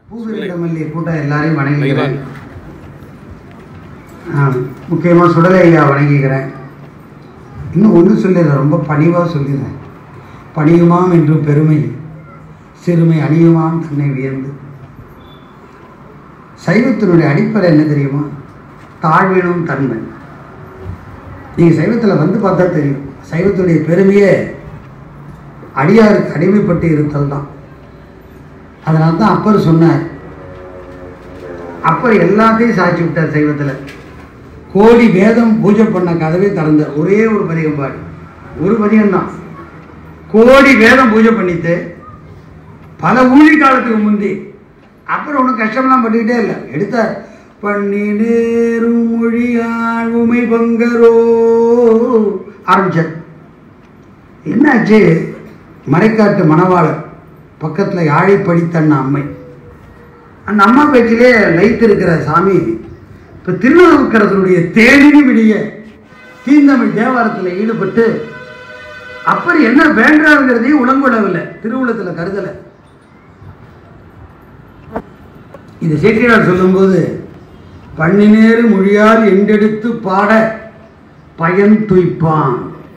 பூவிரண்டமல்லி கூட்டம் எல்லாரையும் வணங்கிக்கிறேன். முக்கியமாக சுடலை ஐயா வணங்கிக்கிறேன். இன்னும் ஒன்று சொல்லிடுறேன், ரொம்ப பணிவாக சொல்லிடுறேன். பணியுமாம் என்று பெருமை, சிறுமை அணியுமாம் தன்னை வியந்து. சைவத்தினுடைய அடிப்படை என்ன தெரியுமா? தாழ்வினும் தன்மை. நீங்கள் சைவத்தில் வந்து பார்த்தா தெரியும். சைவத்துடைய பெருமையே அடியாருக்கு அடிமைப்பட்டு இருத்தல் தான். அதனால தான் அப்பர் சொன்னார். அப்பர் எல்லாத்தையும் சாட்சி விட்டார். சைவத்தில் கோடி வேதம் பூஜை பண்ண கதவே திறந்தார். ஒரே ஒரு பதிகம் பாடு, ஒரு பதிகம்தான். கோடி வேதம் பூஜை பண்ணிட்டு பல ஊழி காலத்துக்கு முந்தி அப்புறம் ஒன்றும் கஷ்டம்லாம் பண்ணிக்கிட்டே இல்லை. எடுத்தார். பண்ணி நேரும் மொழியாள் உமை பங்கரோ ஆரம்பிச்சார். என்னாச்சு? மறைக்காட்டு மணவாளர் பக்கத்தில் யாழை படித்தண்ண அம்மை, அந்த அம்மா பேச்சிலே லைத்து இருக்கிற சாமி இப்போ திருநாவுக்கரசனுடைய தேனினி விடிய தீந்தமிழ் தேவாரத்தில் ஈடுபட்டு அப்புறம் என்ன வேண்டாங்கிறதையும் உளங்கொள்ளவில்லை, திருவுளத்தில் கருதலை. இது சேக்கிழார் சொல்லும்போது பண்ணினேறு மொழியால் எண்டெடுத்து பாட பயன் துய்ப்பான்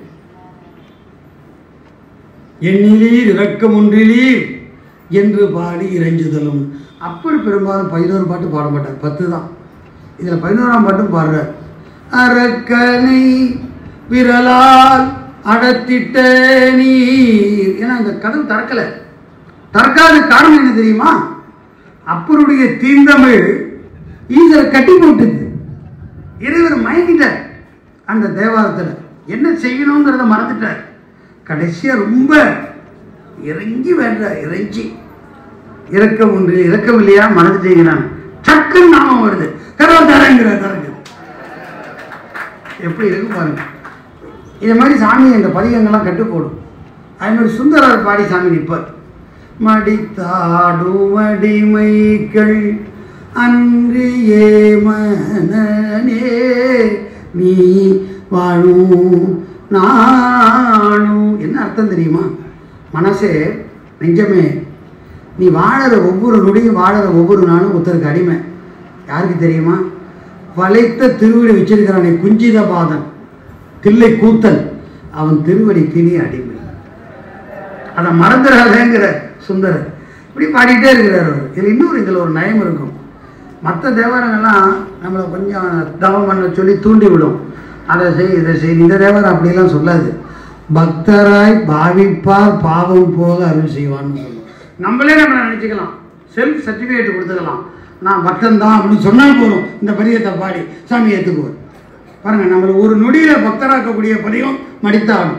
எண்ணிலீர் இரக்கம் ஒன்றிலீர் என்று பாடி இறைஞ்சுதலும். அப்பர் பெரும்பாலும் 11 பாட்டு பாட மாட்டார், 10 தான். இதில் 11ஆம் பாட்டும் பாடுறார். அரக்கனை விரலால் அடத்திட்ட நீர். ஏன்னா அந்த கதவு திறக்கலை. திறக்காத காரணம் என்ன தெரியுமா? அப்பருடைய தீந்தமிழ் ஈசரை கட்டி போட்டுது. இறைவர் மயங்கிட்டார். அந்த தேவாரத்தில் என்ன செய்யணுங்கிறத மறந்துட்டார். கடைசியாக ரொம்ப இறங்கி வேண்டார். இறைஞ்சி இறக்கம் ஒன்று இறக்கம் இல்லையா மறந்துட்டீங்கன்னு சக்குன்னு நாமம் வருது. கதவை தரங்கிற தரங்க எப்படி இருக்கு பாருங்க. இது மாதிரி சாமி இந்த பதிகங்கள்லாம் கட்டு போடும். அது மாதிரி சுந்தரர் பாடி சாமி நிற்பார். மடித்தாடும் அடிமைகள் அன்றியே மனனே நீ வாழும் நானும். என்ன அர்த்தம் தெரியுமா? மனசே, நெஞ்சமே, நீ வாழற ஒவ்வொரு நொடியும் வாழற ஒவ்வொரு நாளும் ஒருத்தருக்கு அடிமை. யாருக்கு தெரியுமா? வளைத்த திருவடி வச்சிருக்கிறானே குஞ்சித பாதன், தில்லை கூத்தன், அவன் திருவடிக்கு நீ அடிமை. அதை மறந்துடாதேங்கிற சுந்தரர். இப்படி பாடிக்கிட்டே இருக்கிறார் அவர். இதில் ஒரு நயம் இருக்கும். மற்ற தேவாரங்கள்லாம் நம்மளை கொஞ்சம் தவம் பண்ண சொல்லி தூண்டி விடும். அதை செய் இதை செய். இந்த தேவாரம் அப்படிலாம் சொல்லாது. பக்தராய் பாவிப்பார் பாவம் போக அருள் செய்வான்னு சொல்லுவோம். நம்மளே நம்மளை நினச்சிக்கலாம், செல்ஃப் சர்டிஃபிகேட் கொடுத்துக்கலாம். நான் பக்தன் தான் அப்படின்னு சொன்னால் போதும். இந்த பதியத்தை பாடி சாமி ஏற்றுக்குவார். பாருங்கள், நம்மளை ஒரு நொடியில் பக்தராக்கக்கூடிய பதியம் மடித்தாடும்.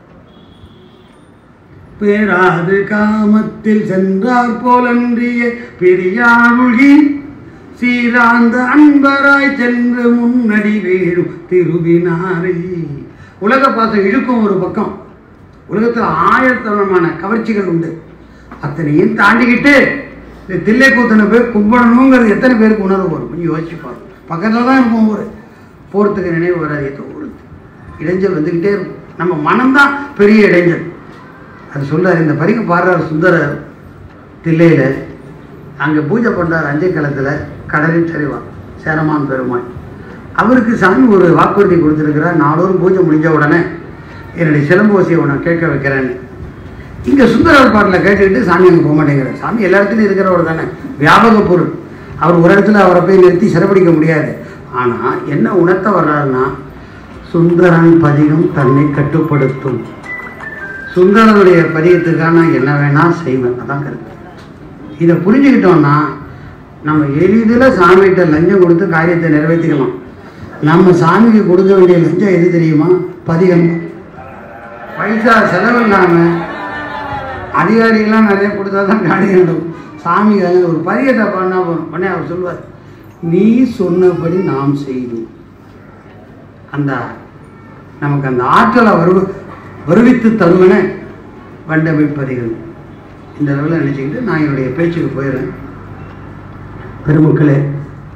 பேராது காமத்தில் சென்றார் போலன்றிய பெரியாருகி சீராந்த அன்பராய் சென்று முன்னடி வீழும் திருவினாரை. உலக பாசம் இழுக்கும் ஒரு பக்கம். உலகத்தில் 1000 கவர்ச்சிகள் உண்டு. அத்தனையும் தாண்டிக்கிட்டு இந்த தில்லை கூத்தனை போய் கும்பிடணுங்கிறது எத்தனை பேருக்கு உணர்வு வரும்? கொஞ்சம் யோசிச்சுப்பாங்க. பக்கத்தில் தான் இருக்கும். ஊர் போகிறதுக்கு நினைவு வராது. ஒரு இடைஞ்சல் வந்துக்கிட்டே இருக்கும். நம்ம மனம்தான் பெரிய இடைஞ்சல். அது சொல்லார். இந்த பரிக்கு பாடுறார் சுந்தரர். தில்லையில் அங்கே பூஜை பண்ணுறார். அஞ்சைக்களத்தில் கடலில் சரிவார் சேரமான் பெருமாள். அவருக்கு சாமி ஒரு வாக்குறுதி கொடுத்துருக்கிறார். நாளோறும் பூஜை முடிஞ்ச உடனே என்னுடைய சிலம்போசியை உன்னை கேட்க வைக்கிறேன்னு. இங்கே சுந்தரர் பாட்டில் கேட்டுக்கிட்டு சாமி அங்கே போக மாட்டேங்கிறார். சாமி எல்லா இடத்துலையும் இருக்கிறவர் தானே, வியாபக பொருள். அவர் ஒரு இடத்துல அவரை போய் நிறுத்தி சிறப்பிடிக்க முடியாது. ஆனால் என்ன உணர்த்த வர்றாருன்னா, சுந்தரன் பதிகம் தன்னை கட்டுப்படுத்தும். சுந்தரனுடைய பதிகத்துக்காக நான் என்ன வேணால் செய்வேன். அதான் கருத்து. இதை புரிஞ்சுக்கிட்டோம்னா நம்ம எளிதில் சாமிகிட்ட லஞ்சம் கொடுத்து காரியத்தை நிறைவேற்றிக்கலாம். நம்ம சாமிக்கு கொடுக்க வேண்டிய லஞ்சம் எது தெரியுமா? பதிகம். பைசா செலவு இல்லாமல் அதிகாரிகள்லாம் நிறைய கொடுத்தா தான் காரியம் நடக்கும். சாமிக்காக ஒரு பதிகத்தை பண்ணா போகணும். உடனே அவர் சொல்வார், நீ சொன்னபடி நாம் செய்தோம். அந்த நமக்கு அந்த ஆற்றலை வருவித்து தருவன வண்டமைப்பதிகள். இந்த அளவில் நினச்சிக்கிட்டு நான் என்னுடைய பேச்சுக்கு போயிடுறேன். பெருமக்களே,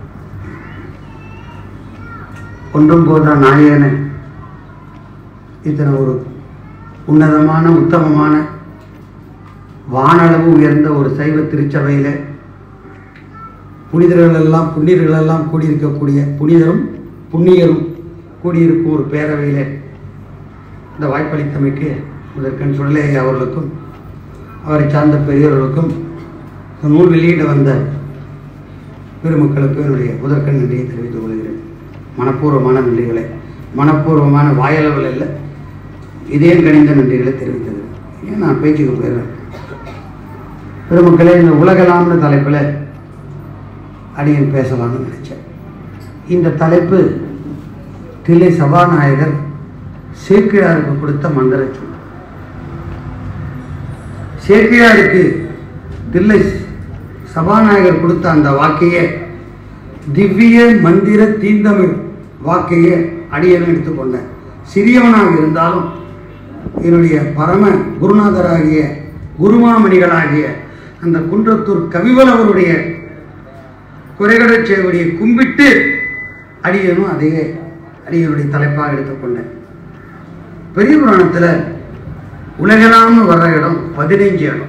ஒன்றும் போதா நாயகனே, இத்தனை ஒரு உன்னதமான உத்தமமான வானளவு உயர்ந்த ஒரு சைவ திருச்சபையில் புனிதர்களெல்லாம் புண்ணியர்களெல்லாம் கூடியிருக்கக்கூடிய புனிதரும் புண்ணியரும் கூடியிருக்கும் ஒரு பேரவையில் இந்த வாய்ப்பளித்தமைக்கு முதற்கண் சுடலேயை அவர்களுக்கும் அவரை சார்ந்த பெரியவர்களுக்கும் நூல் வெளியிட வந்த பெருமக்களுக்கு என்னுடைய முதற்கண் நன்றியை தெரிவித்துக் கொள்கிறேன். மனப்பூர்வமான நன்றிகளை, மனப்பூர்வமான வாயளவில் இல்லை, இதயம் கணிந்த நன்றிகளை தெரிவித்தது. ஏன் நான் பேச்சுக்கு போயிடுறேன். பெருமக்களே, இந்த உலகலாம்னு தலைப்பில் அடியன் பேசலாம்னு நினைச்சேன். இந்த தலைப்பு தில்லை சபாநாயகர் சேக்கிழாருக்கு கொடுத்த மந்திர சொல். சேக்கிழாருக்கு தில்லை சபாநாயகர் கொடுத்த அந்த வாக்கையே திவ்ய மந்திர தீந்தமிழ் வாக்கையே அடியன் எடுத்துக்கொண்டேன். சிறியவனாக இருந்தாலும் என்னுடைய பரம குருநாதராகிய குருமாமணிகளாகிய அந்த குன்றத்தூர் கவிவலவருடைய குறைகடச் சேவடியை கும்பிட்டு அடியனும் அதையே அடியனுடைய தலைப்பாக எடுத்துக்கொண்டேன். பெரிய புராணத்தில் உலகலாம்னு வர்ற இடம் 15 இடம்,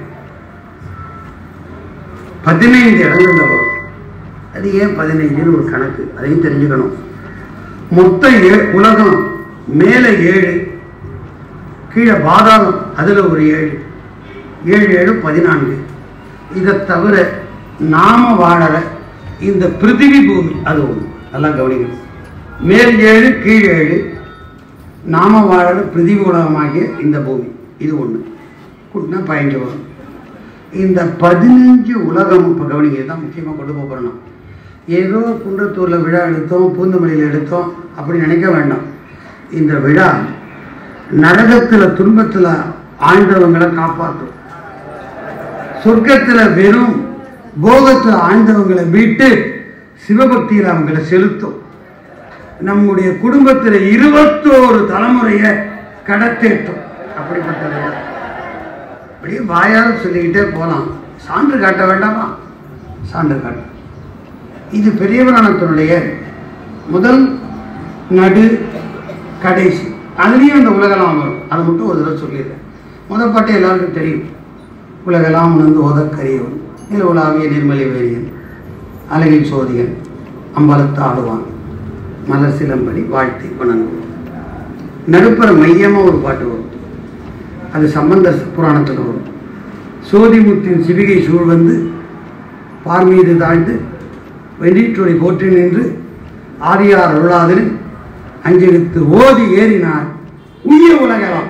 15 இடங்கள்ல வரும். அது ஏன் 15ன்னு ஒரு கணக்கு, அதையும் தெரிஞ்சுக்கணும். மொத்தம் உலகம் மேலே 7, கீழே பாதாளம் அதில் ஒரு 7, 7 7 14. இதை தவிர நாம வாழற இந்த பிருத்திவி பூமி அது ஒன்று. நல்லா கவனிக்கணும். மேல் 7 கீழ் 7 நாம வாழற பிருத்திவி உலகமாகிய இந்த பூமி இது ஒன்று. கூட்டினா 15 வரும். இந்த 15 உலகம் இப்போ கவனிக்க தான் முக்கியமாக கொண்டு போகிறோம். ஏதோ குன்றத்தூரில் விழா எடுத்தோம், பூந்தமல்லியில் எடுத்தோம் அப்படி நினைக்க வேண்டாம். இந்த விழா நரகத்தில் துன்பத்தில் ஆழ்ந்தவங்களை காப்பாற்றும், சொர்க்கத்தில் வெறும் போகத்தில் ஆழ்ந்தவங்களை மீட்டு சிவபக்தியில் அவங்களை செலுத்தும். நம்முடைய குடும்பத்தில் 21 தலைமுறையை கடத்தேற்றும். அப்படிப்பட்ட விழா அப்படியே வாயால் சொல்லிக்கிட்டே போகலாம். சான்று காட்ட வேண்டாமா? சான்று காட்ட. இது பெரிய புராணத்தினுடைய முதல் நடு கடைசி. அதுலேயும் அந்த உலகலாம் வரும். அதை மட்டும் ஒரு தடவை சொல்லிடுறேன். முதல் பாட்டு எல்லாருக்கும் தெரியும். உலகெல்லாம் உணர்ந்து ஓதக்கரியவன், நில உலாவிய நிர்மலை வேரியன், அழகில் சோதியன், அம்பலத்து ஆடுவான், மலர் சிலம்படி வாழ்த்தி வணங்குவோம். நடுப்புற மையமாக ஒரு பாட்டு வரும். அது சம்பந்த புராணத்தில் வரும். சோதிமுத்தின் சிவிகை சூழ் வந்து பார் மீது தாழ்ந்து வெண்ணீற்றொடி போற்றி நின்று ஆரியார் அருளாதில் அஞ்செழுத்து ஓதி ஏறினார் உய்ய உலகலாம்.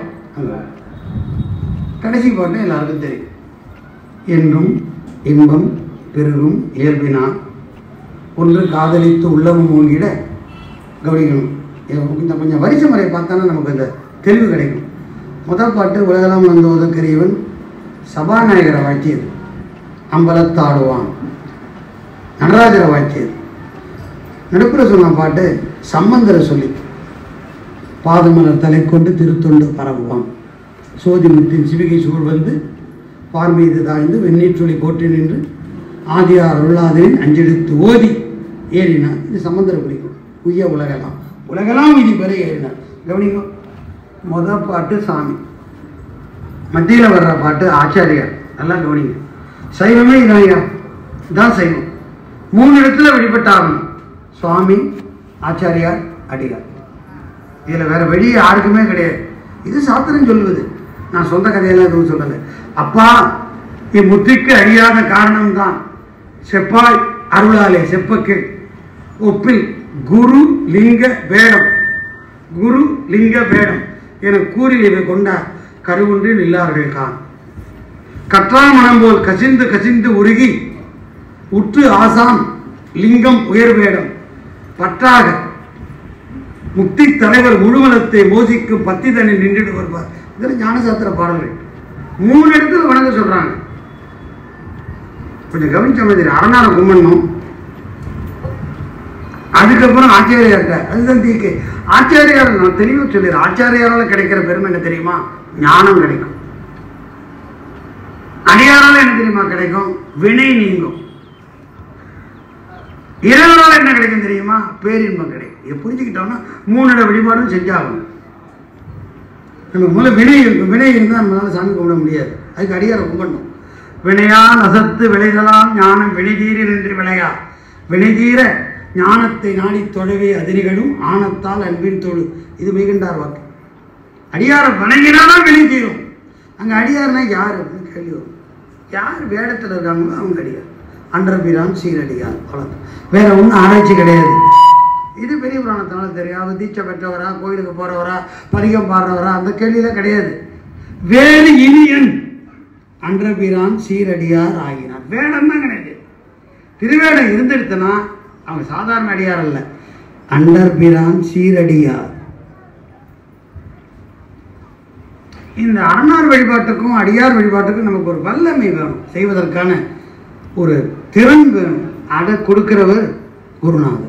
கடைசி பாட்டு எல்லாருக்கும் தெரியும். என்றும் இன்பம் பெருகும் இயல்பினான் ஒன்று காதலித்து உள்ளமும் மூங்கிட. கவனிக்கணும். இந்த கொஞ்சம் வரிசை முறையை பார்த்தானா நமக்கு இந்த தெளிவு கிடைக்கும். முதல் பாட்டு உலகெல்லாம் வந்து உதக்கரியவன் சபாநாயகரை வாழ்த்தியது, அம்பலத்தாடுவான் நடராஜரை வாழ்த்தியது. நடுப்புற சொன்ன பாட்டு சம்பந்தரை சொல்லி பாதமலர் தலை கொண்டு திருத்தொண்டு பரவுவான், சோதிமுத்தின் சிவிகை சூழ் வந்து பார் மீது தாழ்ந்து வெண்ணீற்றொளி போற்றி நின்று ஆதியார் அருளாதிரின் அஞ்செடுத்து ஓதி ஏறினார். இது சம்பந்தரை பிடிக்கும். உய்ய உலகெல்லாம், உலகெல்லாம் இது பெற ஏறினார். கவனிக்கும். முதல் பாட்டு சாமி, மத்தியில் வர்ற பாட்டு ஆச்சாரியார். நல்லா கவனிங்க. சைவமே இதாயா தான் சைவம். 3 இடத்துல வெளிப்பட்டாகணும். சுவாமி, ஆச்சாரியார், அடியார். இதில் வேற வழி யாருக்குமே கிடையாது. இது சாத்திரம் சொல்லுவது. நான் சொந்த கதையெல்லாம் எதுவும் சொல்லலை. அப்பா இம்முத்திக்கு அறியாத காரணம்தான் செப்பாய் அருளாலே செப்பக்கு ஒப்பில் குரு லிங்க வேடம், குரு லிங்க வேடம் என கூறி இவை கொண்டார் கருவொன்றில் இல்லார்கள் கான். கற்றாமணம் போல் கசிந்து கசிந்து உருகி உற்று ஆசான் லிங்கம் உயர்வேடம் பற்றாக முக்தி தலைவர் முழுமலத்தை மோசிக்கும் பத்திதனை நின்றுட்டு வருவார். இதெல்லாம் ஞானசாஸ்திர பாடல்கள். 3 இடத்துல வணங்க சொல்றாங்க. கொஞ்சம் கவனிச்ச மாதிரி அரணார கும்பணும். அதுக்கப்புறம் ஆச்சாரியார்கிட்ட, அதுதான் தீக்கு. ஆச்சாரியார் நான் தெளிவாக சொல்லிடுறேன். ஆச்சாரியாரால் கிடைக்கிற பெருமை என்ன தெரியுமா? ஞானம் கிடைக்கும். அடியாரால் என்ன தெரியுமா கிடைக்கும்? வினை நீங்கும். இறைவனால் என்ன கிடைக்கும் தெரியுமா? பேரின்பம் கிடைக்கும். இதை புரிஞ்சுக்கிட்டோம்னா 3 இட வழிபாடும் செஞ்சாகணும். நமக்கு முதல்ல வினை இருக்கும். வினை இருந்தால் நம்மளால சாமி கும்பிட முடியாது. அதுக்கு அடியாரை கும்பிடணும். வினையால் அசத்து விளைதலாம் ஞானம் வினைதீரி நின்று விளையா வினைதீர ஞானத்தை நாடி தொழவே அதிரிகளும் ஆணத்தால் அன்பின் தொழு. இது மிகுண்டார் வாக்கு. அடியாரை வணங்கினாதான் வினை தீரும். அங்கே அடியார்னா யார் அப்படின்னு கேள்வி வரும். யார் வேடத்தில் இருக்காங்களோ அவங்க அடியார். அன்றபிரான் சீரடியார். அவ்வளோ, வேற ஒன்றும் ஆராய்ச்சி கிடையாது. இது பெரிய புராணத்தினால தெரியும். அவர் தீட்சை பெற்றவரா, கோயிலுக்கு போகிறவரா, பதிகம் பாடுறவரா, அந்த கேள்வியில் கிடையாது. வேறு இனியன் அன்றபிரான் சீரடியார் ஆகினார். வேடம் தான் கிடையாது. திருவேடம் இருந்துடுத்துனா அவங்க சாதாரண அடியார் அல்ல, அண்டர்பிரான் சீரடியார். இந்த அரணார் வழிபாட்டுக்கும் அடியார் வழிபாட்டுக்கும் நமக்கு ஒரு வல்லமை வேணும், செய்வதற்கான ஒரு திறன் வேணும். அதை கொடுக்கிறவர் குருநாதர்.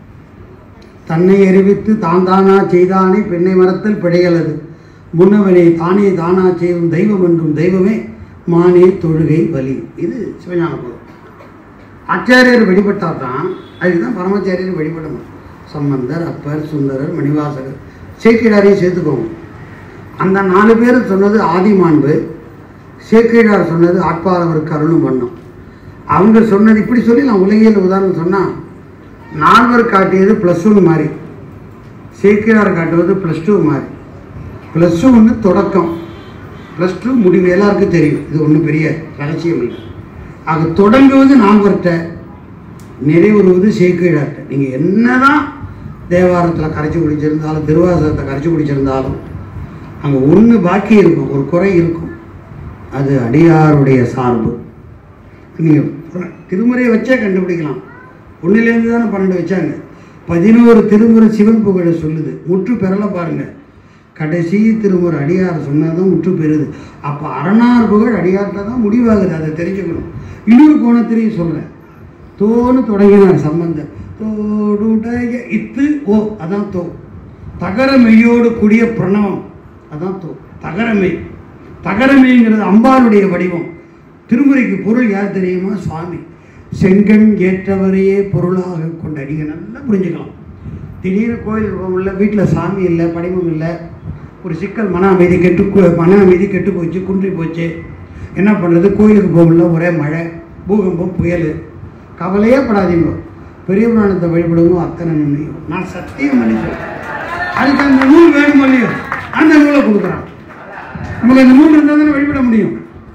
தன்னை அறிவித்து தான் தானா செய்தானே பெண்ணை மரத்தில் பிழையலது முன்னவனை தானே தானா செய்யும் தெய்வம் என்றும் தெய்வமே மானே தொழுகை வலி. இது சிவஞான போதும். ஆச்சாரியர் வழிபட்டால் தான், அதுக்குதான் பரமாச்சாரியர் வழிபடணும். சம்பந்தர், அப்பர், சுந்தரர், மணிவாசகர், சேக்கிழாரையும் சேர்த்துக்கோங்க. அந்த 4 பேர் சொன்னது ஆதி மாண்பு, சேக்கிழார் சொன்னது ஆட்பாளவருக்கு அருளும் வண்ணம். அவங்க சொன்னது இப்படி சொல்லி நான் உலகியல் உதாரணம் சொன்னால், 4 காட்டியது +1 மாதிரி, சேக்கிழார் காட்டுவது +2 மாதிரி. +1 தொடக்கம், +2 முடிவு. எல்லாருக்கும் தெரியும், இது ஒன்றும் பெரிய ரகசியம் இல்லை. அது தொடங்குவது 4 நிறைவுறுவது சேக்கிழார்ட்ட. நீங்கள் என்னதான் தேவாரத்தில் கரைச்சி குடிச்சிருந்தாலும், திருவாசகத்தை கரைச்சி குடிச்சிருந்தாலும், அங்கே ஒன்று பாக்கி இருக்கும், ஒரு குறை இருக்கும். அது அடியாருடைய சார்பு. நீங்கள் திருமுறையை வச்சே கண்டுபிடிக்கலாம். 1லேருந்து தானே 12 வச்சாங்க. 11 திருமுறை சிவன் புகழை சொல்லுது. முற்று பெறலை பாருங்கள். கடைசி திருமுறை அடியார் சொன்னதான் முற்று பெறுது. அப்போ அரணார் புகழ் அடியார்கிட்ட தான் முடிவாகுது. அதை தெரிஞ்சுக்கணும். இன்னொரு கோணத்திலையும் சொல்கிறேன். தோன்னு தொடங்கினார் சம்பந்தர். தோடுடைய இத்து ஓ, அதான் தோ. தகர மெய்யோடு கூடிய பிரணவம், அதான் தோ. தகரமெய். தகரமெய்ங்கிறது அம்பாளுடைய வடிவம். திருமுறைக்கு பொருள் யார் தெரியுமா? சுவாமி. செங்கண் ஏற்றவரையே பொருளாக கொண்ட. நீங்கள் நல்லா புரிஞ்சுக்கலாம். திடீர்னு கோயிலுக்கு போக முடியல, வீட்டில் சாமி இல்லை, படிமம் இல்லை, ஒரு சிக்கல், மன அமைதி கெட்டு போச்சு, குன்றி போச்சு. என்ன பண்ணுறது? கோயிலுக்கு போக முடியல, ஒரே மழை, பூகம்பம், புயல். கவலையே படாதீங்க, பெரிய புராணத்தை வழிபடுவோம். அத்தனை நன்மையும் நான் சத்தியம் பண்ணி சொல்கிறேன். அதுக்கு அந்த நூல் வேணும் இல்லையோ, அந்த நூலை கொடுக்குறான். நமக்கு அந்த நூல் இருந்தால் தானே வழிபட முடியும்.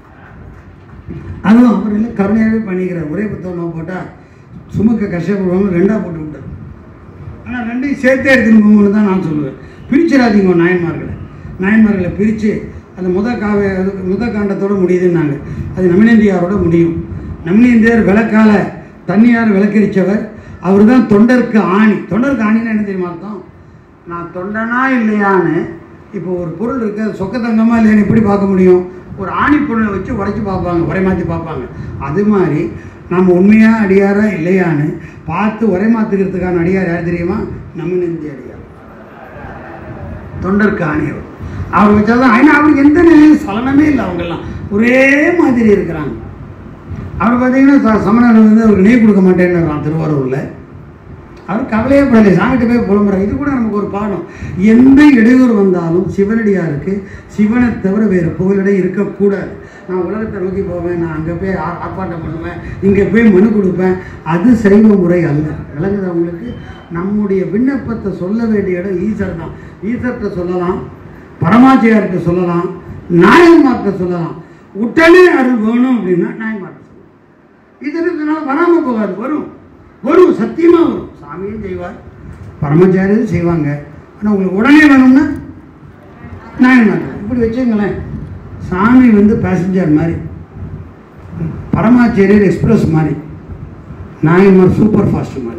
அதுவும் அப்புறம் இல்லை, கருணையாகவே பண்ணிக்கிறார். ஒரே புத்தகம் போட்டால் சுமக்க கஷ்டப்படுவாங்க, 2ஆக போட்டு விட்டார். ஆனால் 2ஐயும் சேர்த்தே எடுத்துன்னு போகணும்னு தான் நான் சொல்லுவேன். பிரிச்சிடாதீங்க நாயன்மார்களை பிரித்து அந்த முத காண்டத்தோடு முடியுதுன்னாங்க. அது நமினேந்தியாரோட முடியும். நமினேந்தியார் விளக்கால தண்ணியார் விளக்கரிச்சவர். அவர் தான் தொண்டருக்கு ஆணி. தொண்டருக்கு ஆணின்னா என்ன தெரியுமா அர்த்தம்? நான் தொண்டனா இல்லையான்னு இப்போ ஒரு பொருள் இருக்குது, அது சொக்க தங்கமாக இல்லையான்னு எப்படி பார்க்க முடியும்? ஒரு ஆணி பொருளை வச்சு உரைச்சி பார்ப்பாங்க, உரை மாற்றி பார்ப்பாங்க. அது மாதிரி நம்ம உண்மையாக அடியாரா இல்லையான்னு பார்த்து உரை மாற்றுக்கிறதுக்கான அடியார் யார் தெரியுமா? நமினேந்தி அடியார். தொண்டருக்கு ஆணியவர். அவர் வச்சாதான். ஆனால் அவருக்கு எந்த நிலையும் சலனமே இல்லை. அவங்கெல்லாம் ஒரே மாதிரி இருக்கிறாங்க. அவர் பார்த்தீங்கன்னா சமணர் அவருக்கு நெய் கொடுக்க மாட்டேன்னு திருவாரூரில். அவர் கவலையே படலை, சாமிகிட்ட போய் புலம்புறாங்க. இது கூட நமக்கு ஒரு பாடம். எந்த இடையூறு வந்தாலும் சிவனடியாருக்கு சிவனை தவிர வேறு புகலிடம் இருக்கக்கூடாது. நான் உலகத்தை நோக்கி போவேன், நான் அங்கே போய் ஆர்ப்பாட்டம் பண்ணுவேன், இங்கே போய் மனு கொடுப்பேன், அது சைவ முறை அல்ல. விளங்குது அவங்களுக்கு? நம்முடைய விண்ணப்பத்தை சொல்ல வேண்டிய இடம் ஈஸ்வர் தான். ஈஸ்வர்கிட்ட சொல்லலாம், பரமாச்சாரியர்கிட்ட சொல்லலாம், நாயன்மார்கிட்ட சொல்லலாம். உடனே அருள் வேணும் அப்படின்னா நாயன்மார்கிட்ட சொல்லலாம். இது இருக்கிறதுனால வராமல் போகாது, வரும், சத்தியமாக வரும். சாமியும் செய்வார், பரமாச்சாரியரும் செய்வாங்க. ஆனால் உங்களுக்கு உடனே வேணும்னா நாயன்மார்கிட்ட. இப்படி வச்சுங்களேன், சாமி பேசஞ்சர் மாதிரி, பரமாச்சாரியர் எக்ஸ்பிரஸ் மாதிரி, நாயன்மார் சூப்பர் ஃபாஸ்ட் மாதிரி.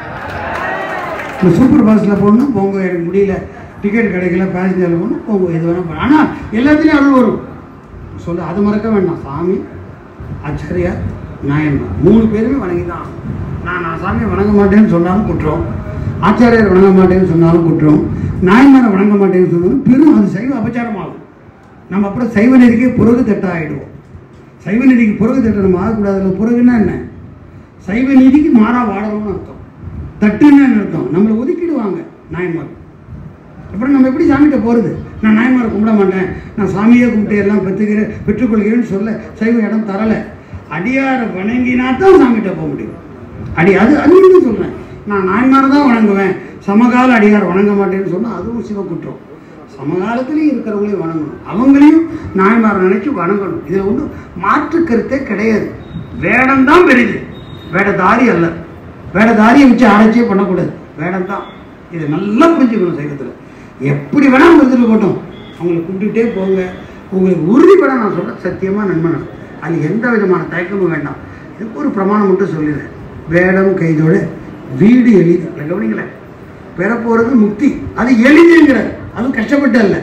இந்த சூப்பர் ஃபாஸ்ட்டில் போகணும் போங்க, எனக்கு முடியல, டிக்கெட் கிடைக்கல, பேசஞ்சரில் போகணும் போங்க, எது வேணால் போகணும். ஆனால் எல்லாத்துலேயும் அருள் வரும். சொல்ல அது மறக்க வேண்டாம். சாமி, ஆச்சாரியார், நாயன்மார் 3 பேருமே வணங்கி தான். நான் சாமியை வணங்க மாட்டேன்னு சொன்னாலும் குற்றம், ஆச்சாரியார் வணங்க மாட்டேன்னு சொன்னாலும் குற்றம், நாயன்மாரை வணங்க மாட்டேன்னு சொன்னாலும் பெரும் அது சைவ அபச்சாரமாகும். நம்ம அப்புறம் சைவ நெறிக்கே புறகு தட்ட ஆகிடுவோம். சைவ நெறிக்கு புறகு தட்ட நம்ம ஆகக்கூடாதுல. புறகுன்னா என்ன? சைவ நீதிக்கு மாறாக வாழணும்னு அர்த்தம். தட்டுன்னு அர்த்தம். நம்மளை ஒதுக்கிடுவாங்க நாயன்மார். அப்புறம் நம்ம எப்படி சாமிகிட்ட போகிறது? நான் நாயன்மாரை கும்பிட மாட்டேன், நான் சாமியே கும்பிட்டு எல்லாம் பெற்றுக்கொள்கிறேன்னு சொல்ல சைவ இடம் தரலை. அடியாரை வணங்கினா தான் சாமிகிட்ட போக முடியும். அது சொல்கிறேன். நான் நாயன்மாரை தான் வணங்குவேன், சமகால அடியார் வணங்க மாட்டேன்னு சொன்னால் அதுவும் சிவக்குற்றம். சமகாலத்திலையும் இருக்கிறவங்களையும் வணங்கணும், அவங்களையும் நாயன்மாரை நினைச்சு வணங்கணும். இதில் ஒன்றும் மாற்று கருத்தே கிடையாது. வேடம் தான் பெரிது, வேடதாரி அல்ல. வேடதாரியை வச்சு ஆராய்ச்சியே பண்ணக்கூடாது, வேடம் தான். இதை நல்லா புரிஞ்சுக்கணும். சைவத்தில் எப்படி வேணாலும் எடுத்துட்டு போட்டோம், அவங்களை கூப்பிட்டுட்டே போங்க. உங்களுக்கு உறுதிப்பட நான் சொல்கிறேன், சத்தியமாக நண்பன், அது எந்த விதமான தயக்கமும் வேண்டாம். இதுக்கு ஒரு பிரமாணம் மட்டும் சொல்லிடுறேன். வேடம் கைதோடு வீடு எளிது. கவனிங்களேன், பெறப்போகிறது முக்தி, அது எளிதுங்கிற, அதுவும் கஷ்டப்பட்டு அல்ல,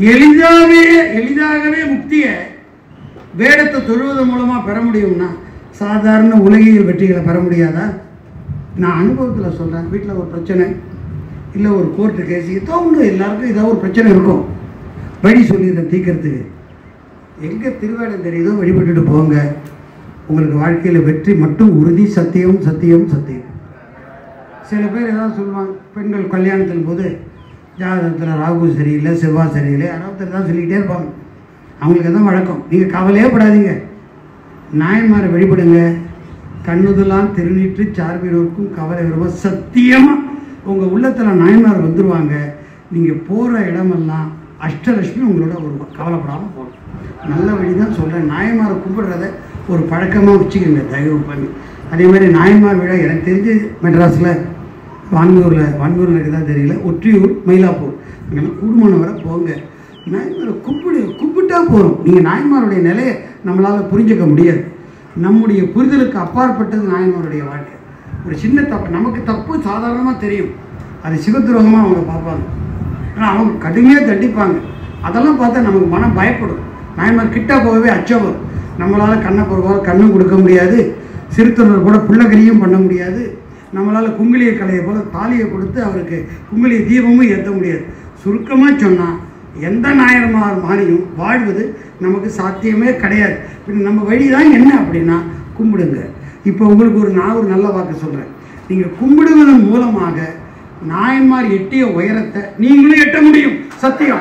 எளிதாகவே முக்தியை வேடத்தை தொழுவதன் மூலமாக பெற முடியும்னா சாதாரண உலகியல் வெற்றிகளை பெற முடியாதா? நான் அனுபவத்தில் சொல்கிறேன். வீட்டில் ஒரு பிரச்சனை இல்லை, ஒரு கோர்ட்டு கேஸ், ஏதோ ஒன்று, எல்லாருக்கும் ஏதோ ஒரு பிரச்சனை இருக்கும். வழி சொல்லிடுறேன் தீர்க்கறதுக்கு. எங்கே திருவேடம் தெரியுதோ வழிபட்டுட்டு போங்க. உங்களுக்கு வாழ்க்கையில் வெற்றி மட்டும் உறுதி. சத்தியம் சத்தியம் சத்தியம். சில பேர் ஏதாவது சொல்லுவாங்க, பெண்கள் கல்யாணத்தின் போது ஜாதகத்தில் ராகு சரியில்லை, செவ்வாய் சரியில்லை, யாராவது தான் சொல்லிக்கிட்டே இருப்பாங்க. அவங்களுக்கு தான் வழக்கம். நீங்கள் கவலையே படாதீங்க, நாயன்மாரை வழிபடுங்க. கண்ணுதெல்லாம் திருநீற்று சார்பினோருக்கும் கவலை வருமா? சத்தியமாக உங்கள் உள்ளத்தில் நாயன்மார் வந்துடுவாங்க. நீங்கள் போகிற இடமெல்லாம் அஷ்டலட்சுமி உங்களோட வருவா. கவலைப்படாமல் போகணும். நல்ல வழி தான் சொல்கிறேன். நாயன்மாரை கும்பிடுறத ஒரு பழக்கமாக வச்சுக்கோங்க, தயவு பண்ணி. அதே மாதிரி நாயன்மார் விழா எனக்கு தெரிஞ்சு மெட்ராஸில் வான்கூரில் இருக்குதா தெரியல, ஒற்றியூர், மயிலாப்பூர், இங்கெல்லாம் கூடுமான வர போங்க. நாயன்மாரை கும்பிட்டா போகிறோம். நீங்கள் நாயன்மாருடைய நிலையை நம்மளால் புரிஞ்சிக்க முடியாது. நம்முடைய புரிதலுக்கு அப்பாற்பட்டது நாயன்மாருடைய வாழ்க்கை. ஒரு சின்ன தப்பு, நமக்கு தப்பு சாதாரணமாக தெரியும், அது சிவத்துரோகமாக அவங்க பார்ப்பாங்க. ஆனால் அவங்க கடுமையாக தண்டிப்பாங்க. அதெல்லாம் பார்த்தா நமக்கு மனம் பயப்படும். நாயன்மார் கிட்ட போகவே அச்சம் வரும். நம்மளால் கண்ணை பொறுப்பாக கண்ணும் கொடுக்க முடியாது, சிறுத்தொண்டர் கூட பிள்ளைகளையும் பண்ண முடியாது. நம்மளால் குங்குளிய கலையை போல தாலியை கொடுத்து அவருக்கு குங்குளிய தீபமும் ஏற்ற முடியாது. சுருக்கமாக சொன்னால் எந்த நாயன்மார் மாதிரியும் வாழ்வது நமக்கு சாத்தியமே கிடையாது. நம்ம வழி தான் என்ன அப்படின்னா கும்பிடுங்க. இப்போ உங்களுக்கு ஒரு நல்ல வாக்கு சொல்கிறேன். நீங்கள் கும்பிடுவதன் மூலமாக நாயன்மார் எட்டிய உயரத்தை நீங்களும் எட்ட முடியும். சத்தியம்.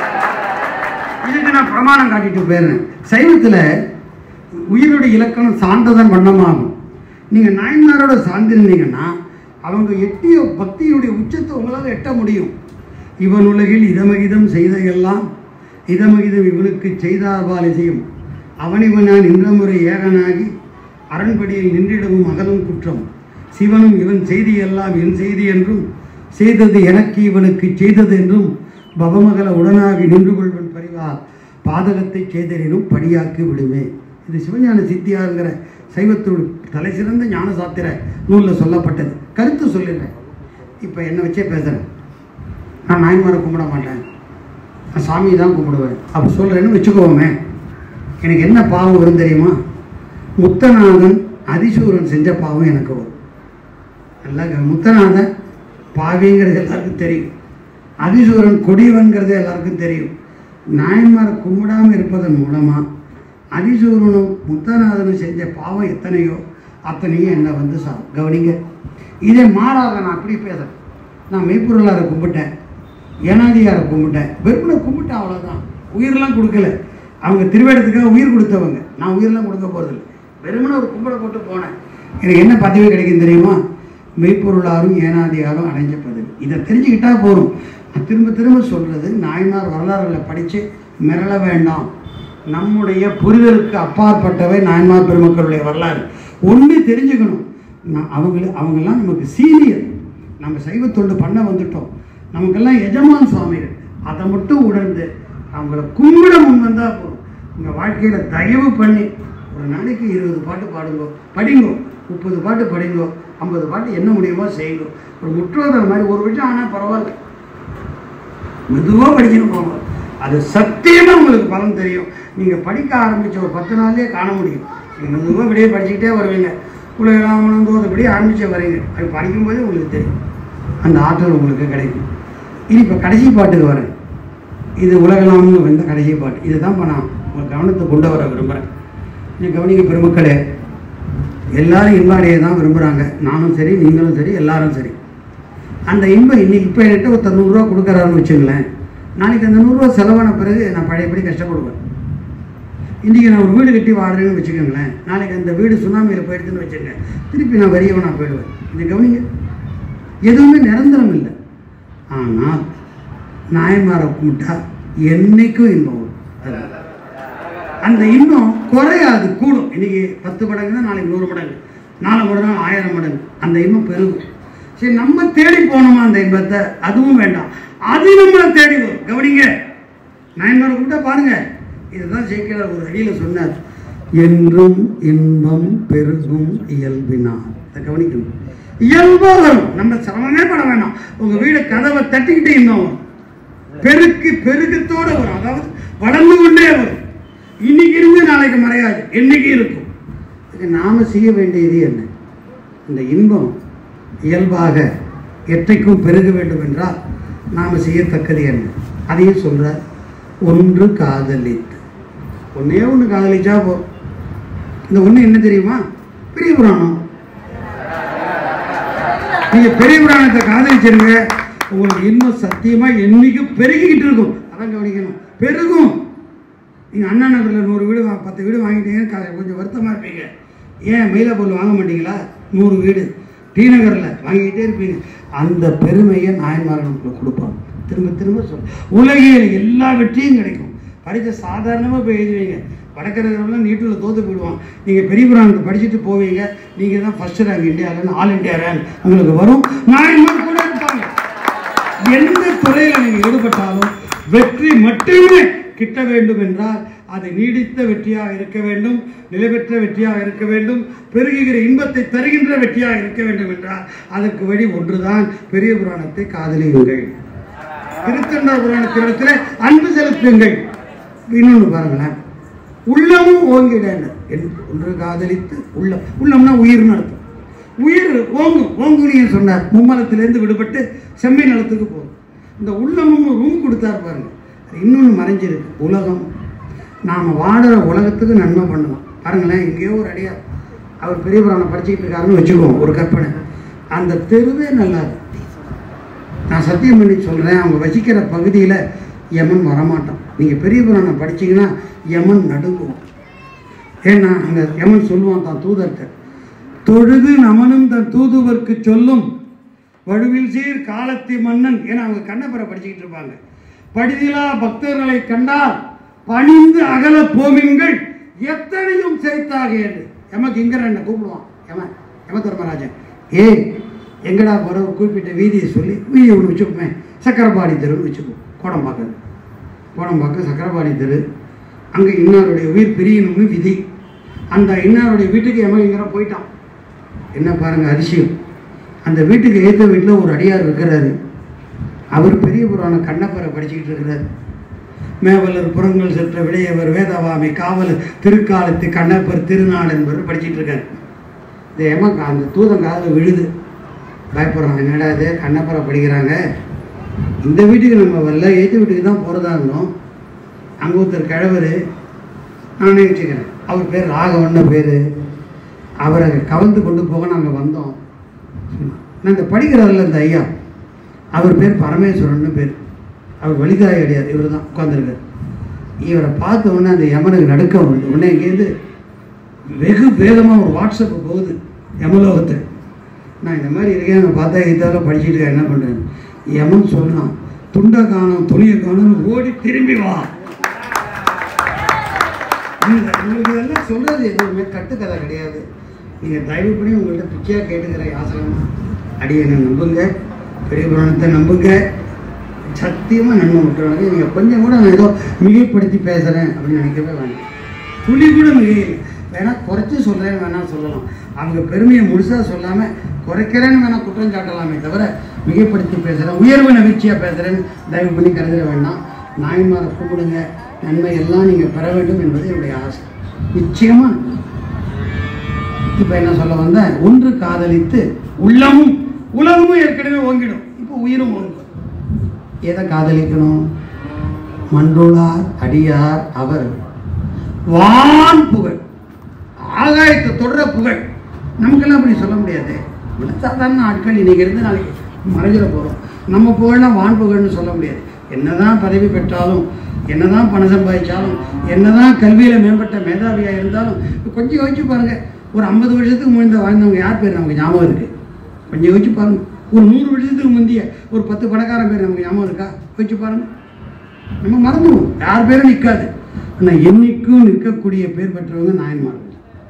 இதுக்கு நான் பிரமாணம் காட்டிட்டு போயிடுறேன். சைவத்தில் உயிருடைய இலக்கணம் சார்ந்ததன் வண்ணமாகும். நீங்கள் நாயன்மாரோட சார்ந்திருந்தீங்கன்னா அவங்க எட்டிய பக்தியுடைய உச்சத்தை உங்களால் எட்ட முடியும். இவன் உலகில் இதமகிதம் செய்த எல்லாம் இதமகிதம் இவனுக்கு செய்தார்பாலை செய்யும். அவனிவனான் நின்றமுறை ஏகனாகி அரண்படியில் நின்றிடவும் அகலும் குற்றம். சிவனும் இவன் செய்தி எல்லாம் என் செய்தி என்றும் செய்தது எனக்கு இவனுக்கு செய்தது என்றும் பவமகல உடனாகி நின்று கொள்வன் பரிவார் பாதகத்தை செய்தரினும் படியாக்கி விடுமே. இது சிவஞான சித்தியாருங்கிற சைவத்தோடு தலை சிறந்த ஞான சாத்திர நூலில் சொல்லப்பட்டது. கருத்து சொல்லிடுறேன். இப்போ என்னை வச்சே பேசுகிறேன். நான் நாயன்மாரை கும்பிட மாட்டேன், நான் சாமியை தான் கும்பிடுவேன் அப்போ சொல்கிறேன்னு வச்சுக்கோமே. எனக்கு என்ன பாவம் வரும் தெரியுமா? முத்தநாதன் அதிசூரன் செஞ்ச பாவம் எனக்கு வரும். நல்லா முத்தநாதன் பாவிங்கிறது எல்லாருக்கும் தெரியும், அதிசூரன் கொடிவன்கிறது எல்லாருக்கும் தெரியும். நாயன்மாரை கும்பிடாமல் இருப்பதன் மூலமாக அதிசூரனும் முத்தநாதனும் செஞ்ச பாவம் எத்தனையோ அத்தனையும் என்னை வந்து கவனிங்க. இதே மாறாக நான் அப்படி பேசுகிறேன். நான் மெய்ப்பொருளாரை கும்பிட்டேன், ஏனாதியாரை கும்பிட்டேன், வெறுமனை கும்பிட்டேன், அவ்வளோதான். உயிரெலாம் கொடுக்கல. அவங்க திருவேடத்துக்காக உயிர் கொடுத்தவங்க, நான் உயிரெலாம் கொடுக்க போகிறதில்லை. வெறுமனை ஒரு கும்பிட போட்டு போனேன். எனக்கு என்ன பதவி கிடைக்கும் தெரியுமா? மெய்ப்பொருளாரும் ஏனாதியாரும் அடைஞ்ச பதவி. இதை தெரிஞ்சுக்கிட்டா போதும். நான் திரும்ப திரும்ப சொல்கிறது, நாயனார் வரலாறுகளை படித்து மிரள வேண்டாம். நம்முடைய புரிதலுக்கு அப்பாற்பட்டவை நாயன்மார் பெருமக்களுடைய வரலாறு. ஒன்று தெரிஞ்சுக்கணும், அவங்கெல்லாம் நமக்கு சீனியர். நம்ம சைவத்தொண்டு பண்ண வந்துட்டோம், நமக்கெல்லாம் எஜமான் சுவாமிகள். அதை மட்டும் உணர்ந்து அவங்கள கும்பிட முன் வந்தால் போதும். உங்கள் வாழ்க்கையில் தயவு பண்ணி ஒரு நாளைக்கு 20 பாட்டு பாடுங்கோ, படிங்கோ, 30 பாட்டு படிங்கோ, 50 பாட்டு என்ன முடியுமோ செய்யுங்கோ. ஒரு முற்றோதல் மாதிரி ஒரு விஷயம் ஆனால் பரவாயில்ல, மெதுவாக படிக்கணும் போங்க. அது சத்தியமாக உங்களுக்கு பலன் தெரியும். நீங்கள் படிக்க ஆரம்பித்த ஒரு 10 நாள்லேயே காண முடியும். நீங்கள் மெதுவாக இப்படியே படிச்சுக்கிட்டே வருவீங்க. உலகெல்லாம் இப்படியே ஆரம்பிச்சே வரீங்க. அது படிக்கும்போதே உங்களுக்கு தெரியும், அந்த ஆற்றல் உங்களுக்கு கிடைக்கும். இனி இப்போ கடைசி பாட்டுக்கு வரேன். இது உலகெல்லாம்னு வந்த கடைசி பாட்டு. இதை தான் இப்போ நான் உங்கள் கவனத்தை கொண்டு வர விரும்புகிறேன். நீங்கள் கவனிக்க பெருமக்களே, எல்லாரும் இன்ப அடைய தான் விரும்புகிறாங்க. நானும் சரி, நீங்களும் சரி, எல்லாரும் சரி. அந்த இன்பம் இன்னைக்கு இப்போ என்கிட்ட ஒருத்தர் 100 ரூபா கொடுக்குறாருன்னு வச்சுங்களேன், நாளைக்கு அந்த 100 ரூபா செலவான பிறகு நான் பழையபடி கஷ்டப்படுவேன். இன்றைக்கி நான் ஒரு வீடு கட்டி வாடுறேன்னு வச்சுக்கோங்களேன், நாளைக்கு அந்த வீடு சுனாமியில் போயிடுதுன்னு வச்சுக்கோங்க, திருப்பி நான் வரியவனாக போயிடுவேன். இதை கவனிங்க, எதுவுமே நிரந்தரம் இல்லை. ஆனால் நாயன்மாரை கும்பிட்டா என்றைக்கும் இன்பம் வரும். அந்த இன்பம் குறையாது, கூடும். இன்றைக்கி 10 மடங்கு தான், நாளைக்கு 100 மடங்கு, 4 மடங்கு 1000 மடங்கு அந்த இன்பம் பெருகும். சரி, நம்ம தேடி போனோமா அந்த இன்பத்தை? அதுவும் வேண்டாம், அது நம்மளை தேடி வரும். கவனிங்க, நாயன்மாரை கூப்பிட்டா பாருங்க, இதுதான் சேக்கிழார் ஒரு அடியில் சொன்னார், என்றும் இன்பம் பெருகும் இயல்பினார். அதை கவனிக்கணும், இயல்பா வரும், நம்ம சிரமமே பட வேண்டாம். உங்க வீடு கதவை தட்டிக்கிட்டே இன்பம் வரும், பெருக்கத்தோடு வரும், அதாவது வளர்ந்து கொண்டே வரும். இன்னைக்கு இருந்து நாளைக்கு மறையாது, என்னைக்கு இருக்கும். நாம செய்ய வேண்டியது என்ன? இந்த இன்பம் இயல்பாக எத்தைக்கும் பெருக வேண்டும் என்றால் நாம செய்யத்தக்கது என்ன? அதையும் சொல்ற, ஒன்று காதலித்து. ஒன்னே ஒன்று காதலிச்சா போதும். இந்த ஒன்று என்ன தெரியுமா? பெரிய புராணம். நீங்க பெரிய புராணத்தை காதலிச்சிருங்க, உங்களுக்கு இன்னும் சத்தியமா என்னைக்கும் பெருகிக்கிட்டு இருக்கும். அதான் கவனிக்கணும், பெருகும். நீங்க அண்ணா நகரில் 100 வீடு 10 வீடு வாங்கிட்டீங்கன்னு கொஞ்சம் வருத்தமா இருப்பீங்க. ஏன் மயிலாப்பூர்ல வாங்க மாட்டீங்களா? 100 வீடு டி நகரில் வாங்கிக்கிட்டே இருப்பீங்க. அந்த பெருமையை நாயன்மார்களுக்கு கொடுப்பாங்க. திரும்ப திரும்ப சொல்ல, உலகில் எல்லா வெற்றியும் கிடைக்கும். படித்த சாதாரணமாக போய் எழுதுவீங்க, வடக்கரெல்லாம் நீட்டில் தோற்று போயிடுவான். நீங்கள் பெரிய புராணத்தை படிச்சுட்டு போவீங்க, நீங்கள் தான் ஃபர்ஸ்ட் ரேங்க் இந்தியாவில், ஆல் இண்டியா ரேங்க் உங்களுக்கு வரும். நாயன்மார் கூட இருப்பாங்க. எந்த துறையில் நீங்கள் ஈடுபட்டாலும் வெற்றி மட்டுமே கிட்ட வேண்டும் என்றால் அது நீடித்த வெற்றியாக இருக்க வேண்டும், நிலைபெற்ற வெற்றியாக இருக்க வேண்டும், பெருகுகிற இன்பத்தை தருகின்ற வெற்றியாக இருக்க வேண்டும் என்றால் அதற்கு வழி ஒன்றுதான், பெரிய புராணத்தை காதலியுங்கள், திருத்தொண்டர் புராணத்திடத்தில் அன்பு செலுத்துங்கள். இன்னொன்று பாருங்களேன், உள்ளமும் ஓங்கிட. ஒன்று காதலித்து உள்ளம், உள்ளம்னா உயிர்னு அர்த்தம். உயிர் ஓங்கும், ஓங்குனின்னு சொன்னார். மும்மலத்திலேருந்து விடுபட்டு செம்மை நிலத்துக்கு போகும். இந்த உள்ளமும் ரூம் கொடுத்தார் பாருங்க. இன்னொன்று மறைஞ்சிருக்கு, உலகம். நாம் வாடுற உலகத்துக்கு நன்மை பண்ணலாம். பாருங்களேன், எங்கேயோ ஒரு அடியா அவர் பெரிய புராணம் படிச்சுக்கிட்டு இருக்காருன்னு வச்சுக்குவோம், ஒரு கற்பனை. அந்த தெருவே நல்லா இருக்கு. நான் சத்தியம் பண்ணி சொல்கிறேன், அவங்க வசிக்கிற பகுதியில் யமன் வரமாட்டான். நீங்கள் பெரிய புராணம் படிச்சிங்கன்னா யமன் நடுங்குவோம். ஏன்னா அங்கே யமன் சொல்லுவான் தான் தூதர்கிட்ட, தொழுது நமனும் தன் தூதுவர்க்கு சொல்லும் வடுவில் சீர் காலத்தி மன்னன். ஏன்னா அவங்க கண்ணப்பரை படிச்சுக்கிட்டு இருப்பாங்க. படிதிலா பக்தர்களை கண்டால் பணிந்து அகல போமின்கள் எத்தனையும் சேர்த்தாக என்று எமக்கு இங்க என்ன கூப்பிடுவான் யம தர்மராஜன். எங்கடா போகிற ஒரு குறிப்பிட்ட வீதியை சொல்லி வீதியை ஒன்று வச்சுப்போமே, சக்கரபாடி தெருன்னு வச்சுப்போம். கோடம்பாக்கம் சக்கரபாடி தெரு. அங்கே இன்னாருடைய உயிர் பிரியணும்னு விதி. அந்த இன்னாருடைய வீட்டுக்கு யமகிங்கர போயிட்டான். என்ன பாருங்க அதிசயம். அந்த வீட்டுக்கு ஏற்ற வீட்டில் ஒரு அடியார் இருக்கிறாரு. அவர் பெரிய புராணம் கண்ணப்பரை படிச்சுக்கிட்டு இருக்கிறார். மேவலர் புறங்கள் சென்ற விடையவர் வேதவாமி காவல் திருக்காலத்து கண்ணப்பர் திருநாள் என்பவர் படிச்சுட்டு இருக்காரு. இந்த யம அந்த தூதம் காதில் விழுது. பயப்படுறாங்க, என்னடா இது கண்ணப்பரை படிக்கிறாங்க, இந்த வீட்டுக்கு நம்ம வரல, ஏற்ற வீட்டுக்கு தான் போகிறதா இருந்தோம். அங்கே ஒருத்தர் கிழவர், நானே வச்சுக்கிறேன், அவர் பேர் ராகவன்னு பேர். அவரை கவர்ந்து கொண்டு போக நாங்கள் வந்தோம். நாங்கள் படிக்கிறாரில்ல இந்த ஐயா, அவர் பேர் பரமேஸ்வரன்னு பேர். அவர் வழிதாய் கிடையாது, இவர் தான் உட்காந்துருக்கார். இவரை பார்த்த உடனே அந்த யமனுக்கு நடுக்கம் வருது. உடனே இங்கேருந்து வெகு வேகமாக ஒரு வாட்ஸ்அப்பு போகுது யமலோகத்தை. நான் இந்த மாதிரி இருக்கேன், நான் பார்த்தா இதால் படிச்சுட்டு இருக்கேன், என்ன பண்ணுறேன். யமன் சொல்லலாம், துண்டை காணும் துணியை காணும், ஓடி திரும்பி வா. உங்களுக்கு இதெல்லாம் சொல்கிறது எதுவுமே கட்டுக்கதை கிடையாது. நீங்கள் தயவு பண்ணி உங்கள்கிட்ட பிச்சையாக கேட்டுக்கிற யாசகம் அடியனை நம்புங்க, பெரிய புராணத்தை நம்புங்க, சத்தியமாக நன்மை விட்டுருவாங்க. நீங்கள் கொஞ்சம் கூட நான் ஏதோ மிகைப்படுத்தி பேசுகிறேன் அப்படின்னு நினைக்கவே வேண்டாம். துளி கூட மிகை வேணால் குறைச்சி சொல்கிறேன்னு வேணால் சொல்லலாம். அவங்க பெருமையை முழுசாக சொல்லாமல் குறைக்கிறேன்னு வேணால் குற்றம் சாட்டலாமே தவிர மிகைப்படுத்தி பேசுகிறேன், உயர்வு நகர்ச்சியாக பேசுகிறேன்னு தயவு பண்ணி கருதிட வேண்டாம். நாயன்மாரை கும்பிடுங்க, நன்மை எல்லாம் நீங்கள் பெற வேண்டும் என்பது என்னுடைய ஆசை. நிச்சயமாக இப்போ என்ன சொல்ல வந்தேன், ஒன்று காதலித்து உள்ளமும் உலகமும் ஏற்கனவே ஓங்கிடும், இப்போ உயிரும் ஓங்கும். எதை காதலிக்கணும்? மன்றுளார் அடியார் அவர் வான் புகழ், ஆகாயத்தை தொடர புகழ். நமக்கெல்லாம் அப்படி சொல்ல முடியாது. சாதாரண ஆட்கள் இன்னைக்கு இருந்து நாளைக்கு மறைஞ்சிட போகிறோம். நம்ம புகழ்னா வான் புகழ்னு சொல்ல முடியாது. என்னதான் பதவி பெற்றாலும் என்னதான் பணம் சம்பாதிச்சாலும், என்னதான் கல்வியில் மேம்பட்ட மேதாவியாக இருந்தாலும், கொஞ்சம் யோசிச்சு பாருங்க. ஒரு 50 வருஷத்துக்கு முன்னாடி வாழ்ந்தவங்க யார் பேர் நமக்கு ஞாபகம் இருக்கு? கொஞ்சம் யோசிச்சு பாருங்க. ஒரு 100 வருஷத்துக்கு முந்தைய ஒரு 10 பணக்காரன் பேர் நமக்கு ஞாபகம் இருக்கா? யோசிச்சு பாருங்க. நம்ம மறந்துடுவோம், யார் பேரும் நிற்காது. ஆனால் என்னைக்கும் நிற்கக்கூடிய பேர் பெற்றவங்க நாயன்மார்கள்.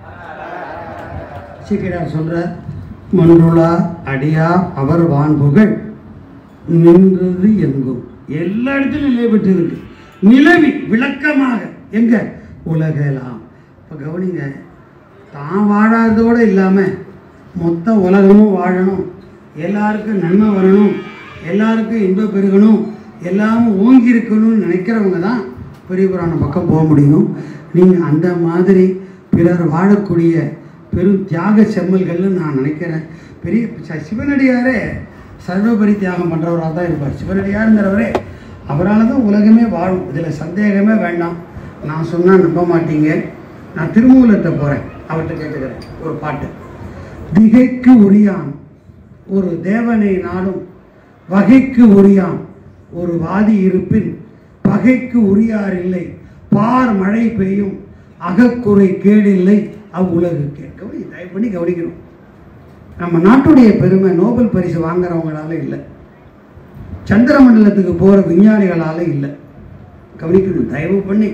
சீக்கிரம் சொல்றார், மன்றுளா அடியா அவர் வான்புகழ் நின்றது எங்கும். எல்லா இடத்துலையும் நிலை பெற்று இருக்கு. நிலவி விளக்கமாக எங்க உலகெல்லாம். இப்போ கவனிங்க, தான் வாழாததோடு இல்லாமல் மொத்த உலகமும் வாழணும், எல்லாருக்கும் நன்மை வரணும், எல்லாருக்கும் இன்பம் பெருகணும், எல்லாமும் ஓங்கி இருக்கணும்னு நினைக்கிறவங்க தான் பெரிய புராணம் பக்கம் போக முடியும். நீங்கள் அந்த மாதிரி பிறர் வாழக்கூடிய பெரும் தியாக செம்மல்கள்னு நான் நினைக்கிறேன். பெரிய சிவனடியாரே சர்வபரி தியாகம் பண்ணுறவராக தான் இருப்பார். சிவனடியாருங்கிறவரே அவரால் தான் உலகமே வாழும், இதில் சந்தேகமே வேண்டாம். நான் சொன்னால் நம்ப மாட்டீங்க. நான் திருமூலத்தை போகிறேன், அவர்கிட்ட கேட்டுக்கிறேன் ஒரு பாட்டு. திகைக்கு உரியான் ஒரு தேவனை நாடும், வகைக்கு உரியான் ஒரு வாதி இருப்பின், பகைக்கு உரியார் இல்லை பார் மழை பெய்யும், அகக்குறை கேடில்லை அவ்வுலகுக்கு. கவனி, தயவு பண்ணி கவனிக்கணும். நம்ம நாட்டுடைய பெருமை நோபல் பரிசு வாங்குறவங்களால இல்லை, சந்திர மண்டலத்துக்கு போகிற விஞ்ஞானிகளால் இல்லை. கவனிக்கணும் தயவு பண்ணி.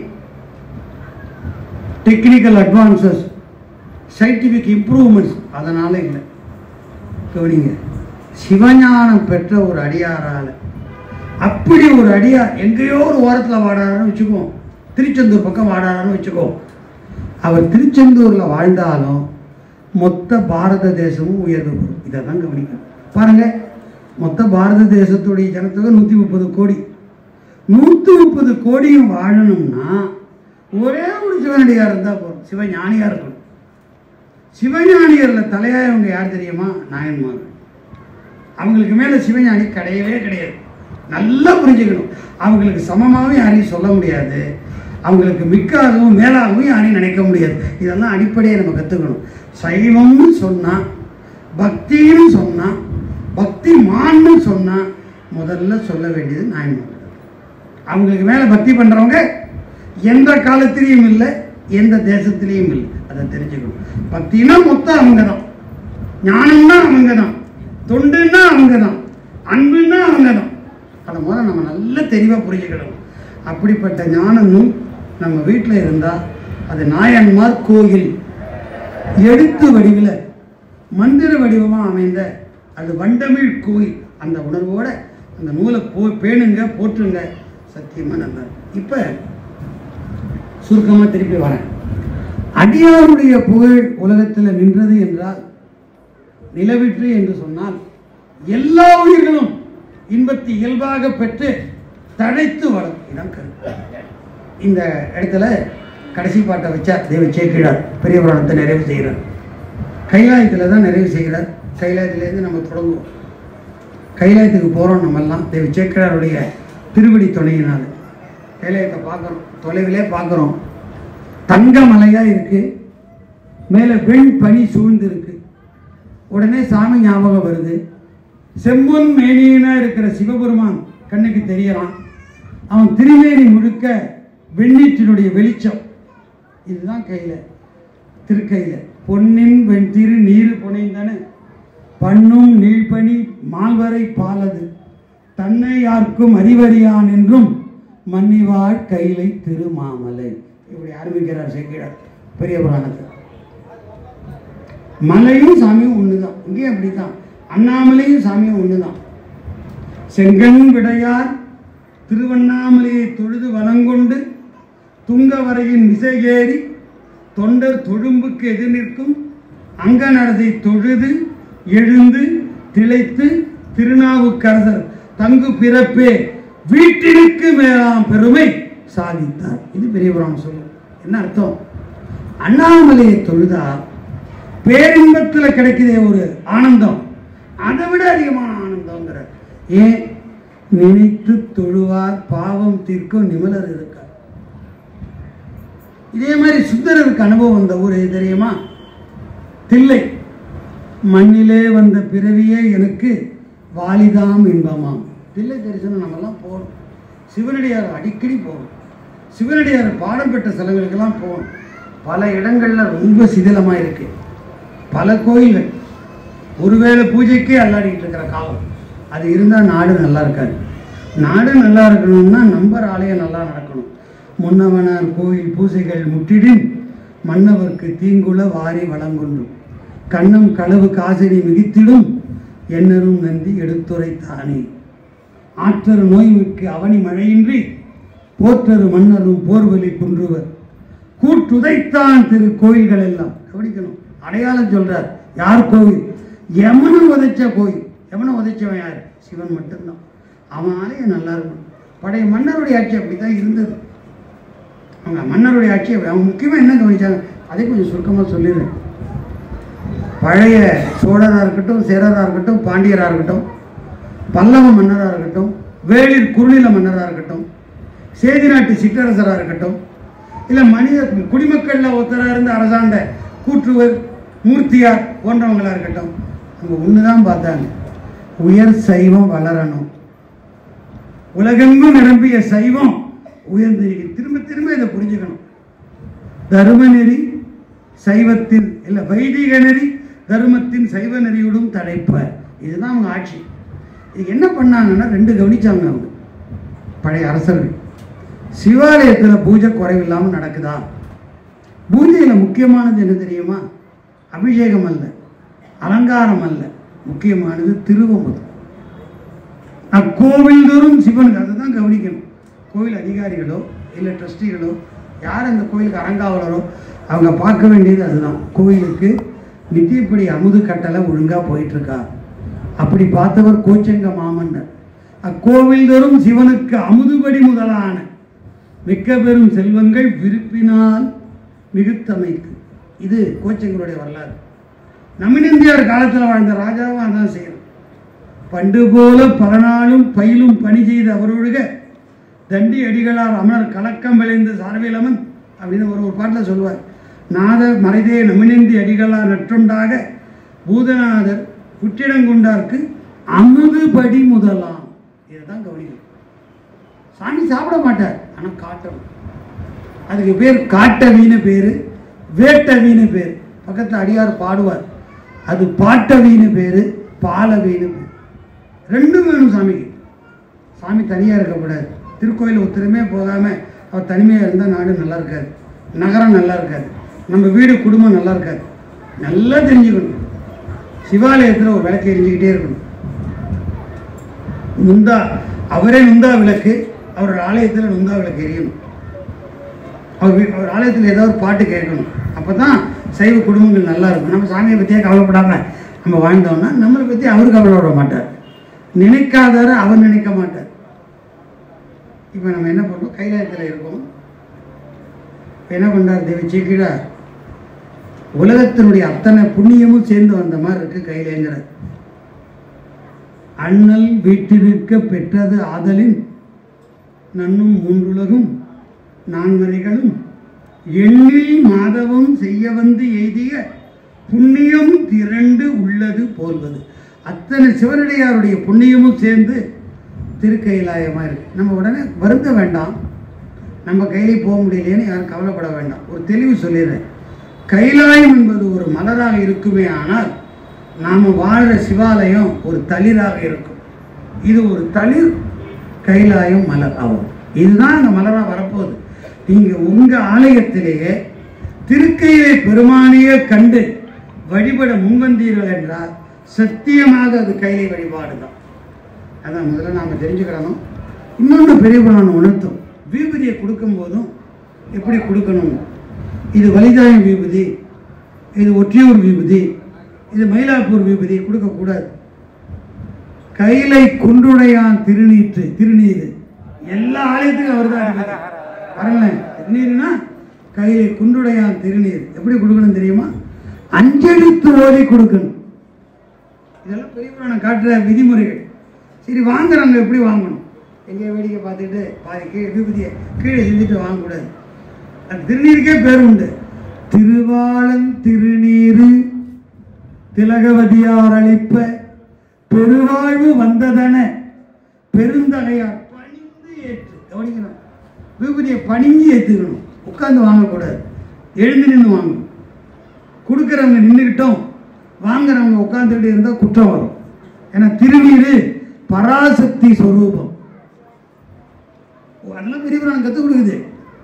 டெக்னிக்கல் அட்வான்சஸ், சயின்டிஃபிக் இம்ப்ரூவ்மெண்ட்ஸ் அதனால் இல்லை. கவனிங்க, சிவஞானம் பெற்ற ஒரு அடியாரால். அப்படி ஒரு அடியார் எங்கேயோ ஒரு ஓரத்தில் வாடாரான்னு வச்சுக்குவோம், திருச்செந்தூர் பக்கம் வாடாரான்னு வச்சுக்குவோம். அவர் திருச்செந்தூரில் வாழ்ந்தாலும் மொத்த பாரத தேசமும் உயர்வு பெறும். இதை தான் கவனிக்கணும். பாருங்கள், மொத்த பாரத தேசத்துடைய ஜனத்தொகை 130 கோடி. 130 கோடியும் வாழணும்னா ஒரே ஒரு சிவனடியார் இருந்தால் போதும், சிவஞானியாக இருக்கணும். சிவஞானியரில் தலையாயவங்க யார் தெரியுமா? நாயன்மார். அவங்களுக்கு மேலே சிவஞானி கிடையவே கிடையாது. நல்லா புரிஞ்சுக்கணும். அவங்களுக்கு சமமாகவும் யாரையும் சொல்ல முடியாது, அவங்களுக்கு மிக்காகவும் மேலாகவும் யாரையும் நினைக்க முடியாது. இதெல்லாம் அடிப்படையை நம்ம கற்றுக்கணும். சைவம்னு சொன்னால், பக்தின்னு சொன்னால், பக்தி மான்னு சொன்னால் முதல்ல சொல்ல வேண்டியது நாயன்மார்கள். அவங்களுக்கு மேலே பக்தி பண்ணுறவங்க எந்த காலத்திலையும் இல்லை, எந்த தேசத்திலையும் இல்லை. அதை தெரிஞ்சுக்கணும். பக்தினா மொத்தம் அவங்க தான், ஞானம்னா அவங்க தான், தொண்டுன்னா அவங்க தான், அன்புன்னா அவங்க தான். அதை முதல்ல நம்ம நல்ல தெளிவாக புரிஞ்சுக்கணும். அப்படிப்பட்ட ஞானமும் நம்ம வீட்டில் இருந்தால் அது நாயன்மார் கோயில் எழுத்து வடிவில் மந்திர வடிவமாக அமைந்த அது வண்டமிழ் கோயில். அந்த உணர்வோடு அந்த நூலை பேணுங்க, போற்றுங்க. சத்தியமாக நல்லா. இப்போ சுருக்கமாக திருப்பி வரேன். அடியாருடைய புகழ் உலகத்தில் நின்றது என்றால், நிலவிற்று என்று சொன்னால், எல்லா உயிர்களும் இன்பத்தை இயல்பாக பெற்று தழைத்து வரும். இதான் கருத்து. இந்த இடத்துல கடைசி பாட்டை வச்சார் தெய்வ சேக்கிழார். பெரிய புராணத்தை நிறைவு செய்கிறார். கைலாயத்தில் தான் நிறைவு செய்கிறார். கைலாயத்திலேருந்து நம்ம தொடங்குவோம். கைலாயத்துக்கு போகிறோம் நம்மெல்லாம் தெய்வ சேக்கிழாருடைய திருவடி துணையினால். கைலாயத்தை பார்க்குறோம், தொலைவிலே பார்க்குறோம். தங்க மலையாக இருக்குது, மேலே வெண் பனி சூழ்ந்து இருக்கு. உடனே சாமி ஞாபகம் வருது. செம்பொன் மேனியனாக இருக்கிற சிவபெருமான் கண்ணுக்கு தெரியறான். அவன் திருமேனி முழுக்க வெண்ணீற்றினுடைய வெளிச்சம். இதுதான் கையில், திருக்கையில். பொன்னின் வெண் திரு நீர் புனைந்தன பண்ணும் நீழ்பனி மால்வரை பாலது தன்னை யாருக்கும் அறிவறியான் என்றும் மன்னிவாழ் கைலை திருமாமலை. இப்படி ஆரம்பிக்கிறார் சேக்கிழார் பெரிய புராணத்தில். மலையும் சாமியும் ஒன்று தான். இங்கேயும் அப்படி தான். அண்ணாமலையும் சாமியும் ஒன்று தான். செங்கண் விடையார் திருவண்ணாமலையை தொழுது வலங்கொண்டு துங்கவரையின் விசையேறி தொண்டர் தொழும்புக்கு எதிர் நிற்கும் அங்கநரதை தொழுது எழுந்து திளைத்து திருநாவுக்கரசர் தங்கு பிறப்பே வீட்டிற்கு மேலாம் பெருமை சாதித்தார். இது பெரிய புராணம் சொல்லும். என்ன அர்த்தம்? அண்ணாமலையை தொழுதால் பேரின்பத்தில் கிடைக்கிற ஒரு ஆனந்தம் அதை விட அதிகமான ஆனந்தங்கிற. ஏன்? நினைத்து தொழுவார் பாவம் தீர்க்கும் நிமலர் இருக்கார். இதே மாதிரி சுந்தரருக்கு அனுபவம் வந்த ஊர் எது தெரியுமா? தில்லை. மண்ணிலே வந்த பிறவியே எனக்கு வாலிதாம் இன்பமாம். தில்லை தரிசனம் நம்மெல்லாம் போகணும். சிவனடியார் அடிக்கடி போகணும். சிவனடியார் பாடம் பெற்ற ஸ்தலங்களுக்கெல்லாம் போகணும். பல இடங்களில் ரொம்ப சிதிலமாக இருக்கு. பல கோயில்கள் ஒருவேளை பூஜைக்கே அல்லாடிட்டு இருக்கிற காலம். அது இருந்தால் நாடு நல்லா இருக்காது. நாடு நல்லா இருக்கணும்னா நம்பர் ஆலயம் நல்லா நடக்கணும். முன்னவனார் கோயில் பூசைகள் முற்றிடின் மன்னவர்க்கு தீங்குல வாரி வளங்கொன்றும் கண்ணம் களவு காசடி மிகுத்திடும் எண்ணரும் நந்தி எடுத்துரைத்தானே. ஆற்றரு நோய்மிக்கு அவனி மழையின்றி போற்றரு மன்னரும் போர்வலி குன்றுவர் கூட்டுதைத்தான் திரு கோயில்கள் எல்லாம். கவனிக்கணும், அடையாளம் சொல்றார். யார் கோவில்? யமனை உதைச்ச கோயில். யமனை உதைச்சவன் யார்? சிவன் மட்டும்தான். அவன் ஆலயம் நல்லா இருக்கும். பழைய மன்னருடைய ஆட்சி அப்படித்தான் இருந்தது. அவங்க மன்னருடைய ஆட்சி அவங்க முக்கியமாக என்ன கவனிச்சாங்க அதை கொஞ்சம் சுருக்கமாக சொல்லிடுறேன். பழைய சோழராக இருக்கட்டும், சேரராக இருக்கட்டும், பாண்டியராக இருக்கட்டும், பல்லவ மன்னராக இருக்கட்டும், வேளிர் குறுநில மன்னராக இருக்கட்டும், சேதி நாட்டு சிற்றரசராக இருக்கட்டும், இல்லை மனித குடிமக்களில் ஒருத்தராக இருந்து அரசாண்ட கூற்றுவர் மூர்த்தியார் போன்றவங்களாக இருக்கட்டும், அவங்க ஒன்று தான் பார்த்தாங்க, உயர் சைவம் வளரணும். உலகெங்கும் நிரம்பிய சைவம் உயர்ந்திருக்கு. திரும்ப திரும்ப இதை புரிஞ்சுக்கணும். தர்மநெறி சைவத்தின் இல்லை வைதிக நெறி தர்மத்தின் சைவ நெறியோடும் தடைப்ப. இதுதான் அவங்க ஆட்சி. இது என்ன பண்ணாங்கன்னா ரெண்டு கவனிச்சாங்க அவங்க பழைய அரசர்கள். சிவாலயத்தில் பூஜை குறைவில்லாமல் நடக்குதா? பூஜையில் முக்கியமானது என்ன தெரியுமா? அபிஷேகம் அல்ல, அலங்காரம் அல்ல, முக்கியமானது திருவமுது. கோவில் தோறும் சிவனுக்கு அதை தான் கவனிக்கணும். கோவில் அதிகாரிகளோ இல்லை ட்ரஸ்டிகளோ யார் அந்த கோயிலுக்கு அரங்காவலரோ அவங்க பார்க்க வேண்டியது அதுதான். கோயிலுக்கு நித்தியப்படி அமுது கட்டளை ஒழுங்காக போயிட்டுருக்கா? அப்படி பார்த்தவர் கோச்சங்க மாமன்னர். அக்கோவில் தோறும் சிவனுக்கு அமுதுபடி முதலான மிக்க பெரும் செல்வங்கள் விருப்பினால் மிகுத்தமைக்கு. இது கோச்சங்களுடைய வரலாறு. நம்மிந்தியார் காலத்தில் வாழ்ந்த ராஜாவும் அதான் செய்யணும். பண்டு போல பல நாளும் பயிலும் பணி செய்து அவரொழுக தண்டி அடிகளார் அமரர் கலக்கம் விளைந்த சார்பிலமன் அப்படின்னு ஒரு பாட்டில் சொல்லுவார். நாத மறைதே நம்மிந்தி அடிகளார் நற்றுண்டாக பூதநாதர் புற்றிடங்குண்டார்க்கு அமுதுபடி முதலாம். இதுதான் கவனிக்கணும். சாமி சாப்பிட மாட்டார், ஆனால் காட்டணும். அதுக்கு பேர் காட்டவின்னு பேர், வேட்டவின்னு பேர். பக்கத்தில் அடியார் பாடுவார், அது பாட்டவின்னு பேர், பாலவின்னு பேர். ரெண்டும் வேணும் சாமிக்கு. சாமி தனியாக இருக்கக்கூடாது. திருக்கோயில் ஒருத்தருமே போகாமல் அவர் தனிமையாக இருந்தால் நாடு நல்லா இருக்காது, நகரம் நல்லா இருக்காது, நம்ம வீடு குடும்பம் நல்லா இருக்காது. நல்லா தெரிஞ்சுக்கணும். சிவாலயத்தில் ஒரு விளக்கு எரிஞ்சுக்கிட்டே இருக்கணும். நுந்தா அவரே நுந்தா விளக்கு, அவரோட ஆலயத்தில் நுந்தா விளக்கு எரியணும். அவர் ஆலயத்தில் ஏதாவது பாட்டு கேட்கணும். அப்போ தான் சைவ குடும்பங்கள் நல்லா இருக்கும். நம்ம சாமியை பற்றியே கவலைப்படாமல் நம்ம வாழ்ந்தோம்னா நம்மளை பற்றி அவர் கவலைப்பட மாட்டார். நினைக்காதார அவர் நினைக்க மாட்டார். இப்போ நம்ம என்ன பண்ணுறோம்? கைலாயத்தில் இருக்கோம். என்ன பண்ணுறார் தேவி சீக்கிரா? உலகத்தினுடைய அத்தனை புண்ணியமும் சேர்ந்து வந்த மாதிரி இருக்கு கையிலேங்கிறார். அண்ணல் வீட்டிருக்க பெற்றது ஆதலின் நன்னும் மூன்றுலகும் நான்மறைகளும் எண்ணில் மாதவம் செய்ய வந்து எய்திய புண்ணியம் திரண்டு உள்ளது போல்வது. அத்தனை சிவனடியாருடைய புண்ணியமும் சேர்ந்து திருக்கைலாயமாக இருக்கு. நம்ம உடனே வருந்த வேண்டாம், நம்ம கையிலே போக முடியலையேன்னு யாரும் கவலைப்பட வேண்டாம். ஒரு தெளிவு சொல்லிடுறேன். கைலாயம் என்பது ஒரு மலராக இருக்குமே, ஆனால் நாம் வாழ்கிற சிவாலயம் ஒரு தளிராக இருக்கும். இது ஒரு தளிர், கைலாயம் மலர் ஆகும். இதுதான் அந்த மலராக வரப்போகுது. நீங்கள் உங்கள் ஆலயத்திலேயே திருக்கையிலே பெருமானையே கண்டு வழிபட முன்வந்தீர்கள் என்றால் சத்தியமாக அது கைலை வழிபாடு தான். அதான் முதல்ல நாம் தெரிஞ்சுக்கிறணும். இன்னொன்று பெரிய புராணம் உணர்த்தும். விபூதியை கொடுக்கும் போதும் எப்படி கொடுக்கணும்? இது வலிதாயம் விபூதி, இது ஒற்றியூர் விபூதி, இது மயிலாப்பூர் விபூதி கொடுக்கக்கூடாது. கைலை குன்றுடையான் திருநீர் எல்லா ஆலயத்துக்கும் அவர் தான் பாருங்களேன். திருநீர்னா கைலை குன்றுடையான் திருநீர் எப்படி கொடுக்கணும் தெரியுமா? அஞ்செழுத்து ஓதி கொடுக்கணும். இதெல்லாம் பெரிய புராணம் காட்டுற விதிமுறைகள். சரி, வாங்குறவங்க எப்படி வாங்கணும்? எங்கேயோ வேடிக்கை பார்த்துக்கிட்டு பாதி விபூதியை கீழே செஞ்சுட்டு வாங்கக்கூடாது. அந்த திருநீருக்கே பேர் உண்டு. திருவாளன் திருநீரு திலகவதியார் அளிப்ப பெருவாழ்வு வந்ததன பெருந்தகையார் பணிந்து ஏற்று. கவனிக்கணும். விபூதியை பணிஞ்சு ஏற்றுக்கணும். உட்காந்து வாங்கக்கூடாது, எழுந்து நின்று வாங்கணும். கொடுக்குறவங்க நின்றுக்கிட்டோம், வாங்குறவங்க உட்காந்துக்கிட்டு இருந்தால் குற்றம் வரும். ஏன்னா திருநீர் பராசக்தி ஸ்வரூபம். அதெல்லாம் பெரிய புராணம் கற்றுக் கொடுக்குது.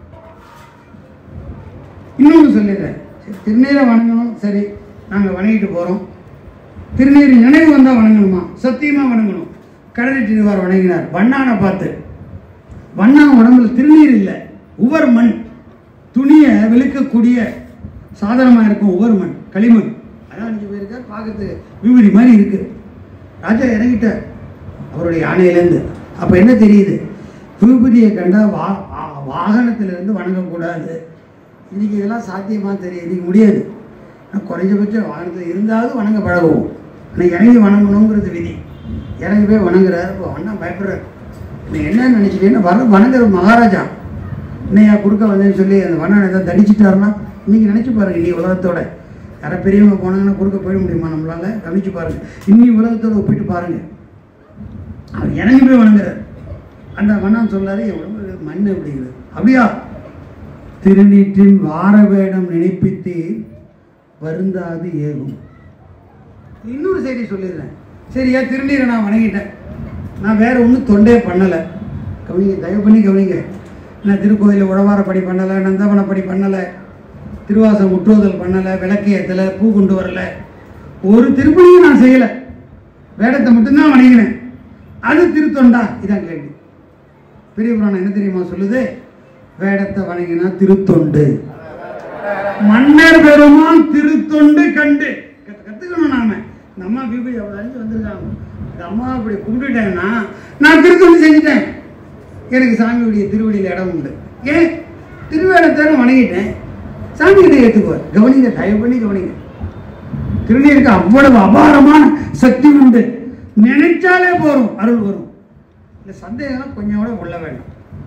இன்னொன்று சொல்லிடுறேன். திருநீரை வணங்கணும், சரி நாங்கள் வணங்கிட்டு போகிறோம். திருநீர் நினைவு வந்தால் வணங்கணுமா? சத்தியமாக வணங்கணும். கடலை திருவார் வணங்கினார் வண்ணானை பார்த்து. வண்ணான் உடம்புல திருநீர் இல்லை, உவர் மண், துணியை வெளுக்கக்கூடிய சாதனமாக இருக்கும் உவர் மண், களிமண். அதான் 5 பேருக்கார் பார்க்கறதுக்கு விபூதி மாதிரி இருக்குது. ராஜா இறங்கிட்டார் அவருடைய யானையிலேருந்து. அப்போ என்ன தெரியுது? விபூதியை கண்டால் வாகனத்திலிருந்து வணங்கக்கூடாது. இன்றைக்கி இதெல்லாம் சாத்தியமாக தெரியும், இன்றைக்கி முடியாது. ஆனால் குறைஞ்சபட்சம் வாகனத்தில் இருந்தாலும் வணங்க பழகுவோம். ஆனால் இறங்கி வணங்கணுங்கிறது விதி. இறங்கி போய் வணங்குறாரு. இப்போ அண்ணா பயப்படுறாரு. நீ என்ன நினச்சிட்டேன்னா வணங்குற மகாராஜா என்னையா குறுக்க வந்தேன்னு சொல்லி அந்த வண்ணனை ஏதாவது தடிச்சிட்டாருன்னா இன்றைக்கி நினச்சி பாருங்க. இன்னி உலகத்தோட யாரை பெரியவங்க போனாங்கன்னா குறுக்க போயிட முடியுமா நம்மளால? கவனிச்சு பாருங்கள். இன்னி உலகத்தோடு ஒப்பிட்டு பாருங்கள். அவர் இறங்கி போய் வணங்குறாரு. அந்த வண்ணன் சொல்லாரு என் உடம்பு மண் அப்படிங்கிறது. அப்படியா? திருநீற்றின் வார வேடம் நினைப்பித்து வருந்தாது ஏகும். இன்னொரு செய்தி சொல்லிடுறேன். சரியா, திருநீரை நான் வணங்கிட்டேன், நான் வேற ஒன்றும் தொண்டே பண்ணலை. கவனிங்க, தயவு பண்ணி கவனிங்க. நான் திருக்கோயிலில் உழவாரப்படி பண்ணலை, நந்தவனப்படி பண்ணலை, திருவாசம் முற்றுவதல் பண்ணலை, விளக்கு ஏற்றலை, பூ கொண்டு வரலை, ஒரு திருப்பணியும் நான் செய்யலை. வேடத்தை மட்டும்தான் வணங்கினேன். அது திருத்தொண்டா? இதான் கேள்வி. பெரிய புராணம் என்ன தெரியுமா சொல்லுது? வேடத்தை வணங்கினா திருத்தொண்டு. மன்னர் பெருமான் திருத்தொண்டு கண்டு கற்றுக்கணும். நாம இந்த அம்மா பிபி எவ்வளோ அழிஞ்சு வந்திருக்காங்க. இந்த அம்மா அப்படி கும்பிட்டுட்டேன்னா நான் திருத்தொண்டு செஞ்சுட்டேன். எனக்கு சாமியுடைய திருவடியில் இடம் உண்டு. ஏன்? திருவேடத்தை வணங்கிட்டேன், சாமி கிட்ட ஏற்றுக்குவார். கவனிங்க, தயவு பண்ணி கவனிங்க. திருநீருக்கு அவ்வளவு அபாரமான சக்தி உண்டு. நினைச்சாலே போறோம், அருள் வரும். இந்த சந்தேகம் கொஞ்சம் கூட கொள்ள வேண்டாம்.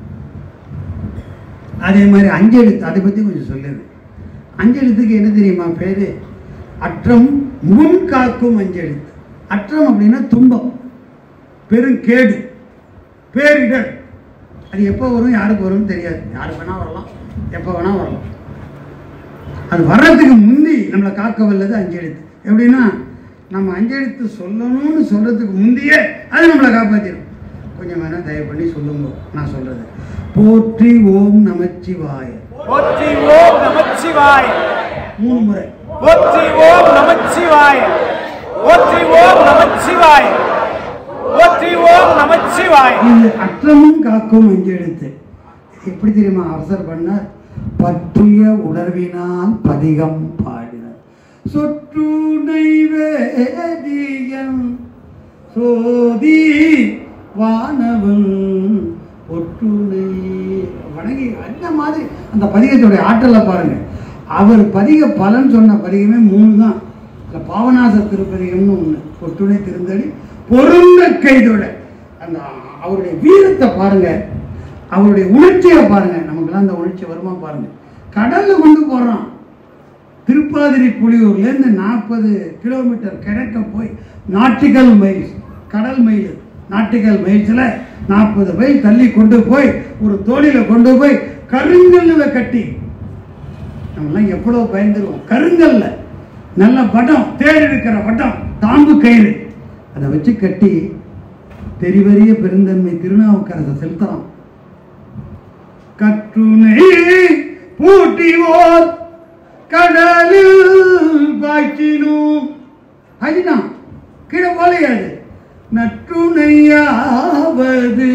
அதே மாதிரி அஞ்செழுத்து, அதை பற்றி கொஞ்சம் சொல்லுது. அஞ்செழுத்துக்கு என்ன தெரியுமா பேரு? அற்றம் முன் காக்கும் அஞ்செழுத்து. அற்றம் அப்படின்னா துன்பம், பெருங்கேடு, பேரிடர். அது எப்போ வரும், யாருக்கு வரும்னு தெரியாது. யாருக்கு வேணா வரலாம், எப்போ வேணா வரலாம். அது வர்றதுக்கு முந்தி நம்மளை காக்க வல்லது அஞ்செழுத்து. எப்படின்னா நம்ம அஞ்செழுத்து சொல்லணும்னு சொல்றதுக்கு முந்தையே அது நம்மளை காப்பாற்றிடும். கொஞ்சம் வேணா தயவு பண்ணி சொல்லுங்க. நான் சொல்றது போற்றி ஓம் நமச்சிவாய. போற்றி ஓம் நமச்சிவாய. 3 முறை. போற்றி ஓம் நமச்சிவாய. போற்றி ஓம் நமச்சிவாய. போற்றி ஓம் நமச்சிவாய. இது அற்றமும் காக்கும் அஞ்செழுத்து. எப்படி தெரியுமா அவசர் பண்ணார்? பற்றிய உணர்வினால் பதிகம் பாடினார். சொற்றுணை வேதியன் சோதி வானவன் ஒற்றுணை வணங்கி. அந்த மாதிரி அந்த பதிகத்துடைய ஆற்றலை பாருங்க. அவர் பதிக பலன் சொன்ன பதிகமே 3 தான். பாவநாச திருப்பதிகம்னு ஒன்று, ஒற்றுணை திருந்தடி பொருந்த கைதோட. அந்த அவருடைய வீரத்தை பாருங்க, அவருடைய உணர்ச்சியை பாருங்க. நமக்குலாம் அந்த உணர்ச்சி வருமா பாருங்க. கடல்ல கொண்டு போறான். திருப்பாதிரி புலியூர்லேருந்து 40 கிலோமீட்டர் கிழக்க போய் நாட்டிக்கல் மைல்ஸ், கடல் மைல், நாட்டிக்கல் மைல்ஸில் 40 மைல் தள்ளி கொண்டு போய் ஒரு தோணியில கொண்டு போய் கருங்கல்ல கட்டி. நம்மளாம் எவ்வளோ பயந்துருவோம். கருங்கல்ல நல்ல படம், தேர் இருக்கிற படம், தாம்பு கயிறு, அதை வச்சு கட்டி தெரிவறிய பெருந்தன்மை திருநாவுக்கரசர் செலுத்தலாம். கற்றுணை பூட்டிவோர் கடலில் பாய்ச்சினோம். அதுனா கீழே போலையாது. நற்றுணையாவது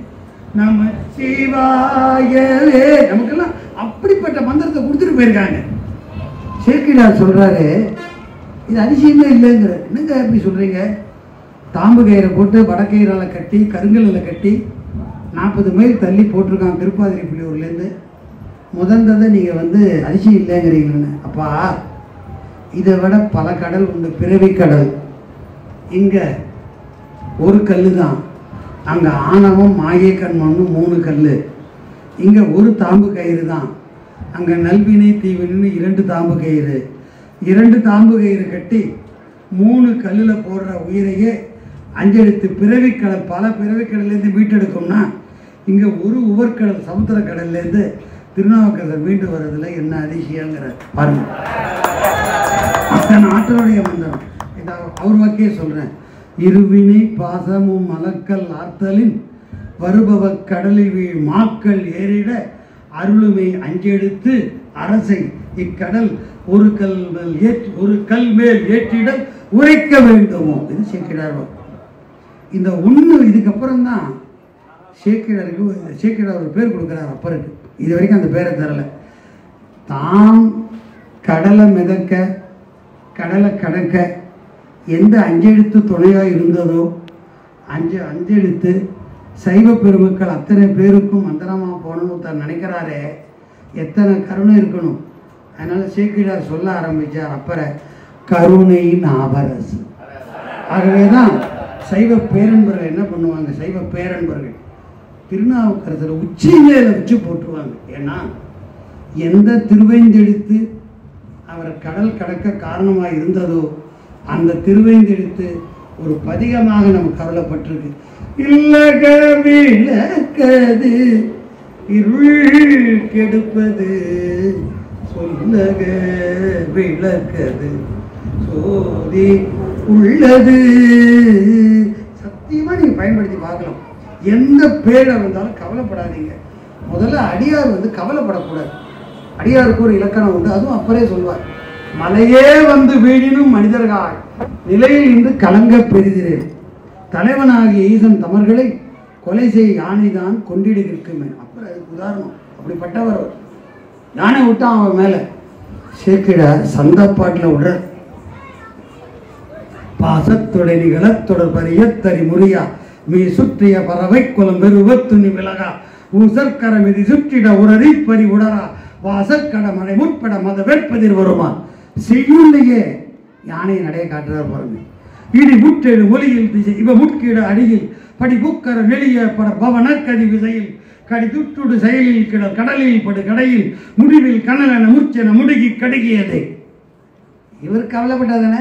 நமச்சிவாயவே. நமக்கெல்லாம் அப்படிப்பட்ட மந்திரத்தை கொடுத்துட்டு போயிருக்காங்க. சேர்க்கிறார் சொல்றாரு, இது அதிசயமே இல்லைங்கிற. என்னங்க எப்படி சொல்றீங்க? தாம்பு கயிறை போட்டு வடக்கயிறால கட்டி கருங்கல்லில் கட்டி 40 மைல் தள்ளி போட்டிருக்கான் திருப்பாதிரி புலியூர்லேருந்து. முதல்ந்ததை நீங்கள் அதிசயம் இல்லைங்கிறீங்கன்னு. அப்பா, இதை விட பல கடல் உண்டு. பிறவி கடல் இங்கே ஒரு கல் தான். அங்கே ஆணவம் மாயை கண்மண்ணு 3 கல். இங்கே ஒரு தாம்பு கயிறு தான். அங்கே நல்வினை தீவினை 2 தாம்பு கயிறு. 2 தாம்பு கயிறு கட்டி 3 கல்லில் போடுற உயிரையே அஞ்செழுத்து பிறவிக்கடல், பல பிறவிக்கடலேருந்து மீட்டெடுக்கும்னா இங்கே ஒரு உவர்கடல் சமுத்திர கடல்லேருந்து திருநாவுக்கரசர் மீண்டு வர்றதுல என்ன அதிசயங்கிற பாருங்க. அத்தனை ஆற்றலுடைய மந்திரம். இதை அவர் வாக்கியே சொல்கிறேன். இருவினை பாசமும் மலக்கல் ஆர்த்தலின் வருபவ கடலில் வீழ் மாக்கள் ஏறிட அருளுமை அஞ்செடுத்து அரசை இக்கடல் ஒரு கல் மேல் ஏற்றிட உரைக்க வேண்டுமோ. இது சேக்கிழார். இந்த ஒன்று இதுக்கப்புறம் தான் சேக்கிழார் ஒரு பேர் கொடுக்குறார் அப்பருக்கு. இது வரைக்கும் அந்த பேரை தரல. தாம் கடலை மிதக்க கடலை கடக்க எந்த அஞ்செழுத்து துணையாக இருந்ததோ அஞ்செழுத்து சைவ பெருமக்கள் அத்தனை பேருக்கும் மந்திரமாக போகணும்னு தான் நினைக்கிறாரே, எத்தனை கருணை இருக்கணும். அதனால் சேக்கிழார் சொல்ல ஆரம்பித்தார் அப்பரை கருணை நாவரசு. ஆகவே தான் சைவ பேரன்பர்கள் என்ன பண்ணுவாங்க, சைவ பேரன்பர்கள் திருநாவுக்கரசர் உச்சி மேல வச்சு போட்டுருவாங்க. ஏன்னா எந்த திருவைந்தெழுத்து அவர் கடல் கடக்க காரணமாக இருந்ததோ அந்த திருவைந்தெழுத்து ஒரு பதிகமாக நமக்கு கருளப்பட்டிருக்கு. இல்லக விளக்கது இருள் கெடுப்பது சொல்லக விளக்கது சோதி உள்ளது. சத்தியமா நீங்க பயன்படுத்தி பார்க்கலாம். எந்த பேரை வந்தாலும் கவலைப்படாதீங்க. முதல்ல அடியார் கவலைப்படக்கூடாது. அடியாருக்கு ஒரு இலக்கணம் உண்டு, அதுவும் அப்பரே சொல்வார். மலையே வீழினும் மனிதர்கள் நிலையில் இன்று கலங்க பெரிதிரேன் தலைவனாகிய ஈசன் தமர்களை கொலை செய் யானைதான் கொண்டிடுகிற்குமே. அப்புறம் அதுக்கு உதாரணம். அப்படிப்பட்டவர் யானை விட்டான் அவன் மேல. சேக்கிழார் சந்தப்பாட்டில் விடுற பாசத்துடை நிகழத்தொடர் பரியத்தறி முறியா மீ சுற்றிய பறவை குலம் வெறுவத்துணி விலகா ஊசற்கர மிதி சுற்றிட உரறி பறி உடரா வாசற்கட மழை முற்பட மத வேட்பதிர் வருமா. செய்யுள்ளையே யானையை நடைய காட்டுறார் பாருங்க. இடி முற்றேடு ஒலியில் திசை இவ முட்கீடு அடியில் படி புக்கர நெளிய பட பவன கதி விசையில் கடி துட்டுடு செயலில் கிடல் கடலில் படு கடையில் முடிவில் கனலென முச்சென முடுகி கடுகியதே. இவர் கவலைப்பட்டாதானே.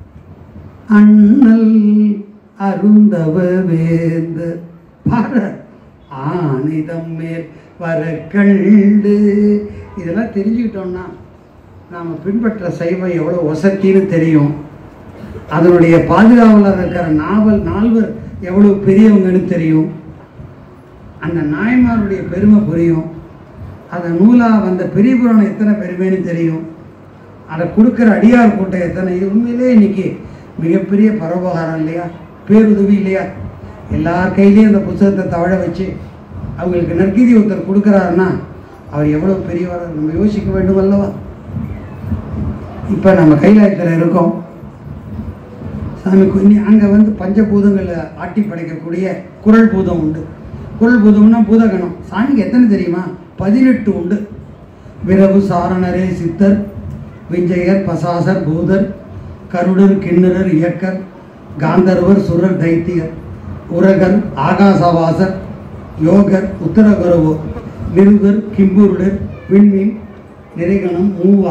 அண்ணல் அருந்தவ வேந்த பாட ஆனிதம் மேல் வர கண்டு. இதெல்லாம் தெரிஞ்சுக்கிட்டோம்னா நாம் பின்பற்ற சைவம் எவ்வளோ வசத்தின்னு தெரியும். அதனுடைய பாதுகாவலர் இருக்கிற நால்வர் எவ்வளோ பெரியவங்கன்னு தெரியும். அந்த நாயன்மாருடைய பெருமை புரியும். அந்த நூலாக வந்த பெரிய புராணம் எத்தனை பெருமைன்னு தெரியும். அதை கொடுக்குற அடியார் கூட்டம் எத்தனை. உண்மையிலே இன்னைக்கு மிகப்பெரிய பரோபகாரம் இல்லையா, பேருதவி இல்லையா. எல்லார் கையிலையும் அந்த புத்தகத்தை தவழ வச்சு அவங்களுக்கு நற்கீதி ஒருத்தர் கொடுக்குறாருன்னா அவர் எவ்வளோ பெரியவர் நம்ம யோசிக்க வேண்டும் அல்லவா. இப்போ நம்ம கைலாயத்தில் இருக்கோம். சாமி அங்கே பஞ்சபூதங்களை ஆட்டி படைக்கக்கூடிய குரல் பூதம் உண்டு. குரல் பூதம்னா பூதகணம். சாமிக்கு எத்தனை தெரியுமா? 18 உண்டு. விரவு சாரணரே சித்தர் விஞ்சயர் பசாசர் பூதர் கருடர் கிண்ணறர் இயக்கர் காந்தர்வர் சுரர் தைத்தியர் உரகர் ஆகாசவாசர் யோகர் உத்தரகுரவோர் நிருகர் கிம்புருடர் விண்மீன் நிறைகணம்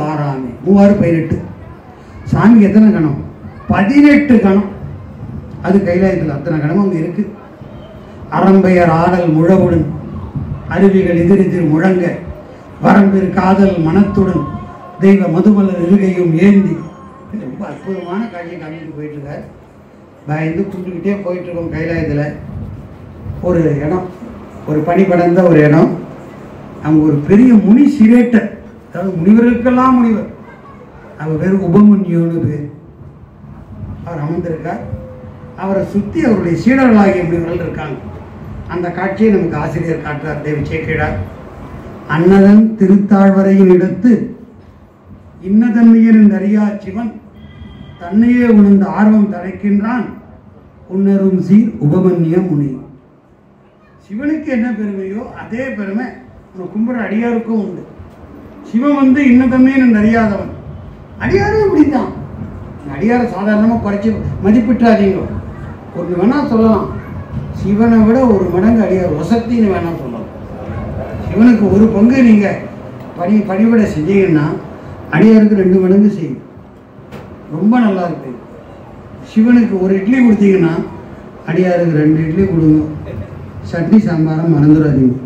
18. சாமிக்கு எத்தனை கணம்? 18 கணம். அது கைலாயத்தில் அத்தனை கணம் அங்கே இருக்கு. அரம்பையர் ஆடல் முழவுடன் அருவிகள் எதிரெதிர் முழங்க வரம்பிற் காதல் மனத்துடன் தெய்வ மதுமலர் இருகையும் ஏந்தி. ரொம்ப அற்புதமான காட்சியை காமிட்டு போயிட்டு இருக்கார். பயந்து கூட்டுக்கிட்டே போயிட்டு இருக்கோம். கைலாயத்தில் ஒரு இடம், ஒரு பனி படர்ந்த ஒரு இடம். அங்கே ஒரு பெரிய முனி சிரேட்டர், அதாவது முனிவர்களுக்கெல்லாம் முனிவர், அவர் பேர் உபமன்யுன்னு பேர். அவர் அமர்ந்திருக்கார். அவரை சுற்றி அவருடைய சீடர்களாகிய முனிவர்கள் இருக்காங்க. அந்த காட்சியை நமக்கு ஆசிரியர் காட்டுறார் தேவி சேக்கிழார். அன்னதன் திருத்தாழ்வரையின் எடுத்து இன்னதன்மையின் அறியா சிவன் தன்னையே உணர்ந்த ஆர்வம் தடைக்கின்றான் உன்னரும் சீர் உபமன்ய முனி. சிவனுக்கு என்ன பெருமையோ அதே பெருமை கும்பிட அடியாருக்கும் உண்டு. சிவன் இன்னதன்மையின் அறியாதவன். அடியாரும் இப்படித்தான். அடியாரை சாதாரணமாக குறைச்சி மதிப்பிட்டாதீங்க. ஒன்று வேணா சொல்லலாம், சிவனை விட ஒரு மடங்கு அடியார் வசத்தின்னு வேணா சொல்லலாம். சிவனுக்கு ஒரு பங்கு நீங்கள் பணிவிட செஞ்சீங்கன்னா அடியாருக்கு 2 மடங்கு செய்யும். ரொம்ப நல்லா இருக்கு. சிவனுக்கு ஒரு இட்லி கொடுத்தீங்கன்னா அடியாருக்கு 2 இட்லி கொடுங்க. சட்னி சாம்பாரம் மறந்துடாதீங்க,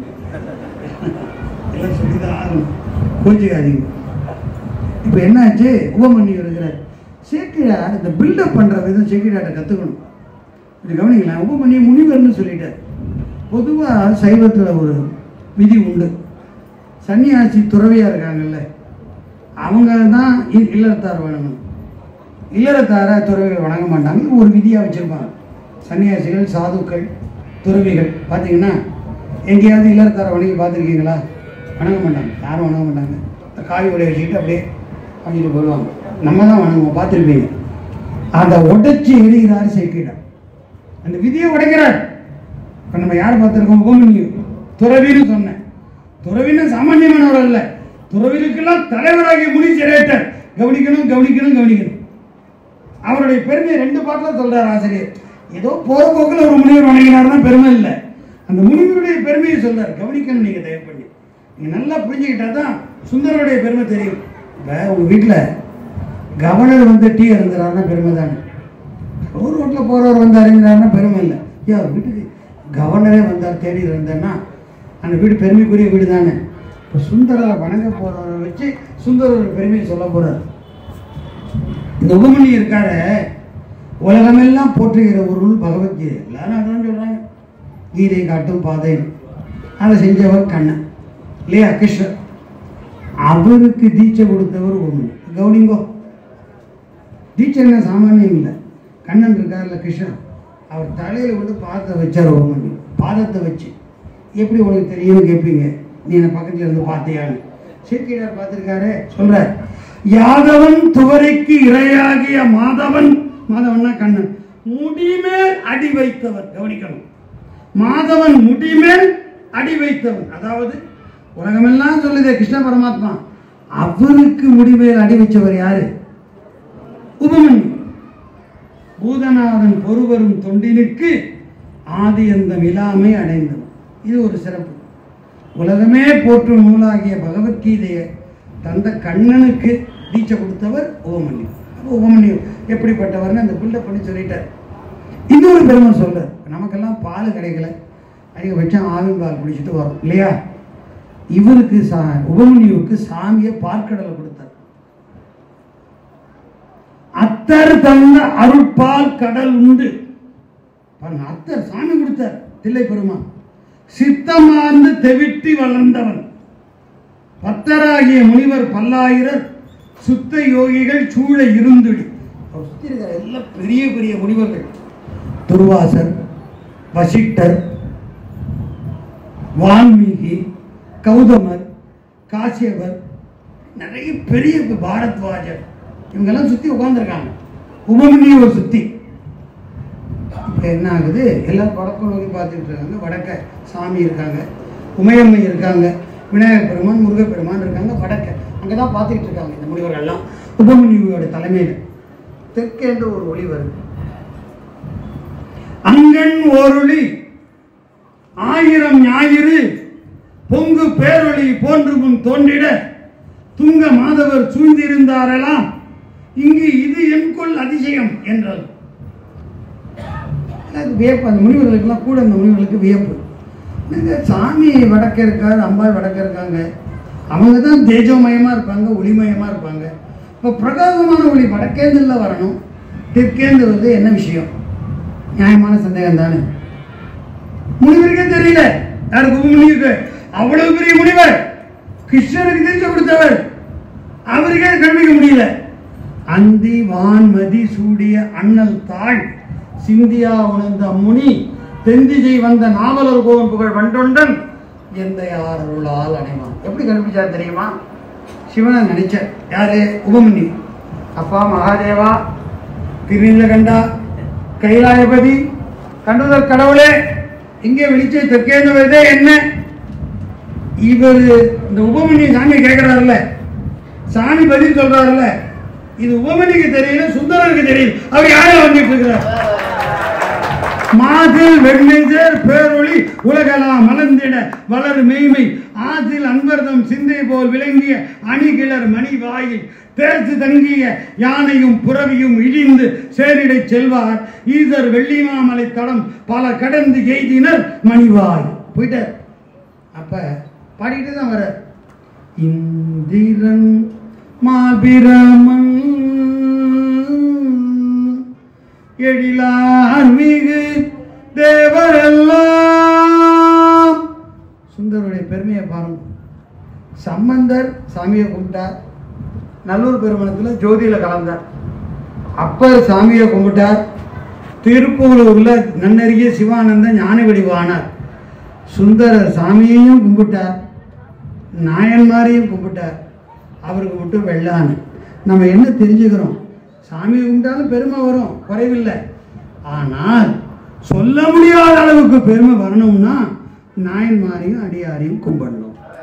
எல்லாம் சொல்லிதான் ஆகணும், கோச்சிக்காதீங்க. இப்போ என்னாச்சு, உபமன்யு இருக்கிறார். சேக்கிழார் இந்த பில்டப் பண்ணுற விதம் சேக்கிழார்ட்ட கற்றுக்கணும். இது கவனிங்களேன். உபமன்யு முனிவர்னு சொல்லிட்டார். பொதுவாக சைவத்தில் ஒரு விதி உண்டு. சன்னியாசி துறவியாக இருக்காங்கல்ல, அவங்க தான் இல்லறத்தார் வணங்கணும். இல்லறத்தார துறவிகள் வணங்க மாட்டாங்க. ஒரு விதியாக வச்சுருப்பாங்க. சன்னியாசிகள், சாதுக்கள், துறவிகள் பார்த்தீங்கன்னா எங்கேயாவது இல்லறத்தார வணங்கி பார்த்துருக்கீங்களா? வணங்க மாட்டாங்க. யாரும் வணங்க மாட்டாங்க. காய் உடைய வச்சுக்கிட்டு அப்படியே பண்ணிட்டு போடுவாங்க. நம்ம தான் வணங்குவோம், பார்த்துருப்பீங்க. அதை உடைச்சி எறிகிறார் சேக்கிழார். அந்த விதியை உடைக்கிறார். இப்போ நம்ம யார் பார்த்துருக்கோம்? உபமன்யு துறவின்னு சொன்னேன். துறவின்னு சாமானியமானவர் அல்ல, துறவிகளுக்கெல்லாம் தலைவராகிய முனிசிரேட்டர். கவனிக்கணும் கவனிக்கணும் கவனிக்கணும். அவருடைய பெருமையை 2 பாட்டில் சொல்றார் ஆசிரியர். ஏதோ போற போக்கில் ஒரு முனிவர் வணங்கினார்னா பெருமை இல்லை, அந்த முனிவருடைய பெருமையை சொல்றார். கவனிக்கணும். நீங்க தயவு பண்ணி நீங்க நல்லா புரிஞ்சுக்கிட்டா தான் சுந்தரருடைய பெருமை தெரியும். இப்போ உங்க வீட்டில் கவர்னர் வந்து டீ அருந்துறாருன்னா பெருமை தானே. ஒரு ரோட்டில் போறவர் வந்து அறிஞ்சாருன்னா பெருமை இல்லை. ஏன் வீட்டுக்கு கவர்னரே வந்தார் தேடி இருந்தார்னா அந்த வீடு பெருமைக்குரிய வீடு தானே. இப்போ சுந்தரரை வணங்க போறவரை வச்சு சுந்தரர் பெருமையை சொல்ல போறார். இந்த உபமன்யு இருக்காரு, உலகமெல்லாம் போற்றுகிற ஒரு நூல் பகவத்கீதை. எல்லாரும் அதான் சொல்றாங்க, கீதை காட்டும் பாதை. அதை செஞ்சவர் கண்ணன் இல்லையா, கிருஷ்ணர். அவருக்கு தீட்சை கொடுத்தவர் உபமன்யு. கவுனிங்கோ, தீட்சை என்ன சாமானியம் இல்லை. கண்ணன் இருக்கார்ல கிருஷ்ணர், அவர் தலையில் வந்து பாதத்தை வச்சார் உபமன்யு. பாதத்தை வச்சு எப்படி உனக்கு தெரியும்னு கேட்பீங்க. நீ என்ன பக்கத்தில் இருந்து பார்த்தியான்னு. சேக்கிழார் பார்த்துருக்காரு, சொல்ற யாதவன் துவரைக்கு இரையாகிய மாதவன், மாதவன்னா கண்ணன், முடிமேல் அடி வைத்தவர். கவனிக்கணும், மாதவன் முடிமேல் அடி வைத்தவன். அதாவது உலகமெல்லாம் சொல்லுதே கிருஷ்ண பரமாத்மா, அவருக்கு முடிமேல் அடி வச்சவர் யாரு? உபமன்யு. பூதநாதன் பொறுவரும் தொண்டினுக்கு ஆதி அந்த இல்லாமை அடைந்தவன். இது ஒரு சிறப்பு. உலகமே போற்றும் நூலாகிய பகவத்கீதையை தந்த கண்ணனுக்கு தீட்சை கொடுத்தவர் உபமன்யு. அப்போ உபமன்யு எப்படிப்பட்டவர்னு அந்த பில்டப் பண்ணி சொல்லிட்டார். இன்னொரு பெருமை சொல்றார். நமக்கெல்லாம் பால் கிடைக்கல, அதிகபட்சம் ஆவின் பால் குடிச்சிட்டு வரோம் இல்லையா. இவருக்கு உபமன்யுவுக்கு சாமியை பார்க்கடலை கொடுத்தார். அத்தர் தந்த அருட்பால் கடல் உண்டு. பாருங்க, அத்தர் சாமி கொடுத்தார். தில்லை பெருமான் சித்தமார்ந்து தெவிட்டி வளர்ந்தவன். பத்தராகிய முனிவர் பல்லாயிரர் சுத்த யோகிகள் சூழ இருந்துடி. சுத்தி இருக்கிற எல்லாம் பெரிய பெரிய முனிவர்கள். துர்வாசர், வசிட்டர், வால்மீகி, கௌதமர், காசியவர், நிறைய பெரிய பாரத்வாஜர், இவங்கெல்லாம் சுத்தி உட்கார்ந்துருக்காங்க. உபமன்யுவை சுத்தி. இப்போ என்ன ஆகுது, எல்லாரும் வடக்கு நோக்கி பார்த்துட்டு இருக்காங்க. வடக்க சாமி இருக்காங்க, உமையம்மை இருக்காங்க, விநாயகர் பெருமான், முருகப்பெருமான் இருக்காங்க. வடக்க அங்கே தான் பார்த்துக்கிட்டு இருக்காங்க இந்த முனிவர்கள்லாம். உபமன்யுவோட தலைமையில் தெற்கேண்டு ஒரு ஒளி வருது. அங்கன் ஓரொளி 1000 ஞாயிறு பொங்கு பேரொளி போன்று முன் தோன்றிட துங்க மாதவர் சூழ்ந்திருந்தாரெல்லாம் இங்கு இது என்கொள் அதிசயம் என்றார். வியப்பு. அந்த முனிவர்களுக்கெல்லாம் கூட அந்த முனிவர்களுக்கு வியப்பு. சாமி வடக்க இருக்காரு, அம்பாள் வடக்க இருக்காங்க. அவங்க தான் தேஜோமயமாக இருப்பாங்க, ஒளிமயமாக இருப்பாங்க. இப்போ பிரகாசமான ஒளி வடக்கேந்துல வரணும், தெற்கேந்து வருது. என்ன விஷயம்? நியாயமான சந்தேகம் தானே. முனிவருக்கே தெரியல. யாருக்கு? உபமன்யுக்கு. அவ்வளவு பெரிய முனிவர், கிருஷ்ணருக்கு தீட்சை கொடுத்தவர், அவருக்கே கண்டுபிடிக்க முடியல. அந்தி வான்மதி சூடிய அண்ணல் தாழ் சிந்தியா உணர்ந்த முனி தெந்திஜை வந்த நாவலர் கோவன் புகழ் வண்டொண்டன் எந்த யார் அருளால் அடைவான். எப்படி கண்டுபிடிச்சார் தெரியுமா? சிவனை நினைச்சார். யாரு? உபமன்யு. அப்பா மகாதேவா, திருநீலகண்டா, கைலாயபதி, கண்டுதல் கடவுளே, இங்கே வெளிச்சை தெற்கேந்து வருதே என்ன? இவர் இந்த உபமன்யு சாமி கேட்கிறாருல்ல, சாமி பதில் சொல்றாருல்ல, இது உபமன்யுக்கு தெரியல, சுந்தரருக்கு தெரியல. அவர் யாரை வந்துட்டு இருக்கிறார்? மாதில் வெண்மைதேர் பேரொளி உலகெல்லாம் மலர்ந்திட வளர் மெய்மை ஆதில் அன்பர்தம் சிந்தை போல் விளங்கிய அணிகிளர் மணி வாயில் தேர்த்து தங்கிய யானையும் புறவியும் இழிந்து சேரிடை செல்வார் ஈதர் வெள்ளிமாமலை தடம் பல கடந்து எய்தினர் மணிவாய் போயிட்டார். அப்ப பாடிக்கிட்டு தான் வர இந்திரன் மாபிரமன் எழிலார் மிகு தேவரெல்லாம். சுந்தருடைய பெருமையை பாருங்க. சம்பந்தர் சாமியை கும்பிட்டார், நல்லூர் பெருமணத்தில் ஜோதியில் கலந்தார். அப்பர் சாமியை கும்பிட்டார், திருப்பூரூரில் நன்னறிய சிவானந்த ஞான வடிவானார். சுந்தரர் சாமியையும் கும்பிட்டார், நாயன்மாரையும் கும்பிட்டார். அவருக்கு மட்டும் வெள்ளான்னு. நம்ம என்ன தெரிஞ்சுக்கிறோம்? சாமி கும்பிட்டாலும் பெருமை வரும், குறைவில்லை. ஆனால் சொல்ல முடியாத அளவுக்கு பெருமை வரணும்னா நாயன்மாரையும் அடியாரையும் கும்பிடணும்.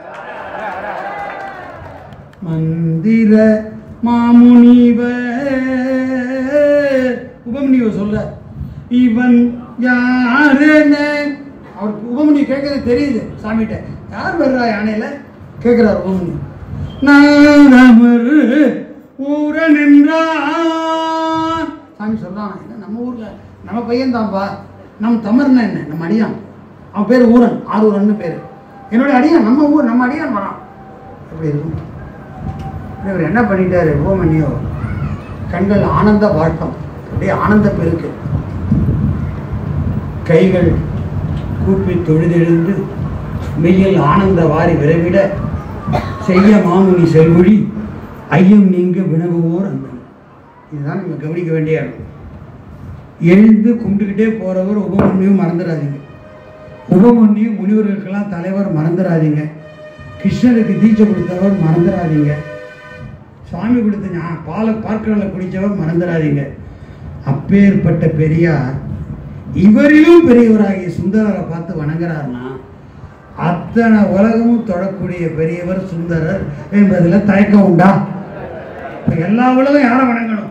மந்திர மாமுனிவர் உபமுனிவர் சொல்ற இவன் யாருன்னு அவருக்கு உபமுனி கேட்கறது தெரியுது. சாமிகிட்ட யார் வர்றா யானையில கேட்கிறார் உபமுனி. நாதமர் ஊர நின்றான். சாமி சொல்றான், என்ன நம்ம ஊர்ல நம்ம பையன் தான்ப்பா, நம்ம தமர்னா என்ன, நம்ம அடியான். அவன் பேர் ஊரன், ஆரூரன்னு பேர். என்னுடைய அடியான், நம்ம ஊர், நம்ம அடியான் வரான். அப்படி இருக்கும். இவர் என்ன பண்ணிட்டாரு உபமன்யோ, கண்கள் ஆனந்த வாட்டம், அப்படியே ஆனந்த பெருக்கு, கைகள் கூப்பி தொழுதெழுந்து மெய்யில் ஆனந்த வாரி விரைவிட செய்ய மாமுனி செல்வொழி ஐயம் நீங்க வினவுவோர் அந்த. இதுதான் நம்ம கவனிக்க வேண்டிய இடம். எழுந்து கும்பிட்டுக்கிட்டே போறவர் உபமன்யும் மறந்துடாதீங்க. உபமன்யும் முனிவர்களுக்கெல்லாம் தலைவர் மறந்துடாதீங்க. கிருஷ்ணருக்கு தீட்சை கொடுத்தவர் மறந்துடாதீங்க. சுவாமி கொடுத்த பாலை பார்க்கடலை குடித்தவர் மறந்துடாதீங்க. அப்பேற்பட்ட பெரியார் இவரிலும் பெரியவராகிய சுந்தரரை பார்த்து வணங்குறாருன்னா அத்தனை உலகமும் தொடக்கூடிய பெரியவர் சுந்தரர் என்பதில் தயக்கம் உண்டா? எல்லா உலகம் யாரை வணங்கணும்?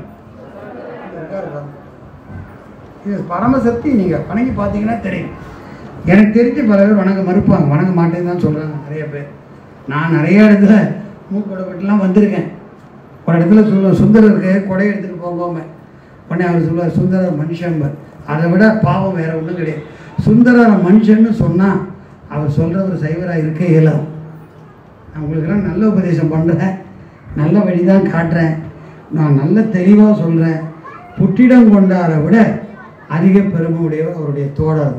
இது பரமசக்தி. நீங்க வணங்கி பார்த்தீங்கன்னா தெரியும். எனக்கு தெரிஞ்சு பல பேர் வணங்க மறுப்பாங்க, வணங்க மாட்டேன்னு தான் சொல்றாங்க நிறைய பேர். நான் நிறைய இடத்துல மூக்கொடை விட்டுலாம் வந்திருக்கேன். ஒரு இடத்துல சொல்லுவேன், சுந்தரருக்கு கொடை எடுத்துகிட்டு போங்கோங்க. உடனே அவர் சொல்லுவார், சுந்தரர் மனுஷன்பர். அதை விட பாவம் வேற ஒன்றும் கிடையாது. சுந்தரர் மனுஷன்னு சொன்னால் அவர் சொல்கிறவர் சைவராக இருக்க இயலாது. நான் உங்களுக்கெல்லாம் நல்ல உபதேசம் பண்ணுறேன், நல்ல வழி தான் காட்டுறேன், நான் நல்ல தெளிவாக சொல்கிறேன். புற்றிடம் கொண்டாரை விட அதிக பெருமை உடையவர் அவருடைய தோழர்.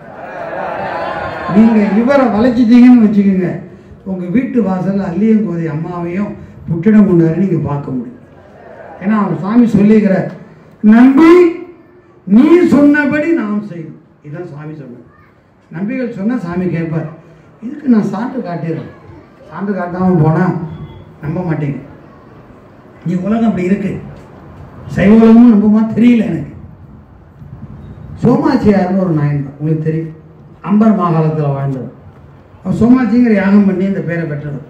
நீங்கள் இவரை வளைச்சிட்டீங்கன்னு வச்சுக்கோங்க, உங்கள் வீட்டு வாசலில் அல்லியங்கோதை அம்மாவையும் புற்றிடம் கொண்டாரை நீங்கள் பார்க்க முடியும். ஏன்னா அவர் சாமி சொல்லிக்கிறார், நம்பி நீ சொன்னபடி நாம் செய்யும். இதுதான் சாமி சொன்னார். நம்பிகள் சொன்னால் சாமி கேட்பார். இதுக்கு நான் சான்று காட்டிடுறேன். சான்று காட்டாமல் போனால் நம்ப மாட்டேங்க. நீ உலகம் அப்படி இருக்கு, சைவ உலகமும் நம்புமா தெரியல எனக்கு. சோமாச்சியார்னு ஒரு நாயன் உங்களுக்கு தெரியும், அம்பர் மாகாணத்தில் வாழ்ந்தவர். அவர் சோமாச்சிங்கிற யாகம் பண்ணி இந்த பேரை பெற்றவர்.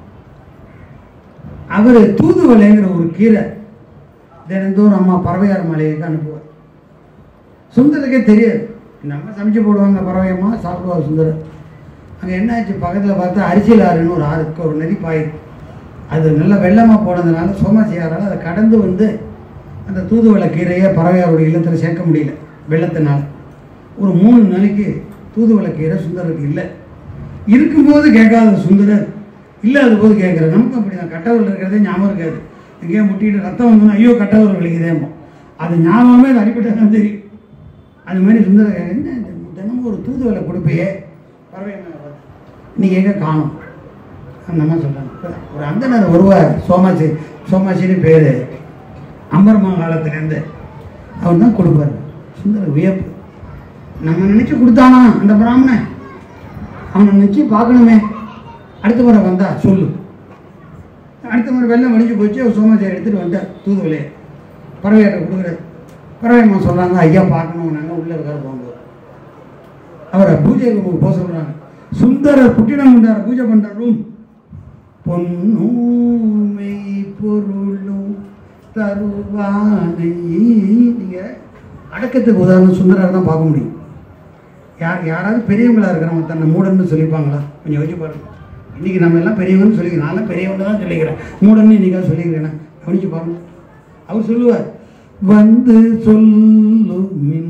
அவர் தூதுவளைங்கிற ஒரு கீரை தினந்தோறும் அம்மா பறவையார் மலைக்கு அனுப்புவார். சுந்தரருக்கே தெரியாது. இந்த அம்மா சமைச்சு போடுவாங்க, பறவையம்மா சாப்பிடுவார் சுந்தரர். அங்கே என்ன ஆச்சு, பக்கத்தில் பார்த்தா அரிசியில் ஆறுன்னு ஒரு ஆறுக்கு ஒரு நதி பாயுது. அது நல்லா வெள்ளமாக போனதுனால சோமாச்சியாரால் அதை கடந்து வந்து அந்த தூதுவளை கீரையை பறவையாருடைய இல்லத்தில் சேர்க்க முடியல வெள்ளத்தினால். ஒரு 3 நாளைக்கு தூதுவளை கீரை சுந்தரருக்கு இல்லை. இருக்கும்போது கேட்காத சுந்தரர் இல்லாத போது கேட்குற. நமக்கு அப்படி தான், கட்டவர்கள் இருக்கிறதே ஞாபகம் இருக்காது. எங்கேயோ முட்டிட்டு ரத்தம் வந்தோம்னா ஐயோ கட்டவர்கள் விளைக்குதேமோ, அது ஞாபகமே அது அடிப்பட்டு தான் தெரியும். அது மாதிரி சுந்தரர் என்ன தினமும் ஒரு தூதுவளை கொடுப்பையே பறவை இன்னைக்கு எங்கே காணும் அந்த மாதிரி சொல்கிறாங்க. ஒரு அந்தனர் வருவார், சோமாச்சின்னு பேர், அம்பர் மாகாணத்துலேருந்து. அவர் தான் கொடுப்பார். சுந்தரர் வியப்பு. நம்ம நினச்சி கொடுத்தானா அந்த பிராமணன், அவனை நினச்சி பார்க்கணுமே. அடுத்த முறை வந்தா சொல்லு. அடுத்த முறை வெள்ளம் வலிஞ்சு போச்சு. அவர் சோமாச்சியை எடுத்துகிட்டு வந்தார் தூதுவளையை பறவையாட்ட கொடுக்குறாரு. பறவையம்மா சொல்கிறாங்க, ஐயா பார்க்கணும், நாங்கள் உள்ளே இருக்காரு போகும்போது அவரை பூஜை ரூமுக்கு போக சொல்கிறாங்க. சுந்தரர் புட்டிடம் கொண்டார பூஜை பண்ணுற ரூம். பொன்னூமை பொருளும் தருவானை. நீங்கள் அடக்கத்துக்கு உதாரணம் சுந்தரர் தான் பார்க்க முடியும். யாராவது பெரியவங்களா இருக்கிறவங்க தன்னை மூடன்னு சொல்லிப்பாங்களா? கொஞ்சம் யோசிச்சு பாருங்க. இன்றைக்கி நம்ம எல்லாம் பெரியவங்கன்னு சொல்லிக்கிறோம். நான்லாம் பெரியவங்க தான் சொல்லிக்கிறேன், மூடன்னு இன்றைக்காக சொல்லிக்கிறேன்னா கவனிச்சு பாருங்க. அவர் சொல்லுவார், வந்து சொல்லுமின்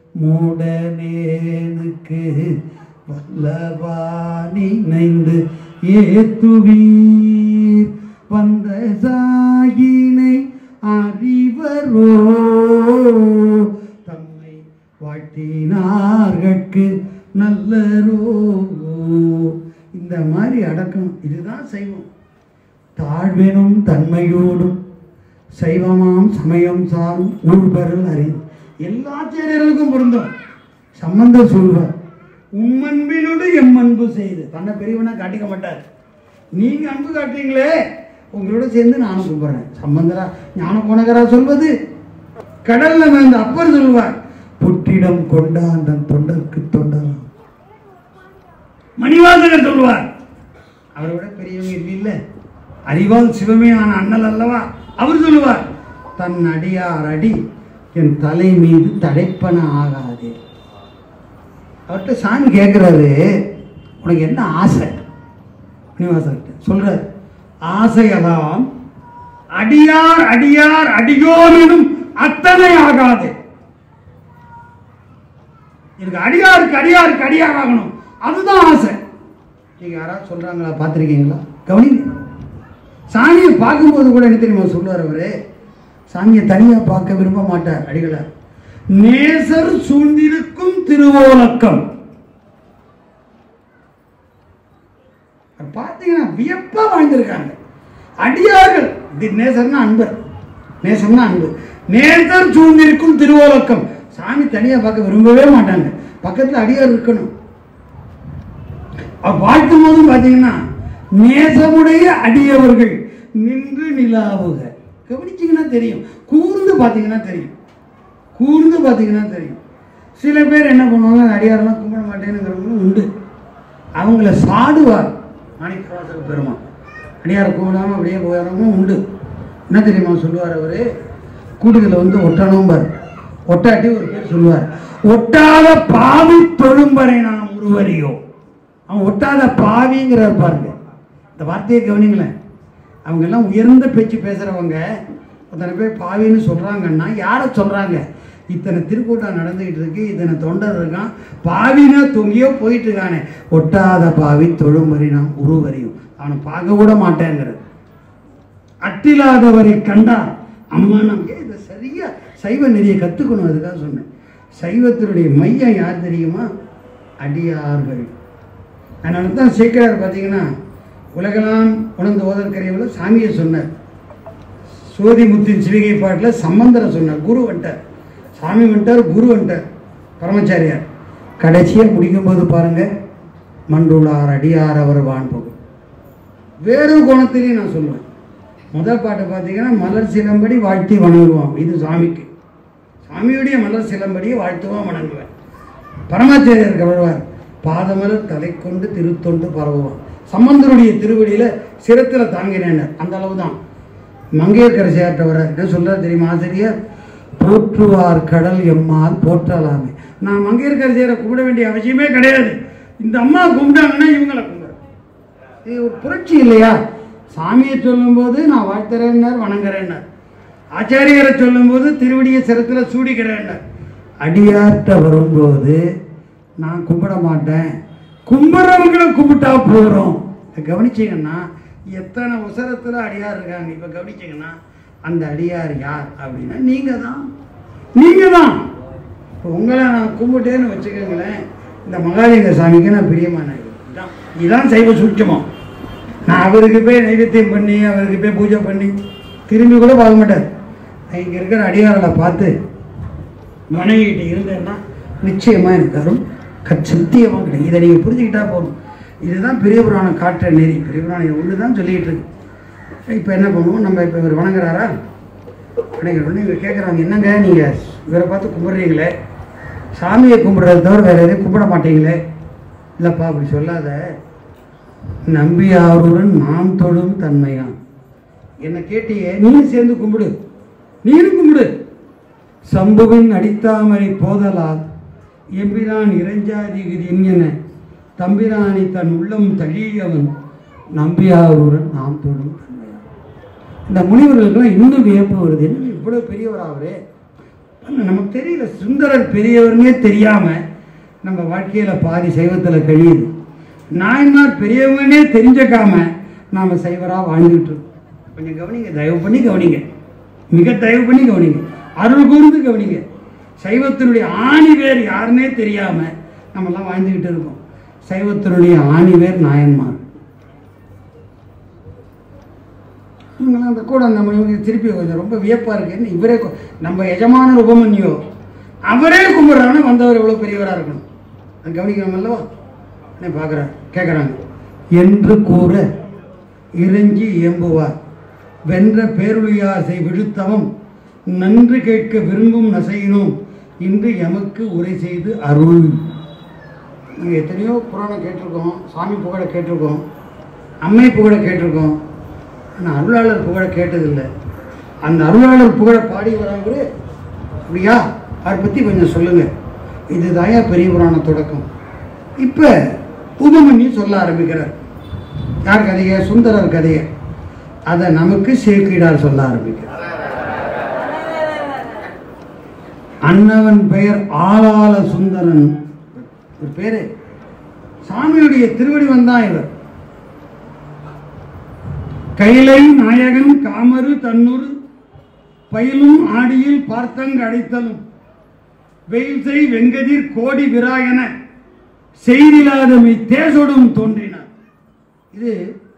மூடனேனுக்கு வல்லவா நினைந்து ஏத்துவீர் வந்த சாயினை அறிவரோ தம்மை வாழ்த்தினார்கட்கு நல்லரோ. இந்த மாதிரி அடக்கம், இதுதான் சைவம். தாழ்வெனும் தன்மையோடும் சைவமாம் சமயம் சாரும் ஊழ்பெறல் அறிவு. எல்லா சேரர்களுக்கும் பொருந்தும். சம்பந்தர் சொல்வார், உம்மன்பினோடு எம்மன்பு செய்து. தன்னை பெரியவனா காட்டிக்க மாட்டார். நீங்க அன்பு காட்டுறீங்களே, உங்களோட சேர்ந்து நானும் கும்பிட்றேன். சம்பந்தரா ஞான போனகரா சொல்வது. கடல்ல வந்து அப்பர் சொல்வார், புற்றிடம் கொண்டாண்டன் தொண்டருக்கு தொண்டர். மணிவாசகர் சொல்வார், அவரை விட பெரியவங்க இல்லை, அறிவால் சிவமே ஆன அண்ணல் அல்லவா. அவர் சொல்லுவார், தன் அடியார் அடி என் தலை மீது தடைப்பன ஆகாதே. அவர்கிட்ட சாமி கேட்குறாரு, உனக்கு என்ன ஆசை? மணிவாசகர்கிட்ட சொல்றாரு, ஆசையெல்லாம் அடியார் அடியார் அடியோனும் அத்தனை ஆகாது. எனக்கு அடியாருக்கு அடியாருக்கு அடியார் ஆகணும், அதுதான் ஆசை. நீங்க யாராவது சொல்றாங்களா? பார்த்துருக்கீங்களா? கவனிங்க. சாமியை பார்க்கும்போது கூட என்ன தெரியுமா சொல்லுவார் அவரு? சாமியை தனியாக பார்க்க விரும்ப மாட்டார் அடிகளார். நேசர் சூழ்ந்திருக்கும் திருவோலக்கம் பார்த்தீங்கன்னா வியப்பா வாழ்ந்திருக்காங்க அடியார்கள். நேசர்னா அன்பர், நேசம்னா அன்பு. நேசர் சூழ்ந்திருக்கும் திருவோலக்கம். சாமி தனியா பார்க்க விரும்பவே மாட்டாங்க, பக்கத்தில் அடியார் இருக்கணும். வாழ்த்தும் போதும் பார்த்தீங்கன்னா நேசமுடைய அடியவர்கள் நின்று நிலாவுக. கவனிச்சிங்கன்னா தெரியும், கூர்ந்து பார்த்தீங்கன்னா தெரியும், கூர்ந்து பார்த்தீங்கன்னா தெரியும். சில பேர் என்ன பண்ணுவாங்க, அடியாரெல்லாம் கும்பிட மாட்டேனுங்கிறவங்களும் உண்டு. அவங்கள சாடுவார் மாணிக்கவாசக பெருமான். அடியாரை கும்பிடாமல் அப்படியே போயிடறவங்களும் உண்டு. என்ன தெரியுமா சொல்லுவார் அவரு? கூடுதல வந்து ஒட்டணும்பார். ஒட்டாட்டி ஒரு பேர் சொல்லுவார், ஒட்டாத பாவி தொழும்பரை நாம் உருவறியோ. அவன் ஒட்டாத பாவிங்கிறார் பாருங்க. இந்த வார்த்தையை கவனிங்களேன். அவங்க எல்லாம் உயர்ந்த பேச்சு பேசுறவங்க அத்தனை பேர் பாவின்னு சொல்றாங்கன்னா யாரை சொல்றாங்க? இத்தனை திருக்கூட்டம் நடந்துகிட்டு இருக்கு, இத்தனை தொண்டர் இருக்கான், பாவினா தொங்கியோ போயிட்டு இருக்கானே. ஒட்டாத பாவி தொழும்பறி நாம் உருவறியும். அவனை பார்க்க கூட மாட்டேங்கிறது. அட்டில்லாதவரை கண்டா அம்மா நமக்கு இதை சரியா சைவ நெறியை கற்றுக்கணும். அதுக்காக சொன்னேன். சைவத்தினுடைய மையம் யார் தெரியுமா? அடியார்கள். அதனால தான் சேக்கிழார் பார்த்தீங்கன்னா உலகெல்லாம் உணர்ந்து ஓதற்கரையில் சாமியை சொன்னார். சோதிமுத்தின் சிவிகை பாட்டில் சம்பந்தரை சொன்னார். குரு வந்துட்டார், சாமி வந்துட்டார், குரு வந்துட்டார், பரமச்சாரியார். கடைசியாக முடிக்கும்போது பாருங்க, மண்டுளார் அடியார் அவர் வான்போகும். வேறொரு கோணத்திலையும் நான் சொல்லுவேன். முதல் பாட்டை பார்த்தீங்கன்னா மலர் சிலம்படி வாழ்த்தி வணங்குவான். இது சாமிக்கு, சாமியுடைய மலர் சிலம்படியை வாழ்த்துவான் வணங்குவேன். பரமாச்சாரியர் கவழ்வார், பாதமலர் தலை கொண்டு திருத்தொண்டு பரவுவான். சம்பந்தருடைய திருவடியில சிரத்தில் தாங்கினேன். அந்த அளவு தான். மங்கையர்கரசியார்ட்ட வர என்ன சொல்றாரு தெரியுமா ஆசிரியர்? போற்றுவார் கடல் எம்மால் போற்றலாமே. நான் மங்கையர்கரசியாரை கும்பிட வேண்டிய அவசியமே கிடையாது. இந்த அம்மா கும்பிட்டாங்கன்னா இவங்களை கும்பிட. இது ஒரு புரட்சி இல்லையா? சாமியை சொல்லும் போது நான் வாழ்த்துறேன்னார், வணங்குறேன்னார். ஆச்சாரியரை சொல்லும் போது திருவடியை சிரத்தில் சூடிக்கிறேன்னார். அடியார்ட்ட வரும்போது நான் கும்பிட மாட்டேன், கும்பிட்றவங்களை கும்பிட்டா போகிறோம். கவனிச்சிங்கன்னா எத்தனை உசரத்தில் அடியார் இருக்காங்க. இப்போ கவனிச்சிங்கன்னா அந்த அடியார் யார் அப்படின்னா நீங்கள் தான். நீங்கள் தான். இப்போ உங்களை நான் கும்பிட்டேன்னு வச்சுக்கோங்களேன், இந்த மகாலிங்க சாமிக்கு நான் பிரியமான இதுதான். இதுதான் சைவ சூட்சமம். நான் அவருக்கு போய் நைவேத்தியம் பண்ணி அவருக்கு போய் பூஜை பண்ணி திரும்பி கூட பார்க்க மாட்டார். இங்கே இருக்கிற அடியார்களை பார்த்து மனைவிட்டு இருந்தேன்னா நிச்சயமாக எனக்கு அரும் சத்தியமாக கிடையாது. இதை நீங்கள் புரிஞ்சுக்கிட்டா போதும். இதுதான் பெரிய புராணம் காட்டுற நெறி. பெரிய புராணம் ஒன்று தான் சொல்லிக்கிட்டு இருக்கு. இப்போ என்ன பண்ணுவோம், நம்ம இப்போ இவர் வணங்குறாரா, வணங்குறோன்னு இவர் கேட்குறாங்க, என்னங்க நீங்கள் இவரை பார்த்து கும்பிட்றீங்களே, சாமியை கும்பிட்றத தவிர வேறு எதையும் கும்பிட மாட்டீங்களே. இல்லைப்பா அப்படி சொல்லாத, நம்பியாருடன் நாம் தொழும் தன்மையான். என்னை கேட்டியே, நீயும் சேர்ந்து கும்பிடு, நீனும் கும்பிடு. சம்புவின் அடித்தாமரை போதலால் எம்பிரான் இறைஞ்சாதி என்கிற தம்பிரானை தன் உள்ளம் தழியவன் நம்பியாருடன் நாம் தொடும். இந்த முனிவர்களுக்கெல்லாம் இன்னும் வியப்பு வருது. என்ன இவ்வளோ பெரியவராகவே நமக்கு தெரியல. சுந்தரர் பெரியவர்னே தெரியாமல் நம்ம வாழ்க்கையில் பாதி சைவத்தில் கழியுது. நாயன்மார் பெரியவங்கன்னே தெரிஞ்சக்காம நாம் சைவராக வாழ்ந்துட்டு இருக்கோம். கொஞ்சம் கவனிங்க, தயவு பண்ணி கவனிங்க, மிக தயவு பண்ணி கவனிங்க, அருள் கூர்ந்து கவனிங்க. சைவத்தினுடைய ஆணி வேர் யாருன்னே தெரியாமல் நம்மெல்லாம் வாழ்ந்துக்கிட்டு இருக்கோம். சைவத்தினுடைய ஆணி வேர் நாயன்மார். இவங்கெல்லாம் அந்த கூட நம்ம திருப்பி கொஞ்சம் ரொம்ப வியப்பாக இருக்குன்னு இவரே நம்ம எஜமான உபமன்யோ அவரே கும்பிட்றாங்கன்னா வந்தவர் எவ்வளோ பெரியவராக இருக்கணும் அது கவனிக்கணும் அல்லவா? என்ன பார்க்குறாங்க கேட்குறாங்க. என்று கூற இறைஞ்சி இயம்புவார் வென்ற பேருளியாசை விழுத்தவம் நன்று கேட்க விரும்பும் நசையினோம் இன்று எமக்கு உரை செய்து அருள். நாங்கள் எத்தனையோ புராணம் கேட்டிருக்கோம், சாமி புகழை கேட்டிருக்கோம், அம்மை புகழை கேட்டிருக்கோம். ஆனால் அருளாளர் புகழை கேட்டதில்லை. அந்த அருளாளர் புகழை பாடி வராங்க அப்படியா? அதை பற்றி கொஞ்சம் சொல்லுங்கள். இதுதாயா பெரிய புராண தொடக்கம். இப்போ உபமன்யு சொல்ல ஆரம்பிக்கிறார். யார் கதையை? சுந்தரர் கதையை. அதை நமக்கு சேக்கிடார் சொல்ல ஆரம்பிக்கிறார். அன்னவன் பெயர் ஆளாள சுந்தரன். ஒரு பேரு சாமியுடைய திருவடி வந்தான் இவர். கைலை நாயகன் காமரு தன்னூர் பயிலும் ஆடியில் பார்த்தங்க அடைத்தலும் வெயில் செய் வெங்கதிர் கோடி விராயன செய்திலாதமை தேசோடும் தோன்றினார். இது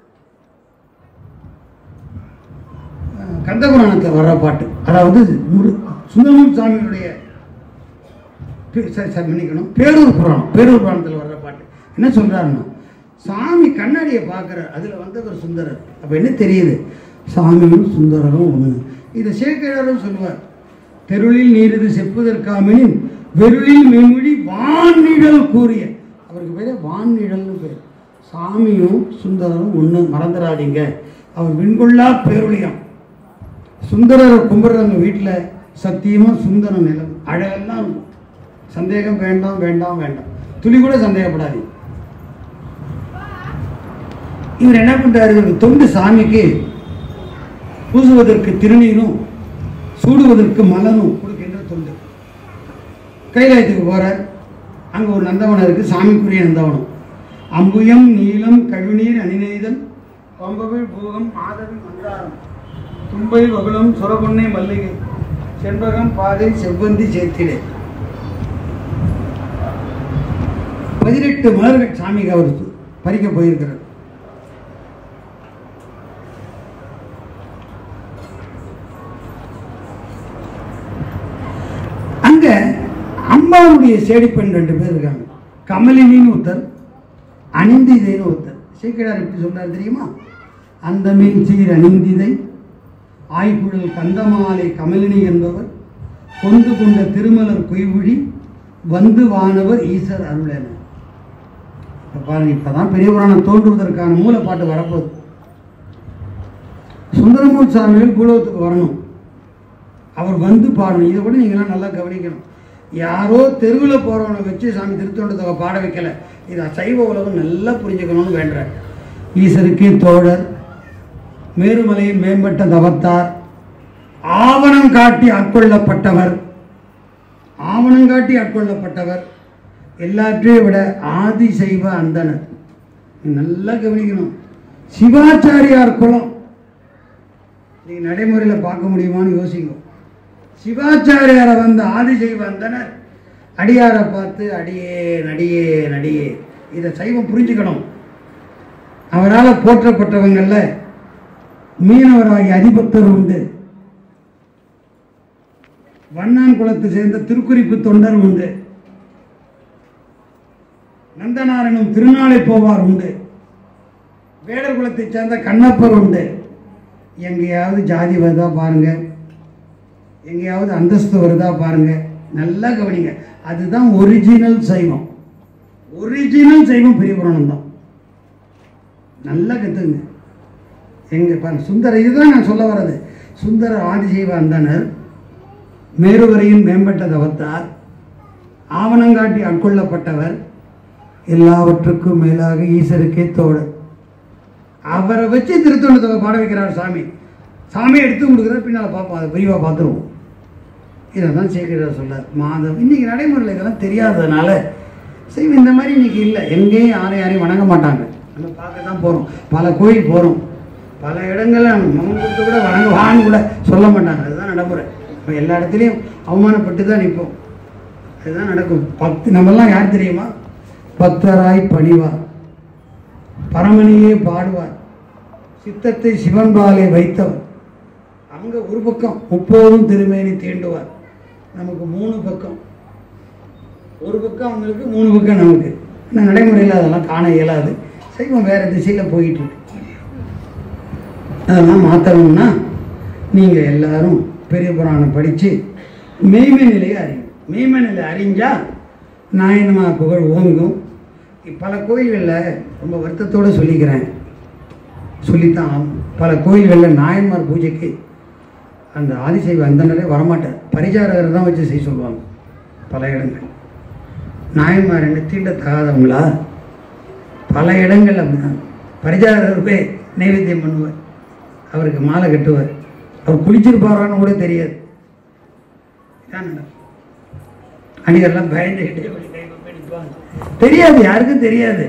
கந்தபுராணத்தில் வர்ற பாட்டு. அதாவது சுந்தரமூர்த்தி சாமியுடைய மன்னிக்கணும் பேரூர் புராணம், பேரூர் புராணத்தில் வர்ற பாட்டு. என்ன சொல்றாருன்னா, சாமி கண்ணாடியை பார்க்குறார், அதில் வந்தவர் சுந்தரர். அப்போ என்ன தெரியுது? சாமியும் சுந்தரரும் ஒன்று. இதை சேக்கிழாரும் சொல்லுவார். தெருளில் நீரிது செப்புதற்காமினின் வெருளில் மெய்மொழி வான்நிழல் கூறிய. அவருக்கு பேர் வான்நிழல்னு பேர். சாமியும் சுந்தரரும் ஒன்று, மறந்துடாதீங்க. அவர் விண்கொள்ளா பேருளியாம். சுந்தரரை கும்பிட்றவங்க வீட்டில் சத்தியமாக சுந்தரம் நிலம் அழகெல்லாம் இருக்கும். சந்தேகம் வேண்டாம் வேண்டாம் வேண்டாம், துளி கூட சந்தேகப்படாதீங்க. இவர் என்ன பண்றாரு? தொண்டு சாமிக்கு பூசுவதற்கு திருநீரும் சூடுவதற்கு மலரும் கொடுக்கின்ற தொண்டு. கைலாயத்துக்கு போறார். அங்கே ஒரு நந்தவனம் இருக்கு, சாமிக்குரிய நந்தவனம். அம்புயம் நீலம் கழுநீர் அணிநெய்தல் பம்பவிழ் பூகம் மாதவி மந்தாரம் தும்பை வகுளம் சுரபொன்னை மல்லிகை செண்பகம் பாதை செவ்வந்தி சேர்த்திடை 18 மலர்கள் சாமிக்கு அவர் பறிக்க போயிருக்கிறார். அங்க அம்மாவுடைய சேடிப்பெண் 2 பேர் இருக்காங்க. கமலினின்னு ஒருத்தர், அணிந்திதைன்னு ஒருத்தர். சேக்கிழார் எப்படி சொல்றாரு தெரியுமா? அந்த மீன் சீர் அணிந்திதை ஆய்குழல் கந்தமாலை கமலினி என்பவர் கொண்டு கொண்ட திருமலர் கொய்வுழி வந்து வானவர் ஈசர் அருளென. பாருங்க, இப்பதான் பெரிய புராணம் தோன்றுவதற்கான மூலப்பாட்டு வரப்போகுது. சுந்தரமூர்த்தி சாமிகள் பூலோகத்துக்கு வரணும், அவர் வந்து பாடணும். இதை கூட நீங்களாம் நல்லா கவனிக்கணும். யாரோ தெருவில் போகிறவனை வச்சு சாமி திருத்தொண்டத்தை பாட வைக்கல. இதை சைவ உலகம் நல்லா புரிஞ்சுக்கணும்னு வேண்டார். ஈசருக்கே தோழர், மேருமலையில் மேம்பட்ட தவத்தார், ஆவணம் காட்டி ஆட்கொள்ளப்பட்டவர், ஆவணம் காட்டி ஆட்கொள்ளப்பட்டவர், எல்லாற்றையும் விட ஆதி சைவ அந்தனர். நல்லா கவனிக்கணும். சிவாச்சாரியார் குலம் நீங்கள் நடைமுறையில் பார்க்க முடியுமான்னு யோசிக்கும். சிவாச்சாரியாரை வந்த ஆதிசைவ அந்தனர் அடியாரை பார்த்து அடியே நடியே நடியே. இதை சைவம் புரிஞ்சுக்கணும். அவரால் போற்றப்பட்டவங்கள்ல மீனவராகி அதிபக்தர் உண்டு, வண்ணான் குலத்தை சேர்ந்த திருக்குறிப்பு தொண்டர் உண்டு, நந்தனாரனும் திருநாளை போவார் உண்டு, வேடர் குலத்தை சேர்ந்த கண்ணப்பர் உண்டு. எங்கேயாவது ஜாதி வருதா பாருங்க, எங்கேயாவது அந்தஸ்து வருதா பாருங்க, நல்லா கவனிங்க. அதுதான் ஒரிஜினல் சைவம். ஒரிஜினல் சைவம் பெரிய புராணம் தான். நல்லா கற்றுங்க. எங்க பாருங்க, சுந்தர இதுதான் நான் சொல்ல வர்றது. சுந்தர ஆதிசைவ அந்தனர், மேருவரையின் மேம்பட்ட தவத்தார், ஆவணங்காட்டி ஆட்கொள்ளப்பட்டவர், எல்லாவற்றுக்கும் மேலாக ஈஸ்வருக்கே தோழர். அவரை வச்சு திருத்தொண்டத்தை பாட வைக்கிறார் சாமி. சாமியை எடுத்து கொடுக்குறாரு, பின்னால் பார்ப்போம், அதை விரிவாக பார்த்துருவோம். இதை தான் சேர்க்கிறார் சொல்கிறார். மாதம் இன்றைக்கி நடைமுறையில் இதெல்லாம் தெரியாததுனால சரி, இந்த மாதிரி இன்றைக்கி இல்லை. எங்கேயும் யாரையும் வணங்க மாட்டாங்க. நம்ம பார்க்க தான் போகிறோம், பல கோயில் போகிறோம், பல இடங்களில் மங்கத்தை கூட வணங்குவான்னு கூட சொல்ல மாட்டாங்க. அதுதான் நடைமுறை. இப்போ எல்லா இடத்துலையும் அவமானப்பட்டு தான் நிற்போம். அதுதான் நடக்கும். நம்மெல்லாம் யார் தெரியுமா? பக்தராய் பணிவார், பரமணியே பாடுவார், சித்தத்தை சிவன்பாலே வைத்தவர். அங்கே ஒரு பக்கம் முப்போதும் திருமேனி தீண்டுவார். நமக்கு 3 பக்கம், ஒரு பக்கம் அவங்களுக்கு, 3 பக்கம் நமக்கு. இன்னும் நடைமுறையில் அதெல்லாம் காண இயலாது. சைவம் வேறு திசையில் போயிட்டு இருக்கு. அதெல்லாம் மாற்றணும்னா நீங்கள் எல்லாரும் பெரிய புராணம் படித்து மெய்மை நிலையை அறியும். மெய்மை நிலை அறிஞ்சால் நாயன்மார் புகழ் ஓங்கும். பல கோயில்களில் ரொம்ப வருத்தத்தோடு சொல்லிக்கிறேன், சொல்லித்தான் பல கோயில்களில் நாயன்மார் பூஜைக்கு அந்த ஆதிசைவ அந்தனரே வரமாட்டார், பரிசாரகர் தான் வச்சு செய்ய சொல்லுவாங்க. பல இடங்கள் நாயன்மார் என்ன தீண்டத்தகாதவங்களா? பல இடங்கள் அப்படிதான். பரிசாரகர் போய் நைவேத்தியம் பண்ணுவார், அவருக்கு மாலை கட்டுவார், அவர் குளிச்சிருப்பாரான்னு கூட தெரியாது. அணிகர்லாம் பயந்துகிட்டே தெரியாது, யாருக்கும் தெரியாது.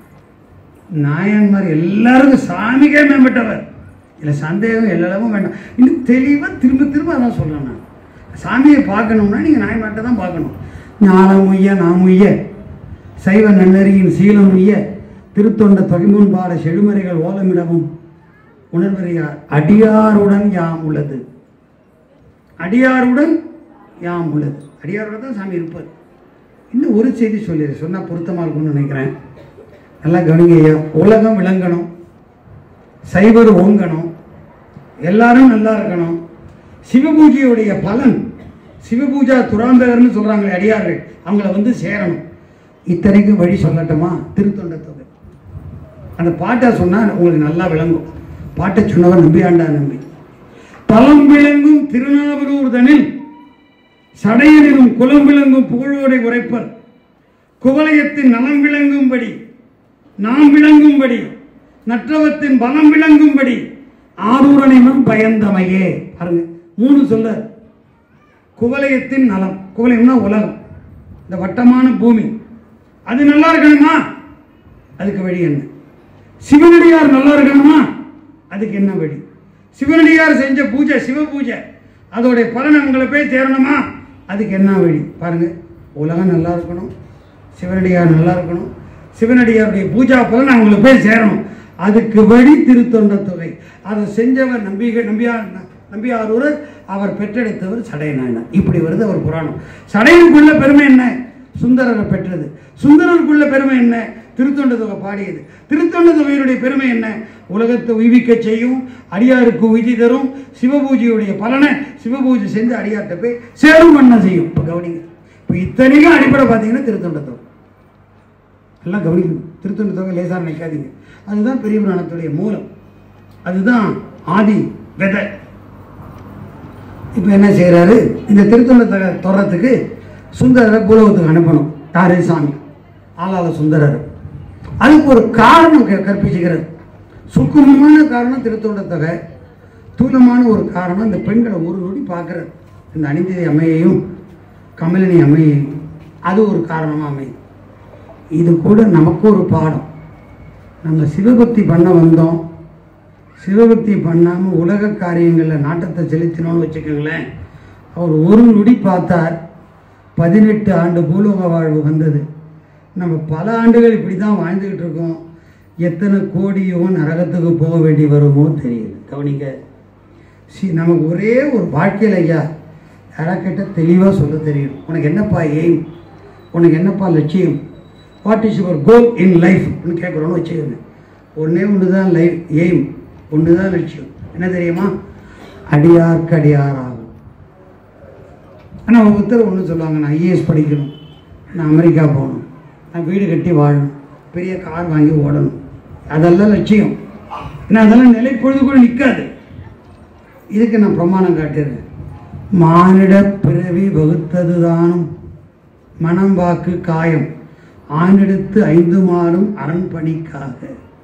நாயன்மார் எல்லாருக்கும் சாமிக்கே மேம்பட்டவர், இல்லை சந்தேகம் எல்லாமும் வேண்டாம். இன்னும் தெளிவாக திரும்ப அதான் சொல்கிறேன். நான் சாமியை பார்க்கணும்னா நீங்கள் நாயன்மார்ட்ட தான் பார்க்கணும். ஞானம் உய்ய நாம் உய்ய, சைவ நன்னறியின் சீலம் உய்ய, திருத்தொண்ட தொகைமுன் பாட செழுமறைகள் ஓலமிடமும் உணர்வறியார் அடியாருடன் யாம் உள்ளது. அடியாருடன் யாம் உள்ளது. அடியாரோட தான் சாமி இருப்பார். இன்னும் ஒரு செய்தி சொன்னால் பொருத்தமாக இருக்கும்னு நினைக்கிறேன். நல்லா கவனிங்க ஐயா. உலகம் விளங்கணும், சைவர் ஓங்கணும், எல்லாரும் நல்லா இருக்கணும். சிவபூஜையுடைய பலன், சிவபூஜா துராந்தகர்னு சொல்கிறாங்களே அடியார்கள், அவங்கள வந்து சேரணும். இத்தனைக்கு வழி சொல்லட்டுமா? திருத்தொண்ட தொகை அந்த பாட்டை சொன்னால் உங்களுக்கு நல்லா விளங்கும். பாட்டை சொன்னவர் நம்பியாண்டா நம்பி. தலம் விளங்கும் திருநாவலூர் தனில் சடையனிலும் குலம் விளங்கும் புகழோடை உரைப்பர், குவலயத்தின் நலம் விளங்கும்படி நாம் விளங்கும்படி நற்றவத்தின் பலம் விளங்கும்படி ஆரூரனையும் பயந்தமையே. பாருங்க, 3 சொல்ல. குவலயத்தின் நலம், குவலயம்னா உலகம், இந்த வட்டமான பூமி, அது நல்லா இருக்கணுமா? அதுக்கு வழி என்ன? சிவனடியார் நல்லா இருக்கணுமா? அதுக்கு என்ன வழி? சிவனடியார் செஞ்ச பூஜை, சிவ பூஜை, அதோடைய பலன் உங்களை போய் சேரணுமா? அதுக்கு என்ன வழி? பாருங்க, உலகம் நல்லா இருக்கணும், சிவனடியார் நல்லா இருக்கணும், சிவனடியாருடைய பூஜா பலன் அவங்களை போய் சேரணும். அதுக்கு வழி திருத்தொண்ட தொகை. அதை செஞ்சவர் நம்பியாரூர், அவர் பெற்றெடுத்தவர் சடையநாயனார். இப்படி வருது அவர் புராணம். சடையனுக்குள்ள பெருமை என்ன? சுந்தரரை பெற்றது. சுந்தரருக்குள்ள பெருமை என்ன? திருத்தொண்ட தொகை பாடியது. திருத்தொண்ட தொகையினுடைய பெருமை என்ன? உலகத்தை உய்விக்க செய்யும், அடியாருக்கு உய்தி தரும், சிவபூஜையுடைய பலனை சிவபூஜை செஞ்சு அடியார்கிட்ட போய் சேரும் பண்ண செய்யும். இப்போ கவனிங்க, இப்போ இத்தனைக்கும் அடிப்படை பார்த்தீங்கன்னா திருத்தொண்ட தொகை. எல்லாம் கவனிக்கணும். திருத்தொண்ட தொகை லேசாக நினைக்காதீங்க. அதுதான் பெரிய புராணத்துடைய மூலம், அதுதான் ஆதி விதை. இப்போ என்ன செய்கிறாரு? இந்த திருத்தொண்ட தொகை தொடரத்துக்கு சுந்தரரை பூலோகத்துக்கு அனுப்பணும். யாரு? சாமி ஆளாள சுந்தரர். அதுக்கு ஒரு காரணம் கற்பிச்சுக்கிறது. சுக்குமமான காரணம் திருத்தொண்ட தொகை, தூலமான ஒரு காரணம் இந்த பெண்களை ஒரு நொடி பார்க்குறது. இந்த அனிந்திதை அம்மையையும் கமலினி அம்மையையும், அது ஒரு காரணமாக அமையும். இது கூட நமக்கு ஒரு பாடம். நம்ம சிவபக்தி பண்ண வந்தோம், சிவபக்தி பண்ணாமல் உலக காரியங்களில் நாட்டத்தை செலுத்தினோன்னு வச்சுக்கோங்களேன். அவர் ஒரு நொடி பார்த்தார், 18 ஆண்டு பூலோக வாழ்வு வந்தது. நம்ம பல ஆண்டுகள் இப்படி தான் வாழ்ந்துக்கிட்டு இருக்கோம். எத்தனை கோடியோ நரகத்துக்கு போக வேண்டி வருமோ தெரியல. கவனிக்க, நமக்கு ஒரே ஒரு வாழ்க்கையில் ஐயா யாராக கேட்டால் தெளிவாக சொல்ல தெரியும். உனக்கு என்னப்பா எய்ம், உனக்கு என்னப்பா லட்சியம், what is your goal in லைஃப்னு கேட்குறோன்னு வச்சுக்கோங்க. ஒன்று தான் லைஃப் எய்ம், ஒன்று தான் லட்சியம். என்ன தெரியுமா? அடியார்க்கு அடியார் ஆகும். ஆனால் ஒவ்வொருத்தர் ஒன்று சொல்லுவாங்க, நான் ஐஏஎஸ் படிக்கணும், நான் அமெரிக்கா போகணும், நான் வீடு கட்டி வாழணும், பெரிய கார் வாங்கி ஓடணும். அதெல்லாம் லட்சியம். ஏன்னா அதெல்லாம் நிலை பொழுது கூட நிற்காது. இதுக்கு நான் பிரமாணம் காட்டிடுறேன். மானிட பிறவி வகுத்தது தானும் மனம் வாக்கு காயம் ஆண்டெடுத்து 5 மாறும் அரண்பணிக்காக.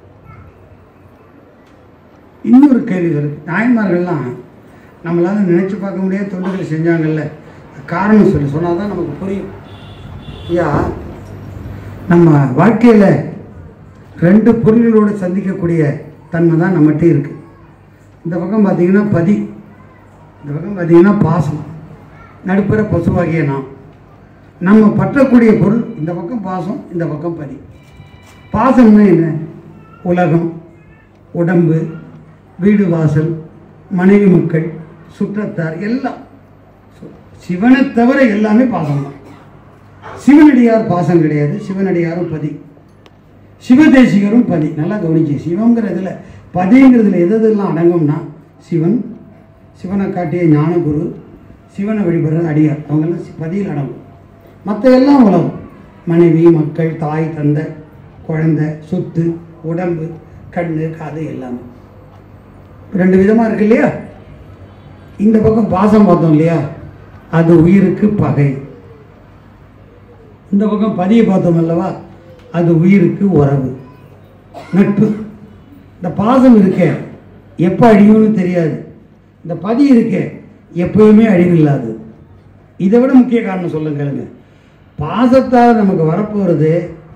இன்னொரு கேள்வி இருக்கு. நாயன்மார்கள்லாம் நம்மளால நினைச்சு பார்க்க முடியாத தொண்டுகளை செஞ்சாங்கல்ல, காரணம் சொன்னால் தான் நமக்கு புரியும். ஐயா, நம்ம வாழ்க்கையில் 2 பொருள்களோடு சந்திக்கக்கூடிய தன்மை தான் நம்மகிட்ட இருக்குது. இந்த பக்கம் பார்த்திங்கன்னா பதி, இந்த பக்கம் பார்த்திங்கன்னா பாசம், நடுப்புற பசுவாகிய நாம். நம்ம பற்றக்கூடிய பொருள் இந்த பக்கம் பாசம், இந்த பக்கம் பதி. பாசம்னா என்ன? உலகம், உடம்பு, வீடு வாசல், மனைவி மக்கள், சுற்றத்தார் எல்லாம். சிவனை தவிர எல்லாமே பாசம் தான். சிவனடியார் பாசம் கிடையாது, சிவனடியாரும் பதி. சிவதேசிகரும் பதி. நல்லா கவனிச்சு, சிவங்கிறதுல பதிங்கிறதுல எதெல்லாம் அடங்கும்னா சிவன், சிவனை காட்டிய ஞானகுரு, சிவனை வழிபடுறது அடியார், அவங்கெல்லாம் பதியில் அடங்கும். மற்ற எல்லாம் உலகம், மனைவி மக்கள், தாய் தந்தை, குழந்தை, சொத்து, உடம்பு, கண்ணு, காது எல்லாமே 2 விதமாக இருக்கு இல்லையா? இந்த பக்கம் பாசம் பார்த்தோம் இல்லையா, அது உயிருக்கு பகை. இந்த பக்கம் பதியை பார்த்தோம் அல்லவா, அது உயிருக்கு உறவு, நட்பு. இந்த பாசம் இருக்கே எப்போ அழியும்னு தெரியாது, இந்த பதி இருக்கே எப்பவுமே அழிவில்லாது. இதை விட முக்கிய காரணம் சொல்லுங்க. பாசத்தால் நமக்கு வரப்போகிறது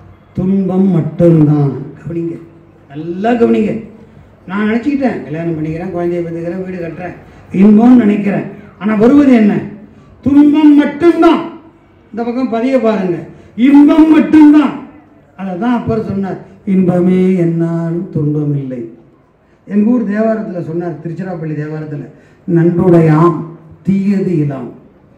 துன்பம் மட்டும்தான். கவனிங்க, நல்லா கவனிங்க. நான் நினச்சிக்கிட்டேன் கல்யாணம் பண்ணிக்கிறேன், குழந்தைய பெற்றுக்கிறேன், வீடு கட்டுறேன், இன்பம்னு நினைக்கிறேன். ஆனால் வருவது என்ன? துன்பம் மட்டும்தான். இந்த பக்கம் பதிய பாருங்க, இன்பம் மட்டும்தான். அதை தான் அப்பர் சொன்னார், இன்பமே என்னாலும் துன்பம் இல்லை. எங்கள் ஊர் தேவாரத்தில் சொன்னார், திருச்சிராப்பள்ளி தேவாரத்தில், நன்றுடையாம் தீயது இலாம்.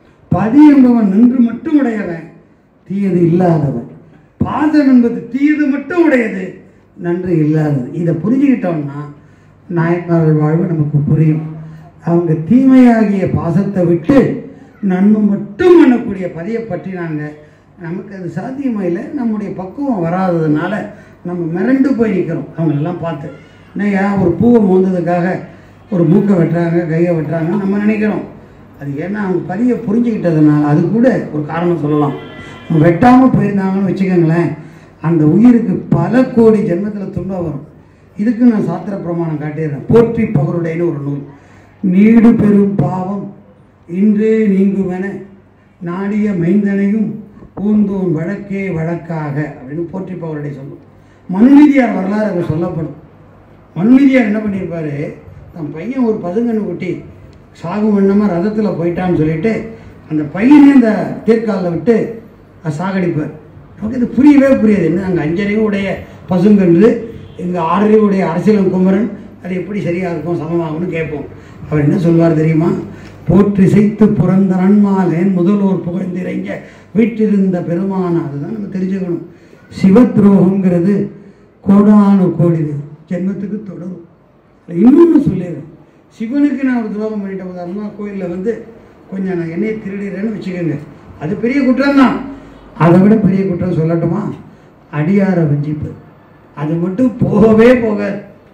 பதி என்பவன் நன்று மட்டும் உடையவன், தீயது இல்லாதவன். பாசம் என்பது தீயது மட்டும் உடையது, நன்று இல்லாதது. இதை புரிஞ்சுக்கிட்டோம்னா நாயன்மார்கள் வாழ்வு நமக்கு புரியும். அவங்க தீமையாகிய பாசத்தை விட்டு நன்மை மட்டும் பண்ணக்கூடிய பதியை பற்றினாங்க. நமக்கு அது சாத்தியமாக இல்லை, நம்முடைய பக்குவம் வராததுனால நம்ம மிரண்டு போய் நிற்கிறோம். அவங்களெல்லாம் பார்த்து என்னையா ஒரு பூவை மோந்ததுக்காக ஒரு மூக்கை வெட்டுறாங்க, கையை வெட்டுறாங்கன்னு நம்ம நினைக்கிறோம். அது ஏன்னா அவங்க பதியை புரிஞ்சுக்கிட்டதுனால அது கூட ஒரு காரணம் சொல்லலாம். வெட்டாமல் போயிருந்தாங்கன்னு வச்சுக்கோங்களேன், அந்த உயிருக்கு பல கோடி ஜென்மத்தில் துன்பம் வரும். இதுக்கு நான் சாத்திர பிரமாணம் காட்டிடுறேன். போற்றி பகருடைன்னு ஒரு நூல். நீடு பெரும் பாவம் இன்றே நீங்குவென நாடிய மைந்தனையும் பூந்தோன் வழக்கே வழக்காக அப்படின்னு போற்றி பகருடைய சொல்லும். மனுநீதியார் வரலாறு அங்கே சொல்லப்படும். மனுநீதியார் என்ன பண்ணியிருப்பார், தன் பையன் ஒரு பசுங்கன்னு குட்டி சாகும் வண்ணமாக ரதத்தில் போயிட்டான்னு சொல்லிட்டு அந்த பையனே அந்த தேர்காலில் விட்டு சாகடிப்பார். நமக்கு இது புரியவே புரியாது. என்ன அங்கே 5 அறிவு உடைய பசுங்கன்று, இங்கே 6 அறிவு உடைய அரசியலும் குமரன், அது எப்படி சரியாக இருக்கும், சமமாகும்னு கேட்போம். அவர் என்ன சொல்வார் தெரியுமா? போற்றி செய்து புறந்த நன்மாலேன் முதல்வோர் புகழ்ந்திரைங்க வீட்டிருந்த பெருமான. அதுதான் நம்ம தெரிஞ்சுக்கணும். சிவத்ரோகங்கிறது கோடானு கோடி ஜென்மத்துக்கு தொடரும். இன்னொன்று சொல்லிடுறேன், சிவனுக்கு நான் ஒரு துரோகம் பண்ணிட்டேன். உதாரணமாக கோயிலில் கொஞ்சம் நான் என்னையை திருடுறேன்னு வச்சுக்கோங்க, அது பெரிய குற்றம் தான். அதை விட பெரிய குற்றம் சொல்லட்டுமா? அடியாரை வஞ்சிப்பு. அது மட்டும் போகவே போகாது,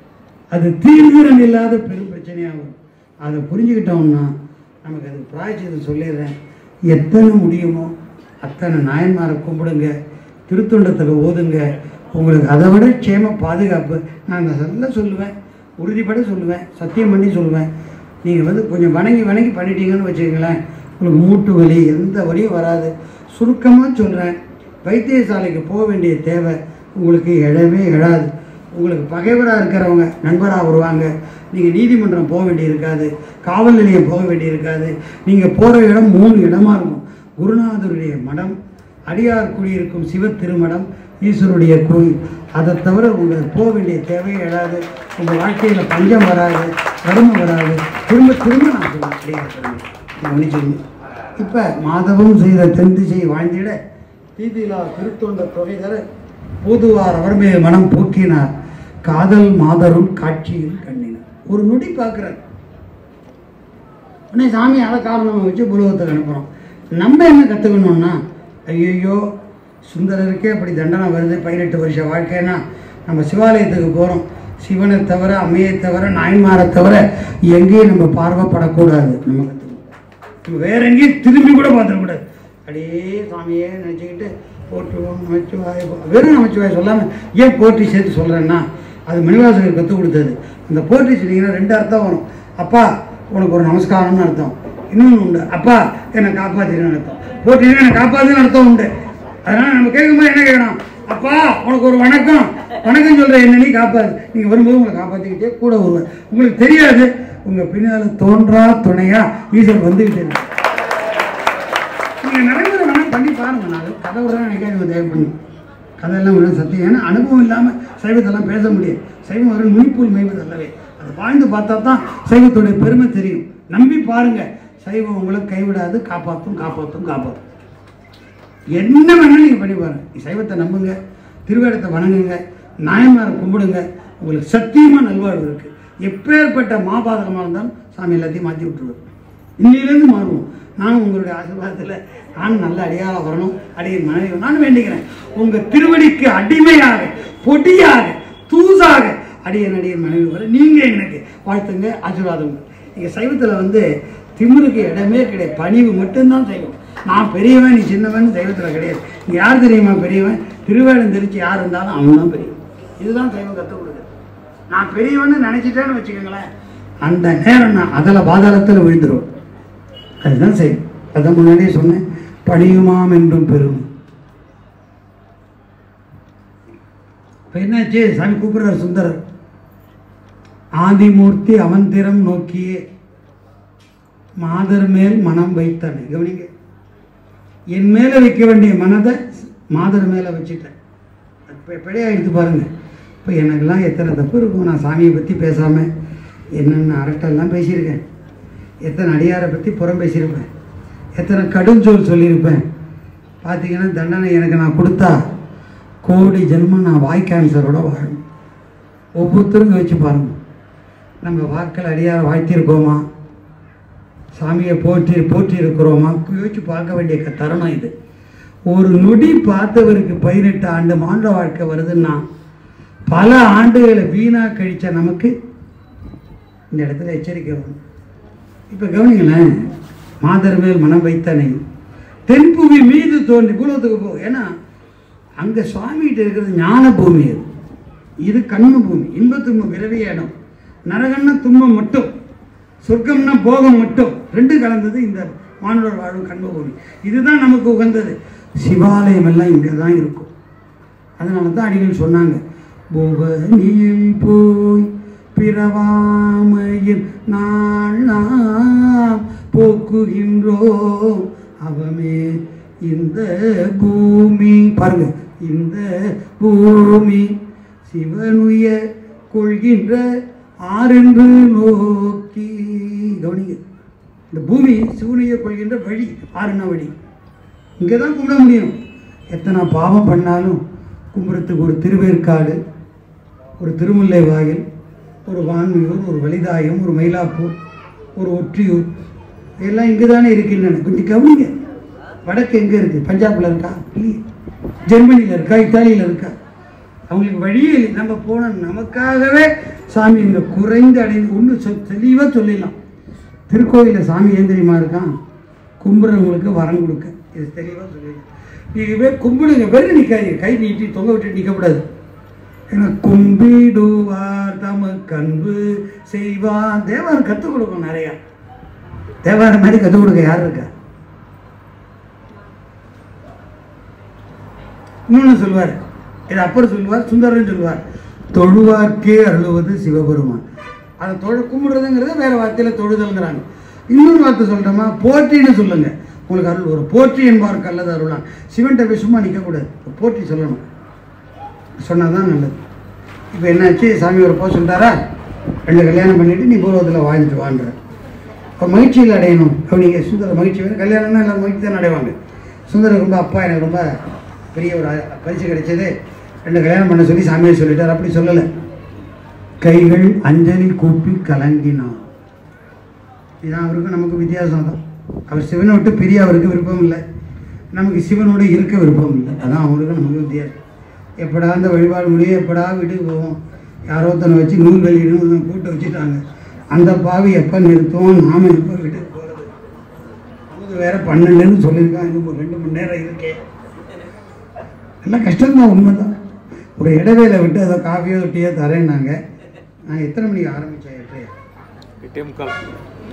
அது தீர்வுரம் இல்லாத பெரும் பிரச்சனையாகும். அதை புரிஞ்சுக்கிட்டோம்னா நமக்கு அது பிராய்ச்சியத்தை சொல்லிடுறேன். எத்தனை முடியுமோ அத்தனை நாயன்மாரை கும்பிடுங்க, திருத்தொண்டத்தில் ஓதுங்க. உங்களுக்கு அதை விட க்ஷேம பாதுகாப்பு நான் நல்லா சொல்லுவேன், உறுதிப்பட சொல்லுவேன், சத்தியம் பண்ணி சொல்லுவேன். நீங்கள் கொஞ்சம் வணங்கி பண்ணிட்டீங்கன்னு வச்சுக்கங்களேன், உங்களுக்கு மூட்டு வலி எந்த வலியும் வராது. சுருக்கமாக சொல்கிறேன், வைத்தியசாலைக்கு போக வேண்டிய தேவை உங்களுக்கு எழவே எழாது. உங்களுக்கு பகைவராக இருக்கிறவங்க நண்பராக வருவாங்க. நீங்கள் நீதிமன்றம் போக வேண்டியிருக்காது, காவல் நிலையம் போக வேண்டியிருக்காது. நீங்கள் போகிற இடம் 3 இடமாக இருக்கும். குருநாதருடைய மடம், அடியார் குடியிருக்கும் சிவ திருமடம், ஈஸ்வருடைய கோயில். அதை தவிர உங்களுக்கு போக வேண்டிய தேவையே எழாது. உங்கள் வாழ்க்கையில் பஞ்சம் வராது, வறுமை வராது. திரும்ப நான் சொல்லுவேன், அடியார் கவனிச்சுங்க. இப்போ மாதவம் செய்த தென்திசை வாழ்ந்திட தீதிலா திருத்தொண்ட தொகைதர போதுவார் அவர் மேல் மனம் போக்கினார், காதல் மாதரும் காட்சியில் கண்ணினார். ஒரு நொடி பார்க்குறார் உடனே சாமி அதை காரணம் வச்சு புலகத்துக்கு அனுப்புகிறோம். நம்ம என்ன கற்றுக்கணும்னா, ஐயோ சுந்தரருக்கே அப்படி தண்டனை வருது, 18 வருஷ வாழ்க்கைன்னா நம்ம சிவாலயத்துக்கு போகிறோம். சிவனை தவிர, அம்மையை தவிர, நாயன்மாரை தவிர எங்கேயும் நம்ம பார்வைப்படக்கூடாது. நம்ம கற்றுக்கணும். வேற எங்கேயும் திரும்பி கூட பார்த்துடக்கூடாது. அப்படியே சாமியே நினச்சிக்கிட்டு போற்றுவோம் நமச்சிவாய, வெறும் நமச்சிவாய சொல்லாமல் ஏன் போற்றி சேர்த்து சொல்கிறேன்னா, அது மணிவாசகர் கற்றுக் கொடுத்தது. அந்த போற்றி சொன்னீங்கன்னா 2 அர்த்தம் வரும். அப்பா உனக்கு ஒரு நமஸ்காரம்னு அர்த்தம், இன்னொன்று உண்டு அப்பா என்னை காப்பாற்றினு அர்த்தம். போற்றினா என்னை காப்பாற்றுன்னு அர்த்தம் உண்டு. அதனால் நம்ம கேட்கும்போது என்ன கேட்கணும், அப்பா உனக்கு ஒரு வணக்கம், வணக்கம் சொல்கிற என்ன நீ காப்பாது. நீங்கள் வரும்போது உங்களை காப்பாற்றிக்கிட்டே கூட வருவார். உங்களுக்கு தெரியாது, உங்கள் பின்னால் தோன்றா துணையா ஈஸ்வரன் வந்துக்கிட்டே இருக்கு. நீங்கள் நடைமுறை வேணால் பண்ணி பாருங்கள். நான் கதை விட நினைக்காது தயவு பண்ணி கதையெல்லாம் விட சத்தியம். ஏன்னா அனுபவம் இல்லாமல் சைவத்தெல்லாம் பேச முடியாது. சைவம் வரும் நுனிப்பூல் மேய்வது அல்லவே. அதை வாழ்ந்து பார்த்தா தான் சைவத்துடைய பெருமை தெரியும். நம்பி பாருங்கள், சைவம் உங்களை கைவிடாது, காப்பாற்றும் காப்பாற்றும் காப்பாற்றும். என்ன வேணாலும் நீங்கள் பண்ணி பாருங்கள். சைவத்தை நம்புங்க, திருவேடத்தை வணங்குங்க, நாயன்மாரை கும்பிடுங்க, உங்களுக்கு சத்தியமாக நல்வாழ்வு இருக்குது. எப்பேற்பட்ட மாபாதகமாக இருந்தாலும் சாமி எல்லாத்தையும் மாற்றி விட்டுருவார். இன்னிலேருந்து மாறுவோம். நானும் உங்களுடைய ஆசீர்வாதத்தில் நானும் நல்ல அடியாக வரணும், அடியை மனைவி நானும் வேண்டிக்கிறேன். உங்கள் திருவடிக்கு அடிமையாக, பொடியாக, தூசாக அடியன் மனைவி வர நீங்கள் எனக்கு வாழ்த்துங்க, ஆசீர்வாதம். நீங்கள் சைவத்தில் திமிருக்கு இடமே கிடையாது, பணிவு மட்டும்தான் செய்வோம். நான் பெரியவன் நீ சின்னவன் தெய்வத்தில் கிடையாது. இங்கே யார் தெரியுமா பெரியவன்? திருவேடம் தெரிச்சு யார் இருந்தாலும் அவன் தான் பெரியவன். இதுதான் தெய்வம் கற்றுக் கொடுக்குது. நான் பெரியவன்னு நினச்சிட்டேன்னு வச்சுக்கோங்களேன், அந்த நேரம் நான் அதில் பாதாளத்தில் விழுந்துருவேன். அதுதான் செய்யும். அதான் முன்னாடியே சொன்னேன், பணியுமாம் என்றும் பெரும். இப்போ என்னாச்சு, சாமி கூப்பிடுறார் சுந்தரர். ஆதிமூர்த்தி அவந்திரம் நோக்கியே மாதர் மேல் மனம் வைத்தானே. கவனிங்க, என் மேலே வைக்க வேண்டிய மனதை மாதர் மேலே வச்சுட்டேன். இப்போ பிழையாக எடுத்து பாருங்கள். இப்போ எனக்கெல்லாம் எத்தனை தப்பு இருக்கும். நான் சாமியை பற்றி பேசாமல் என்னென்ன அரட்டெல்லாம் பேசியிருக்கேன். எத்தனை அடியாரை பற்றி புறம் பேசியிருப்பேன். எத்தனை கடுஞ்சொல் சொல்லியிருப்பேன். பார்த்தீங்கன்னா தண்டனை எனக்கு நான் கொடுத்தா கோடி ஜென்மம் நான் வாய் கேன்சரோட வாழணும். ஒவ்வொருத்தருங்க வச்சு பாருங்கள், நம்ம வாக்கள் அடியாரை வாழ்த்தியிருக்கோமா, சாமியை போற்றி இருக்கிறோமா, யோசிச்சு பார்க்க வேண்டிய தருணம் இது. ஒரு நொடி பார்த்தவருக்கு 18 ஆண்டு மாண்ட வாழ்க்கை வருதுன்னா, பல ஆண்டுகளை வீணாக கழித்த நமக்கு இந்த இடத்துல எச்சரிக்கை வரும். இப்போ கவனிங்களேன், மாதர் மேல் மனம் வைத்தனை தென்புவி மீது தோன்றி பூலோகத்துக்கு போ. ஏன்னா அங்கே சுவாமிகிட்ட இருக்கிறது ஞான பூமி, அது இது கண்ம பூமி. இன்பத்துன்பம் விரவிய இடம். நரகன்னா துன்பம் மட்டும், சொர்க்கம்னா போகம் மட்டும், 2 கலந்தது இந்த மானுடர் வாழும் கண்ம பூமி. இதுதான் நமக்கு உகந்தது. சிவாலயம் எல்லாம் இங்கே தான் இருக்கும். அதனால தான் அடிகள் சொன்னாங்க, புவனியில் போய் பிறவாமையில் நாம் போக்குகின்றோம் அவமே இந்த பூமி. பாருங்க, இந்த பூமி சிவனுய கொள்கின்ற ஆரென்று நோக்கி. கவனிங்க, இந்த பூமி சிவனுய கொள்கின்ற வழி, ஆறுனா வழி. இங்கே தான் கும்பிட முடியும். எத்தனை பாவம் பண்ணாலும் கும்பிட்றதுக்கு ஒரு திருவேற்காடு, ஒரு திருமுல்லை வாயில், ஒரு வான்மியூர், ஒரு வலிதாயம், ஒரு மயிலாப்பூர், ஒரு ஒற்றியூர், இதெல்லாம் இங்கே தானே இருக்கின்றன. கொஞ்சம் கவனிங்க. வடக்கு எங்கே இருக்குது? பஞ்சாபில் இருக்கா? இல்லையே. ஜெர்மனியில் இருக்கா? இத்தாலியில் இருக்கா? அவங்களுக்கு வழியே இல்லை. நம்ம போனோம், நமக்காகவே சாமி இந்த குறைந்த அடைந்து ஒன்று தெளிவாக சொல்லிடலாம். திருக்கோயிலில் சாமி ஏன் தெரியுமா இருக்கான்? கும்பிட்றவங்களுக்கு வரம் கொடுக்க. இது தெளிவாக சொல்லிடலாம். நீங்கள் கும்பிடுங்க, வெறும் நிற்காதீங்க, கை நீட்டி தொங்க விட்டு நிற்கக்கூடாது. ஏன்னா கும்பிடுவார் தமக்கு அன்பு செய்வார். தேவாரம் கற்றுக் கொடுக்கும் நிறையா. தேவாரம் மாதிரி கற்றுக் கொடுக்க யார் இருக்கா? இன்னொன்று சொல்லுவார், இது அப்பர் சொல்லுவார், சுந்தரன் சொல்லுவார், தொழுவார்க்கே அருளுவது சிவபெருமான். அதை கும்பிடுறதுங்கிறத வேற வார்த்தையில் தொழுதல்ங்கிறாங்க. இன்னொரு வார்த்தை சொல்கிறோமா, போற்றின்னு சொல்லுங்க, உங்களுக்கு அருள் வரும். போற்றி என்பாருக்கு அல்லது அருளான். சிவன்கிட்ட போய் சும்மா நிற்கக்கூடாது, போற்றி சொல்லணும். சொன்னால் தான் நல்லது. இப்போ என்னாச்சு, சாமி ஒரு போக சொல்லிட்டாரா, 2 கல்யாணம் பண்ணிவிட்டு நீ பூர்வத்தில் வாழ்ந்துட்டு வாழ்ற. இப்போ மகிழ்ச்சியில் அடையணும் அப்படிங்க. சுந்தர மகிழ்ச்சி வேணும். கல்யாணம்னா எல்லாம் மகிழ்ச்சி தான் அடைவாங்க. சுந்தரம் ரொம்ப, அப்பா எனக்கு ரொம்ப பெரிய ஒரு பரிசு கிடைச்சது, 2 கல்யாணம் பண்ண சொல்லி சாமியை சொல்லிட்டார். அப்படி சொல்லலை. கைகள் அஞ்சலி கூப்பி கலங்கினான். இதுதான் அவருக்கு நமக்கு வித்தியாசம் தான். அவர் சிவனை விட்டு பிரிய அவருக்கு விருப்பம் இல்லை, நமக்கு சிவனோடு இருக்க விருப்பம் இல்லை. அதான் அவங்களுக்கு நமக்கு வித்தியாசம். எப்படா அந்த வழிபாடு முடியும், எப்படா வீட்டுக்கு போவோம். யாரோ ஒருத்தனை வச்சு நூல் வெளியிடணும் கூட்ட வச்சுட்டாங்க. அந்த பாவி எப்போ நிறுத்துவோம், நாம எப்போ வீட்டுக்கு போகிறது? நமக்கு வேற பண்ணலன்னு சொல்லியிருக்காங்க. இன்னும் ஒரு 2 மணி நேரம் இருக்கே. எல்லாம் கஷ்டம்தான், உண்மைதான். ஒரு இடைவேளை விட்டு அதை காஃபியோ டீயோ தரேன்னாங்க. நான் எத்தனை மணிக்கு ஆரம்பித்தேன்? 8:45.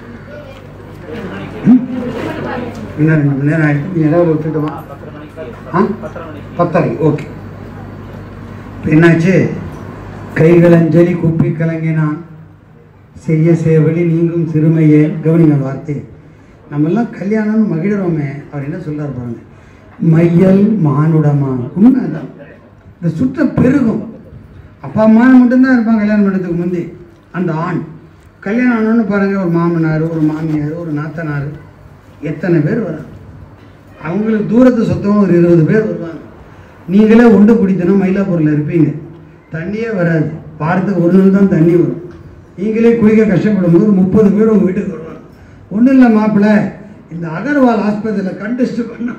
இன்னும் 2 மணி நேரம் ஆகிடுச்சு. நீ இடைவேளை விட்டுட்டுமா? 10:30. ஓகே. இப்போ என்னாச்சு? கைகளஞ்சலி குப்பி கலங்கினான் செய்ய சேவலி நீங்கும் சிறுமையே. கவனிங்க வார்த்தை. நம்மெல்லாம் கல்யாணம்னு மகிழ்கிறோமே, அவர் என்ன சொல்கிறார் பாருங்க. மையல் மானுடமா. உண்மைதான். இந்த சுற்றம் பெருகும். அப்பா அம்மா மட்டும்தான் இருப்பாங்க கல்யாணம் பண்ணுறதுக்கு முந்தி. அந்த ஆண் கல்யாணம் ஆனோன்னு பாருங்கள், ஒரு மாமனார், ஒரு மாமியார், ஒரு நாத்தனார், எத்தனை பேர் வராங்க. அவங்களுக்கு தூரத்து சொத்தமாக ஒரு 20 பேர் வருவாங்க. நீங்களே உண்டு குடித்தனா மயிலாப்பூரில் இருப்பீங்க, தண்ணியே வராது. வாரத்துக்கு ஒரு நாள் தான் தண்ணி வரும். நீங்களே குளிக்க கஷ்டப்படும் போது 30 பேர் உங்கள் வீட்டுக்கு வருவாங்க. ஒன்றும் இல்லை மாப்பிள்ளை, இந்த அகர்வால் ஆஸ்பத்திரியில் கண்டெஸ்ட் பண்ண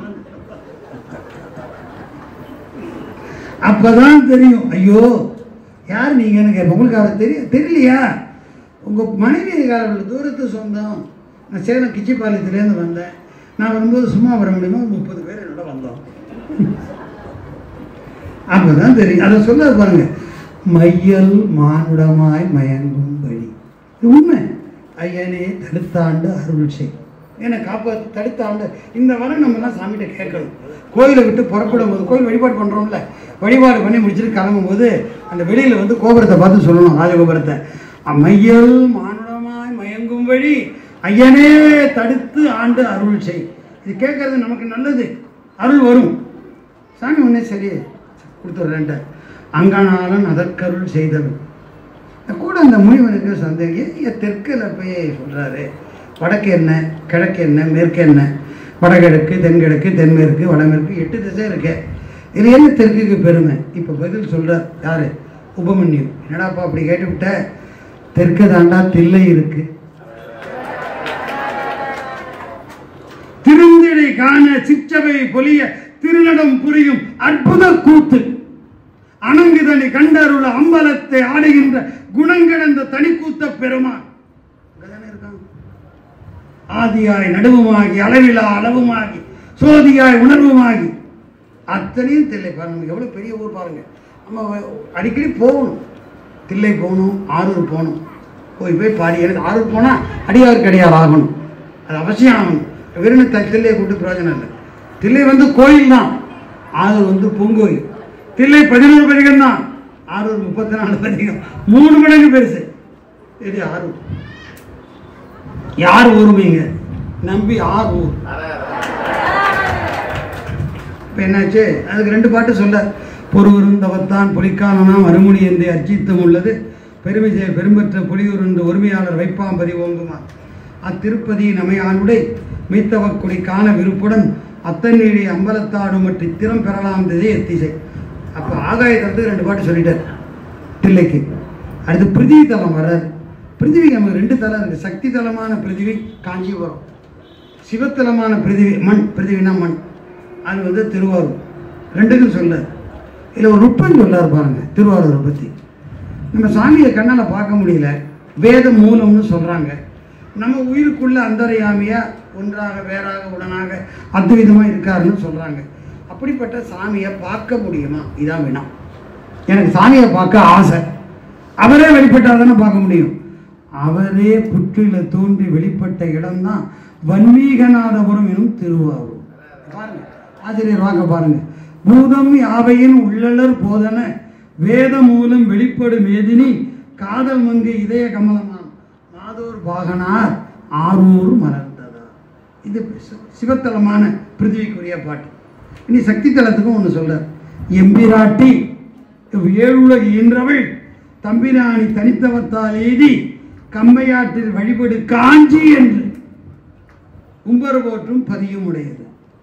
அப்பதான் தெரியும். ஐயோ யார் நீங்கள் எனக்கு உங்களுக்கு அவரை தெரியலையா? உங்கள் மனைவி காலத்தில் தூரத்து சொந்தம். நான் சேலம் கிச்சிப்பாளையத்துலேருந்து வந்தேன். நான் வரும்போது சும்மா வர முடியுமா? 30 பேர் என்னோட வந்தோம். அப்பதான் தெரியும். அதை சொல்ல பாருங்க. மையல் மானுடமாய் மயங்கும் வழி. இது உண்மை. ஐயனே தடுத்தாண்டு அருள் செய். ஏன்னா காப்பாற்று தடுத்தாண்டு. இந்த வரம் நம்மலாம் சாமிகிட்ட கேட்கணும். கோயிலை விட்டு புறப்படும் போது, கோயில் வழிபாடு பண்ணுறோம்ல, வழிபாடு பண்ணி முடிச்சுட்டு கிளம்பும் போது அந்த வெளியில் வந்து கோபுரத்தை பார்த்து சொல்லணும், ராஜகோபுரத்தை. மையல் மானுடமாய் மயங்கும் வழி ஐயனே தடுத்து ஆண்டு அருள் செய். இது கேட்கறது நமக்கு நல்லது. அருள் வரும். சாமி ஒன்றே சரி கொடுத்துட்றேன்ட்ட. அங்கனாலும் அதற்கருள் செய்தவன் கூட அந்த முனிவனுக்கு சந்தேகம். தெற்கில் போய் சொல்கிறாரு, வடக்கு என்ன, கிழக்கு என்ன, மேற்கு என்ன, வடகிழக்கு, தென்கிழக்கு, தென்மேற்கு, வடமேற்கு, 8 திசை இருக்கு. இது என்ன தெற்குக்கு பெருமை? இப்போ பதில் சொல்கிறார் யார்? உபமன்யு. என்னடாப்பா அப்படி கேட்டுவிட்ட? தெற்கு தாண்டா தில்லை இருக்கு. திருந்திடை காண சிற்றவை பொலிய திருநடம் புரியும் அற்புத கூத்து. அணங்குதனை கண்டருள அம்பலத்தை ஆடுகின்ற குணங்கிழந்த தனிக்கூத்த பெருமான் இருக்காங்க. ஆதியாய் நடுவுமாகி அளவிலா அளவுமாகி சோதியாய் உணர்வுமாகி அத்தனையும் தில்லை. பாருங்க எவ்வளோ பெரிய ஊர் பாருங்க. நம்ம அடிக்கடி போகணும். தில்லை போகணும், ஆரூர் போகணும். போய் பாடி. எனக்கு ஆரூர் போனால் அடியாருக்கு அடியார் ஆகணும். அது அவசியம் ஆகணும். வெறும் தில்லையை கூப்பிட்டு பிரயோஜனம் இல்லை. தில்லை வந்து கோயில் தான். ஆரூர் வந்து பூங்கோயில். தில்லை 11 பதிகம் தான். ஆரூர் 34 பதிகம். 3 மடங்கு பெருசு. இது ஆரூர். யார் ஊருமீங்க நம்பி ஆரூர். இப்போ என்னாச்சு? அதுக்கு 2 பாட்டு சொல்ல. பொறுவரும் தவத்தான் பொலிக்காலனாம் அருமுனி என்று அர்ச்சித்தம் உள்ளது பெருமை செய்ய பெரும்பற்ற பொலியூர் என்று ஒருமையாளர் வைப்பாம் பதிவோங்குமா. அத்திருப்பதி நமையானுடை மீத்தவக்குடி காண விருப்புடன் அத்தநீழி அம்பலத்தாடு மற்றும் திறம் பெறலாம் திசை எத்திசை. அப்போ ஆகாயத்திற்கு 2 பாட்டு சொல்லிட்டார் தில்லைக்கு. அடுத்து பிருத்திவி தலம் வர்றார். பிருத்திவி நமக்கு 2 தலம் இருக்குது. சக்தி தலமான பிருத்திவி காஞ்சிபுரம், சிவத்தலமான பிருத்திவி மண். பிருத்திவினா மண். அது வந்து திருவாரூர். 2க்கும் சொல்ல. இதில் ஒரு நுட்பம் சொல்லார் பாருங்க திருவாரூரை பற்றி. நம்ம சாமியை கண்ணால் பார்க்க முடியல, வேத மூலம்னு சொல்கிறாங்க. நம்ம உயிருக்குள்ள அந்தர்யாமியாக ஒன்றாக வேறாக உடனாக அத்விதமாக இருக்காருன்னு சொல்கிறாங்க. அப்படிப்பட்ட சாமியை பார்க்க முடியுமா? இதான் வேணாம். எனக்கு சாமியை பார்க்க ஆசை. அவரே வெளிப்பட்டால் தானே பார்க்க முடியும். அவரே புற்றில் தோன்றி வெளிப்பட்ட இடம்தான் வன்மீகநாதபுரம் எனும் திருவாரூர். பாருங்க ஆசிரியர் வாங்க பாருங்க. பூதம் யாவையின் உள்ளலர் போதன வேத மூலம் வெளிப்படும் மேதினி காதல் மங்கு இதய கமலமாம் மாதோர் பாகனார் ஆரூர் மலர்ந்ததா. இது சிவத்தலமான பிருத்திவிக்குரிய பாட்டு. இனி சக்தி தலத்துக்கும் ஒன்று சொல்றார். எம்பிராட்டி ஏழுலக ஈன்றவள் தம்பிராணி தனித்தவத்தால் எய்தி கம்மையாற்றில் வழிபடு காஞ்சி என்று கும்பர் போற்றும் பதியும் உடையது.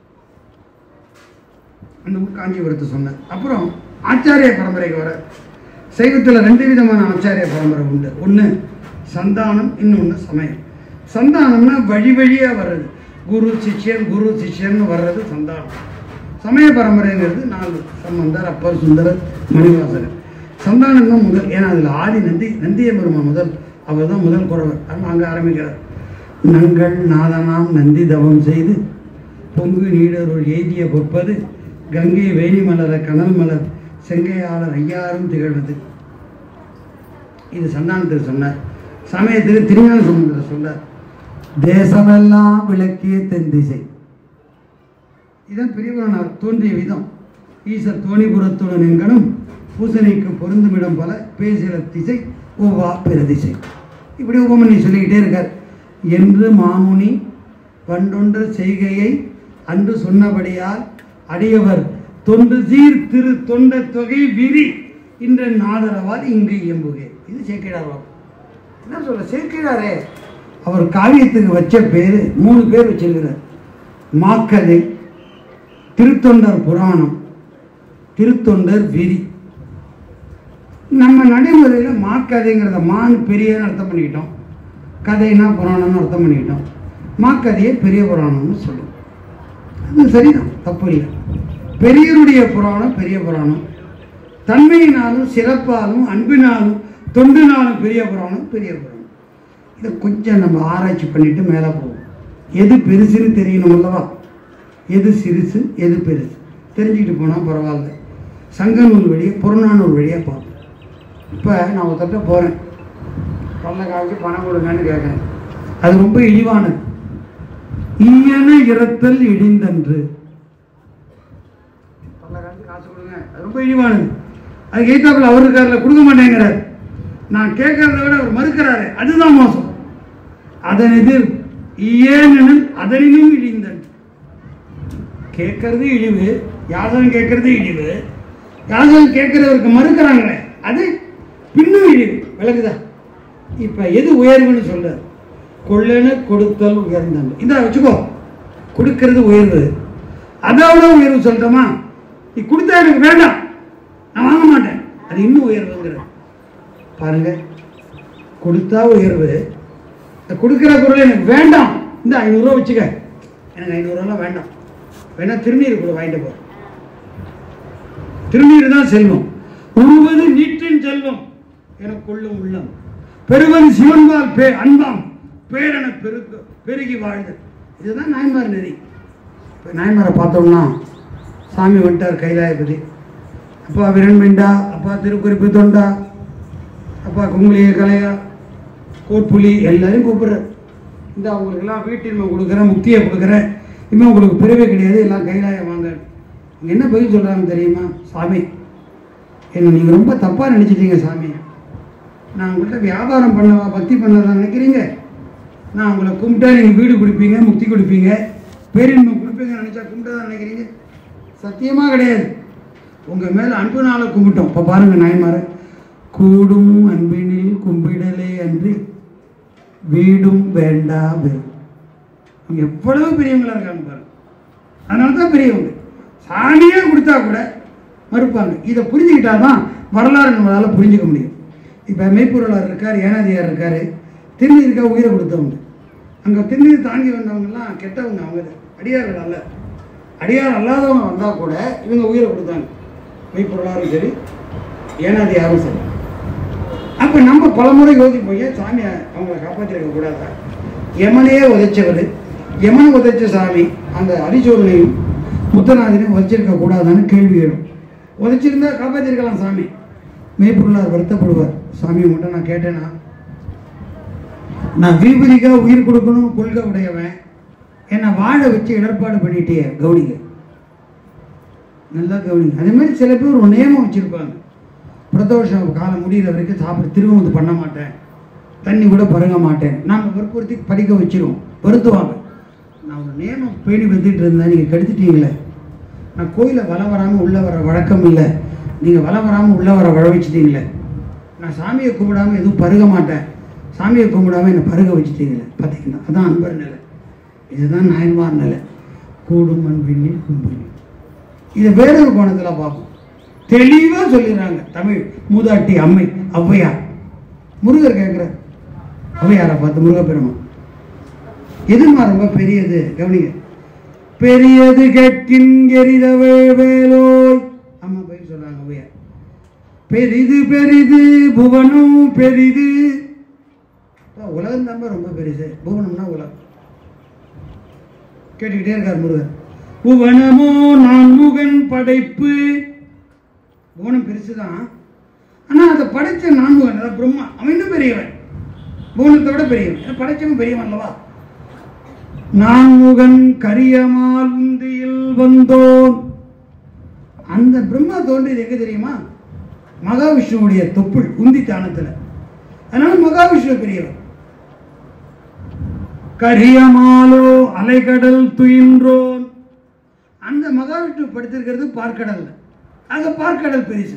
அந்த காஞ்சிபுரத்தை சொன்னார். அப்புறம் ஆச்சாரிய பரம்பரைக்கு வர. சைவத்தில் 2 விதமான ஆச்சாரிய பரம்பரை உண்டு. ஒன்று சந்தானம், இன்னொன்று சமயம். சந்தானம்னா வழி வழியாக வர்றது. குரு சிஷ்யன் குரு சிஷ்யன்னு வர்றது சந்தானம். சமய பரம்பரைங்கிறது 4. சம்பந்தர், அப்பர், சுந்தரர், மணிவாசகர். சந்தானம் தான் முதல். ஏன்னா அதில் ஆதி நந்தியபெருமான் முதல். அவர் தான் முதல் குறவர். அதனால் அங்கே ஆரம்பிக்கிறார். நங்கள் நாதனாம் நந்தி தவம் செய்து பொங்கு நீடருள் எய்திய பொற்பது கங்கை வேணி மலர கனல் மலர் செங்கையாளர் ஐயாரும் திகழ்வது. இது சந்தானத்தில் சொன்னார். சமயத்தில் திருஞான சம்பந்தர் சொன்னார், தேசமெல்லாம் விளக்கிய தென் திசை. இதான் பெரியவரானார் தோன்றிய விதம். ஈசர் தோணிபுரத்துடன் எங்கனும் பூசணைக்கு பொருந்துமிடம் பல பேசுகிற திசை ஓவா பிற திசை. இப்படி உபமணி சொல்லிக்கிட்டே இருக்கார். என்று மாமுனி பண்டொன்ற செய்கையை அன்று சொன்னபடியால் அடியவர் தொண்டு சீர் திரு தொண்ட தொகை விரி இன்ற நாதரவால் இங்கு இயம்புகே. இது சேக்கிழார். என்ன சொல்ற சேக்கிழாரே அவர் காவியத்துக்கு வச்ச பேர் 3 பேர் வச்சிருக்கிறார். மாக்கதை, திருத்தொண்டர் புராணம், திருத்தொண்டர் விரி. நம்ம நடைமுறையில் மாக்கதைங்கிறத மான் பெரியன்னு அர்த்தம் பண்ணிக்கிட்டோம், கதைனா புராணம்னு அர்த்தம் பண்ணிக்கிட்டோம். மாக்கதையை பெரிய புராணம்னு சொல்லுவோம். அது சரிதான், தப்பு இல்லை. பெரியருடைய புராணம் பெரிய புராணம், தன்மையினாலும் சிறப்பாலும் அன்பினாலும் தொண்டினாலும் பெரிய புராணம் பெரிய புராணம். இதை கொஞ்சம் நம்ம ஆராய்ச்சி பண்ணிட்டு மேலே போவோம். எது பெருசுன்னு தெரியணும் அல்லவா? எது சிறுசு எது பெருசு தெரிஞ்சுக்கிட்டு போனால் பரவாயில்ல. சங்க நூல் வழியாக புறநானூல் வழியாக பார்ப்போம். இப்போ நான் ஒருத்தட்ட போகிறேன், பல்ல காய்ச்சி பணம் கொடுங்கன்னு கேட்குறேன். அது ரொம்ப இழிவானது. ஈயன இரத்தல் இடிந்தன்று, பல்ல காய்ச்சி காசு கொடுங்க, அது ரொம்ப இழிவானது. அதுக்கு எய்தாப்பில் அவர் இருக்காரில் கொடுக்க மாட்டேங்கிறார். நான் கேட்கறத விட அவர் மறுக்கிறாரு, அதுதான் மோசம். அதன் எதிர் ஏனெனில் அதனினும் இழிந்தன். கேட்கறது இழிவு, யாசகம் கேட்கறது இழிவு, யாசகம் கேட்கிறவருக்கு மறுக்கிறாங்களே அது பின்னும் இழிவு. விளக்குதா? இப்போ எது உயர்வுன்னு சொல்ற? கொள்ளன கொடுத்தல் உயர்ந்தன். இந்த வச்சுக்கோ, கொடுக்கறது உயர்வு. அதோட உயர்வு சொல்லிட்டோமா? நீ கொடுத்தா எனக்கு வேண்டாம், நான் வாங்க மாட்டேன், அது இன்னும் உயர்வுங்கிறது. பாருங்க, கொடுத்தா உயர்வு, கொடுக்குற பொருள் எனக்கு வேண்டாம், இந்த 500 ரூபா வச்சுக்க, எனக்கு 500 ரூபாலாம் வேண்டாம், வேணா திருநீர் கூட வாங்கிட்டு போ. திருநீர் தான் செல்வம். உருவது நீட்டின் செல்வம் எனக்கு கொள்ளும் உள்ளம், பெருவது சிவன்பால் அன்பாம் பேரென பெருகி வாழ்து. இதுதான் நாயன்மார் நெறி. இப்போ நாயன்மாரை பார்த்தோம்னா சாமி வந்துட்டார் கைலாயபதி. அப்பா விரண்மிண்டா, அப்பா திருக்குறிப்பு தொண்டா, அப்பா குங்குளிய கலையா, கோட்புலி எல்லாரையும் கூப்பிடுறார். இந்த அவங்களுக்கெல்லாம் வீட்டின்மை கொடுக்குறேன், முக்தியை கொடுக்குறேன், இன்னும் உங்களுக்கு பிறவே கிடையாது, எல்லாம் கைலாயம் வாங்க. இங்கே என்ன பதில் சொல்கிறாங்க தெரியுமா? சாமி, என்னை நீங்கள் ரொம்ப தப்பாக நினச்சிட்டீங்க சாமி. நான் உங்கள்கிட்ட வியாபாரம் பண்ணவா பக்தி பண்ணதான் நினைக்கிறீங்க? நான் உங்களை கும்பிட்டா நீங்கள் வீடு கொடுப்பீங்க, முக்தி கொடுப்பீங்க, பேரின்மை கொடுப்பீங்கன்னு நினச்சா கும்பிட்டதான் நினைக்கிறீங்க? சத்தியமாக கிடையாது. உங்கள் மேலே அன்புனால கும்பிட்டோம். இப்போ பாருங்கள் நாயன்மார, கூடும் அன்பினில் கும்பிடலே அன்றி வீடும் வேண்டா வெறும். அவங்க எவ்வளவு பெரியவங்களா இருக்காங்க பாருங்க. அதனால தான் பெரியவங்க. சாமியே கொடுத்தா கூட மறுப்பாங்க. இதை புரிஞ்சுக்கிட்டாதான் வரலாறு நம்மளால் புரிஞ்சுக்க முடியும். இப்போ மெய்ப்பொருளார் இருக்கார், ஏனாதியார் இருக்கார், திருநீருக்காக உயிரை கொடுத்தவங்க. அங்கே திருநீர் தாங்கி வந்தவங்கலாம் கெட்டவங்க, அவங்க அடியார்கள் அல்ல. அடியார் அல்லாதவங்க வந்தால் கூட இவங்க உயிரை கொடுத்தாங்க. மெய்ப்பொருளாரும் சரி, ஏனாதியாரும் சரி. அப்போ நம்ம பல முறை யோசிப்போம், ஏன் சாமி அவங்கள காப்பாற்றிருக்க கூடாதா? யமனையே உதைச்சவர், யமனை உதைச்ச சாமி அந்த அரிச்சோரனையும் முத்தநாதனையும் உதைச்சிருக்க கூடாதான்னு கேள்வி எழும். உதைச்சிருந்தா காப்பாற்றிருக்கலாம் சாமி. மெய்ப்பொருளார் வருத்தப்படுவார், சாமி மட்டும் நான் கேட்டேன்னா, நான் வீபதிக்காக உயிர் கொடுக்கணும் கொள்கை உடையவன், என்னை வாழ வச்சு இடர்பாடு பண்ணிட்டே கவுனிங்க, நல்லா கவுனிங்க. அதே மாதிரி சில பேர் ஒரு நியமம் வச்சுருப்பாங்க, பிரதோஷம் காலம் முடிகிற வரைக்கும் சாப்பிட திரும்ப பண்ண மாட்டேன், தண்ணி கூட பருக மாட்டேன். நாம் வற்புறுத்தி படிக்க வச்சிருவோம், வருத்துவாங்க. நான் ஒரு நியமம் பேணி வந்துட்டு இருந்தேன், நீங்கள் கெடுத்துட்டீங்களே. நான் கோயிலை வளம் வராமல் உள்ளே வர வழக்கம் இல்லை, நீங்கள் வளம் வராமல் உள்ளே வர வள வச்சுட்டீங்களே. நான் சாமியை கும்பிடாமல் எதுவும் பருக மாட்டேன், சாமியை கும்பிடாமல் என்னை பருக வச்சுட்டீங்களே. பார்த்தீங்கன்னா அதான் அன்பர் நிலை, இதுதான் நாயன்மார் நிலை. கூடும் அன்பினில் கும்பிடு. இதை வேறொரு கோணத்தில் பார்ப்போம். தெளிவாக சொல்லிடுறாங்க தமிழ் மூதாட்டி அம்மை ஔவையார். முருகர் கேட்குறார் ஔவையாரை பார்த்து, முருகப்பெருமான் எதுமா ரொம்ப பெரியது கவனிங்க. பெரியது கேட்கின் எரிதவே வேலோய். அம்மா போய் சொல்றாங்க ஔவையார், பெரிது பெரிது புவனும் பெரிது. உலகம் தான் ரொம்ப பெருசு, புவனம்னா உலகம். கேட்டுக்கிட்டே இருக்கார் முருகர். புவனமோ நான்முகன் படைப்பு. புவனம் பெருசுதான், ஆனா அதை படைச்ச நான்முகன் அதாவது பிரம்மா, அவன் இன்னும் பெரியவன், புவனத்தை விட பெரியவன், படைச்சவன் பெரியவன் அல்லவா. நான்முகன் கரியமால் உந்தியில் வந்தோன். அந்த பிரம்மா தோன்றியது எங்க தெரியுமா? மகாவிஷ்ணுவுடைய தொப்புள் உந்தி தானத்தில். அதனால மகாவிஷ்ணு பெரியவர். கரியமாலோ அலைகடல் துயின்றோன். அந்த மகாவிஷ்ணு படுத்திருக்கிறது பார்க்கடல்ல, அந்த பார்க்கடல் பெருசு.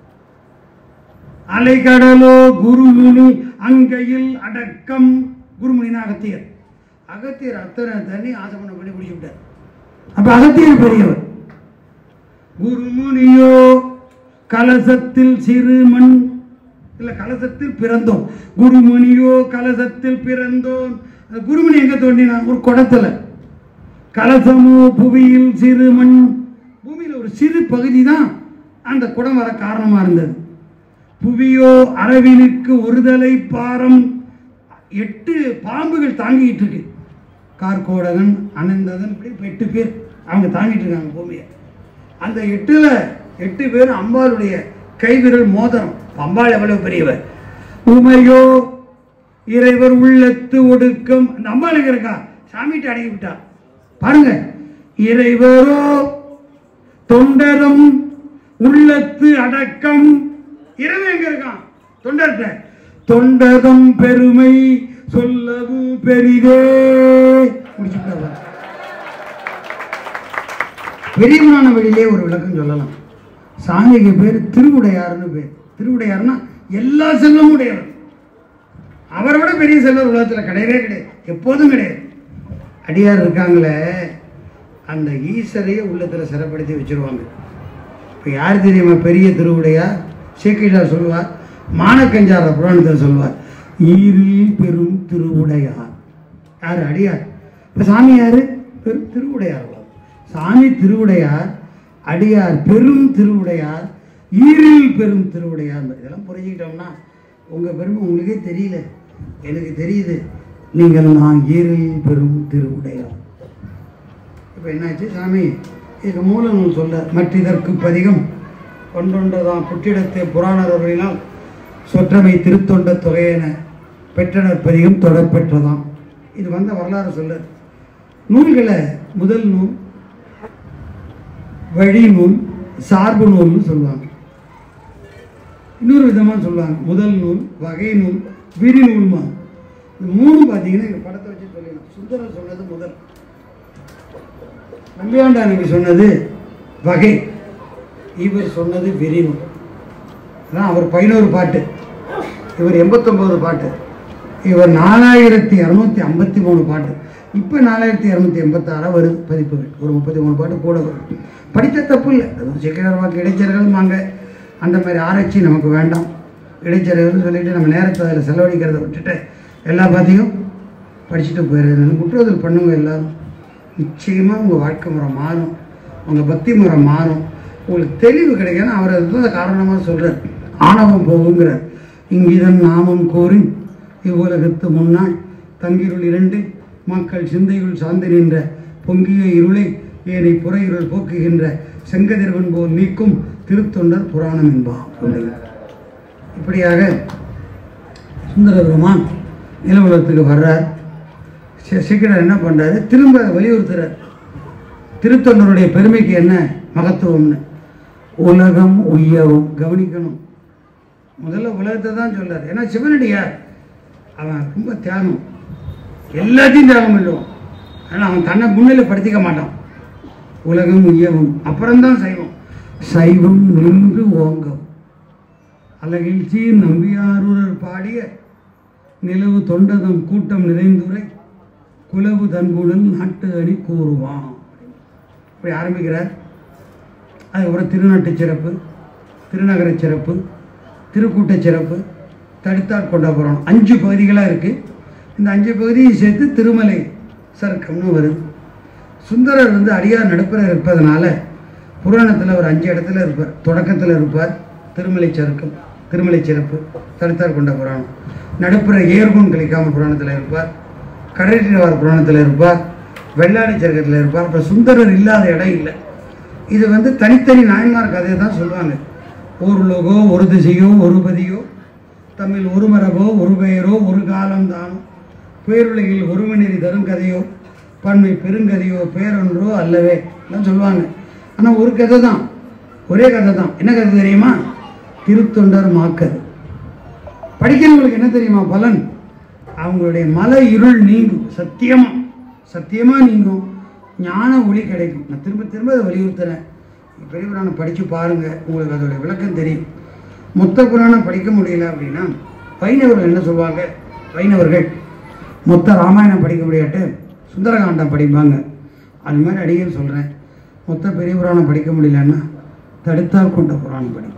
அலைகடலோ குருமுனி அங்கையில் அடக்கம். குருமுனினா அகத்தியர். அகத்தியர் அத்தனை தண்ணி ஆசமனம் பண்ணி குடிச்சு விட்டார். அப்ப அகத்தியர் பெரியவர். குருமுனியோ கலசத்தில் சிறுமண், இல்ல கலசத்தில் பிறந்தோம். குருமுனியோ கலசத்தில் பிறந்தோம். குருமுனி எங்க தோன்றினான்? ஒரு குடத்துல. கலசமோ புவியில் சிறுமண். பூமியில ஒரு சிறு பகுதி தான் அந்த குடம் வர காரணமா இருந்தது. புவியோ அரவினுக்கு ஒருதலை பாரம். 8 பாம்புகள் தாங்கிட்டு இருக்கு. கார்கோடகன், அனந்ததன், இப்படி 8 பேர் அவங்க தாங்கிட்டு இருக்காங்க பூமியை. அந்த 8 பேர் அம்பாளுடைய கைவிரல் மோதிரம். அம்பாள் எவ்வளவு பெரியவர். உமையோ இறைவர் உள்ளத்து ஒடுக்கம். அந்த அம்பாள் எங்க இருக்கா? சாமிட்டு அடங்கி விட்டா பாருங்க. இறைவரோ தொண்டரும் உள்ளத்து அடக்கம். இறைவன் எங்க இருக்கான்? தொண்டர்கிட்ட. தொண்டரும் பெருமை சொல்லவும் பெரிதே. முடிச்சுட்டாங்க. பெரியவனான வழியிலே ஒரு விளக்கம் சொல்லலாம். சாமிக்கு பேர் திருவுடையார்னு பேர். திருவுடையார்னா எல்லா செல்வமும் உடையவர். அவரை விட பெரிய செல்வர் உலகத்தில் கிடையவே கிடையாது, எப்போதும் கிடையாது. அடியார் இருக்காங்களே, அந்த ஈஸ்வரையே உள்ளத்தில் சிறப்படுத்தி வச்சிருவாங்க. இப்போ யார் தெரியுமா பெரிய திருவுடையார்? சேக்கிழார் சொல்லுவார், மானக்கஞ்சார புராணத்தில் சொல்லுவார், ஈரில் பெரும் திருவுடையார். யார்? அடியார். இப்போ சாமி யாரு? பெரும் திருவுடையார். சாமி திருவுடையார், அடியார் பெரும் திருவுடையார், ஈரில் பெரும் திருவுடையார். இதெல்லாம் புரிஞ்சுக்கிட்டோம்னா உங்கள் பெருமை உங்களுக்கே தெரியல, எனக்கு தெரியுது. நீங்கள் நான் ஈரில் பெரும் திருவுடையார். இப்போ என்னாச்சு? சாமி இதுக்கு மூல நூல் சொல்ல மற்றதற்கு பதிகம் ஒன்றொன்றதான் புற்றிடத்தை புராணர்களினால் சொற்றமை திருத்தொண்ட தொகையென பெற்றனர் பதிகம் தொடர்பெற்றதாம். இது வந்த வரலாறு சொல்ல. நூல்களை முதல் நூல், வழி நூல், சார்பு நூல்னு சொல்லுவாங்க. இன்னொரு விதமாக சொல்லுவாங்க, முதல் நூல், வகை நூல், விரி நூல்மா. இந்த 3 பார்த்தீங்கன்னா எங்கள் படத்தை வச்சு சொல்லிடலாம். சுந்தரர் சொன்னது முதல், நம்பியாண்டானவி சொன்னது வகை, இவர் சொன்னது விரி நூல். அதான் அவர் 11 பாட்டு, இவர் 89 பாட்டு, இவர் 4253 பாட்டு. இப்போ 4286 வருது பதிப்புகள். ஒரு 33 பாட்டு கூட வரும். படித்த தப்பு இல்லை, அது சேக்கிழார் வாக்கு இடைச்சர்கள் வாங்க. அந்த மாதிரி ஆராய்ச்சி நமக்கு வேண்டாம். இடைச்சர்கள்னு சொல்லிட்டு நம்ம நேரத்தை அதில் செலவழிக்கிறத விட்டுட்டு எல்லா பாத்தையும் படிச்சுட்டு போயிடுறது. குற்றத்தில் பண்ணுங்க எல்லாரும். நிச்சயமாக உங்கள் வாழ்க்கை முறை மாறும், உங்கள் பக்தி முறை மாறும், உங்களுக்கு தெளிவு கிடைக்கணும். அவர் அதுதான் காரணமாக சொல்கிறார். ஆணவம் போகுங்கிறார். இங்கிதன் நாமம் கோரி இவ்வுலகத்து முன்னாள் தங்கிருள் 2 மக்கள் சிந்தையுள் சார்ந்து நின்ற பொங்கிய இருளை ஏனை புற இருள் போக்குகின்ற செங்கதிர்வன் போல் நீக்கும் திருத்தொண்டர் புராணம் என்பான். இப்படியாக சுந்தர பெருமான் நிலவுலகத்துக்கு வர்றார். சீக்கிரம் என்ன பண்ணுறாரு? திரும்ப வலியுறுத்துறார் திருத்தொண்டருடைய பெருமைக்கு என்ன மகத்துவம்னு. உலகம் உய்யவும். கவனிக்கணும், முதல்ல உலகத்தை தான் சொல்றார். ஏன்னா சிவனடியார் அவன் ரொம்ப தியாகம், எல்லாத்தையும் தியாகம் பண்ணுவான். ஆனால் அவன் தன்னை முன்னிலை படுத்திக்க மாட்டான். உலகம் உய்யவும், அப்புறம்தான் சைவம். சைவம் நின்று ஓங்கும் அழகிழ்ச்சி நம்பியாரூரர் பாடிய நிலவு தொண்டதம் கூட்டம் நிறைந்துரை குலவு தன்புடன் நாட்டு அணி கூறுவான். இப்படி ஆரம்பிக்கிறார். அதுக்கப்புறம் திருநாட்டு சிறப்பு, திருநகர சிறப்பு, திருக்கூட்ட சிறப்பு, தடுத்தாற் கொண்ட புராணம். 5 பகுதிகளாக இருக்குது. இந்த 5 பகுதியை சேர்த்து திருமலை சருக்கம்னு வருது. சுந்தரர் அடியார் நடுப்புற இருப்பதனால புராணத்தில் ஒரு 5 இடத்துல இருப்பார். தொடக்கத்தில் இருப்பார் திருமலை சருக்கம், திருமலை சிறப்பு, தடுத்தாற் கொண்ட புராணம். நடுப்புற ஏர்கோன் கலிக்காம புராணத்தில் இருப்பார். கடற்கரை புராணத்தில் இருப்பார். வெள்ளாடி சர்க்கத்தில் இருப்பார். அப்போ சுந்தரர் இல்லாத இடம் இல்லை. இது வந்து தனித்தனி நாயன்மார் கதையை தான் சொல்லுவாங்க. ஒரு லோகோ, ஒரு திசையோ, ஒரு பதியோ, தமிழ் ஒரு மரபோ, ஒரு பெயரோ, ஒரு காலம் தானோ, பேருலகில் ஒருமநெறி தரும் கதையோ, பன்மை பெருங்கதையோ, பேரொன்றோ அல்லவே எல்லாம் சொல்லுவாங்க. ஆனால் ஒரு கதை தான், ஒரே கதை தான். என்ன கதை தெரியுமா? திருத்தொண்டர் மாக்கது. படிக்கிறவங்களுக்கு என்ன தெரியுமா பலன்? அவங்களுடைய மலை இருள் நீங்கும். சத்தியமாக நீங்கும். ஞான ஒளி கிடைக்கும். நான் திரும்ப திரும்ப அதை வலியுறுத்துறேன். பெரிய புராணம் படித்து பாருங்கள், உங்களுக்கு அதோடைய விளக்கம் தெரியும். மொத்த புராணம் படிக்க முடியல அப்படின்னா வைணவர்கள் என்ன சொல்லுவாங்க? வைணவர்கள் மொத்த ராமாயணம் படிக்க முடியாட்டு சுந்தரகாண்டம் படிப்பாங்க. அது மாதிரி அடிக்கடி சொல்கிறேன், மொத்த பெரிய புராணம் படிக்க முடியலன்னா தடுத்தால் கொண்ட புராணம் படிக்கும்.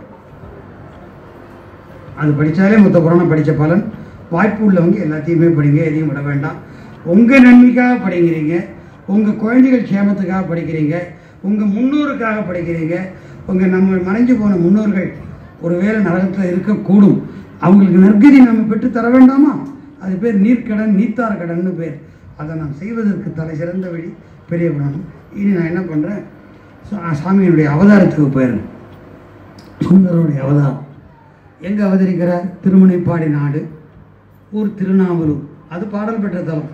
அது படித்தாலே மொத்த புராணம் படித்த பலன். வாய்ப்பு உள்ளவங்க எல்லாத்தையுமே படிங்க, எதையும் விட வேண்டாம். உங்கள் நன்மைக்காக படிக்கிறீங்க, உங்கள் குழந்தைகள் க்ஷேமத்துக்காக படிக்கிறீங்க, உங்கள் முன்னோருக்காக படிக்கிறீங்க. நம்ம மறைஞ்சு போன முன்னோர்கள் ஒருவேளை நரகத்தில் இருக்கக்கூடும். அவங்களுக்கு நற்கதி நம்ம பெற்று தர வேண்டாமா? அது பேர் நீர்க்கடன், நீத்தார் கடன்னு பேர். அதை நாம் செய்வதற்கு தலை சிறந்த வழி பெரிய புராணம். இனி நான் என்ன பண்ணுறேன், சாமியினுடைய அவதாரத்துக்கு போயிடுறேன். சுந்தரனுடைய அவதாரம் எங்கே அவதரிக்கிறார்? திருமுனைப்பாடி நாடு, ஊர் திருநாவலூர். அது பாடல் பெற்ற தலம்.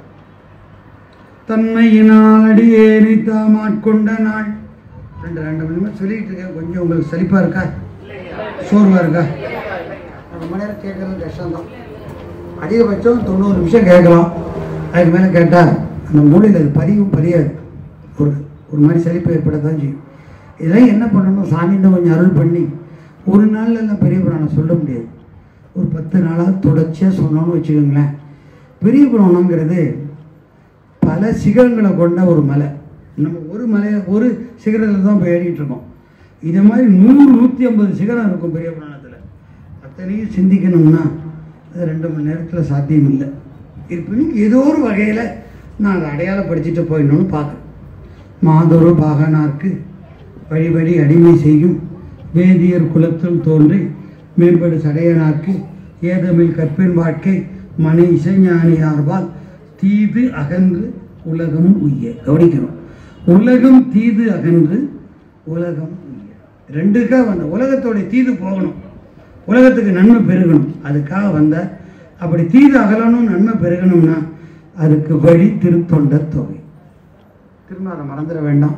தன்மையினால் அடியேனை தாமாட்கொண்ட நாள். ரெண்டு மணி சொல்லிட்டு இருக்கேன். கொஞ்சம் உங்களுக்கு சலிப்பாக இருக்கா, சோர்வாக இருக்கா? ரொம்ப நேரம் கேட்கறது கஷ்டம்தான். அதிகபட்சம் 90 நிமிஷம் கேட்கலாம். அதுக்கு மேலே கேட்டால் அந்த மூலையில் அது பதியாது. ஒரு மாதிரி சலிப்பு ஏற்படத்தான் செய்யும். இதெல்லாம் என்ன பண்ணணும்? சாமின்னு கொஞ்சம் அருள் பண்ணி ஒரு நாளில் எல்லாம் பெரிய புராணம் சொல்ல முடியாது. ஒரு 10 நாளாக தொடர்ச்சியாக சொன்னோன்னு வச்சுக்கோங்களேன். பெரிய புராணங்கிறது பல சிகரங்களை கொண்ட ஒரு மலை. நம்ம ஒரு சிகரத்தில் தான் போய் ஏறிக்கிட்டு இருக்கோம். இது மாதிரி 100-150 சிகரம் இருக்கும் பெரிய புராணத்தில். அத்தனையும் சிந்திக்கணும்னா அது 2 மணி நேரத்தில் சாத்தியம் இல்லை. இருப்பினும் ஏதோ ஒரு வகையில் நான் அதை அடையாளப்படுத்திட்டு போயிடணும்னு பார்க்குறேன். மாதொரு பாகனார்க்கு வழி அடிமை செய்யும் வேதியர் குலத்தில் தோன்றி மேம்படு சடையனார்க்கு ஏதமில் கற்பின் வாழ்க்கை மணி இசைஞானியார்பால் தீது அகன்று உலகம் உய்ய. கவனிக்கணும், உலகம் தீது அகன்று உலகம் உய்ய. ரெண்டுக்காக வந்த உலகத்தோடைய தீது போகணும், உலகத்துக்கு நன்மை பெருகணும். அதுக்காக வந்த அப்படி தீது அகலணும், நன்மை பெருகணும்னா அதுக்கு வழி திருத்தொண்ட தொகை. திரும்ப அதை மறந்துட வேண்டாம்.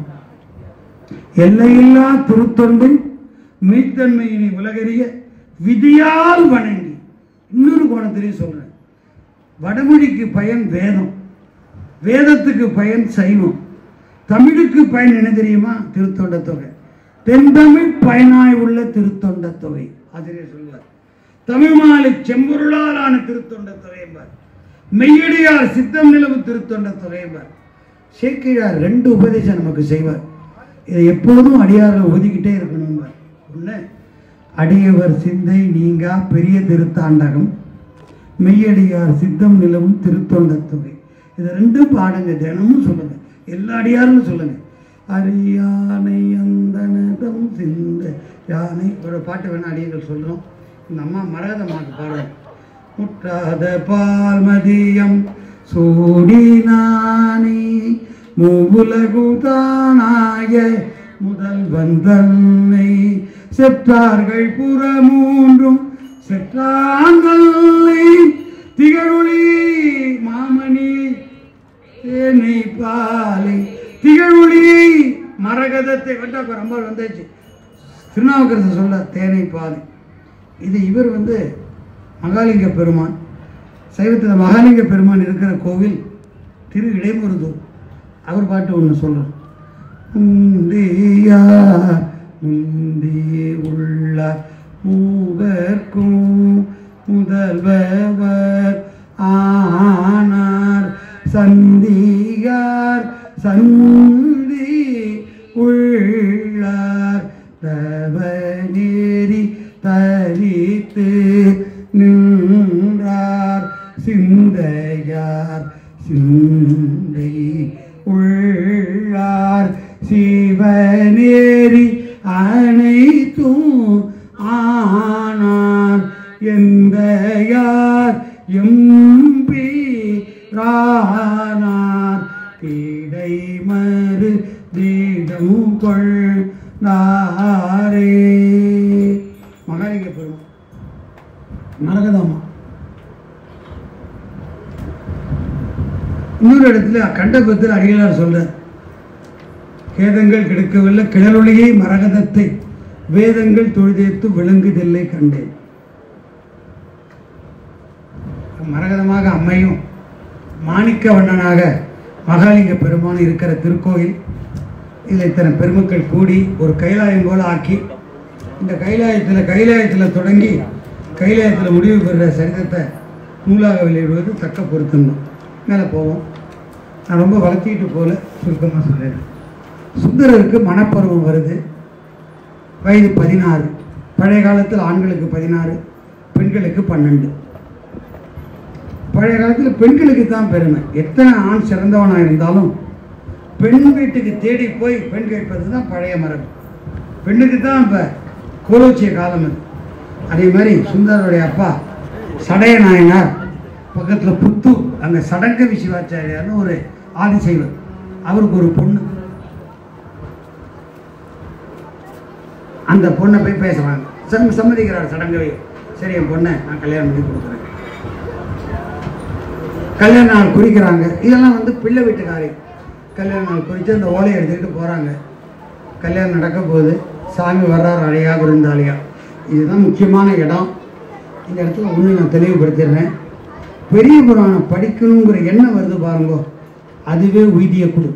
எல்லையில்லா திருத்தொண்டின் மெய்த்தன்மையினை உலகறிய விதியால் வணங்கி. இன்னொரு கோணத்திலையும் சொல்றேன், வடமொழிக்கு பயன் வேதம், வேதத்துக்கு பயன் சைவம், தமிழுக்கு பயன் என்ன தெரியுமா? திருத்தொண்ட தொகை. தென்தமிழ் பயனாய் உள்ள திருத்தொண்ட தொகை ஆசிரியர் சொல்வார். தமிழ் மாலை செம்பொருளாலான திருத்தொண்ட தொகை என்பார். மெய்யடியார் சித்தம் நிலவு திருத்தொண்ட தொகை என்பார். சேக்கிழார் 2 உபதேசம் நமக்கு செய்வார். இதை எப்போதும் அடியார்கள் ஒதுக்கிட்டே இருக்கணும். ஒன்று, அடியவர் சிந்தை நீங்கா பெரிய திருத்தாண்டகம், மெய்யடியார் சித்தம் நிலவும் திருத்தொண்ட தொகை. இது 2 பாடுங்க, தினமும் சொல்லுங்க, எல்லா அடியாரும் சொல்லுங்க. அரியானை அந்தனதம் சிந்த யானை. ஒரு பாட்டு வேணா அடியர்கள் சொல்கிறோம். இந்த அம்மா மரகதம்மாக்கு பாடுறோம். முற்றாத பால்மதியம் சூடினானே மூவுலகுதானாய முதல்வன் தன்னை செற்றார்கள் புறமூன்றும் செற்றாங்களை திகழொளி மாமணி தேனை பாலை. திகழொளியை மரகதத்தை கண்டா ரொம்ப வந்தாச்சு. திருநாவுக்கரசர் சொல்ல தேனை பாலை. இது இவர் மகாலிங்க பெருமான். சைவத்தில் மகாலிங்க பெருமான் இருக்கிற கோவில் திரு இடைமருதூர். அவர் பாட்டு ஒன்று சொல்கிறார். முந்தியா முந்தி உள்ள மூவர்க்கும் முதல்வர் ஆனார் சந்தியார் சந்தி உள்ளார் தவநேரி தரித்து நின்றார் சிந்தையார் சிந்தை உள்ளார் சிவநேரி அனைத்தும் ஆனார் எந்தையார் எம்பி ரானார் கிடை கொண்டாரே. மகாலிங்க பெருமாள் மரகதம்மா. இன்னொரு இடத்துல கண்டபத்தில் அடிகளார் சொல்றார், கேதங்கள் கிடைக்கவில்லை கிளரொளியை மரகதத்தை வேதங்கள் தொழுதேத்து விளங்குதில்லை கண்டேன். மரகதமாக அம்மையும் மாணிக்க வண்ணனாக மகாலிங்க பெருமான் இருக்கிற திருக்கோயில். இதில் இத்தனை பெருமக்கள் கூடி ஒரு கைலாயம் போல ஆக்கி, இந்த கைலாயத்தில் தொடங்கி கைலாயத்தில் முடிவு பெறுற சரிதத்தை நூலாக வெளியிடுவது தக்க பொருத்தம். மேலே போவோம். நான் ரொம்ப வளர்த்திக்கிட்டு போல சுருக்கமாக சொல்கிறேன். சுந்தரருக்கு மனப்பருவம் வருது. வயது 16. பழைய காலத்தில் ஆண்களுக்கு 16, பெண்களுக்கு 12. பழைய காலத்தில் பெண்களுக்கு தான் பெருமை. எத்தனை ஆண் சிறந்தவனாக இருந்தாலும் பெண் வீட்டுக்கு தேடி போய் பெண் கேட்பது தான் பழைய மரபு. பெண்ணுக்கு தான் இப்போ கோலோச்சிய காலம் அது. அதே மாதிரி சுந்தரருடைய அப்பா சடைய நாயனார் பக்கத்தில் புத்தூர், அங்கே சடங்கவி சிவாச்சாரியார்னு ஒரு ஆதிசைவர், அவருக்கு ஒரு பொண்ணு. அந்த பொண்ணை போய் பேசுகிறாங்க. சம்மதிக்கிறார் சடங்கவி. சரி, என் பொண்ணை நான் கல்யாணம் பண்ணி கொடுக்குறேன். கல்யாண நாள் குறிக்கிறாங்க. இதெல்லாம் பிள்ளை வீட்டுக்காரி. கல்யாண நாள் குறித்து அந்த ஓலையை எடுத்துக்கிட்டு போகிறாங்க. கல்யாணம் நடக்க போகுது. சாமி வர்றார் அழையா குருந்தாளியா. இதுதான் முக்கியமான இடம். இந்த இடத்துல ஒன்று நான் தெளிவுபடுத்திடுறேன். பெரிய புராணம் படிக்கணுங்கிற எண்ணம் வருது பாருங்கோ, அதுவே உய்திய குழு.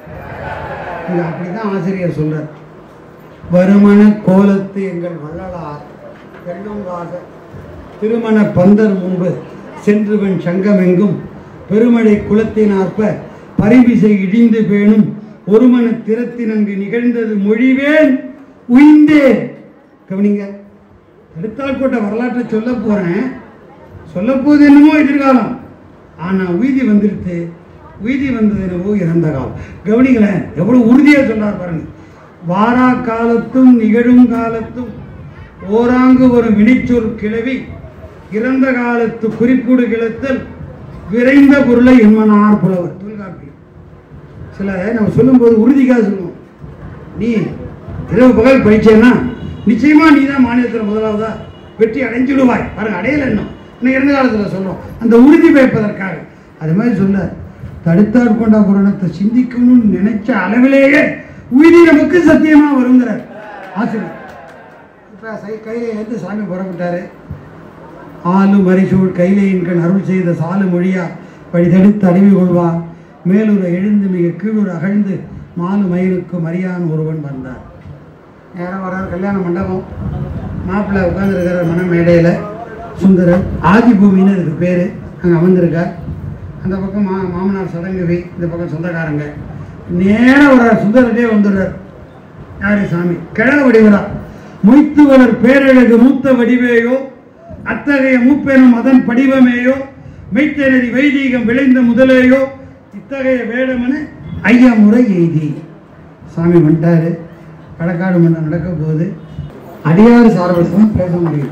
இது அப்படி தான் ஆசிரியர் சொல்கிறார். வருமண கோலத்து எங்கள் வள்ளலார் வெள்ளங்காக திருமண பந்தர் முன்பு சென்றுவன் சங்கமெங்கும் பெருமழை குலத்தினார்ப்ப பரிபிசை இடிந்து பேணும் ஒருமன திறத்தினங்கு நிகழ்ந்தது மொழிவேன் உயிந்தேன். கவனிங்க, எடுத்தால் கோட்ட வரலாற்றை சொல்ல போகிறேன். சொல்லப்போது என்னமோ எதிர்காலம், ஆனால் உய்தி வந்துடுத்து. உய்தி வந்தது என்னவோ இறந்த காலம். கவனிங்களேன், எவ்வளோ உறுதியாக சொன்னார் பாருங்க. வாரா காலத்தும் நிகழும் காலத்தும் ஓராங்கு ஒரு வினைச்சொல் கிளவி இறந்த காலத்து குறிப்பூடு கிளத்தல் விரைந்த பொருளை என்மனார் புலவர் தொல்காப்பியம். சில நம்ம சொல்லும்போது உறுதிக்காக சொல்லுவோம். நீ இரவு பகல் படிச்சேன்னா நிச்சயமா நீ தான் மாநிலத்தில் முதலாவதா வெற்றி அடைஞ்சிடுவாய். பாருங்க, அடையலை இன்னும் இறந்த காலத்தில் சொல்லுவோம். அந்த உறுதி வைப்பதற்காக அது மாதிரி சொல்ல தடுத்தார் கொண்ட புராணத்தை சிந்திக்கணும்னு நினைச்ச அளவிலேயே உயிரி நமக்கு சத்தியமா வருங்கிறார் ஆசிரியர். இப்போ கையிலேருந்து சாமி புறப்பட்டாரு. ஆளு மரிசூழ் கையிலேயின்கண் அருள் செய்த சாலு மொழியா வழிதடுத்து அடிமை கொள்வார். மேலுற எழுந்து மிக கீழூர் அகழ்ந்து மாலு மயிலுக்கு மரியான் ஒருவன் வந்தார். நேரம் வர்றார். கல்யாண மண்டபம். மாப்பிள்ளை உட்காந்துருக்கிற மன மேடையில் சுந்தரர். ஆதிபூமின்னு அதுக்கு பேர். அங்கே அமர்ந்திருக்கார். அந்த பக்கம் மாமனார் சடங்கவி, இந்த பக்கம் சொந்தக்காரங்க. நேரம் வர்றார். சுந்தரட்டே வந்துடுறார். யாரு? சாமி. கிழக வடிவரார். மொய்த்து வளர் பேரழகு மூத்த வடிவேயோ அத்தகைய மூப்பெனும் அதன் படிவமேயோ மெய்த்தெனதி வைதீகம் விளைந்த முதலேயோ இத்தகைய வேடமென ஐயா முறை எய்தி. சாமி வந்துட்டாரு. கடக்காடு மன்றம் நடக்க போகுது. அடியாறு சார்பில் தான் பேச முடியும்.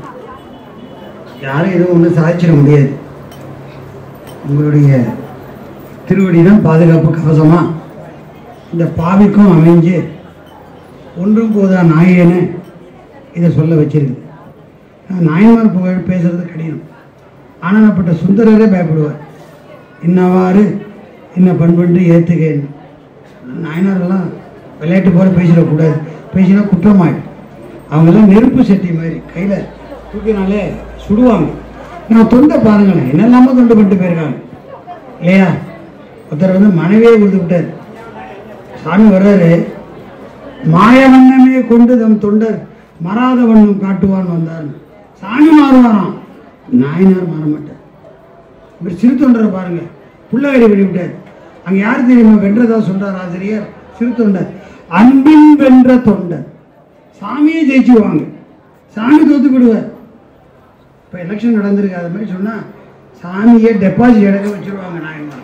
யாரும் எதுவும் ஒன்றும் சாதிச்சிட முடியாது. உங்களுடைய திருவடி தான் பாதுகாப்பு கவசமா இந்த பாவிக்கும் அமைஞ்சு ஒன்றும் போதா நாயேன்னு இதை சொல்ல வச்சிருக்கு. நாயன்மார் புகழ் பேசுறது கடினம். ஆனப்பட்ட சுந்தரரே பயப்படுவார். இன்னவாறு இன்ன பண்புண்டு ஏற்றுக்கேன். நாயனாரெல்லாம் விளையாட்டு போல பேசிடக்கூடாது. பேசினா குற்றமாயிடும். அவங்கெல்லாம் நெருப்பு சட்டி மாதிரி கையில் தூக்கினாலே சுடுவாங்க. நான் தொண்டை பாருங்களேன், என்னெல்லாமோ தொண்டு பண்ணிட்டு போயிருக்காங்க இல்லையா? ஒருத்தர் மனைவியே கொடுத்து விட்டார். சாமி வர்றாரு. மாய வண்ணமே கொண்டு தம் தொண்டர் மறாத வண்ணம் காட்டுவான் வந்தார். சாமி மாறுவாராம், நாயனார் மாற மாட்டார். இப்படி சிறு தொண்டரை பாருங்க, புள்ளகரி வெளிவிட்டார். அங்கே யார் தெரியுமா வென்றதா சொல்றார் ஆசிரியர்? சிறு தொண்டர். அன்பின் வென்ற தொண்டர். சாமியை ஜெயிச்சுவாங்க, சாமி தோத்துக்கிடுவார். இப்போ எலெக்ஷன் நடந்திருக்கு. அது மாதிரி சொன்னால் சாமியை டெபாசிட் எடுக்க வச்சிருவாங்க. நாயன்மார்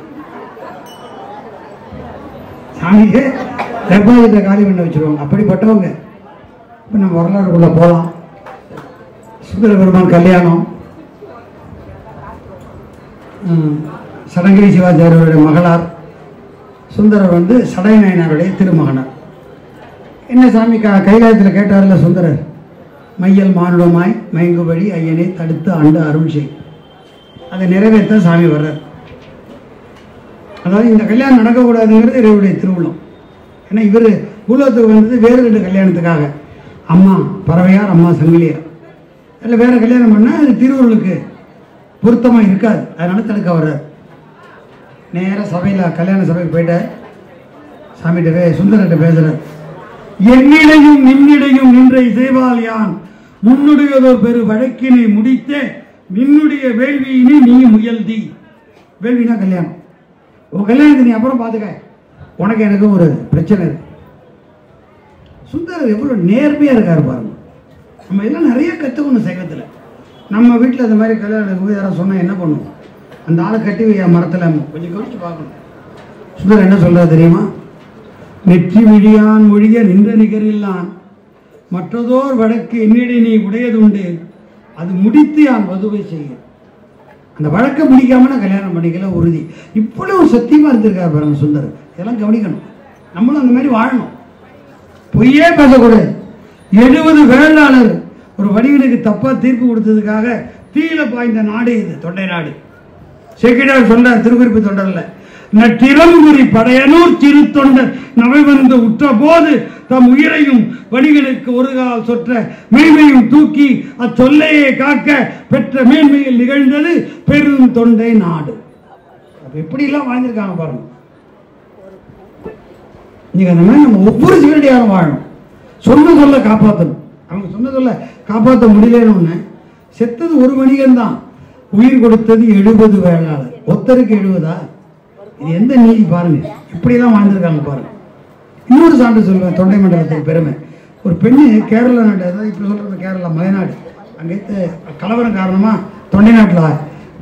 சாமியை டெபாசிட்டை காலி பண்ண வச்சிருவாங்க. அப்படிப்பட்டவங்க. இப்போ நம்ம வரலாறுக்குள்ள போகலாம். சுந்தர பெருமான் கல்யாணம். சடங்கிரி சிவாச்சாரியருடைய மகளார். சுந்தரர் சடை நாயனாருடைய திருமகனார். என்ன சாமி கைலாயத்தில் கேட்டார்ல சுந்தரர், மையல் மானுடமாய் மயங்குபடி ஐயனை தடுத்து ஆண்டு அருள் செய். அதை நிறைவேற்ற சாமி வர்றார். அதாவது இந்த கல்யாணம் நடக்கக்கூடாதுங்கிறது இவருடைய திருவுள்ளம். ஏன்னா இவர் பூலோகத்துக்கு வந்தது வேறு 2 கல்யாணத்துக்காக. அம்மா பறவையார், அம்மா சங்கிலியார். அதில் வேறு கல்யாணம் பண்ணால் அது திருவுருளுக்கு பொருத்தமாக இருக்காது. அதனால தடுக்க வர்றார். நேராக சபையில் கல்யாண சபைக்கு போயிட்டார். சாமிகிட்ட சுந்தரர்கிட்ட பேசுகிறார். என்னிடையும் நின்னிடையும் நின்ற இசைவால் யான் முன்னுடையதோ பெரு வழக்கினை முடித்தே நின்னுடைய வேள்வியினை நீ முயல்தி. வேள்வினா கல்யாணம். உன் கல்யாணத்தை நீ அப்புறம் பார்த்துக்க, உனக்கு எனக்கு ஒரு பிரச்சனை இருக்கு. சுந்தரர் எவ்வளோ நேர்மையாக இருக்காரு பாருங்க. நம்ம எல்லாம் நிறைய கற்றுக்கணும் சைவத்தில். நம்ம வீட்டில் அந்த மாதிரி கல்யாணம் யாராவது சொன்னால் என்ன பண்ணுவோம்? அந்த ஆளை கட்டி வையா மரத்தில் கொஞ்சம் கவனிச்சு பார்க்கணும். சுந்தரர் என்ன சொல்கிறார் தெரியுமா? நெற்றி விழியான் மொழிய நின்ற நிகரில்லான் மற்றதோர் வழக்கு என்னிடை நீ உடையதுண்டு அது முடித்து யான் வதுவை செய்ய. அந்த வழக்கை முடிக்காம நான் கல்யாணம் பண்ணிக்கல உறுதி. இவ்வளவு சத்தியமாக இருந்திருக்காரு பாருங்க சுந்தரர். இதெல்லாம் கவனிக்கணும். நம்மளும் அந்த மாதிரி வாழணும். பொய்யே பேசக்கூடாது. 70 வேளாளர் ஒரு வடிவனுக்கு தப்பா தீர்ப்பு கொடுத்ததுக்காக தீயில பாய்ந்த நாடு இது, தொண்டை நாடு. செக்கிடார் சொன்னார் திருக்குறிப்பு தொண்டர்ல, நற்றிரம்புரி படையனூர் சிறு தொண்டர் நவை வந்து உற்ற போது தம் உயிரையும் வணிகனுக்கு ஒரு கால் சொற்ற மேன்மையும் தூக்கி அச்சொல்லையே காக்க பெற்ற மேன்மையில் நிகழ்ந்தது பெரும் தொண்டை நாடு. எப்படி எல்லாம் வாழ்ந்திருக்காங்க பாருங்க. நீங்க அந்த மாதிரி நம்ம ஒவ்வொரு சிவனடியாரும் வாழணும். சொன்ன சொல்ல காப்பாற்றணும். அவங்க சொன்ன சொல்ல காப்பாற்ற முடியலன்னு செத்தது ஒரு மனிதன் தான், உயிர் கொடுத்தது 70 வேளாளர். ஒருத்தருக்கு 70ஆ? இது எந்த நீதி பாருங்க. இப்படிதான் வாழ்ந்திருக்காங்க பாருங்க. இன்னொரு சான்று சொல்லுவேன் தொண்டை மண்டலத்துக்கு பெருமை. ஒரு பெண்ணு கேரளா நாடு, அதாவது இப்போ சொல்றது கேரளா மலைநாடு, அங்கே கலவரம் காரணமாக தொண்டை நாட்டில்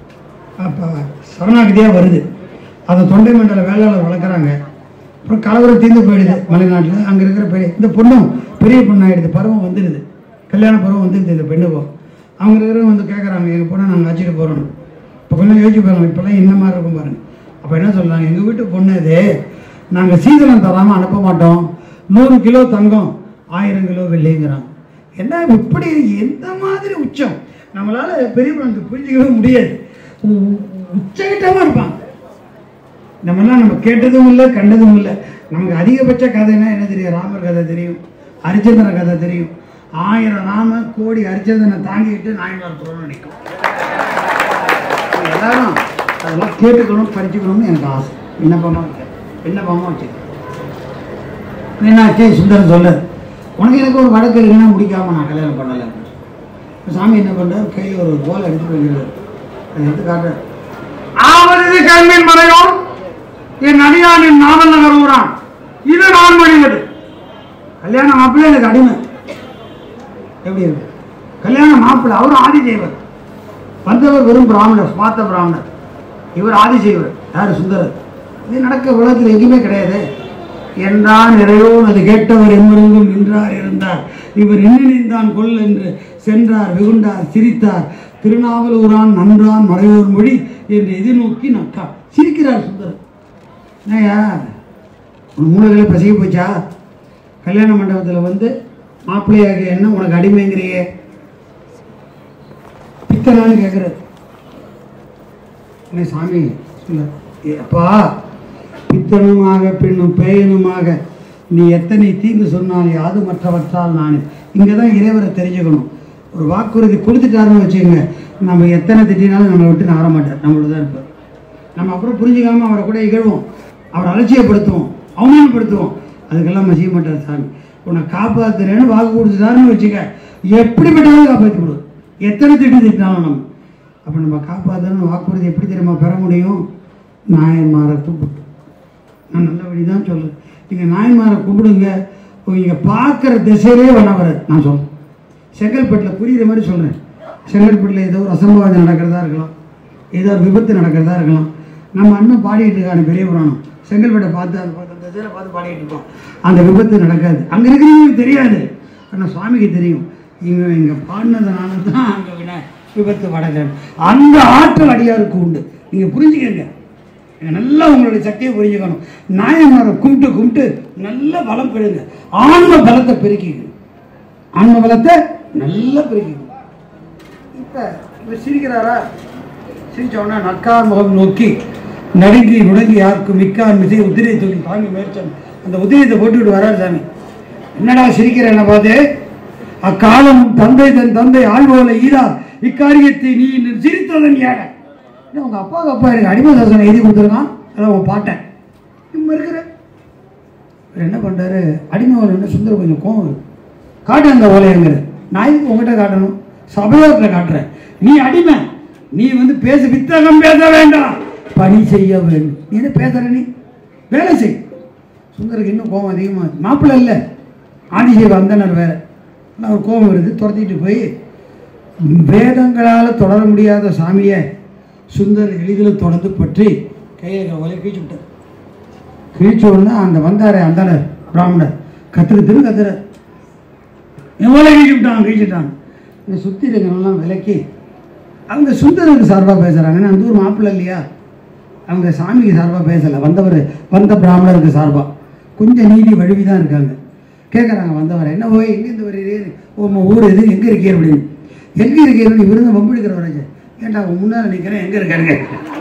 சரணாகதியாக வருது. அதை தொண்டை மண்டல வேளாளர் வளர்க்குறாங்க. அப்புறம் கலவரம் தீர்ந்து போயிடுது மலைநாட்டில். அங்கே இருக்கிற பெரிய இந்த பொண்ணும் பெரிய பொண்ணாயிடுது. பருவம் வந்துடுது, கல்யாண பருவம் வந்துடுது இந்த பெண்ணுக்கும். அவங்க இருக்கிறவங்க வந்து கேட்குறாங்க, எங்கள் பொண்ணை நாங்கள் அழைச்சிட்டு போகிறோம். இப்போ கொஞ்சம் யோசிச்சு பாருங்க, இப்போல்லாம் என்ன மாதிரி இருக்கும் பாருங்க. அப்போ என்ன சொல்கிறாங்க, எங்கள் வீட்டு பொண்ணு இது, நாங்கள் சீதனம் தராமல் அனுப்ப மாட்டோம், 100 கிலோ தங்கம் 1000 கிலோ வெள்ளிங்கிறாங்க. என்ன இப்படி எந்த மாதிரி உச்சம் நம்மளால் பெரிய பொண்ணுக்கு புரிஞ்சிக்கவே முடியாது. உச்சகிட்டமாக இருப்பாங்க. நம்மெல்லாம் நம்ம கேட்டதும் இல்லை கண்டதும் இல்லை. நமக்கு அதிகபட்ச கதைன்னா என்ன தெரியும்? ராமர் கதை தெரியும், ஹரிச்சந்திர கதை தெரியும். 1000 ராம கோடி ஹரிச்சந்திரனை தாங்கிட்டு நாயன்மார் புறணும் நிற்கும். எல்லாரும் அதெல்லாம் கேட்டுக்கணும், படிச்சுக்கணும்னு எனக்கு ஆசை. விண்ணப்பமாக வச்சு என்னாச்சு சுந்தரம் சொல்ல, உனக்கு எனக்கு ஒரு வழக்கு இல்லைன்னா முடிக்காமல் நான் கல்யாணம் பண்ணலை. சாமி என்ன பண்ணுறாரு, கையில் ஒரு கோலை எடுத்து வைக்கிறார். அதை எடுத்து காட்டுறார். ஆவது கல்வின் மறையோம் என் அடியானின் நாவல் நகர் ஊரான் இது நான் மொழிவது. கல்யாண மாப்பிள்ளை எனக்கு அடிமை. எப்படி இருக்கு கல்யாண மாப்பிள்ளை? அவரும் ஆதிதேவர். வந்தவர் வெறும் பிராமணர், ஸ்மார்த்த பிராமணர். இவர் ஆதிசேவர். யார்? சுந்தரர். இது நடக்க உலகத்தில் எங்கேயுமே கிடையாது. என்றான் இறையோன் அது கேட்டவர் எம்மருங்கும் நின்றார் இருந்தார். இவர் எண்ணினைந்தான் கொல் என்று சென்றார் வெகுண்டார் சிரித்தார். திருநாவலூரான் நன்றான் மறையோர் மொழி என்று எதிர்நோக்கி நக்கா சிரிக்கிறார் சுந்தரர். என்னையா உன் மூளைகளை பசிக்க போச்சா? கல்யாண மண்டபத்தில் வந்து மாப்பிள்ளையாக என்ன உனக்கு அடிமைங்கிறியே, பித்தனான்னு கேட்குறது. என்ன சாமி சொல்ல, அப்பா பித்தனுமாக பெண்ணும் பேயனுமாக நீ எத்தனை தீங்கு சொன்னால் யாது மற்றவற்றால் நான். இங்கே தான் இறைவரை தெரிஞ்சுக்கணும். ஒரு வாக்குறுதி கொடுத்துட்டாருன்னு வச்சுக்கோங்க, நம்ம எத்தனை திட்டினாலும் நம்மளை விட்டு நார மாட்டார், நம்மளோட தான் இருப்பார். நம்ம அப்புறம் புரிஞ்சுக்காமல் அவரை கூட இகழ்வோம், அவரை அலட்சியப்படுத்துவோம், அவமானப்படுத்துவோம். அதுக்கெல்லாம் செய்ய மாட்டார் சாமி. உன்னை காப்பாற்றுறேன்னு வாக்கு கொடுத்துட்டாருன்னு வச்சுக்க, எப்படிப்பட்டாலும் காப்பாற்றி விடுவோம். எத்தனை திட்டினாலும் நம்ம அப்போ நம்ம காப்பாற்றணும்னு வாக்குறுதி எப்படி தெரியுமா பெற முடியும்? நாயன்மாரை கூப்பிட்டு. நான் நல்ல வழி தான் சொல்லுறேன். நீங்கள் நாயன்மாரை கூப்பிடுங்க, நீங்கள் பார்க்குற திசையிலே வர நான் சொல்கிறேன். செங்கல்பட்டில் புரியுற மாதிரி சொல்கிறேன். செங்கல்பட்டில் ஏதோ ஒரு அசம்பாவிதம் நடக்கிறதா இருக்கலாம், ஏதோ ஒரு விபத்து நடக்கிறதா இருக்கலாம். நம்ம அண்ணன் பாடிக்கிட்டு இருக்காங்க பெரிய புராணம். செங்கல்பட்டை பார்த்து அந்த திசையில் பார்த்து பாடிக்கிட்டு இருக்கோம். அந்த விபத்து நடக்காது. அங்கே இருக்கிறவங்களுக்கு தெரியாது, ஆனால் சுவாமிக்கு தெரியும். இங்கே பாடினதுனால தான் அங்கே விபத்து வடக்க. அந்த ஆற்றல் அடியாருக்கு உண்டு. நீங்கள் புரிஞ்சுக்கங்க. நல்லா உங்களுடைய சக்தியை புரிஞ்சுக்கணும். நாயன்மாரை கும்பிட்டு கும்பிட்டு நல்ல பலம் பெறுங்க. ஆன்ம பலத்தை பெருக்கிக்கணும். ஆன்ம பலத்தை நல்லா பெருக்கிக்கணும். இப்போ இவர் சிரிக்கிறாரா? சிரிச்சோன்னா நக்கார் முகம் நோக்கி நடுங்கி நுடங்கி யாருக்கும் மிக்கான் மிசை உதிரியை தூக்கி தாங்கி முயற்சம் அந்த உதிரியத்தை போட்டுக்கிட்டு வராரு சாமி. என்னடா சிரிக்கிற என்ன பார்த்து? அக்காலம் தந்தை தன் தந்தை ஆழ்வோல ஈரா இக்காரியத்தை நீ சிரித்ததன் ஏட. உங்கள் அப்பாவுக்கு அப்பா எனக்கு அடிமை சாசனம் எழுதி கொடுத்துருக்கான். அதான் உன் பாட்டேன் இம்மா இருக்கிற என்ன பண்ணுறாரு? அடிமை ஓலை சுந்தரம் கொஞ்சம் கோவம் காட்டு அந்த ஓலையங்கிற. நான் இதுக்கு உங்கள்கிட்ட காட்டணும், சபையோர்கிட்ட காட்டுறேன். நீ அடிமை, நீ பேச வித்தகம் பேச வேண்டாம், பணி செய்ய வேண்டும். நீ என்ன பேசுற? நீ வேலை செய். சுந்தருக்கு இன்னும் கோபம் அதிகமாக. மாப்பிள்ளை இல்லை, ஆதிசேவ அந்தனர் வேற. அவர் கோபம் வருது, துரத்திட்டு போய் வேதங்களால் தொடர முடியாத சாமியை சுந்தர் எளிதில் தொடர்ந்து பற்றி கையில் ஒலை கீழ்ச்சி விட்டார். கீழ்ச்சோன்னா அந்த வந்தாரே அந்தனர் பிராமணர் கத்துற எவ்வளோ கீழ்ச்சிட்டான். இந்த சுத்திரங்கள்லாம் விலக்கி அவங்க சுந்தருக்கு சார்பாக பேசுகிறாங்க. அந்த ஊர் மாப்பிள்ளை இல்லையா, அவங்க சாமிக்கு சார்பாக பேசலை, வந்த பிராமணருக்கு சார்பாக கொஞ்சம் நீதி வழுவி தான் இருக்காங்க. கேட்குறாங்க வந்தவரை, என்ன போய் எங்கேருந்து வருகிறீர்? உங்கள் ஊர் எது, எங்கே இருக்கீர் அப்படின்னு. எங்கே இருக்கீர்னு இவருந்து வம்பிடுக்கிறவராச்சு. ஏன்டா அவன் முன்னால் நிற்கிறேன், எங்கே இருக்காருங்க?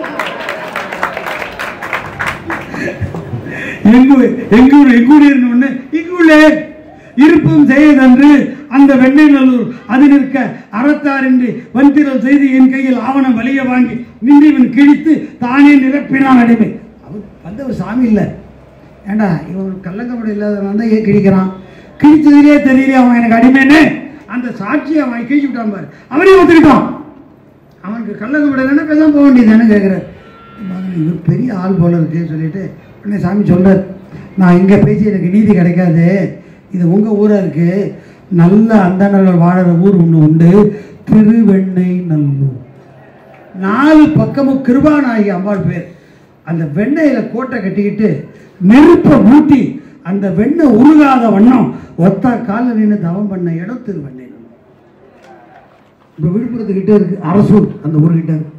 எங்கூர் இங்குள்ளே இருப்பும் செய்யதன்று அந்த வெண்ணெய் நல்லூர் அது நிற்க அறத்தாரின்றி வந்திரல் செய்து என் கையில் ஆவணம் வலிய வாங்கி நின்றிவன் கிழித்து தானே நிரப்பினான் அடிமை. அவர் வந்தவர் சாமி இல்லை. ஏண்டா இவன் கள்ளங்கப்படம் இல்லாதவன் தான் ஏன் கிழிக்கிறான்? கிழிச்சதுலேயே தெரியல அவன் எனக்கு அடிமைன்னு. அந்த சாட்சியை அவன் கிழிச்சு விட்டான் பாரு, அவனே ஒத்துக்கிட்டான். அவனுக்கு கள்ளங்கப்படம் இல்லைன்னா பேசாமல் போக வேண்டியதுன்னு கேட்குறாரு. இவர் பெரிய ஆள் போல இருக்குன்னு சொல்லிட்டு உடனே சாமி சொல்கிறார், நான் இங்கே பேசி எனக்கு நீதி கிடைக்காது, இது உங்கள் ஊராக இருக்குது, நல்ல அந்தணர்கள் வாழற ஊர் ஒன்று உண்டு, திருவெண்ணெய் நல்லூர். 4 பக்கமும் கிருபாநாயகி அம்பாள் பேர். அந்த வெண்ணெயில் கோட்டை கட்டிக்கிட்டு நெருப்பை மூட்டி அந்த வெண்ணெய் உருகாத வண்ணம் ஒத்தா காலில் நின்று தவம் பண்ண இடம் திருவெண்ணெய். இப்போ விழுப்புரத்துக்கிட்ட இருக்கு அரசூர், அந்த ஊர்கிட்ட இருக்கு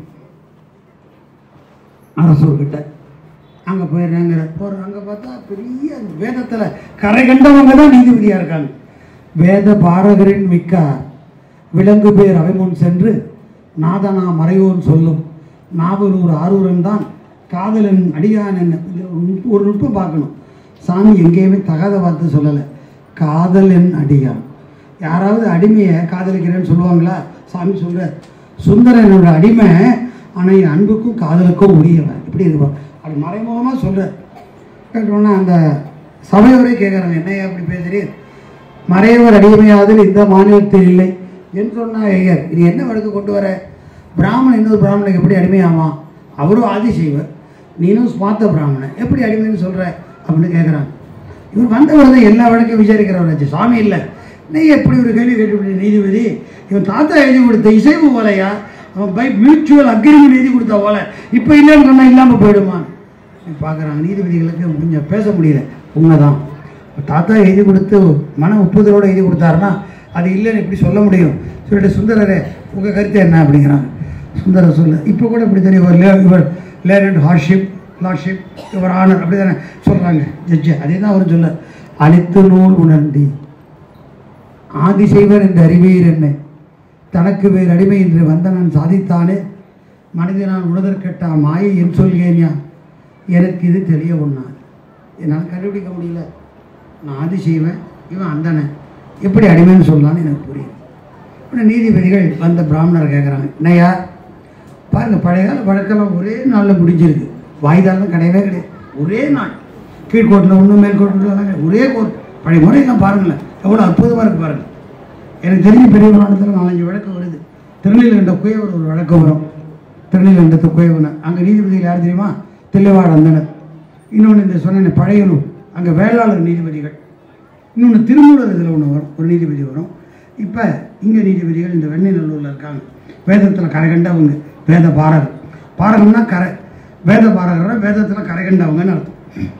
அரசூர் கிட்ட. அங்கே போயிடுறாங்க போகிறோம். அங்கே பார்த்தா பெரிய வேதத்தில் கரை கண்டவங்க தான் நீதிபதியாக இருக்காங்க. வேத பாரகரின் மிக்கார் விலங்கு பேர் அவை முன் சென்று நாதனா மறைவோன் சொல்லும் நாவலூர் ஆரூரன் தான் காதலன் அடியான். என்ன ஒரு நுட்பம் பார்க்கணும். சாமி எங்கேயுமே தகாத வார்த்தை சொல்லலை. காதல் என் அடியான். யாராவது அடிமையை காதலிக்கிறேன்னு சொல்லுவாங்களா? சாமி சொல்கிற சுந்தரனோட அடிமை, ஆனால் என் அன்புக்கும் காதலுக்கும் உரியவன். இப்படி இருப்பான். அது மறைமுகமாக சொல்கிற கேட்டோன்னா அந்த சபையோரே கேட்குறாங்க, என்னையா அப்படி பேசுகிறீர்? மறையவர் அடிமையாதல் இந்த மாநிலத்தில் இல்லை என்று சொன்னா ஐயர், இது என்ன வழக்கு கொண்டு வர? பிராமணன் இன்னொரு பிராமணனுக்கு எப்படி அடிமையாமா? அவரும் ஆதிசைவர், நீனும் ஸ்மார்த்த பிராமணன், எப்படி அடிமைன்னு சொல்கிற அப்படின்னு கேட்குறாங்க. இவர் வந்தவர் தான் எல்லா வழக்கையும் விசாரிக்கிறவராச்சு, சாமி இல்லை. நீ எப்படி ஒரு கேள்வி கேட்டு நீதிபதி? இவன் தாத்தா எழுதி கொடுத்த இசைவு ஓலையா, அவன் பை மியூச்சுவல் அக்ரிமெண்ட் எழுதி கொடுத்த ஓலை இப்போ இல்லைன்னு சொன்னால் இல்லாமல் போயிடுமான்னு பார்க்குறாங்க. நீதிபதிகளுக்கு கொஞ்சம் பேச முடியல. உண்மைதான், தாத்தா எழுதி கொடுத்து மன ஒப்புதலோடு எழுதி கொடுத்தாருன்னா அது இல்லைன்னு எப்படி சொல்ல முடியும் சொல்லிட்டு, சுந்தரரே உங்கள் கருத்து என்ன அப்படிங்கிறாங்க. சுந்தரர் சொல்ல இப்போ கூட இப்படி தெரியும், இவர் லேர்னட் ஹார்ஷிப் லார்ட்ஷிப் இவர் ஆனர் அப்படி தானே சொல்கிறாங்க ஜட்ஜு. அதே தான் அவர் சொல்ல, அனைத்து நூல் உணர்ந்தி ஆதிசைவர் என்று அறிவீர் என்ன, தனக்கு வேறு அடிமை என்று வந்தனன் சாதித்தானே, மனிதனான் உணர்தற்கட்டா மாயை என் சொல்கேன்யா, எனக்கு இது தெரிய ஒன்றாது, என்னால் கண்டுபிடிக்க முடியல. நான் ஆதிசைவன், இவன் அந்தனன், எப்படி அடிமைன்னு சொல்லலான்னு எனக்கு புரியுது. உடனே நீதிபதிகள் வந்த பிராமணர் கேட்குறாங்க, என்னையா பாருங்கள், பழைய கால வழக்கெல்லாம் ஒரே நாளில் முடிஞ்சிருக்கு, வாய்தாலாம் கிடையவே கிடையாது. ஒரே நாள், கீழ்கோட்டில் ஒன்று மேல்கோட்டில் ஒரே கோர்ட். பழைய முறையெல்லாம் பாருங்களேன், எவ்வளோ அற்புதமாக இருக்குது பாருங்கள். எனக்கு தெரிஞ்ச பெரிய புராணத்தில் 4-5 வழக்கு வருது. திருநீலகண்ட குயவர் ஒரு வழக்கு வரும், திருநீலகண்டத்து குயவனர். அங்கே நீதிபதிகள் யார் தெரியுமா? தில்லைவாழ் அந்தனர். இன்னொன்று இந்த சொன்ன பழையனூர், அங்கே வேளாளர் நீதிபதிகள். இன்னொன்று திருமூலர் இதில் ஒன்று வரும், ஒரு நீதிபதி வரும். இப்போ இங்கே நீதிபதிகள் இந்த வெண்ணெய் நல்லூரில் இருக்காங்க. வேதத்தில் கரை கண்டவங்க, வேத பாரகர். பாரகம்னா கரை, வேத பாரகர்னா வேதத்தில் கரை கண்டவங்கன்னு அர்த்தம்.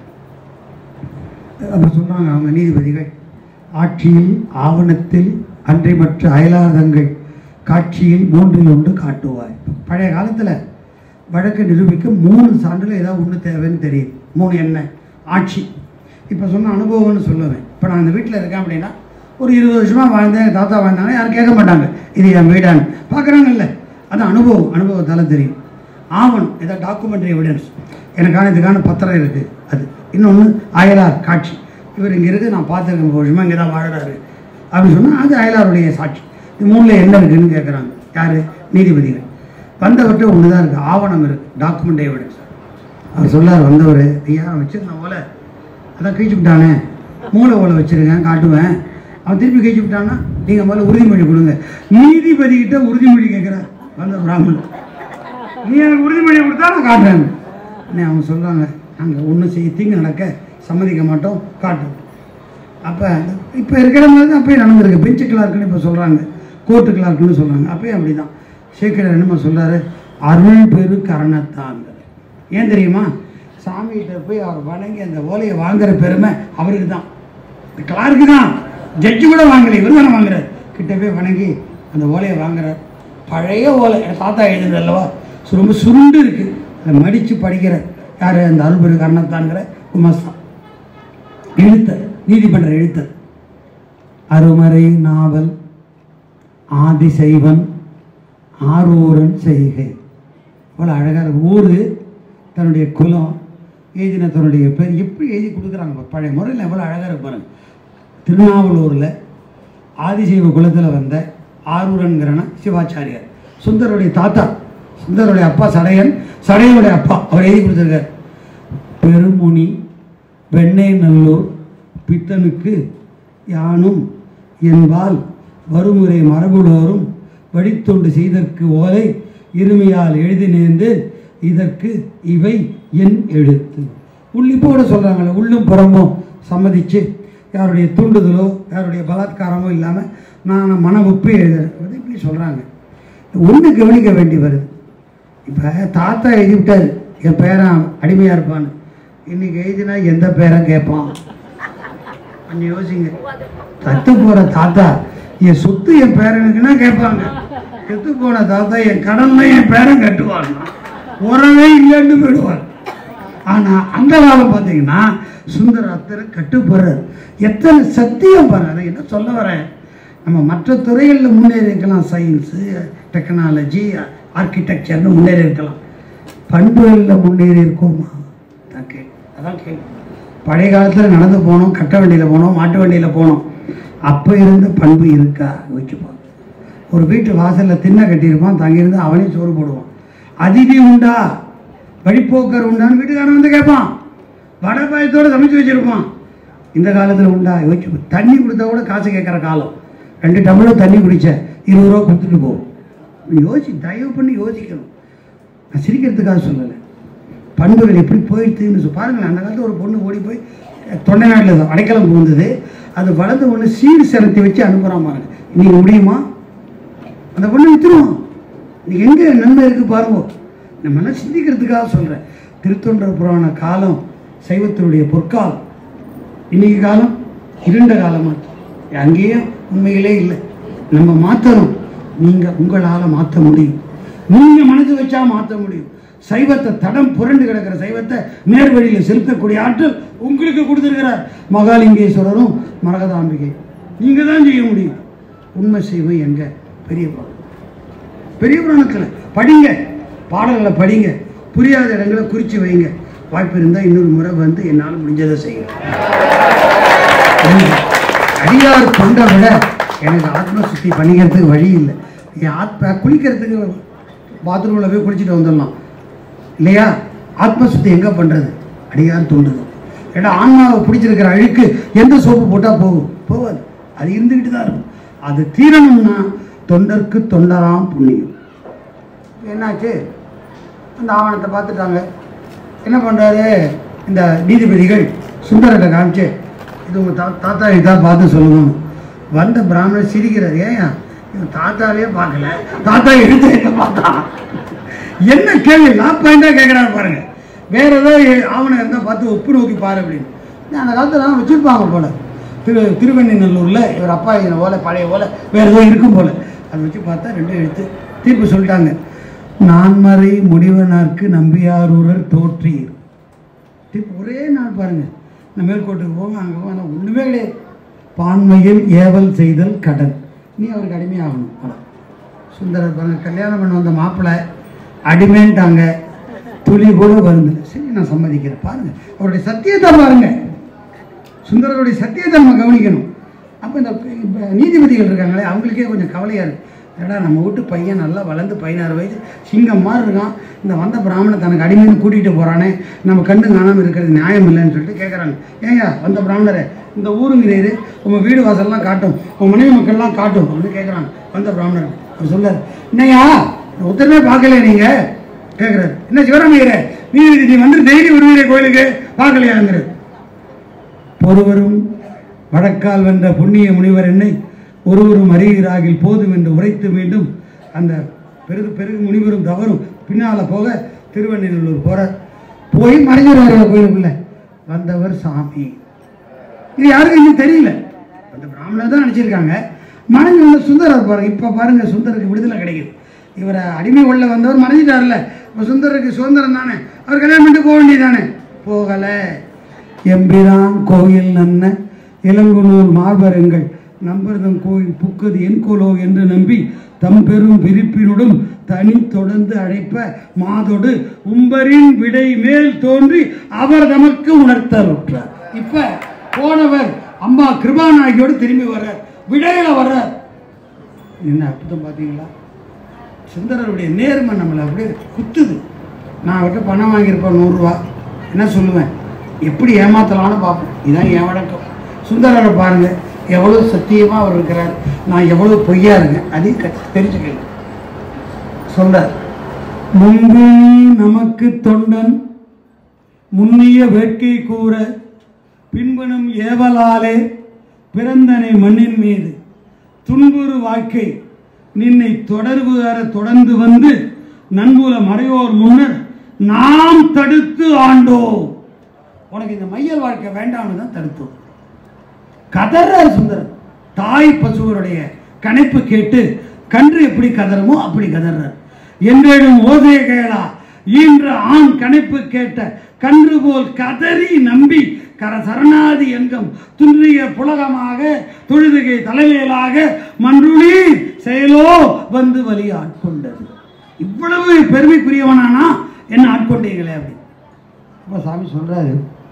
அப்போ சொல்கிறாங்க அவங்க நீதிபதிகள், ஆட்சியில் ஆவணத்தில் அன்றை மற்ற அயலாதங்கள் காட்சியில் 3 காட்டுவாய். பழைய காலத்தில் வழக்கை நிரூபிக்க 3 சான்றில் ஏதாவது ஒன்று தேவைன்னு தெரியுது. 3 என்ன? ஆட்சி. இப்போ சொன்ன அனுபவம்னு சொல்லுவேன். இப்போ நான் இந்த வீட்டில் இருக்கேன் அப்படின்னா ஒரு 20 வருஷமாக வாழ்ந்தேன், எங்கள் தாத்தா வாழ்ந்தாங்க, யாரும் கேட்க மாட்டாங்க இது என் வீடான்னு. பார்க்குறாங்கல்ல, அது அனுபவத்தால் தெரியும். ஆவணம், ஏதாவது டாக்குமெண்ட்ரி எவிடன்ஸ், எனக்கான இதுக்கான பத்திரம் இருக்குது. அது இன்னொன்று அயலார் காட்சி, இவர் இங்கே இருக்குது, நான் பார்த்துருக்கேன் 30 வருஷமாக இங்கே தான் வாழ்கிறாரு அப்படின்னு சொன்னால் அது அயலாருடைய சாட்சி. இது 3ல் என்ன இருக்குதுன்னு கேட்குறாங்க. யார்? நீதிபதிகள். வந்தவர்கிட்ட ஒன்று தான் இருக்குது, ஆவணம் இருக்குது, டாக்குமெண்ட் எவிடன்ஸ். அவர் சொல்லார், வந்தவர் ஐயா வச்சுருந்தேன் ஓலை, அதான் கழிச்சு விட்டானே, மூளை ஓலை வச்சுருங்க காட்டுவேன், அவன் திருப்பி கழிச்சு விட்டான்னா நீங்கள் முதல்ல உறுதிமொழி கொடுங்க. நீதிபதிக்கிட்ட உறுதிமொழி கேட்குறார் வந்த பிராமணன். நீ எனக்கு உறுதிமொழி கொடுத்தா நான் காட்டுறேன். அவங்க சொல்கிறாங்க, நாங்கள் ஒன்றும் செய்ய தீங்கு நடக்க சம்மதிக்க மாட்டோம், காட்டும். அப்போ இப்போ இருக்கிற மாதிரி தான் அப்போயே நடந்திருக்கு. பெஞ்சு கிளார்க்குன்னு இப்போ சொல்கிறாங்க, கோர்ட்டு கிளார்க்குன்னு சொல்கிறாங்க. அப்போயே அப்படி தான். சேக்கிழார் என்னமா சொல்கிறாரு? அருள் பெரு கரணத்தாங்க. ஏன் தெரியுமா? சாமிகிட்ட போய் அவர் வணங்கி அந்த ஓலையை வாங்குற பெருமை அவருக்கு தான், கிளார்க்கு தான். ஜட்ஜு கூட வாங்கலை, இவர் தானே வாங்குறார். கிட்ட போய் வணங்கி அந்த ஓலையை வாங்குறார். பழைய ஓலை, தாத்தா எழுதுறது அல்லவா, ரொம்ப சுருண்டு இருக்குது, அதை மடித்து படிக்கிற யார்? அந்த அருள் பெரு கரணத்தான்கிற குமாஸ்தான் எழுத்தர், நீதிமன்ற எழுத்தர். அருமறை நாவல் ஆதிசைவன் ஆரூரன் செய்கை. அவ்வளோ அழகாக ஊர், தன்னுடைய குலம், எழுதின தன்னுடைய பேர் எப்படி எழுதி கொடுக்குறாங்க பழைய முறையில், எவ்வளோ அழகாக இருப்பாருங்க. திருநாவலூரில் ஆதிசைவ குலத்தில் வந்த ஆரூரன்கிறனா சிவாச்சாரியார், சுந்தருடைய தாத்தா, சுந்தருடைய அப்பா சடையன், சடையனுடைய அப்பா, அவர் எழுதி கொடுத்துருக்கார். பெருமுனி வெண்ணை நல்லூர் பித்தனுக்கு யானும் என்பால் வருமுறை மரபுளோரும் வழித்தொண்டு செய்தற்கு ஓலை இருமையால் எழுதி நேர்ந்தேன், இதற்கு இவை என் எழுத்து. உள்ளிப்போட சொல்கிறாங்களே, உள்ளும் புறமும் சம்மதிச்சு யாருடைய தூண்டுதலோ யாருடைய பலாத்காரமோ இல்லாமல் நான் மன ஒப்பி எழுதுறேன் இப்படி சொல்கிறாங்க. ஒன்று கவனிக்க வேண்டி வருது. இப்போ தாத்தா எழுதி விட்டார், என் பேரன் அடிமையாக இருப்பான்னு. இன்றைக்கி எழுதினா எந்த பேரன் கேட்பான்? கொஞ்சம் யோசிங்க. தத்து போகிற தாத்தா என் சொத்து என் பேரனுக்குன்னா கேட்பாங்க. செத்து போன தாத்தா என் கடன்ல என் பேரன் கட்டுவாங்க, உறவே இல்லைன்னு போயிடுவார். ஆனால் அந்த காலம் பார்த்தீங்கன்னா சுந்தர அத்தனை கட்டுப்படுறார். எத்தனை சத்தியம் பாருங்க. அதை என்ன சொல்ல வரேன், நம்ம மற்ற துறைகளில் முன்னேறி இருக்கலாம், சயின்ஸு, டெக்னாலஜி, ஆர்கிடெக்சர்னு முன்னேறி இருக்கலாம், பண்புகளில் முன்னேறி இருக்கோமா? அதான் கேள்வி. பழைய காலத்தில் நடந்து போனோம், கட்ட வண்டியில் போனோம், மாட்டு வண்டியில் போனோம், அப்போ இருந்த பண்பு இருக்கா வச்சுப்பான். ஒரு வீட்டு வாசலில் திண்ணை கட்டியிருப்பான், தங்கியிருந்து அவனே சோறு போடுவான். அதிதி உண்டா, வழிப்போக்கர் உண்டான்னு வீட்டுக்காரன் வந்து கேட்பான். வடை பாயத்தோடு சமைச்சு வச்சுருப்பான். இந்த காலத்தில் உண்டா யோசிச்சு. தண்ணி கொடுத்தா கூட காசு கேட்குற காலம். 2 டம்ளர் தண்ணி குடித்த 20 ரூபா கொடுத்துட்டு போகும். தயவு பண்ணி யோசிக்கணும். நான் சிரிக்கிறதுக்காக சொல்லலை, பண்புகள் எப்படி போயிடுதுன்னு பாருங்களேன். அந்த காலத்தில் ஒரு பொண்ணு ஓடி போய் தொண்டை நாட்டில் அடைக்கலம் புகுந்தது, அது வளர்ந்து ஒன்று சீடு செலுத்தி வச்சு அனுப்புகிறான் பாருங்க. இன்றைக்கி முடியுமா? அந்த பொண்ணு விற்றுருவோம். இன்றைக்கி எங்கே நன்மை இருக்குது பாருங்க. நம்மளாம் சிந்திக்கிறதுக்காக சொல்கிறேன். திருத்தொண்டர் புராண காலம் சைவத்தினுடைய பொற்காலம். இன்றைக்கி காலம் இருண்ட காலமாக, அங்கேயும் உண்மையிலே இல்லை. நம்ம மாற்றணும். நீங்கள் உங்களால் மாற்ற முடியும், நீங்கள் மனது வச்சா மாற்ற முடியும். சைவத்தை தடம் புரண்டு கிடக்கிற சைவத்தை நேர்வழியில் செலுத்தக்கூடிய ஆற்றல் உங்களுக்கு கொடுத்துருக்கிறார் மகாலிங்கேஸ்வரரும் மரகதாம்பிகை. நீங்கள் தான் செய்ய முடியும். உண்மை செய்வோம் எங்க? பெரிய புராணத்தில் படிங்க, பாடல்களை படிங்க, புரியாத இடங்களை குறித்து வைங்க. வாய்ப்பு இருந்தால் இன்னொரு முறை வந்து என்னால் முடிஞ்சதை செய்யுங்க. அடியார் கொண்ட விட எனக்கு ஆத்ம சுத்தி பண்ணிக்கிறதுக்கு வழி இல்லை. என் குளிக்கிறதுக்கு பாத்ரூமில் போய் குளிச்சுட்டு வந்துடலாம் இல்லையா? ஆத்ம சுத்தி எங்கே பண்ணுறது? அடியார் தொண்டுது. ஏன்னா ஆன்மாவை பிடிச்சிருக்கிற அழுக்கு எந்த சோப்பு போட்டால் போகாது, அது இருந்துக்கிட்டு தான் இருக்கும். அது தீரணும்னா தொண்டருக்கு தொண்டராம் புண்ணியம். என்னாச்சு? அந்த ஆவணத்தை பார்த்துட்டாங்க. என்ன பண்ணுறாரு இந்த நீதிபதிகள்? சுந்தரத்தை காமிச்சு, இது உங்கள் தாத்தா இதாக பார்த்து சொல்லணும். வந்த பிராமணர் சிரிக்கிறார். ஏன் இவன் தாத்தாவே பார்க்கல, தாத்தா எடுத்து எங்கே பார்த்தான்? என்ன கேள்வி? நான் பாயிண்டாக கேட்குறாரு பாருங்க. வேற ஏதாவது ஆவணம் இருந்தால் பார்த்து ஒப்பு நோக்கி பாரு அப்படின்னு. அந்த காலத்தில் வச்சுருப்பாங்க போல். திருவெண்ணநல்லூரில் இவர் அப்பா ஓலை, பழைய ஓலை வேறு ஏதோ இருக்கும் போல். அதை வச்சு பார்த்தா 2 எழுத்து தீர்ப்பு சொல்லிட்டாங்க. நான்மறை முடிவனார்க்கு நம்பியாரூரர் தோற்றீர். ஒரே நாள் பாருங்க, இந்த மேல்கோட்டுக்கு போங்க, அங்கே போங்க, ஒன்றுமே கிடையாது. பான்மையில் ஏவல் செய்தல் கடன், நீ அவருக்கு அடிமையாகணும். சுந்தரர் பாருங்க, கல்யாணம் பண்ண வந்த மாப்பிள்ளை அடிமைன்ட்டாங்க, துளி கூட வருது. சரி, நான் சம்மதிக்கிறேன். பாருங்க அவருடைய சத்தியத்தை பாருங்க, சுந்தரருடைய சத்தியத்தை நம்ம கவனிக்கணும். அப்போ இந்த நீதிபதிகள் இருக்காங்களே, அவங்களுக்கே கொஞ்சம் கவலையாக இருக்குது. ஏடா நம்ம வீட்டு பையன் நல்லா வளர்ந்து 16 வயசு சிங்கம் மாதிரி இருக்கான், இந்த வந்த பிராமணனை தனக்கு அடிமைன்னு கூட்டிகிட்டு போகிறானே, நம்ம கண்டு காணாமல் இருக்கிறது நியாயம் இல்லைன்னு சொல்லிட்டு கேட்குறாங்க. ஏங்க வந்த பிராமணரை, இந்த ஊருங்கிறீரு, உங்கள் வீடு வாசல்லாம் காட்டும், உங்கள் மனைவி மக்கள்லாம் காட்டும் அப்படின்னு கேட்குறாங்க வந்த பிராமணர். அவர் சொல்லார், என்னையா ஒருத்தருமே பார்க்கல நீங்கள் கேட்குறாரு. என்ன சிவராமையரே, நீ வந்து டெய்லி வருவீரே கோயிலுக்கு, பார்க்கலையாங்கிறது. பொறுவரும் வழக்கால் வென்ற புண்ணிய முனிவர் என்னை ஒருவரும் அறிகிறாகில் போதும் என்று உரைத்து மீண்டும் அந்த பெருகு முனிவரும் தவறும் பின்னால் போக திருவண்ணூர் போகிற போய் மறைஞ்சிருவார் கோயிலுக்குள்ள. வந்தவர் சாமி, இது யாருக்கும் இன்னும் தெரியல, அந்த பிராமணர் தான் நினச்சிருக்காங்க. மனைவி வந்து சுந்தரர் பாருங்க. இப்போ பாருங்க, சுந்தருக்கு விடுதலை கிடைக்குது. இவரை அடிமை உள்ள வந்தவர் மறைஞ்சிட்டார்ல, இப்போ சுந்தருக்கு சுதந்திரம் தானே, அவர் கல்யாணம் பண்ணிட்டு போக வேண்டியதானே, போகலை. எம்பிரான் கோயில் நன்ன இளங்குனூர் மார்பரங்கள் நம்பர்தம் கோயில் புக்கது என் கோலோ என்று நம்பி தம் பெரும் விரிப்பினுடன் தனி தொடர்ந்து அழைப்ப மாதோடு உம்பரின் விடை மேல் தோன்றி அவர் நமக்கு உணர்த்தலுற்றார். இப்ப போனவர் அம்மா கிருபாநாயகியோடு திரும்பி வர்றார், விடையில வர்றார். என்ன அற்புதம் பார்த்தீங்களா? சுந்தரருடைய நேர்மை நம்மளை அப்படியே குத்துது. நான் அவர்கிட்ட பணம் வாங்கியிருப்பேன் 100 ரூபா, என்ன சொல்லுவேன், எப்படி ஏமாத்தலான்னு பார்ப்போம். இதுதான் என் வழக்கம். சுந்தரரை பாருங்க, எவ்வளோ சத்தியமாக அவர் இருக்கிறார், நான் எவ்வளோ பொய்யா இருக்கேன், அதையும் தெரிஞ்சுக்கணும். சொல்றார், முன்பு நமக்கு தொண்டன் முன்னிய வேட்கை கூற பின்புனும் ஏவலாலே பிறந்தனை மண்ணின் மீது துன்புறு வாழ்க்கை நின்னை தொடர்ந்து வந்து நன்புல மறையோர் முன்னர் நாம் தடுத்து ஆண்டோம். உனக்கு இந்த மையல் வாழ்க்கை வேண்டாம்னு தான் தடுத்தோம். கதறார் சுந்தரர். தாய் பசுவருடைய கணைப்பு கேட்டு கன்று எப்படி கதறமோ அப்படி கதறார். என்றேடும் ஓசைய கேளா ஈன்ற ஆண் கணைப்பு கேட்ட கன்று போல் கதறி நம்பி கர சரணாதி எங்கம் துன்றிய புலகமாக தொழுதுகை தலைமையிலாக மன்றுளி செயலோ வந்து வழி ஆட்கொண்டது. இவ்வளவு பெருமைக்குரியவனானா என்ன ஆட்கொண்டீங்களே அப்படி. அப்போ சாமி சொல்றாரு,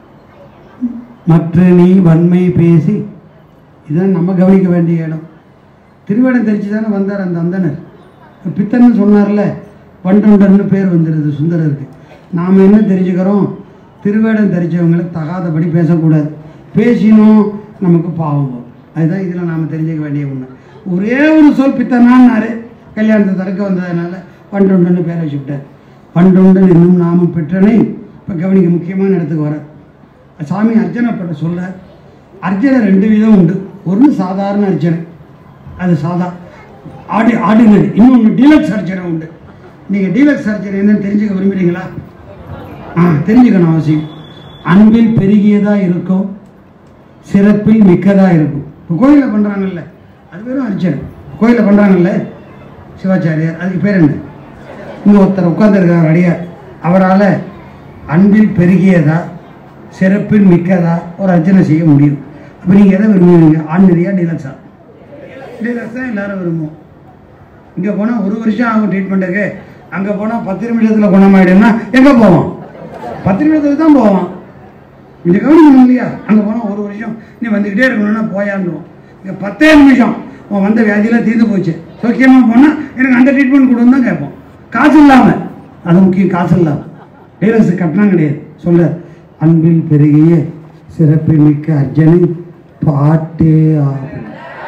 மற்ற நீ வன்மை பேசி, இதுதான் நம்ம கவனிக்க வேண்டிய இடம். திருவேடம் தெரிச்சு தானே வந்தார் அந்த அந்தனர். பித்தன்னு சொன்னார்ல, பண்டொண்டர்னு பேர் வந்துடுது சுந்தரருக்கு. நாம் என்ன தெரிஞ்சுக்கிறோம், திருவேடம் தெரிச்சவங்களை தகாதபடி பேசக்கூடாது, பேசினோம் நமக்கு பாவம் போகும். அதுதான் இதில் நாம் தெரிஞ்சுக்க வேண்டிய ஒன்று. ஒரே ஒரு சொல் பித்தனான்னாரு, கல்யாணத்தை தடுக்க வந்ததுனால பண்டொண்டன்னு பேரை வச்சுக்கிட்டார். பண்டொண்டன் இன்னும் நாமும் பெற்றனை. இப்போ கவனிக்க முக்கியமான இடத்துக்கு வர சாமி அர்ச்சனை பண்ண சொல்ற. அர்ச்சனை 2 விதம் உண்டு. ஒன்று சாதாரண அர்ச்சனை, அது சாதா ஆர்டினரி. இன்னொன்று டீலக்ஸ் அர்ச்சனை உண்டு. நீங்கள் டீலக்ஸ் அர்ச்சனை என்னன்னு தெரிஞ்சுக்க விரும்புகிறீங்களா? தெரிஞ்சுக்கணும் அவசியம். அன்பில் பெருகியதாக இருக்கும், சிறப்பில் மிக்கதாக இருக்கும். இப்போ கோயிலில் பண்ணுறாங்கல்ல, அது வெறும் அர்ச்சனை. கோயிலில் பண்ணுறாங்கல்ல சிவாச்சாரியார், அதுக்கு பேர் என்ன? இங்கே ஒருத்தர் உட்கார்ந்துருக்கார் அடியார், அவரால் அன்பில் பெருகியதா சிறப்பில் மிக்கதா ஒரு அர்ச்சனை செய்ய முடியும். அப்போ நீங்கள் எதை விரும்புவீங்க, ஆர்டினரியா டீலக்ஸா? டீலக்ஸ் தான் எல்லாரும் விரும்புவோம். இங்கே போனால் 1 வருஷம் ஆகும் ட்ரீட்மெண்ட்டுக்கு, அங்கே போனால் 10 நிமிஷத்தில் குணமாயிடும்னா எங்கே போவோம்? 10 நிமிஷத்துக்கு தான் போவோம். இங்கே கவனிக்கணும் இல்லையா? அங்கே போனால் 1 வருஷம் நீ வந்துக்கிட்டே இருக்கணும்னா போயாண்டுவோம். இங்கே 10 நிமிஷம் உன் வந்த வியாதியெல்லாம் தீர்ந்து போச்சு, சோக்கியமாக போனால் எனக்கு அந்த ட்ரீட்மெண்ட் கொடுன்னு தான் கேட்போம். காசு இல்லாமல், அது முக்கியம், காசு இல்லாமல். டீலக்ஸு கட்டணம் கிடையாது. சொல்ல அன்பில் பெருகிய சிறப்பில் மிக்க அர்ச்சனை பாட்டே ஆகும்.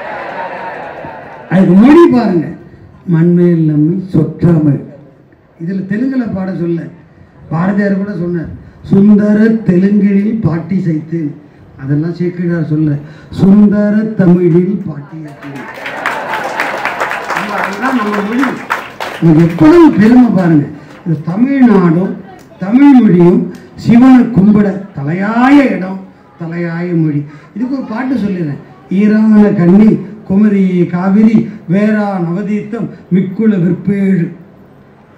அதுக்கு மொழி பாருங்க, மண்மேல் நம்மை சொற்றாமல். இதில் தெலுங்கில் பாட சொல்ல பாரதியார் கூட சொன்னார், சுந்தர தெலுங்கில் பாட்டி சைத்து. அதெல்லாம் சேக்கிழார் சொல்ல சுந்தர தமிழில் பாட்டி. அதுதான் நம்ம மொழி. எப்பொழுது பெருமை பாருங்க. இந்த தமிழ்நாடும் தமிழ் மொழியும் சிவனை கும்பிட தலையாய இடம், தலையாய மொழி. இதுக்கு ஒரு பாட்டு சொல்லிடுறேன். ஈரான கண்ணி குமரி காவிரி வேரா நவதீர்த்தம் மிக்குள விற்பேழு.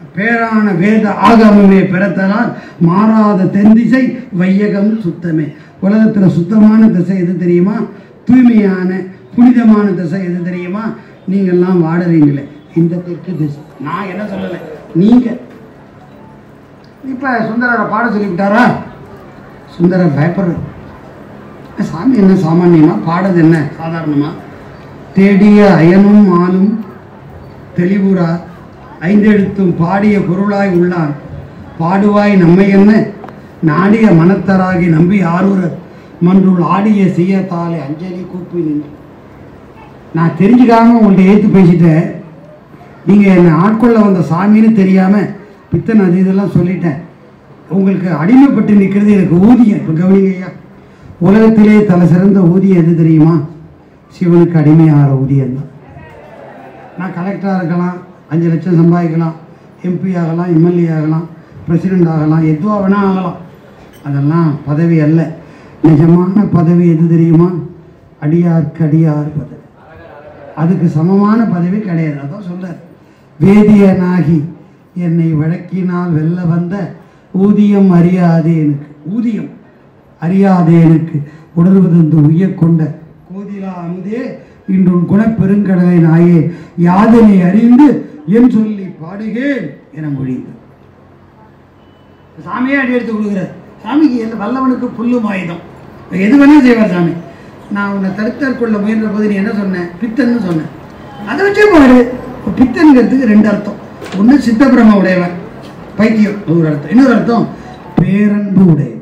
பேரான வேத ஆகமமே பிறத்தலால் மாறாத தென்திசை வையகம் சுத்தமே. உலகத்தில் சுத்தமான திசை எது தெரியுமா? தூய்மையான புனிதமான திசை எது தெரியுமா? நீங்கள்லாம் வாடுறீங்களே இந்த தெற்கு திசை. நான் என்ன சொல்லலை, நீங்கள். இப்போ சுந்தரரை பாட சொல்லிவிட்டாரா? சுந்தரர் பயப்படுற சாமி என்ன சாமானியமா, பாடுறது என்ன சாதாரணமா? தேடிய அயனும் ஆளும் தெளிவுரா ஐந்தெழுத்தும் பாடிய பொருளாய் உள்ளான் பாடுவாய் நம்மை என்ன நாடிய மனத்தராகி நம்பி ஆரூரர் மன்றுள் ஆடிய செய்யத்தாலே அஞ்சலி கூப்பி நின்று. நான் தெரிஞ்சுக்காம உங்கள்கிட்ட ஏற்று பேசிட்டேன். நீங்கள் என்னை ஆட்கொள்ள வந்த சாமின்னு தெரியாமல் பித்தன் அது இதெல்லாம் சொல்லிட்டேன். உங்களுக்கு அடிமைப்பட்டு நிற்கிறது எனக்கு ஊதியம். இப்போ கவனிங்க ஐயா, உலகத்திலே தலை சிறந்த ஊதியம் எது தெரியுமா? சிவனுக்கு அடிமையாகிற ஊதியம் தான். நான் கலெக்டராக இருக்கலாம், 5 லட்சம் சம்பாதிக்கலாம், எம்பி ஆகலாம், எம்எல்ஏ ஆகலாம், பிரசிடெண்ட் ஆகலாம், எதுவாக வேணால் ஆகலாம். அதெல்லாம் பதவி அல்ல. நிஜமான பதவி எது தெரியுமா? அடியார்க்கு அடியார் பதவி. அதுக்கு சமமான பதவி கிடையாது. அதான் சொல்றார், வேதியனாகி என்னை வழக்கினால் வெல்ல வந்த ஊதியம் அறியாதே எனக்கு. ஊதியம் அறியாதே எனக்கு உணர்வதந்து உய்ய கொண்ட கோதிலா அமுதே இன்று குணப்பெருங்கடலை நாயே யாதனை அறிந்து என் சொல்லி பாடுகேன் என மொழிந்து. சாமியே அடி எடுத்து கொடுக்குறார். சாமிக்கு வல்லவனுக்கு புல்லும் ஆயுதம், எது வேணாலும் செய்வார் சாமி. நான் உன்னை தடுத்தற்கொள்ள முயன்ற போது நீ என்ன சொன்னேன்? பித்தன்னு சொன்னேன். அதை வச்சே பாரு. பித்தன்கிறதுக்கு 2 அர்த்தம். ஒன்று சித்தபிரம உடையவன், பைத்தியம், ஒரு அர்த்தம். இன்னொரு அர்த்தம் பேரன்பு உடையவன்.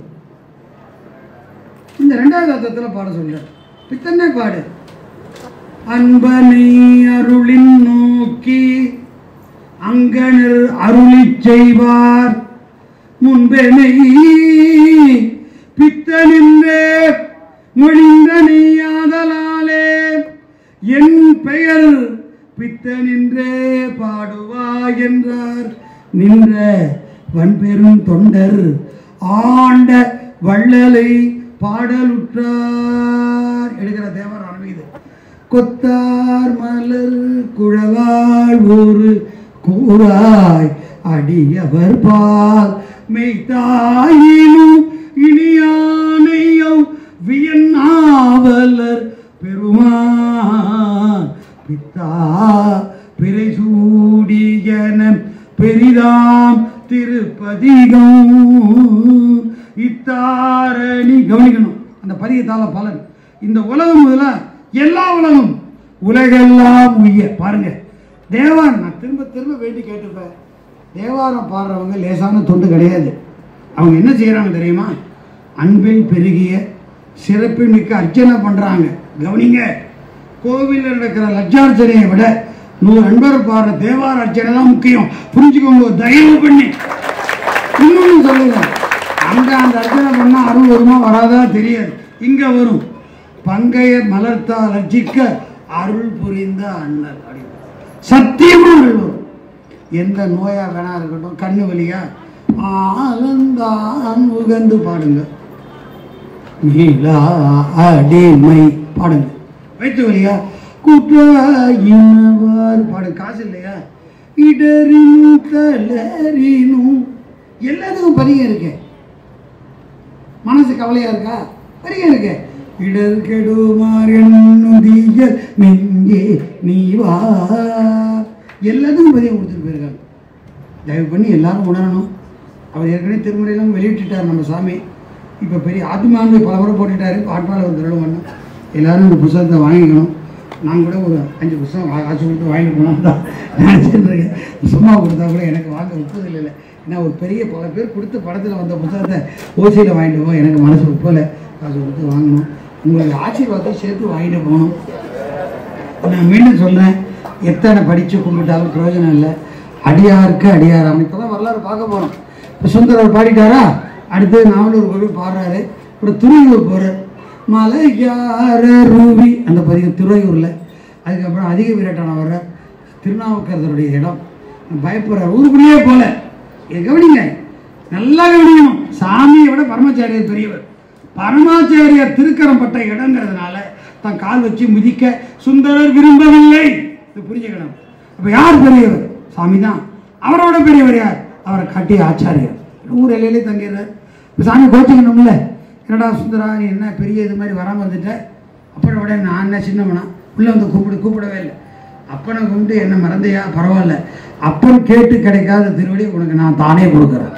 இந்த 2வது அர்த்தத்தில் பாட சொல்ற. பித்தன்னே பாடு. அன்பனை அருளின் நோக்கி அங்கனர் அருளி செய்வார் முன்பெனை பித்தனின்றே மொழிந்தனையாதலாலே என் பெயர் பித்தனின்றே பாடுவா என்றார் நின்ற வன்பெரும் தொண்டர் ஆண்ட வள்ளலை பாடலுற்றார். எடுக்கிற தேவர் அனுமதி. கொத்தார் மலர் குழலால் ஒரு கூறாய் அடியவர் பால் மெய்தாயினும் இனியானையோ வியன்னாவலர் பெருமான் பித்தா பிறை சூடியன பெரிதாம் திருப்பதிகம் இத்தாரணி. கவனிக்கணும் அந்த பதிகத்தால பலன். இந்த உலகம் முதல்ல எல்லா உலகம் உலகெல்லாம் உய்ய. பாருங்க தேவாரம் நான் திரும்ப திரும்ப வேண்டி கேட்டுப்பேன். தேவாரம் பாடுறவங்க லேசான தொண்டு கிடையாது. அவங்க என்ன செய்யறாங்க தெரியுமா? அன்பில் பெருகிய சிறப்பில் மிக்க அர்ச்சனை பண்றாங்க. கவனிங்க, கோவிலில் நடக்கிற லட்சார்ச்சனையை விட 100 அன்பர் பாடுற தேவார அர்ச்சனை தான் முக்கியம். புரிஞ்சுக்கோங்க தயவு பண்ணி. இன்னொன்னு சொல்லுங்க, அங்க அந்த அர்ச்சனை பண்ணா அருள் வருமா வராதா தெரியாது. இங்க வரும். பங்கைய மலர்த்தால் ரட்சிக்க அருள் புரிந்த அண்ணல் அப்படி சத்தியமா அருள் வரும். எந்த நோயா வேணா இருக்கட்டும், கண்ணு வலியா ஆலந்தான் உகந்து பாடுங்க, நீலா அடிமை பாடுங்க, வயிற்று வலியா குற்றாயினவார் பாடுங்க, காசு இல்லையா இடரினும் தளரினும் எல்லாத்துக்கும் பதிகம் இருக்கு. மனசு கவலையா இருக்கா? பதிகம் இருக்கு. இடர் கெடுமார் என்னுதிய நெஞ்சே நீ வா, எல்லாத்துக்கும் பதியம் கொடுத்துட்டு போயிருக்காங்க. தயவு பண்ணி எல்லாரும் உணரணும். அவர் ஏற்கனவே திருமுறையெல்லாம் வெளியிட்டுட்டார் நம்ம சாமி. இப்போ பெரிய ஆத்மானு பல முறை போட்டுட்டாரு. பாட்பால் ஒரு தடவை பண்ணோம். எல்லோரும் இந்த புத்தகத்தை வாங்கிக்கணும். நான் கூட ஒரு 5 புத்தகம் காசு கொடுத்து வாங்கிட்டு போனோம் தான் நினச்சிருக்கேன். சும்மா கொடுத்தா கூட எனக்கு வாங்க ஒப்புதல் இல்லை. ஏன்னா ஒரு பெரிய பல பேர் கொடுத்து படத்தில் வந்த புத்தகத்தை ஓசியில் வாங்கிட்டு போவோம். எனக்கு மனசு ஒப்பலை, காசு கொடுத்து வாங்கணும். உங்களுடைய ஆசீர்வாதத்தை சேர்த்து வாங்கிட்டு போகணும். நான் மீண்டும் சொல்கிறேன், எத்தனை படித்து கும்பிட்டாலும் பிரயோஜனம் இல்லை. அடியாருக்கு அடியாராம். இப்போ தான் வரலாறு பார்க்க போகிறோம். இப்போ சுந்தரர் பாடிட்டாரா, அடுத்து நாவலூர் கோவில் பாடுறாரு. அப்புறம் துறையூர் போகிறார். மலையார ரூவி அந்த பதிவு துறையூரில். அதுக்கப்புறம் அதிக வீரட்டான வர்றார். திருநாவுக்கரசருடைய இடம். பயப்படுறார். ஊருக்குள்ளேயே போல. கவனிங்க, நல்லா கவனிக்கணும். சாமியை விட பரமாச்சாரியர் பெரியவர். பரமாச்சாரியர் திருக்கரம் பட்ட இடங்கிறதுனால தான் கால் வச்சு மிதிக்க சுந்தரர் விரும்பவில்லை. இது புரிஞ்சுக்கணும். அப்போ யார் பெரியவர்? சாமி தான். அவரோட பெரியவர் யார்? அவரை காட்டிய ஆச்சாரியர். ஊர் எல்லையிலே தங்கிடுறார். இப்போ சாமி கோச்சிக்கணும்ல, என்னடா சுந்தரா நீ என்ன பெரிய இது மாதிரி வராமல் வந்துட்ட? அப்புறம் உடனே நான் என்ன சின்னவனா உள்ளே வந்து கூப்பிடவே இல்லை. அப்பனை கும்பிட்டு என்ன மறந்தையா? பரவாயில்ல, அப்பன் கேட்டு கிடைக்காத திருவடி உனக்கு நான் தானே கொடுக்குறேன்.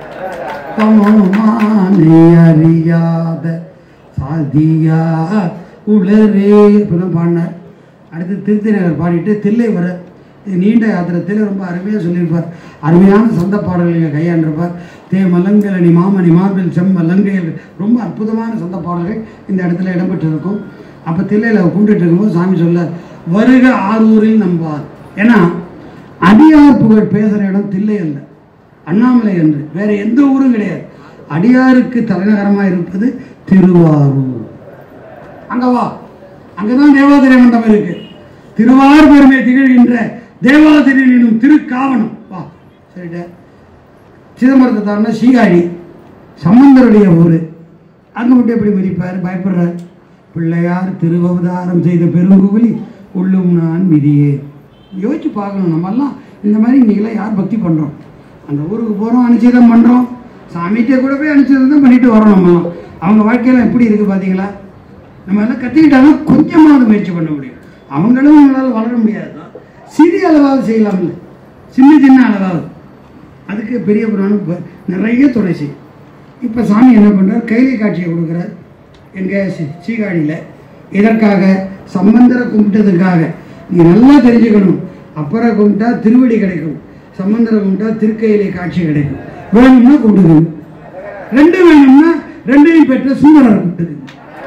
அறியாத சாதியா உளரே இப்படிதான் பாடினார். அடுத்து திருத்தி நகர் பாடிட்டு தில்லை வர நீண்ட யாத்திரத்தில் ரொம்ப அருமையாக சொல்லியிருப்பார். அருமையான சந்த பாடல்கள் கையாண்டிருப்பார். மலங்கலனி மாமணி மார்பில் செம்மலங்கையில் ரொம்ப அற்புதமான சந்த பாடல்கள் இந்த இடத்துல இடம்பெற்று இருக்கும். அப்போ தில்லையில் கும்பிட்டு இருக்கும்போது சாமி சொல்ல வருக ஆரூரில் நம்பார். ஏன்னா அடியார் புகழ் பேசுகிற இடம் தில்லை அல்ல, அண்ணாமலை என்று வேற எந்த ஊரும் கிடையாது. அடியாருக்கு தலைநகரமாக இருப்பது திருவாரூர். அங்கே வா, அங்கதான் தேவாதிரி மண்டபம் இருக்கு. திருவாரூர் பெருமை திகழ்கின்ற தேவாதிரி எனும் திருக்காவணம். வா சரிட்ட. சிதம்பரத்தை தாண்டா சீகாழி சம்பந்தருடைய ஊர். அங்கே மட்டும் எப்படி மதிப்பார்? பயப்படுறார். பிள்ளையார் திருவவதாரம் செய்த பெருங்குகுலி உள்ளும் நான் விதியே. யோசிச்சு பார்க்கணும். நம்மெல்லாம் இந்த மாதிரி இன்றைக்கெல்லாம் யார் பக்தி பண்ணுறோம்? அந்த ஊருக்கு போகிறோம், அனுச்சிதம் பண்ணுறோம், சாமிகிட்டே கூட போய் அனுச்சிதம் தான் பண்ணிட்டு வரோம். நம்மலாம் அவங்க வாழ்க்கையெல்லாம் எப்படி இருக்குது பார்த்தீங்களா? நம்ம எல்லாம் கற்றுக்கிட்டாலும் கொஞ்சமாவது முயற்சி பண்ண முடியும். அவங்களும் அவங்களால வளர முடியாது தான். சிறிய அளவாவது செய்யலாம், இல்லை சின்ன அளவாவது. அதுக்கு பெரிய புராணம் நிறைய துணை செய்யும். இப்போ சாமி என்ன பண்ணுறார்? கைலை காட்சியை கொடுக்குறார். எங்கள் சீகாழியில் இதற்காக சம்பந்தரை கும்பிட்டதுக்காக. நீ நல்லா தெரிஞ்சுக்கணும், அப்பரை கும்பிட்டா திருவடி கிடைக்கும், சம்பந்தரை கும்பிட்டா திருக்கையிலே காட்சி கிடைக்கும். வேணும்னா கும்பிட்டுக்கணும், ரெண்டு வேணும்னா ரெண்டையும் பெற்ற சுந்தரர் கும்பிட்டுக்கணும்.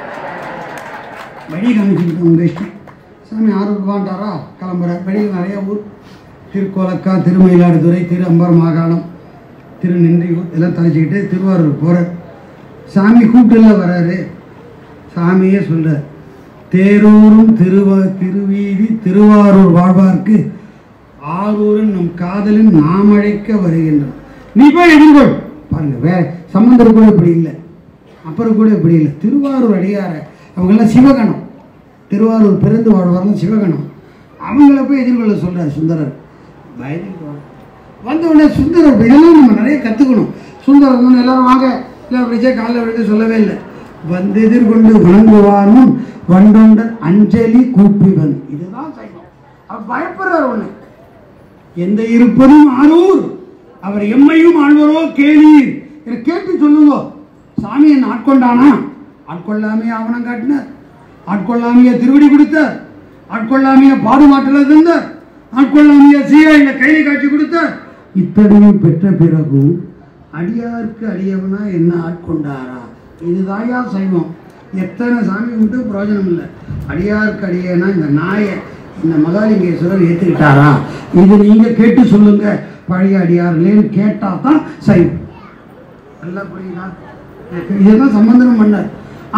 வழி காமிச்சுக்கிட்டு உங்கள் இஷ்டம். சாமி ஆரூருக்கு வாண்டாரா கிளம்புறார். வழியில் நிறைய ஊர், திருக்கோலக்கா, திருமயிலாடுதுறை, திரு அம்பர் மாகாணம், திருநின்றியூர் எல்லாம் தலைச்சிக்கிட்டு திருவாரூர் போகிறார். சாமி கூப்பிட்டுலாம் வர்றாரு. சாமியே சொல்கிறார், தேரூரும் திருவீதி திருவாரூர் வாழ்வார்க்கு ஆரூரின் நம் காதலின் நாம் அழைக்க வருகின்றோம். நீ போய் எதிர்கொள். பாருங்க, வேற சம்பந்தர் கூட இப்படி இல்லை, அப்புறம் கூட இப்படி இல்லை. திருவாரூர் அடியார அவங்கெல்லாம் சிவகணம். திருவாரூர் பிறந்து வாழ்வாரெல்லாம் சிவகணம். அவங்கள போய் எதிர்கொள்ள சொல்கிறார் சுந்தரர். பயந்துட்டு வந்த உடனே சுந்தரர் இதெல்லாம் நம்ம நிறைய கற்றுக்கணும். சுந்தரர் வந்து எல்லாரும் வாங்க இல்லை அப்படிச்சே காலையில் விடுக்க சொல்லவே இல்லை. வந்து எதிர்கொண்டு வணங்குவானும் வண்டொண்டர் அஞ்சலி கூப்பி வந்து. இதுதான் செய்யணும். அவர் பயப்படுறார். ஒன்று எந்த இருப்பதும் ஆரூர் அவர் எம்மையும் ஆழ்வரோ கேளீர். இதை கேட்டு சொல்லுங்க. சாமி என்ன ஆட்கொண்டானா? ஆட்கொள்ளாமைய ஆவணம் காட்டினார், ஆட்கொள்ளாமைய திருவடி கொடுத்தார், ஆட்கொள்ளாமைய பாதுகாட்டில் தந்தார், ஆட்கொள்ளாமைய சீராயில கையை காட்சி கொடுத்தார். இத்தனையும் பெற்ற பிறகும் அடியாருக்கு அடியவனா என்ன ஆட்கொண்டாரா? இதுதாயா செய்வோம். எத்தனை சாமி விட்டு பிரயோஜனம் இல்லை. அடியாருக்கு அடியனா இந்த நாயை இந்த மகாலிங்கேஸ்வரர் ஏற்றுக்கிட்டாரா? இது நீங்கள் கேட்டு சொல்லுங்க பழைய அடியார்களேன்னு கேட்டால் தான் செய்வோம். நல்லா புரியுதா? இதுதான் சம்பந்தனம் பண்ணார்.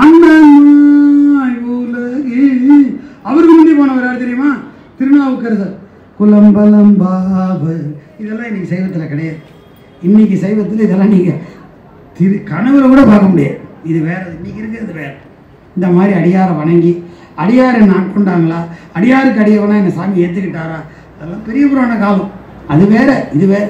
உலகு அவருக்கு முன்னே போனவர் யார் தெரியுமா? திருநாவுக்கரசர். குலம்பலம்பாவர். இதெல்லாம் இன்னைக்கு சைவத்தில் கிடையாது. இன்னைக்கு சைவத்தில் இதெல்லாம் நீங்கள் கனவுல கூட பார்க்க முடியாது. இது வேற, இன்னைக்கு இருக்கிறது வேற. இந்த மாதிரி அடியாரை வணங்கி அடியாரை நாட்கொண்டாங்களா, அடியாருக்கு அடியவனா என்ன சாமி ஏற்றுக்கிட்டாரா, அதெல்லாம் பெரிய புராண காலம். அது வேற, இது வேற.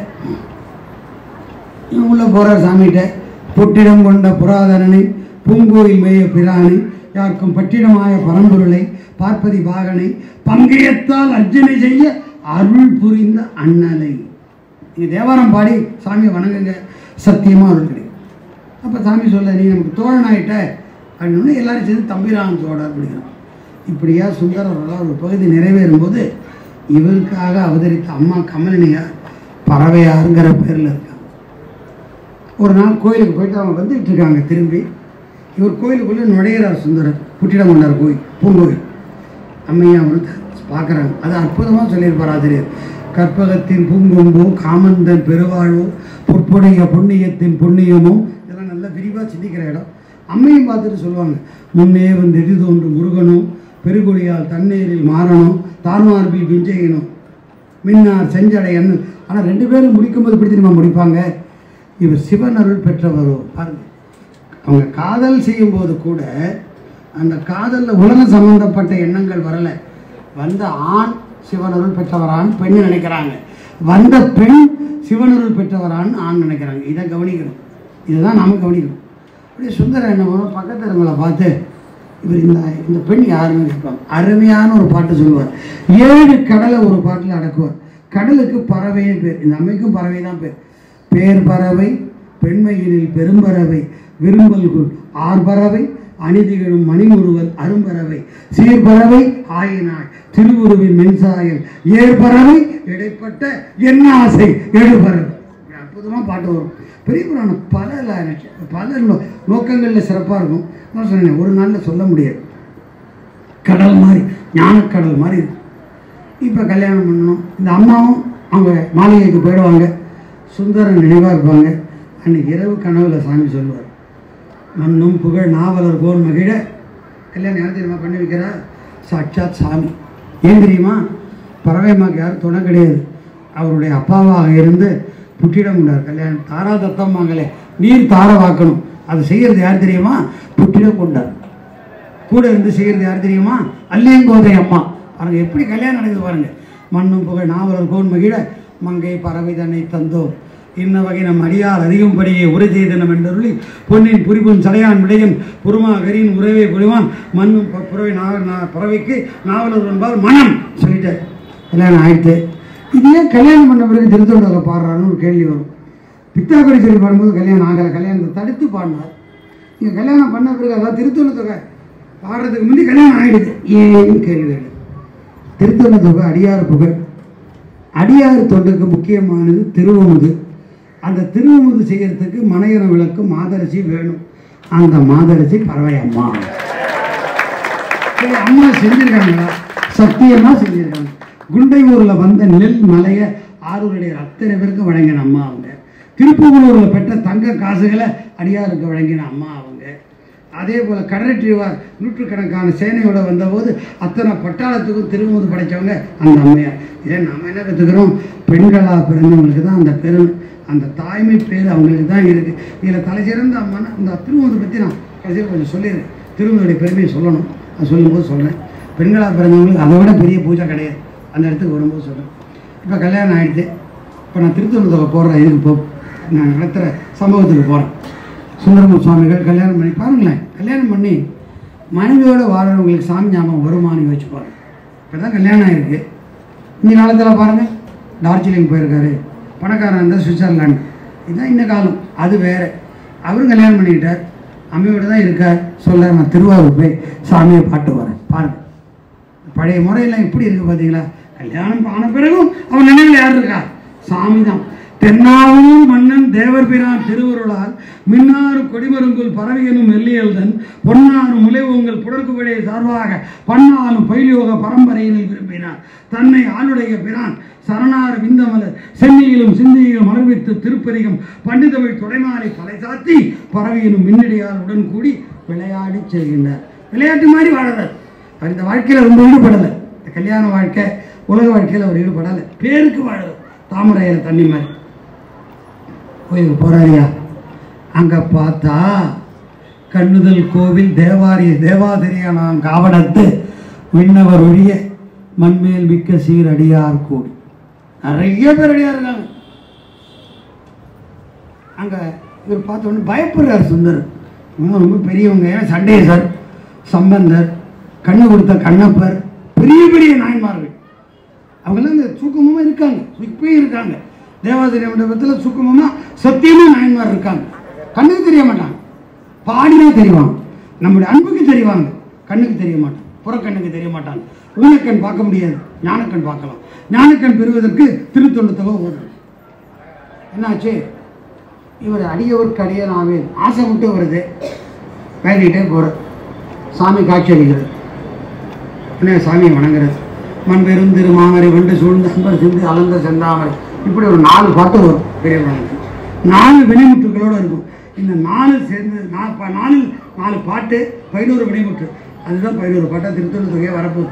உள்ள போகிறார் சாமிகிட்ட. பொட்டிடம் கொண்ட புராதனனை பூங்கோயில் மேய பிரானை யாருக்கும் பட்டிடமாய பரம்பொருளை பார்ப்பதி பாகனை பங்கயத்தால் அர்ச்சனை செய்ய அருள் புரிந்த அண்ணலை. நீங்கள் தேவாரம் பாடி சாமியை வணங்குங்க, சத்தியமாக அருள் கிடைக்கும். அப்போ சாமி சொல்ல, நீ நமக்கு தோழனாயிட்ட அப்படின்னு எல்லாரும் சேர்ந்து தம்பிரான் தோழர் அப்படிங்கிறோம். இப்படியா சுந்தரர் ஒரு பகுதி நிறைவேறும்போது இவருக்காக அவதரித்த அம்மா கமலினியார் பறவையாருங்கிற பேரில் இருக்காங்க. ஒரு நாள் கோயிலுக்கு போயிட்டு அவங்க வந்துட்டு இருக்காங்க. திரும்பி இவர் கோயிலுக்குள்ளே நுழையிறார் சுந்தரர். புட்டிடம் கொண்டார் கோயில், பூங்கோயில். அம்மையா வந்து பார்க்குறாங்க. அது அற்புதமாக சொல்லியிருப்பார் ஆசிரியர். கற்பகத்தின் பூங்கொம்போ காமந்தன் பெருவாழ்வோ பொற்புடைய புண்ணியத்தின் புண்ணியமோ, இதெல்லாம் நல்லா விரிவாக சிந்திக்கிற இடம். அம்மையும் பார்த்துட்டு சொல்லுவாங்க, முன்னே வந்து எது தோன்றும் முருகனும் பெருகுழியால் தண்ணீரில் மாறணும் தார்மார்பில் விஞ்சையனும் மின்னார் செஞ்சடை என்ன. ஆனால் ரெண்டு பேரும் முடிக்கும்போது இப்படி திரும்ப முடிப்பாங்க. இவர் சிவன் அருள் பெற்றவரோ பாருங்க. அவங்க காதல் செய்யும்போது கூட அந்த காதலில் உலக சம்பந்தப்பட்ட எண்ணங்கள் வரலை. வந்த ஆண் சிவன் அருள் பெற்றவரான் பெண்ணு நினைக்கிறாங்க. வந்த பெண் சிவனருள் பெற்றவரான்னு ஆண் நினைக்கிறாங்க. இதை கவனிக்கணும், இதை தான் நாம் கவனிக்கணும். அப்படியே சுந்தரம் என்ன பண்ணுவோம், பக்கத்து இருக்கவங்களை பார்த்து இவர் இந்த பெண் யாருன்னு கேட்பாங்க. அருமையான ஒரு பாட்டு சொல்லுவார். 7 கடலை ஒரு பாட்டில் அடக்குவார். கடலுக்கு பறவையே பேர், இந்த அம்மைக்கும் பறவை தான் பேர். பேர் பறவை பெண்மையினில் பெரும்பறவை விரும்பல்குள் ஆர்பறவை அணிதிகளும் மணிமுறுவல் அரும்பறவை சீர்பறவை ஆயினாள் திருவுருவின் மென்சாயல் ஏற்பறவை இடைப்பட்ட என்ன ஆசை எழுபறவை. அற்புதமாக பாட்டு வரும். பெரிய புராணம் பல நோக்கங்களில் சிறப்பாக இருக்கும். நான் சொன்னேன், ஒரு நாளில் சொல்ல முடியாது. கடல் மாதிரி, ஞானக்கடல் மாதிரி இருக்கும். இப்போ கல்யாணம் பண்ணணும். இந்த அம்மாவும் அவங்க மாளிகைக்கு போயிடுவாங்க. சுந்தரன் நினைவாக இருப்பாங்க. அன்றைக்கி இரவு கனவுல சாமி சொல்லுவார், மண்ணும் புகழ் நாவலர் கோன் மகிழ. கல்யாணம் யார் தெரியுமா பண்ணி வைக்கிறா? சாட்சாத் சாமி. ஏன் தெரியுமா? பறவைமாக்கு யாரும் துணை கிடையாது. அவருடைய அப்பாவாக இருந்து புட்டிடம் கொண்டார். கல்யாணம் தாரா தத்தம் வாங்கலே, நீர் தார வாக்கணும். அது செய்கிறது யார் தெரியுமா? புட்டிடம் கொண்டார். கூட இருந்து செய்கிறது யார் தெரியுமா? அல்லியங்கோதை அம்மா. பாருங்கள் எப்படி கல்யாணம் நடக்குது பாருங்கள். மண்ணும் புகழ் நாவலர் கோன் மகிழ மங்கை பறவை தன்னை தந்தோம் இன்ன வகை நம் அடியார் அதிகம்படியே உரை செய்தனம் என்றருளி பொன்னின் புரிபும் சடையான் விடையும் புருமா கரியின் உறவே புரிவான் மண்ணும் புறவை பறவைக்கு நாவலர் என்பார் மனம் சொல்லிட்டார். கல்யாணம் ஆயிடுத்து. இது ஏன் கல்யாணம் பண்ண பிறகு திருத்தொண்டக பாடுறாருன்னு ஒரு கேள்வி வரும். பித்தாக்குடி சொல்லி பாடும்போது கல்யாணம் ஆகலை, கல்யாணத்தை தடுத்து பாடினார். நீங்கள் கல்யாணம் பண்ண பிறகு அதாவது திருத்தொண்ட தொகை பாடுறதுக்கு முந்தி கல்யாணம் ஆகிடுது, ஏன்னு கேள்வி. திருத்தொண்ட தொகை அடியார் புகழ். அடியார் தொண்டுக்கு முக்கியமானது திருவமுது. அந்த திருவமுது செய்யறதுக்கு மனையற விளக்கு மாதரசி வேணும். அந்த மாதரசி பறவை அம்மா. அம்மா செஞ்சிருக்காங்களா? சத்தியமா செஞ்சிருக்காங்க. குண்டை ஊரில் வந்த நெல் மலையை ஆரூருடைய அத்தனை பேருக்கு வழங்கின அம்மா அவங்க. திருப்புகலூரில் பெற்ற தங்க காசுகளை அடியாருக்கு வழங்கின அம்மா அவங்க. அதே போல் கடற்றைவார் நூற்றுக்கணக்கான சேனையோடு வந்தபோது அத்தனை பட்டாளத்துக்கும் திருமுது படைத்தவங்க அந்த அம்மையார். ஏன் நம்ம என்ன கற்றுக்கிறோம்? பெண்களாக பிறந்தவங்களுக்கு தான் அந்த பெருமை, அந்த தாய்மை பேர் அவங்களுக்கு தான் இருக்குது. இதில் தலை சிறந்த அம்மானா இந்த திருமுதை பற்றி நான் கடைசியில் கொஞ்சம் சொல்லிடுறேன். திருமுதையுடைய பெருமையை சொல்லணும். அது சொல்லும்போது சொல்கிறேன். பெண்களாக பிறந்தவங்களுக்கு அதை விட பெரிய பூஜை கிடையாது. அந்த இடத்துக்கு வரும்போது சொல்கிறேன். இப்போ கல்யாணம் ஆகிடுச்சு. இப்போ நான் திருத்தொண்டத்தை போடுறேன். இதுக்கு இப்போ நான் நடத்துகிற சம்பவத்துக்கு போகிறேன். சுந்தரம சுவாமிகள் கல்யாணம் பண்ணி பாருங்களேன். கல்யாணம் பண்ணி மனைவியோடு வாழ்கிறவங்களுக்கு சாமி ஞாபகம் வருமானு யோசிச்சு பாருங்க. இப்போ தான் கல்யாணம் ஆகிருக்கு. இந்த காலத்தில் பாருங்கள், டார்ஜிலிங் போயிருக்காரு, பணக்காரன் இருந்தால் சுவிட்சர்லாண்டு. இதுதான் இந்த காலம். அது வேறு. அவரும் கல்யாணம் பண்ணிக்கிட்டார், அம்மையோடு தான் இருக்கார். சொல்ல நான் திருவாரூர் போய் சாமியை பாட்டு வரேன். பாருங்கள் பழைய முறையெல்லாம் எப்படி இருக்குது பார்த்தீங்களா? கல்யாணம் ஆன பிறகும் அவன் நினைவில் யார் இருக்கா? சாமி தான். தென்னாவூர் மன்னன் தேவர் பிரான் திருவருளால் மின்னாறு கொடிமருங்குள் பறவையனும் வெள்ளியல்தன் பொன்னாறு முலைவுங்கள் புடற்குவிடைய சார்பாக பன்னாலும் பயிலியோக பரம்பரையினில் விரும்பினார். தன்னை ஆளுடைய பிரான் சரணாறு விந்தமலர் சென்னியிலும் சிந்தியிலும் மலர்வித்து திருப்பதிகம் பண்டிதமிழ் தொடைமாலை தலை சாத்தி பறவையினும் மின்னடியால் உடன் கூடி விளையாடி செல்கின்றார். விளையாட்டு மாதிரி வாழறார். அவர் இந்த வாழ்க்கையில் ரொம்ப ஈடுபடலை. இந்த கல்யாண வாழ்க்கை உலக வாழ்க்கையில் அவர் ஈடுபடலை. பேருக்கு வாழறார். தாமரையில் தண்ணி மாதிரி கோயிலுக்கு போறாரியா? அங்கே பார்த்தா கண்ணுதல் கோவில் தேவாதிரியானான் காவடத்து விண்ணவர் ஒழிய மண்மேல் மிக்க சீர் அடியார் கூடி. நிறைய பேர் அடியார் இருக்காங்க. அங்கே இவர் பார்த்த உடனே பயப்படுறார் சுந்தர். இவங்க ரொம்ப பெரியவங்க. ஏன்னா சண்டேசர், சம்பந்தர், கண்ணு கொடுத்த கண்ணப்பர், பெரிய பெரிய நாயன்மார்கள். அவங்களாம் இந்த சுக்குமமாக இருக்காங்க, இப்பயும் இருக்காங்க. தேவாதிரி மண்டபத்தில் சுக்குமமாக சத்தியமாக நாயன்மார் இருக்காங்க. கண்ணுக்கு தெரிய மாட்டாங்க, பாடினா தெரிவாங்க. நம்முடைய அன்புக்கு தெரிவாங்க, கண்ணுக்கு தெரிய மாட்டாங்க, புறக்கண்ணுக்கு தெரிய மாட்டாங்க. ஊனக்கண் பார்க்க முடியாது, ஞானக்கண் பார்க்கலாம். ஞானக்கண் பெறுவதற்கு திருத்தொண்டத்தோ ஓடுறது. என்னாச்சு? இவர் அடியவருக்கு அடியனாவே ஆசை மட்டும் வருது. வேண்டிகிட்டே போகிறது. சாமி காட்சி அளிக்கிறது. உடனே சாமியை வணங்குறது. மண் பெரும் திரு மாமரை வெண்டு சூழ்ந்த அன்பர் சிந்து அலந்த செந்தாமரை. இப்படி ஒரு 4 பாட்டு வரும் பெரிய புராணத்துக்கு. 4 வினைமுற்றுகளோடு இருக்கும். இந்த 4 சேர்ந்து 4 பாட்டு 11 வினைமுற்று. அதுதான் 11 பாட்டாக திருத்தொண்ட தொகையாக வரப்போகுது.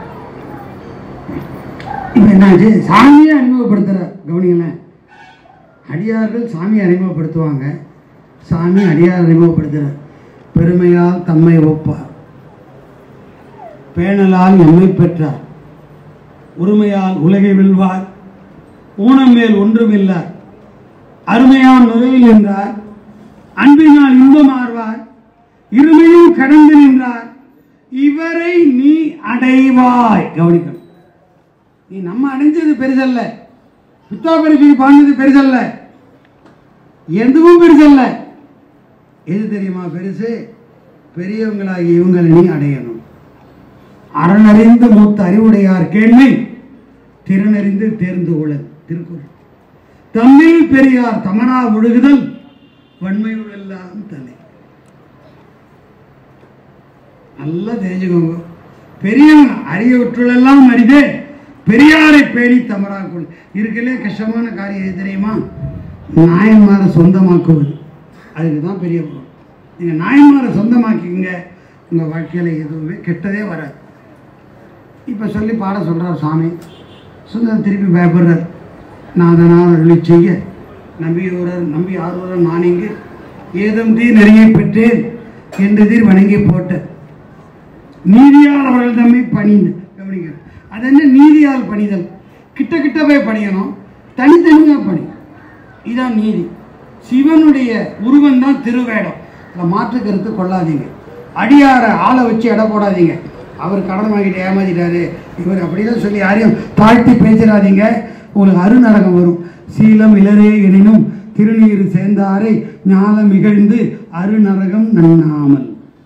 இப்போ என்னாச்சு? சாமியை அறிமுகப்படுத்துகிற கவனிங்களேன். அடியார்கள் சாமியை அறிமுகப்படுத்துவாங்க, சாமி அடியார் அறிமுகப்படுத்துகிறார். பெருமையால் தம்மை ஒப்பார், பேணலால் எம்மை பெற்றார், உரிமையால் உலகை வெல்வார், ஊனம் மேல் ஒன்றுமில்லார், அருமையாம் நிலையில் நின்றார். அன்பினால் இன்பம் ஆர்வார். இருமையும் கடந்து நின்றார். இவரை நீ அடைவாய். கவனிக்கணும். நீ நம்ம அடைஞ்சது பெரிதல்ல, புத்தா பரிசு பாண்டது பெரிதல்ல, எதுவும் பெரிதல்ல. எது தெரியுமா பெருசு? பெரியவங்களாகி இவங்களை நீ அடையணும். அறனறிந்து மூத்த அறிவுடையார் கேள்வி திறனறிந்து தேர்ந்து கொள்ள. திருக்குறள். தம்மில் பெரியார் தமனா ஒழுகுதல் வன்மையுள்ளெல்லாம் தலை. நல்லா தெரிஞ்சுக்கோங்க. பெரியவங்க அரியவற்றுள்ளெல்லாம் அறிதே பெரியாரை பேணி தமரா கொள். இருக்கலே கஷ்டமான காரியம் எது தெரியுமா? நாயன்மாரை சொந்தமாக்குவது. அதுக்கு தான் பெரிய பொருள். நீங்கள் நாயன்மாரை சொந்தமாக்கிங்க, உங்கள் வாழ்க்கையில் எதுவுமே கெட்டதே வராது. இப்போ சொல்லி பாட சொல்கிறார் சாமி. சுந்தரம் திருப்பி பயப்படுறார். நாதனார் அருளி செய்ய நம்பி ஆர்வலர் நான் இங்கு ஏதும் தீர் நிறைய பெற்றேன் என்று தீர் வணங்கி போட்ட நீதியால் அவர்கள் தம்மை பணிந்து. கவனிக்கணும். அது என்ன நீதியால் பணிதல்? கிட்ட கிட்ட போய் பணியணும், தனித்தனியாக பணி. இதான் நீதி. சிவனுடைய உருவம் தான் திருவேடம். அதில் மாற்று கருத்து கொள்ளாதீங்க. அடியாரை ஆளை வச்சு எடை போடாதீங்க. அவர் கடன் வாங்கிட்டு ஏமாத்திட்டாரு இவர் அப்படிதான் சொல்லி யாரையும் தாழ்த்தி பேசிடாதீங்க. உங்களுக்கு அருநரகம் வரும். சீலம் இளரே எனினும் திருநீர் சேர்ந்தாரை ஞானம் இகழ்ந்து அருநரகம் நன்னாமல்.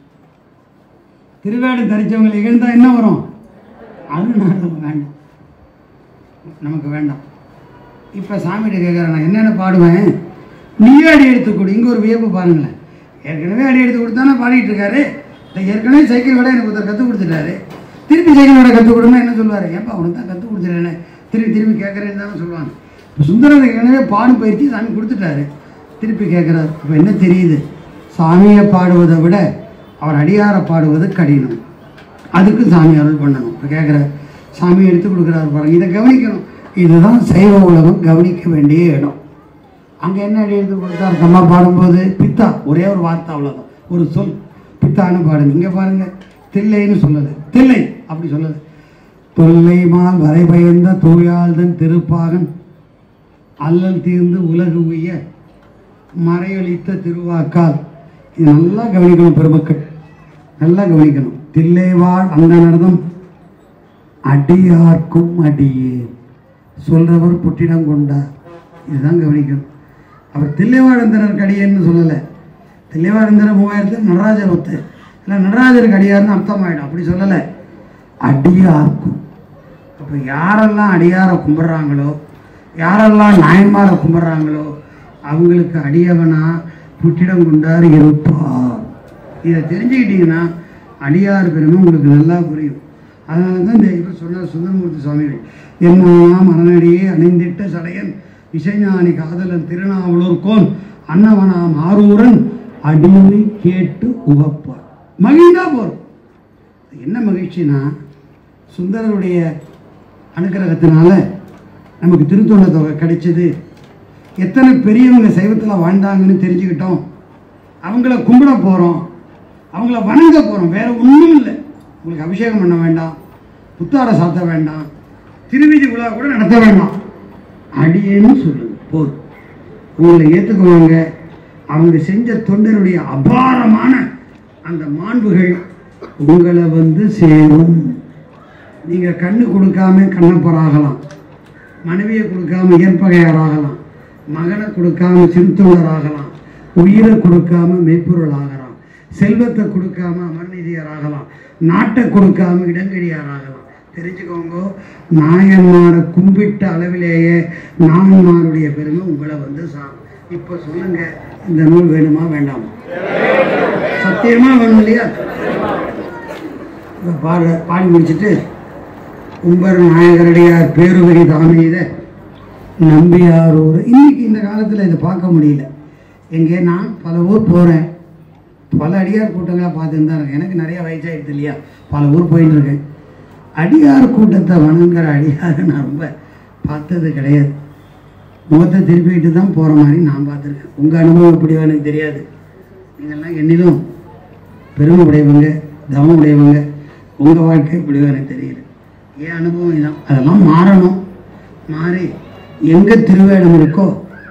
திருவேடம் தரிச்சவங்களை இகழ்ந்தா என்ன வரும்? அருநரகம் வேண்டாம், நமக்கு வேண்டாம். இப்போ சாமிகிட்ட கேட்குறேன், நான் என்னென்ன பாடுவேன், நீயே அடி எடுத்து கொடு. இங்கே ஒரு வியப்பு பாருங்களேன். ஏற்கனவே அடி எடுத்து கொடுத்தானே பாடிட்டு இருக்காரு. ஏற்கனவே சைக்கிள் விட எனக்கு ஒருத்தர் கற்றுக் கொடுத்துட்டாரு. திருப்பி சைக்கிள் விட கற்றுக் கொடுன்னா என்ன சொல்லுவார்? ஏப்பா உனக்கு தான் கற்றுக் கொடுத்துட்டேன்னு திருப்பி கேட்குறேன்னு தானே சொல்லுவாங்க. இப்போ சுந்தரர் ஏற்கனவே பாடு பயிற்சி சாமி கொடுத்துட்டாரு, திருப்பி கேட்குறாரு. இப்போ என்ன தெரியுது? சாமியை பாடுவதை விட அவர் அடியாரை பாடுவது கடினம். அதுக்கு சாமி அருள் பண்ணணும். இப்போ கேட்குறாரு, சாமி எடுத்து கொடுக்குறாரு பாருங்க. இதை கவனிக்கணும். இதுதான் சைவ உலகம் கவனிக்க வேண்டிய இடம். அங்கே என்ன அடி எடுத்து கொடுத்தாரு? நம்ம பாடும்போது பித்தா, ஒரே ஒரு வார்த்தை, அவ்வளோதான், ஒரு சொல், பித்தான்னு பாடுங்க. இங்கே பாருங்க, தில்லைன்னு சொல்லலை, தில்லை அப்படி சொல்லலை. தொல்லைமால் வரை பயந்த தூயாள்தன் திருப்பாகன் அல்லல் தீர்ந்து உலகு உய்ய மறையளித்த திருவாக்கால். இது நல்லா கவனிக்கணும் பெருமக்கள், நல்லா கவனிக்கணும். தில்லைவாழ் அந்த நடனம் அடியார்க்கும் அடியே சொல்றவர் புட்டிடம் கொண்டார். இதுதான் கவனிக்கணும். அவர் தில்லைவாழந்தருக்கு அடியேன்னு சொல்லலை. தில்லைவாழந்தர் 3000 நடராஜர் ஒத்து இல்லை, நடராஜருக்கு அடியார்னு அர்த்தமாயிடும். அப்படி சொல்லலை, அடியார்க்கும். அப்போ யாரெல்லாம் அடியாரை கும்பிட்றாங்களோ, யாரெல்லாம் நாயன்மாரை கும்பிட்றாங்களோ அவங்களுக்கு அடியவனா புட்டிடம் கொண்டார் இருப்பார். இதை தெரிஞ்சுக்கிட்டீங்கன்னா அடியார் பெருமை உங்களுக்கு நல்லா புரியும். அதனால தான் இந்த இப்போ சொன்னார் சுந்தரமூர்த்தி சுவாமிகள், என்னாம் அரணடியே அணிந்திட்ட சடையன் இசைஞானி காதலன் திருநாவலூர் கோன் அன்னவனாம் ஆரூரன் அடிமை கேட்டு உவப்பார். மகிழ்ந்தா போகிறோம். என்ன மகிழ்ச்சினா, சுந்தரருடைய அனுக்கிரகத்தினால நமக்கு திருத்தொண்ட தொகை கிடைச்சது. எத்தனை பெரியவங்க சைவத்தில் வாழ்ந்தாங்கன்னு தெரிஞ்சுக்கிட்டோம். அவங்கள கும்பிட போகிறோம், அவங்கள வணங்க போகிறோம். வேறு ஒன்றும் இல்லை. உங்களுக்கு அபிஷேகம் பண்ண வேண்டாம், புத்தாடை சாத்த வேண்டாம், திருவீதி விழா கூட நடத்த வேண்டாம். அடியேன்னு சொல்லுங்க போதும். உங்களை ஏற்றுக்குவாங்க. அவங்க செஞ்ச தொண்டருடைய அபாரமான அந்த மாண்புகள் உங்களை வந்து சேரும். நீங்கள் கண்ணு கொடுக்காம கண்ணப்பராகலாம், மனைவியை கொடுக்காம இயற்பகையாராகலாம், மகனை கொடுக்காம சிறுத்தொண்டராகலாம், உயிரை கொடுக்காம மெய்ப்பொருள் ஆகலாம், செல்வத்தை கொடுக்காம அமர்நிதியராகலாம், நாட்டை கொடுக்காம இடங்கடியாராகலாம். தெரிஞ்சுக்கோங்க, நாயன்மாரை கும்பிட்ட அளவிலேயே நாயன்மாருடைய பெருமை உங்களை வந்து சாரும். இப்போ சொல்லுங்க, இந்த நூல் வேணுமா வேண்டாமா? சத்தியமா வேணும் இல்லையா? பாடி முடிச்சுட்டு உம்பர் நாயகரடியார் பேருவகை தாமீத நம்பியாரூர். இன்னைக்கு இந்த காலத்தில் இதை பார்க்க முடியல. எங்கே நான் பல ஊர் போகிறேன், பல அடியார் கூட்டங்களாக பார்த்துன்னு தான் இருக்கேன். எனக்கு நிறைய வயசாகிடுது இல்லையா, பல ஊர் போயின்னு இருக்கேன். அடியார் கூட்டத்தை வணங்குற அடியாரை நான் ரொம்ப பார்த்தது கிடையாது. முகத்தை திருப்பிக்கிட்டு தான் போகிற மாதிரி நான் பார்த்துருக்கேன். உங்கள் அனுபவம் எப்படி எனக்கு தெரியாது. நீங்கள்லாம் என்னிலும் பெருமை உடையவங்க, தவம் உடையவங்க. உங்கள் வாழ்க்கை இப்படி எனக்கு தெரியல. என் அனுபவம் இதான். அதெல்லாம் மாறணும். மாறி எங்கே திருவேடம் இருக்கோ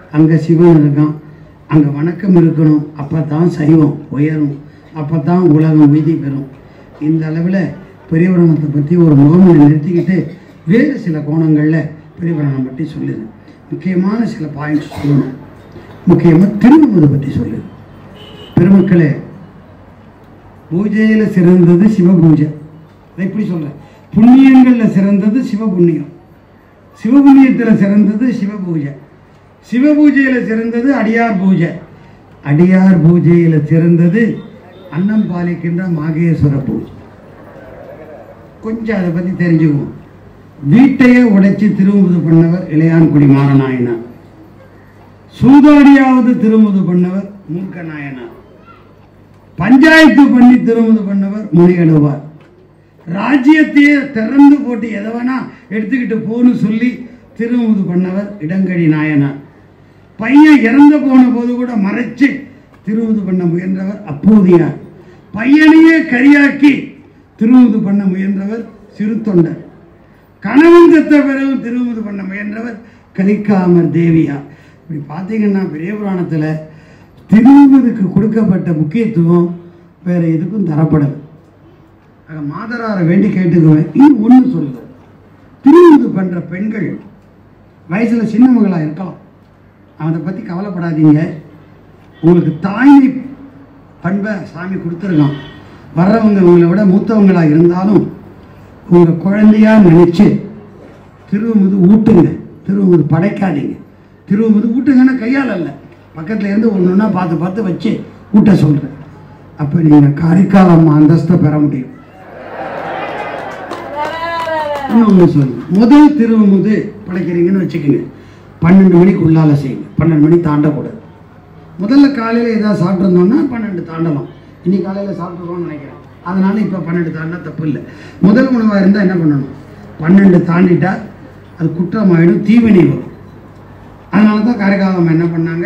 அங்கே சிவன் இருக்கான், அங்கே வணக்கம் இருக்கணும். அப்போ தான் சைவம் உயரும், அப்போ தான் உலகம் வீதி பெறும். இந்த அளவில் பெரியபுராணத்தை பற்றி ஒரு முகமூடி நிறுத்திக்கிட்டு வேறு சில கோணங்களில் பெரியபுராணம் பற்றி சொல்லுது. முக்கியமான சில பாயிண்ட்ஸ் சொல்லணும். முக்கியமாக திருவமுதை பற்றி சொல்லுது. பெருமக்களே, பூஜையில் சிறந்தது சிவபூஜை. அதை எப்படி சொல்கிறேன்? புண்ணியங்களில் சிறந்தது சிவபுண்ணியம், சிவபுண்ணியத்தில் சிறந்தது சிவபூஜை, சிவபூஜையில் சிறந்தது அடியார் பூஜை, அடியார் பூஜையில் சிறந்தது அன்னம் பாலிக்கின்ற மாகேஸ்வர பூஜை. கொஞ்சம் அதை பற்றி தெரிஞ்சுக்குவோம். வீட்டையே உடைச்சி திருமுது பண்ணவர் இளையான்குடி மாறநாயனார், சூதாடியாவது திருமுது பண்ணவர் மூர்க்க நாயனார், பஞ்சாயத்து பண்ணி திருமுது பண்ணவர் முனிகடுவார், ராஜ்யத்தையே திறந்து போட்டு எதை வேணா எடுத்துக்கிட்டு போன்னு சொல்லி திருமுது பண்ணவர் இடங்கழி நாயனார், பையன் இறந்து போன போது கூட மறைச்சு திருமுது பண்ண முயன்றவர் அப்போதியார், பையனையே கரியாக்கி திருமுது பண்ண முயன்றவர் சிறு தொண்டர், கணவன் செத்த பிறகு திருமுது பண்ண முயன்றவர் கலிக்காமர் தேவியார். இப்படி பார்த்தீங்கன்னா பெரிய புராணத்தில் திருமுதுக்கு கொடுக்கப்பட்ட முக்கியத்துவம் வேற எதுக்கும் தரப்படலை. மாதராரை வேண்டி கேட்டுக்குவேன். இன்னும் ஒன்று சொல்லுது, திருமுது பண்ணுற பெண்கள் வயசில் சின்னவங்களாக இருக்கலாம், அதை பற்றி கவலைப்படாதீங்க. உங்களுக்கு தாய்மை பண்பை சாமி கொடுத்துருக்கான். வர்றவங்க உங்களை விட மூத்தவங்களாக இருந்தாலும் உங்கள் குழந்தையாக நினச்சி திருமுது ஊட்டுங்க, திருமுது படைக்காதீங்க. திருமுது ஊட்டுங்கன்னா கையால் அல்ல, பக்கத்தில் இருந்து ஒன்று ஒன்றா பார்த்து பார்த்து வச்சு ஊட்ட சொல்கிறேன். அப்போ நீங்கள் காரைக்கால் அம்மா அந்தஸ்தை பெற முடியும். இன்னொன்று சொல்லுங்க, முதல் திருமுது படைக்கிறீங்கன்னு வச்சுக்கோங்க, 12 மணிக்கு உள்ளால செய்யுங்க, 12 மணி தாண்டக்கூடாது. முதல்ல காலையில் ஏதாவது சாப்பிட்ருந்தோம்னா 12 தாண்டலாம். இன்னைக்கு காலையில் சாப்பிட்ருக்கோம்னு நினைக்கிறேன், அதனால இப்போ 12 தாண்டா தப்பு இல்லை. முதல் உணவாக இருந்தால் என்ன பண்ணணும்? 12 தாண்டிட்டா அது குற்றமாயிடும், தீவினை வரும். அதனால தான் காரைக்காலம் என்ன பண்ணாங்க,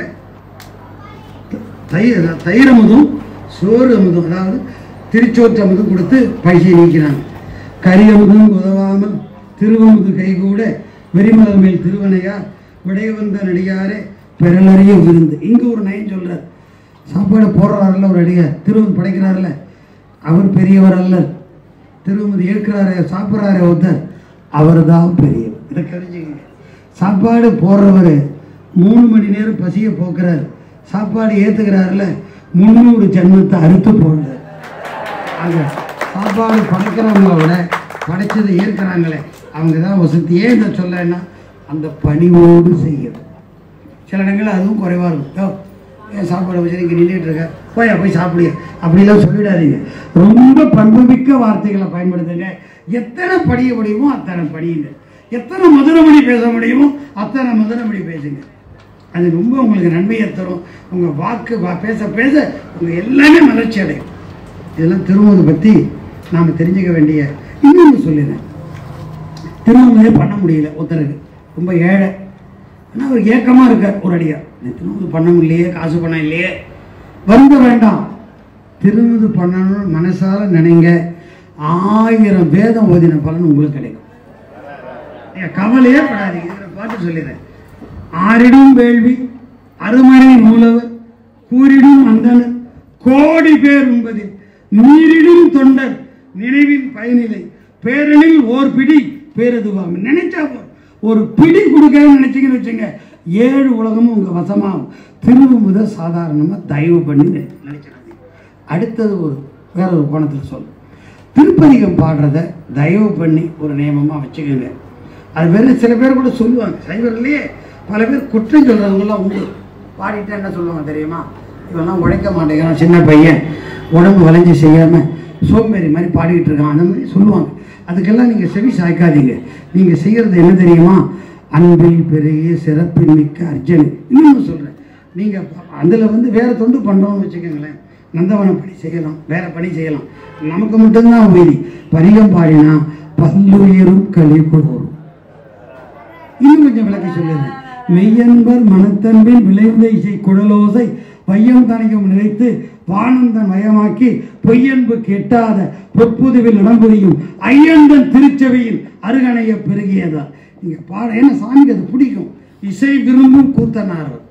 தயிரமுதும் சோறு அமுதும், அதாவது திருச்சோற்று அமுதும் கொடுத்து பைசை நீக்கிறாங்க. கரியமுதும் உதவாமல் திருவமுது கைகூட வெறிமலர் மேல் திருவனையார் விடைய வந்த நடிகாரே பெறலறிய விருந்து. இங்கே ஒரு நயம் சொல்கிறார், சாப்பாடு போடுறாருல ஒரு அடியார், திருவமுது படைக்கிறாருல அவர் பெரியவர் அல்ல, திருவமுது ஏற்கிறாரு சாப்பிட்றாரு ஒருத்தர், அவர் தான் பெரியவர். இதை தெரிஞ்சுக்கங்க. சாப்பாடு போடுறவர் 3 மணி நேரம் பசியை போக்குறாரு, சாப்பாடு ஏற்றுக்கிறாருல 300 ஜென்மத்தை அறுத்து போடுறாரு. அங்கே சாப்பாடு படைக்கிறவங்கள விட படைச்சதை ஏற்கிறாங்களே அவங்க தான் வசதி. ஏன் இதை சொல்லன்னா அந்த பணிவோடு செய்யணும். சில இடங்களில் அதுவும் குறைவாக இருக்கும். ஏன் சாப்பாடு வச்சு இங்கே நின்றுட்டு இருக்க, போய் சாப்பிடுங்க அப்படிலாம் சொல்லிடாதீங்க. ரொம்ப பண்புமிக்க வார்த்தைகளை பயன்படுத்துங்க. எத்தனை படிய முடியுமோ அத்தனை படியுங்க, எத்தனை மதுரமொழி பேச முடியுமோ அத்தனை மதுரமொழி பேசுங்க. அது ரொம்ப உங்களுக்கு நன்மையை தரும். உங்கள் வாக்கு பேச பேச உங்கள் எல்லாமே மலர்ச்சி அடையும். இதெல்லாம் திருமுது பற்றி நாம் தெரிஞ்சுக்க வேண்டிய. இன்னொன்று சொல்லிடுறேன், திருமுதே பண்ண முடியல ஒருத்தருக்கு, ரொம்ப ஏழை, ஆனால் அவர் ஏக்கமாக இருக்கார். ஒரு அடியார் திருமுது பண்ண முடியலையே, காசு பணம் இல்லையே, வருந்த வேண்டாம், திருமுது பண்ணணும்னு மனசால நினைங்க, 1000 வேதம் ஓதின பலன் உங்களுக்கு கிடைக்கும். கவலையே படாதீங்க. இதில் பாட்டு சொல்லிடுறேன், ஆரிடும் வேள்வி அருமறை மூலவர் கூறிடும் அந்தனர் கோடி பேர் உண்பதில் நீரிடும் தொண்டர் நினைவின் பயனிலை பேரனில் ஓர் பிடி பேரதுவாம். நினைச்சா ஒரு பிடி கொடுக்கன்னு நினைச்சிங்கன்னு வச்சுங்க, 7 உலகமும் உங்கள் வசமாகும். திருமுத சாதாரணமாக தயவு பண்ணி நினைச்சிடாதீங்க. அடுத்தது வேற ஒரு கோணத்தில் சொல்லும், திருப்பதிகம் பாடுறத தயவு பண்ணி ஒரு நியமமாக வச்சுக்கோங்க. அது வேறு சில பேர் கூட சொல்லுவாங்க, சைவர்லேயே பல பேர் குற்றம் சொல்கிறவங்களாம் உண்டு. பாடிட்டு என்ன சொல்லுவாங்க தெரியுமா, இவெல்லாம் உழைக்க மாட்டேங்கிறான், சின்ன பையன், உடம்பு வளைஞ்சி செய்யாமல் சோம்பேறி மாதிரி பாடிக்கிட்டு இருக்கான், அந்த மாதிரி சொல்லுவாங்க. அதுக்கெல்லாம் நீங்கள் செவி சாய்க்காதீங்க. நீங்கள் செய்கிறது என்ன தெரியுமா, அன்பில் பெரிய சிறப்பின் மிக்க அர்ஜுன். இன்னொன்று சொல்கிறேன், நீங்கள் அதில் வேறு தொண்டு பண்ணுறோம்னு வச்சுக்கோங்களேன், நந்தவன பணி செய்யலாம், வேறு பணி செய்யலாம், நமக்கு மட்டும்தான் உயிரி. பரிகம் பாடினா பல்லுயிரும் களி கொடுக்கும். இன்னும் கொஞ்சம் விளக்கி சொல்லிடுறேன், மெய்யன்பர் மனத்தன்பில் விளைந்த இசை குழலோசை வையம் தனியும் நினைத்து வானந்தன் மயமாக்கி பொய்யன்பு கெட்டாத பொற்புதுவில் இடம்புரியும் ஐயந்தன் திருச்சபையில் அருகணைய பெருகியதா. நீங்கள் பாட, ஏன்னா சாமிக்கு அது பிடிக்கும். இசை விரும்பும் கூத்தனார்,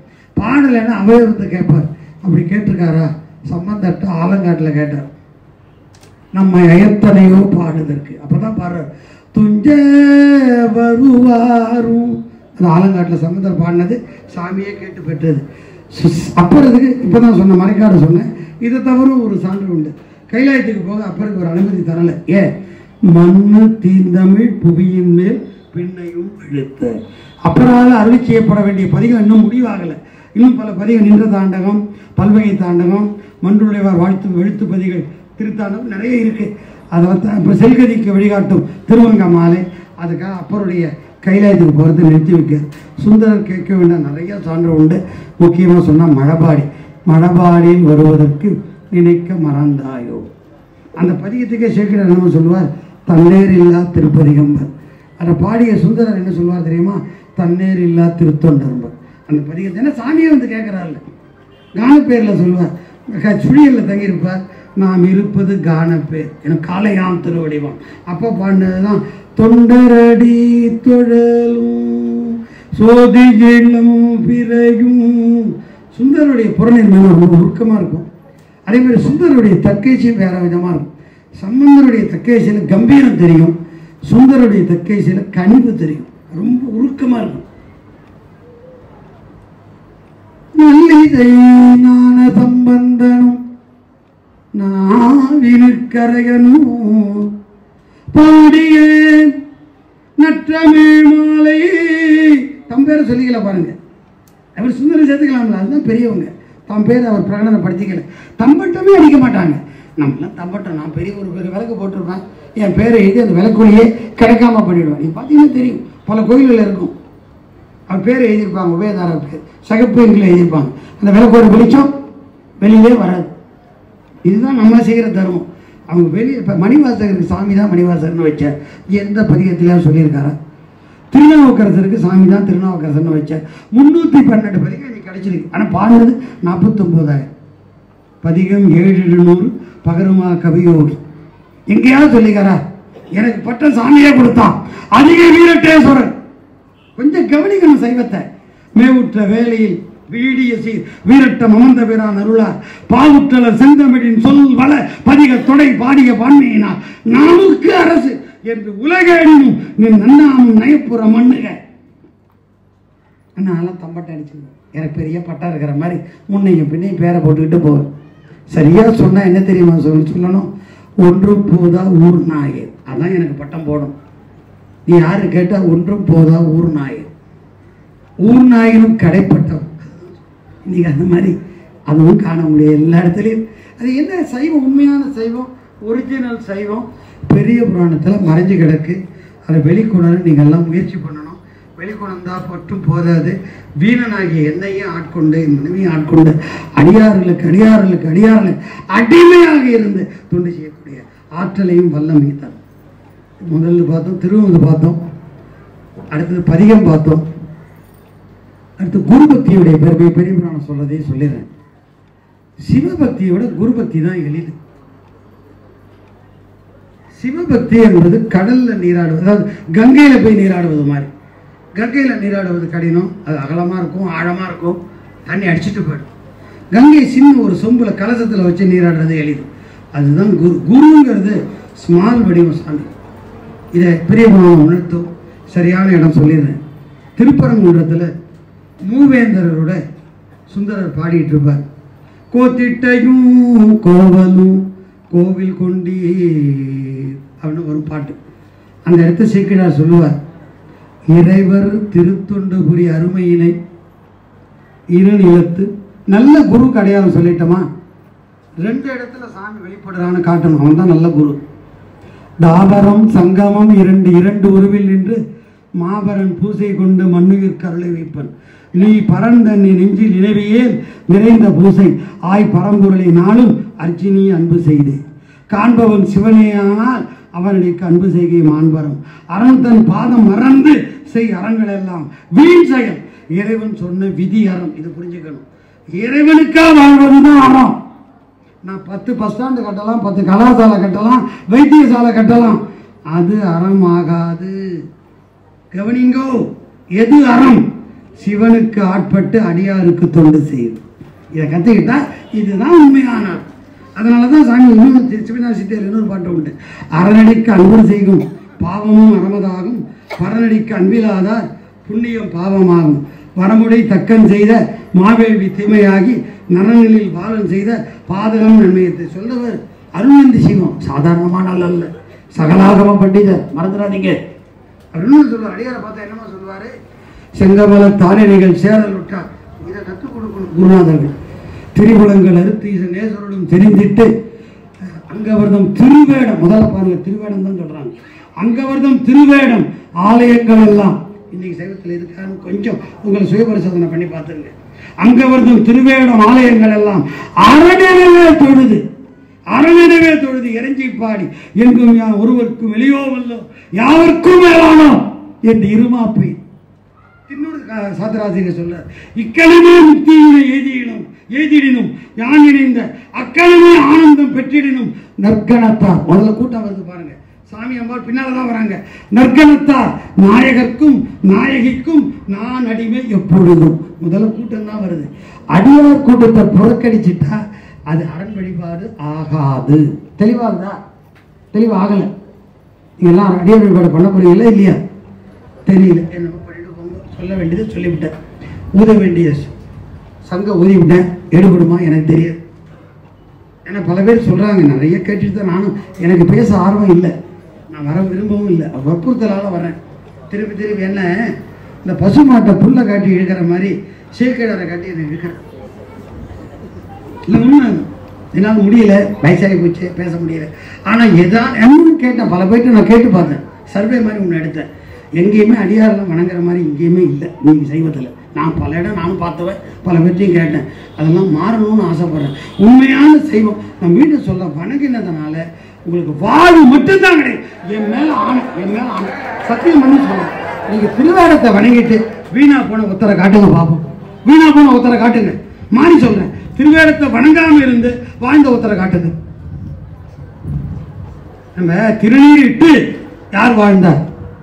பாடலைன்னா அவயவத்தை கேட்பார். அப்படி கேட்டிருக்காரா? சம்பந்தட்ட ஆலங்காட்டில் கேட்டார். நம்ம எத்தனையோ பாடுதற்கு அப்பதான் பாடுறார். துஞ்ச வருவாரும் அது ஆலங்காட்டில் சம்பந்தர் பாடினது, சாமியே கேட்டு பெற்றது. அப்பறதுக்கு இப்பதான் சொன்ன மறைக்காடு சொன்னேன். இதை தவிர ஒரு சான்று உண்டு. கைலாயத்துக்கு போக அப்பருக்கு ஒரு அனுமதி தரல. மண்ணு தீந்தமிழ் புவியின் மேல் பின்னையும் இழுத்து அப்புறால அருளி செய்யப்பட வேண்டிய பதிகம் இன்னும் முடிவாகலை. இன்னும் பல பதிகம், நின்ற தாண்டகம், பல்வகை தாண்டகம், மன்றுடைவார் வாழ்த்து எழுத்து பதிகள், திருத்தாண்டகம் நிறைய இருக்கு. அதை இப்போ செல்கதிக்கு வழிகாட்டும் திருவங்க மாலை, அதுக்காக அப்பருடைய கைலாயத்துக்கு போகிறது நிறுத்தி வைக்க சுந்தரர் கேட்க வேண்டிய நிறைய சான்று உண்டு. முக்கியமாக சொன்னால் மழபாடி, மழபாடியில் வருவதற்கு நினைக்க மறந்தாயோ அந்த பதிகத்துக்கே சேர்க்கிறார். என்ன சொல்லுவார்? தன்னேர் இல்லா திருப்பதிகம்பர். அதை பாடிய சுந்தரர் என்ன சொல்லுவார் தெரியுமா? தன்னேர் இல்லா திருத்தொண்டர்பர். அந்த பதிகத்தை என்ன சாமியை வந்து கேட்குறாருல, கானப்பேரில் சொல்லுவார். சுழியலில் தங்கியிருப்பார். நாம் இருப்பது கானப்பேர், எனக்கு காளையாம் திருவடிவான். அப்போ பாடினது தான் தொண்டரடி தொழலும் சோதிகளும் பிறையும். சுந்தருடைய புறநிலை ரொம்ப உருக்கமாக இருக்கும். அதே மாதிரி சுந்தருடைய தற்கைச்சியும் வேற விதமாக இருக்கும். சம்பந்தருடைய தற்கைச்சியில் கம்பீரம் தெரியும், சுந்தருடைய தற்கைச்சியில் கனிவு தெரியும், ரொம்ப உருக்கமாக இருக்கும். நல்லிதை ஞான சம்பந்தனும் நாவினுக்கரையனும் பாடிய நற்றமிழ் மாலை. தம் பேரை சொல்லிக்கல பாருங்க, அவர் சுந்தரம் சேர்த்துக்கலாம்ல, அதுதான் பெரியவங்க. தம் பேர் அவர் பிரகடனப்படுத்திக்கல. தம்பட்டமே அடிக்க மாட்டாங்க. நம்மளாம் தம்பட்டம், நான் பெரிய ஒரு விளக்கு போட்டிருப்பேன், என் பேரை எழுதி அந்த விளக்குள்ளேயே கிடைக்காம பண்ணிவிடுவேன். நீங்கள் பார்த்தீங்கன்னா தெரியும், பல கோயில்கள் இருக்கும், அவர் பேர் எழுதியிருப்பாங்க, உபயதாரர் பேர் சகப்பு எங்கில் எழுதியிருப்பாங்க. அந்த விளக்கோட வெளிச்சம் வெளியிலே வராது. இதுதான் நம்ம செய்கிற தர்மம். அவங்க வெளியே இப்போ மணிவாசகருக்கு சாமி தான் மணிவாசகர்னு வச்சார். எந்த பதிகத்திலையும் சொல்லியிருக்காரா? திருநாவுக்கரசருக்கு சாமி தான் திருநாவுக்கரசர்னு வச்சார். 312 பதிகம் எனக்கு கிடைச்சிருக்கு. ஆனால் பாடினது 49,000 பதிகம் 700 பகருமா கவியோகி. எங்கேயாவது சொல்லிக்காரா? எனக்கு பட்ட சாமியே கொடுத்தான் அதிக வீரட்டேஸ்வரன். கொஞ்சம் கவனிக்கணும் சைவத்தை. மேவுற்ற வேலையில் வீடிய சீர் வீரட்ட மமந்த பிரான் அருளார் பாவுற்றல செந்தமிழின் சொல் வள பதிக தொடை பாடிய பான்மையினார் நாமுக்கு அரசு என்று உலகெங்கும் நின் நன்னாமும் நயப்புற மண்ணுக. அண்ணாலாம் தம்பட்டை அடிச்சிருந்தோம். எனக்கு பெரிய பட்டா இருக்கிற மாதிரி முன்னையும் பின்னையும் பேரை போட்டுக்கிட்டு போவேன். சரியா சொன்னா என்ன தெரியுமா சொல்லணும்? ஒன்றும் போதா ஊர் நாயே. அதான் எனக்கு பட்டம் போடும். நீ யாரு கேட்டா ஒன்றும் போதா ஊர் நாயே. ஊர் நாயினும் கடைப்பட்டம். இன்னைக்கு அந்த மாதிரி அதுவும் காண முடியாது எல்லா இடத்துலையும். அது என்ன சைவம்? உண்மையான சைவம், ஒரிஜினல் சைவம் பெரிய புராணத்தில் மறைஞ்சு கிடக்கு. அதை வெளிக்கொணர நீங்கள் எல்லாம் முயற்சி பண்ணணும். வெளிக்கொணர்ந்தா பற்றும் போதாது. வீரனாகிய என்னையும் ஆட்கொண்டு என் மனைவியும் ஆட்கொண்டு அடியார்களுக்கு அடியார்களுக்கு அடியார்களுக்கு அடிமையாக இருந்து தொண்டு செய்யக்கூடிய ஆற்றலையும் வல்லமையும் தான். முதல்ல பார்த்தோம் திருவந்து பார்த்தோம், அடுத்தது பதிகம் பார்த்தோம், அடுத்து குருபக்தியுடைய பெருமை பெரிய புராணம் சொல்றதையும் சொல்லிடுறேன். சிவபக்தியோட குருபக்தி தான் எளிது. சிவபக்தி என்பது கடல்ல நீராடுவது, அதாவது கங்கையில போய் நீராடுவது மாதிரி. கங்கையில நீராடுவது கடினம், அது அகலமா இருக்கும், ஆழமா இருக்கும், தண்ணி அடிச்சுட்டு போயிடும். கங்கை சின்ன ஒரு சொம்புல கலசத்துல வச்சு நீராடுறது எளிது. அதுதான் குரு. குருங்கிறது ஸ்மால் வடிவம் சாமி. இதை பெரிய புராணம் உணர்த்தும். சரியான இடம் சொல்லிடுறேன். திருப்பரங்குன்றத்தில் மூவேந்தரோட சுந்தரர் பாடிட்டு இருப்பார். கோத்திட்டையும் கோவலும் கோவில் கொண்டீர் அப்படின்னு ஒரு பாட்டு. அந்த இடத்த சேக்கிழார் சொல்லுவார், இறைவர் திருத்தொண்டு புரி அருமையினை இருநிலத்து. நல்ல குருக்கு அடையாளம் சொல்லிட்டோமா? 2 இடத்துல சாமி வெளிப்படுறான்னு காட்டணும், அவன் தான் நல்ல குரு. தாபரம் சங்கமம் இரண்டு உருவில் நின்று மாபரன் பூசை கொண்டு மண்ணுயிர் கருளை வைப்பன். நீ பரந்தன்னி நெஞ்சில் நினைவியேல் நிறைந்த பூசை ஆய் பரம்பொருளை நாளும் அர்ச்சினி அன்பு செய்து காண்பவன் சிவனேயானால் அவனுக்கு அன்பு செய்கை மாண்பரம் அரண் தன் பாதம் மறந்து செய் அறங்கள் எல்லாம் வீண் செயல். இறைவன் சொன்ன விதி அறம். இது புரிஞ்சுக்கணும். இறைவனுக்கா வாழ்வதுதான் அறம். நான் 10 பஸ் ஸ்டாண்டு கட்டலாம், 10 கலாசாலை கட்டலாம், வைத்தியசாலை கட்டலாம், அது அறம் ஆகாது. கவனிங்கோ, எது அறம்? சிவனுக்கு ஆட்பட்டு அடியாருக்கு தொண்டு செய்யும். இதை கற்றுக்கிட்டா இதுதான் உண்மையான. அதனால தான் சாமி இன்னொன்று சிவனாசித்தியர் இன்னொரு பாட்டு உண்டு. அறநடிக்கு அன்பு செய்யும் பாவமும் அறமதாகும், பரநடிக்கு அன்பிலாதார் புண்ணியம் பாவமாகும், வரமுடை தக்கன் செய்த மாவேள்வி தீமையாகி நரநிலையில் பாலன் செய்த பாதகம் நன்மையத்தை சொல்றவர் அருள்நந்தி சிவம். சாதாரணமான அல்ல, சகலாகம பண்டிதர், மறந்துடாதீங்க. அருள் சொல்லுவார். அடியாரை பார்த்தா என்னமா சொல்லுவாரு? செங்கமல தாரணிகள் சேரல் விட்டார். இதை கற்றுக் கொடுக்கணும் குருநாதர்கள். திரிபுலங்கள் அறுத்து நேசருடன் தெரிந்திட்டு அங்கவர்தம் திருவேடம், முதல்ல பாருங்க, திருவேடம் தான் சொல்றாங்க. அங்கவர்தம் திருவேடம் ஆலயங்கள் எல்லாம் இன்னைக்கு சைவத்தில் இருக்கான்னு கொஞ்சம் உங்களை சுயபரிசோதனை பண்ணி பார்த்துருங்க. அங்கவர்தம் திருவேடம் ஆலயங்கள் எல்லாம் அறநிலையே தொழுது, அறநிலையே தொழுது இறைஞ்சி பாடி எங்கும் ஒருவருக்கும் வெளியோ வல்லோ யாருக்கும் மேலானோ என்று இருமாப்பி. இன்னொரு சாத்திராசிரியர் சொல்ல, இக்கணமே முக்தியினை எய்திடினும் யான் இணைந்த அக்கணமே ஆனந்தம் பெற்றிடினும் நற்கணத்தார். முதல்ல கூட்டம் வருது பாருங்க, சாமி அம்பாள் பின்னால்தான் வராங்க. நற்கணத்தார் நாயகர்க்கும் நாயகிக்கும் நான் அடிமை எப்பொழுதும். முதல்ல கூட்டம் தான் வருது. அடியார் கூட்டத்தை புறக்கணிச்சுட்டா அது அரண் வழிபாடு ஆகாது. தெளிவாகுதா? தெளிவாகலை. நீங்க எல்லாம் அடியார் வழிபாடு பண்ண போறீங்களா இல்லையா தெரியல. என்ன சொல்ல வேண்டியது சொல்லிவிட்டேன், ஊத வேண்டிய சங்க ஊதி விட்டேன். எடுபடுமா எனக்கு தெரியாது. ஏன்னா பல பேர் சொல்றாங்க, நிறைய கேட்டுட்டு தான் நானும், எனக்கு பேச ஆர்வம் இல்லை, நான் வர விரும்பவும் இல்லை, வற்புறுத்தலால் வரேன். திருப்பி என்ன இந்த பசுமாட்டை புல்லை காட்டி இழுக்கிற மாதிரி சேக்கடரை காட்டி என்னை இழுக்கிறேன். இல்லை உண்மை, என்னால் முடியல, வயசாகி போச்சு, பேச முடியல. ஆனால் என்னன்னு கேட்டேன், பல பேர்ட்டு நான் கேட்டு பார்த்தேன், சர்வே மாதிரி ஒன்று எடுத்தேன். எங்கேயுமே அடியாரெல்லாம் வணங்குற மாதிரி இங்கேயுமே இல்லை நீங்கள் சைவத்தில். நான் பல இடம் நானும் பார்த்தவன், பல பேர்த்தையும் கேட்டேன். அதெல்லாம் மாறணும்னு ஆசைப்பட்றேன். உண்மையான சைவம் நம்ம வீட்டை சொல்ல வணங்கினதுனால உங்களுக்கு வாழ்வு மட்டும்தான் கிடையாது. என் மேலே ஆணை சத்தியம் பண்ணி சொல்லுவேன். நீங்கள் திருவேடத்தை வணங்கிட்டு வீணா போன ஒத்தரை காட்டுங்க பார்ப்போம். வீணா போன ஒத்தரை காட்டுங்க. மாறி சொல்கிறேன், திருவேடத்தை வணங்காமல் இருந்து வாழ்ந்த ஒத்தரை காட்டுங்க. நம்ம திருநீர் இட்டு யார் வாழ்ந்தார்?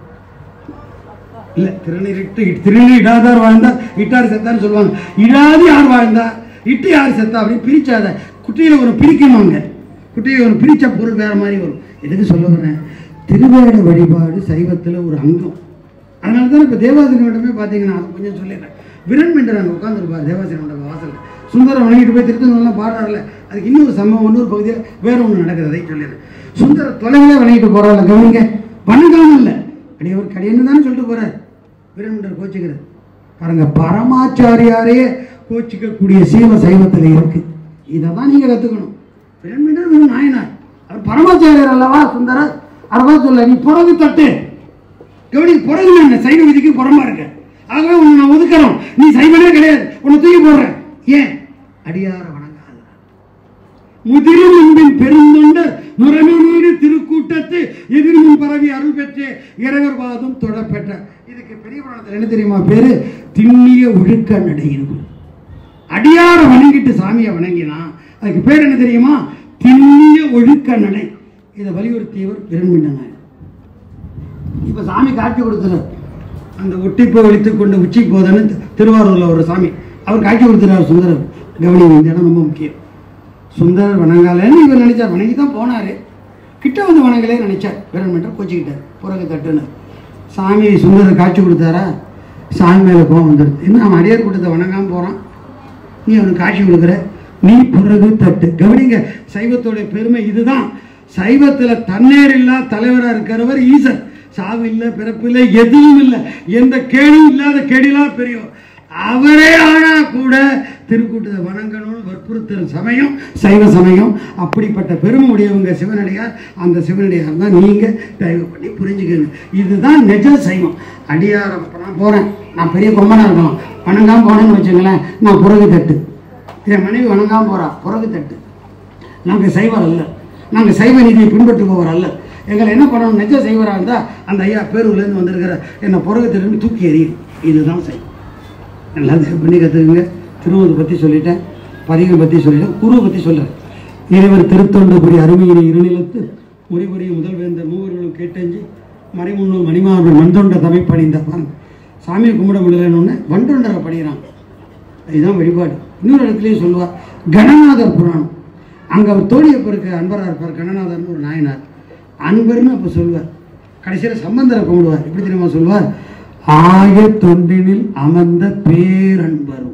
இல்லை, திருநீர் இடாதார் வாழ்ந்தா இட்டார் செத்தான்னு சொல்லுவாங்க. இடாது யார் வாழ்ந்தா இட்டு யார் செத்தா அப்படின்னு பிரிச்சாத. குட்டியில் ஒரு பிரிக்கணுங்க, குட்டியில் ஒரு பிரிச்ச பொருள் வேற மாதிரி வரும். எதுக்கு சொல்ல வரேன்? திருவேட வழிபாடு சைவத்தில் ஒரு அங்கம். அதனால தான் இப்போ தேவாசிரியமிடமே பார்த்தீங்கன்னா அதை கொஞ்சம் சொல்லிடுறேன். விரண்மெண்டர் அங்கே உட்காந்துருப்பார் தேவாசிரியமோட வாசலில். சுந்தரம் வணங்கிட்டு போய் திருத்தங்கள்லாம் பாடுறாருல, அதுக்கு இன்னொரு சம்பவம் இன்னொரு பகுதியில் வேற ஒன்று நடக்கிறதை சொல்லிடுறேன். சுந்தர தொலைவிலே வணங்கிட்டு போகிறாள், கவனிங்க. வணங்காமல் இல்லை, அடியவர் கடையன்னு தானே சொல்லிட்டு போகிறார். விரண்மெண்டர் கோச்சிக்கிறார் பாருங்க. பரமாச்சாரியாரே கோச்சிக்கக்கூடிய சைவத்தில் இருக்கு. இதை தான் நீங்கள் கற்றுக்கணும். விரண்மெண்டர் வெறும் நாயனார், அவர் பரமாச்சாரியார் அல்லவா சுந்தரர். அதை சொல்ல நீ புறகு தட்டு. கவனி, புறகு என்ன சைவ விதிக்கு புறமா இருக்க. ஆகவே உன்னை நான் ஒதுக்கிறோம், நீ சைவனே கிடையாது, உன்னை தூக்கி போடுறேன். ஏன்? அடியார வணங்காத முதிரும் அன்பின் பெருந்தொண்டர் முறைமை நீடு திருக்கூட்டத்து எதிர்முன் பரவி அருள் பெற்று இறைவர்வாதம் தொடப்பெற்ற. இதுக்கு பெரிய புராணத்தில் என்ன தெரியுமா பேரு? திண்ணிய ஒழுக்க நடையினு. அடியார வணங்கிட்டு சாமியை வணங்கினா அதுக்கு பேர் என்ன தெரியுமா? திண்ணிய ஒழுக்க நடை. இதை வலியுறுத்தியவர் விரண்மெண்டர். இப்ப சாமி காட்சி கொடுக்கிறார். அந்த ஒட்டிப்போ வலித்துக் கொண்டு உச்சி போதன்னு திருவாரூர்ல ஒரு சாமி அவர் காட்சி கொடுத்துறாரு சுந்தரர். கவனி, இந்த இடம் ரொம்ப முக்கியம். சுந்தரர் வணங்காலேன்னு இவர் நினைச்சார். வணங்கி தான் போனாரு, கிட்ட வந்து வணங்கலே நினைச்சார். விரண்மெண்டர் கோச்சிக்கிட்டார், புறகு தட்டுன்னு. சாமி சுந்தரர் காட்சி கொடுத்தாரா? சாமி மேலே கோவம் வந்துடுது. இன்னும் அவன் அடியார் கூட்டத்தை வணங்காமல் போகிறான், நீ அவனுக்கு காட்சி கொடுக்குற, நீ புறகு தட்டு. கவனிங்க, சைவத்தோடைய பெருமை இதுதான். சைவத்தில் தன்னேர் இல்லா தலைவராக இருக்கிறவர் ஈசன். சாவு இல்லை, பிறப்பு இல்லை, எதுவும் இல்லை, எந்த கேடும் இல்லாத கெடிலா பெரியோர். அவரே ஆனா கூட திருக்கூட்டத்தை வணங்கணும்னு வற்புறுத்துற சமயம் சைவ சமயம். அப்படிப்பட்ட பெருமை உடையவங்க சிவனடியார். அந்த சிவனடியார் தான் நீங்க தயவு பண்ணி புரிஞ்சுக்கணும். இதுதான் நிஜ சைவம். அடியார் நான் போறேன், நான் பெரிய கொம்பனா இருக்கலாம், வணங்காம போனேன்னு வச்சுங்களேன், நான் புறகு தட்டு. என் மனைவி வணங்காம போறா, புறகு தட்டு. நாங்கள் சைவர் அல்ல, நாங்கள் சைவ நீதியை பின்பற்றுபவர் அல்ல. எங்களை என்ன பண்ணணும்? நிஜ சைவராக இருந்தால் அந்த ஐயா பேரூர்லேருந்து வந்திருக்கிற என்னை புறகு தட்டுன்னு தூக்கி எறியும். இதுதான் சைவம். எல்லாம் தயவு பண்ணி கற்றுக்குங்க. திருவூரை பற்றி சொல்லிட்டேன், பதிகம் பற்றி சொல்லிட்டேன், குருவை பற்றி சொல்கிறேன். இறைவர் திருத்தொண்டு புரிய அருமையினை இருநிலத்து முறிபுரிய முதல்வேந்தர் மூவர்களும் கேட்டஞ்சி மறைமுன்னூர் மணிமார்கள் மண்தொண்ட தமிழ் பணிந்த பாருங்க. சாமியை கும்பிட முடியலன்னு வண்டொண்டரை படிக்கிறாங்க. இதுதான் வழிபாடு. இன்னொரு இடத்துலையும் சொல்லுவார், கணநாதர் புராணம். அங்கே அவர் தோழியப்பருக்கு அன்பராக இருப்பார். கணநாதர்னு ஒரு நாயனார், அன்பர்னு அப்போ சொல்லுவார். கடைசியில் சம்பந்தரை கும்பிடுவார். எப்படி தெரியுமா சொல்லுவார், ஆய தொண்டினில் அமர்ந்த பேரன்பரும்.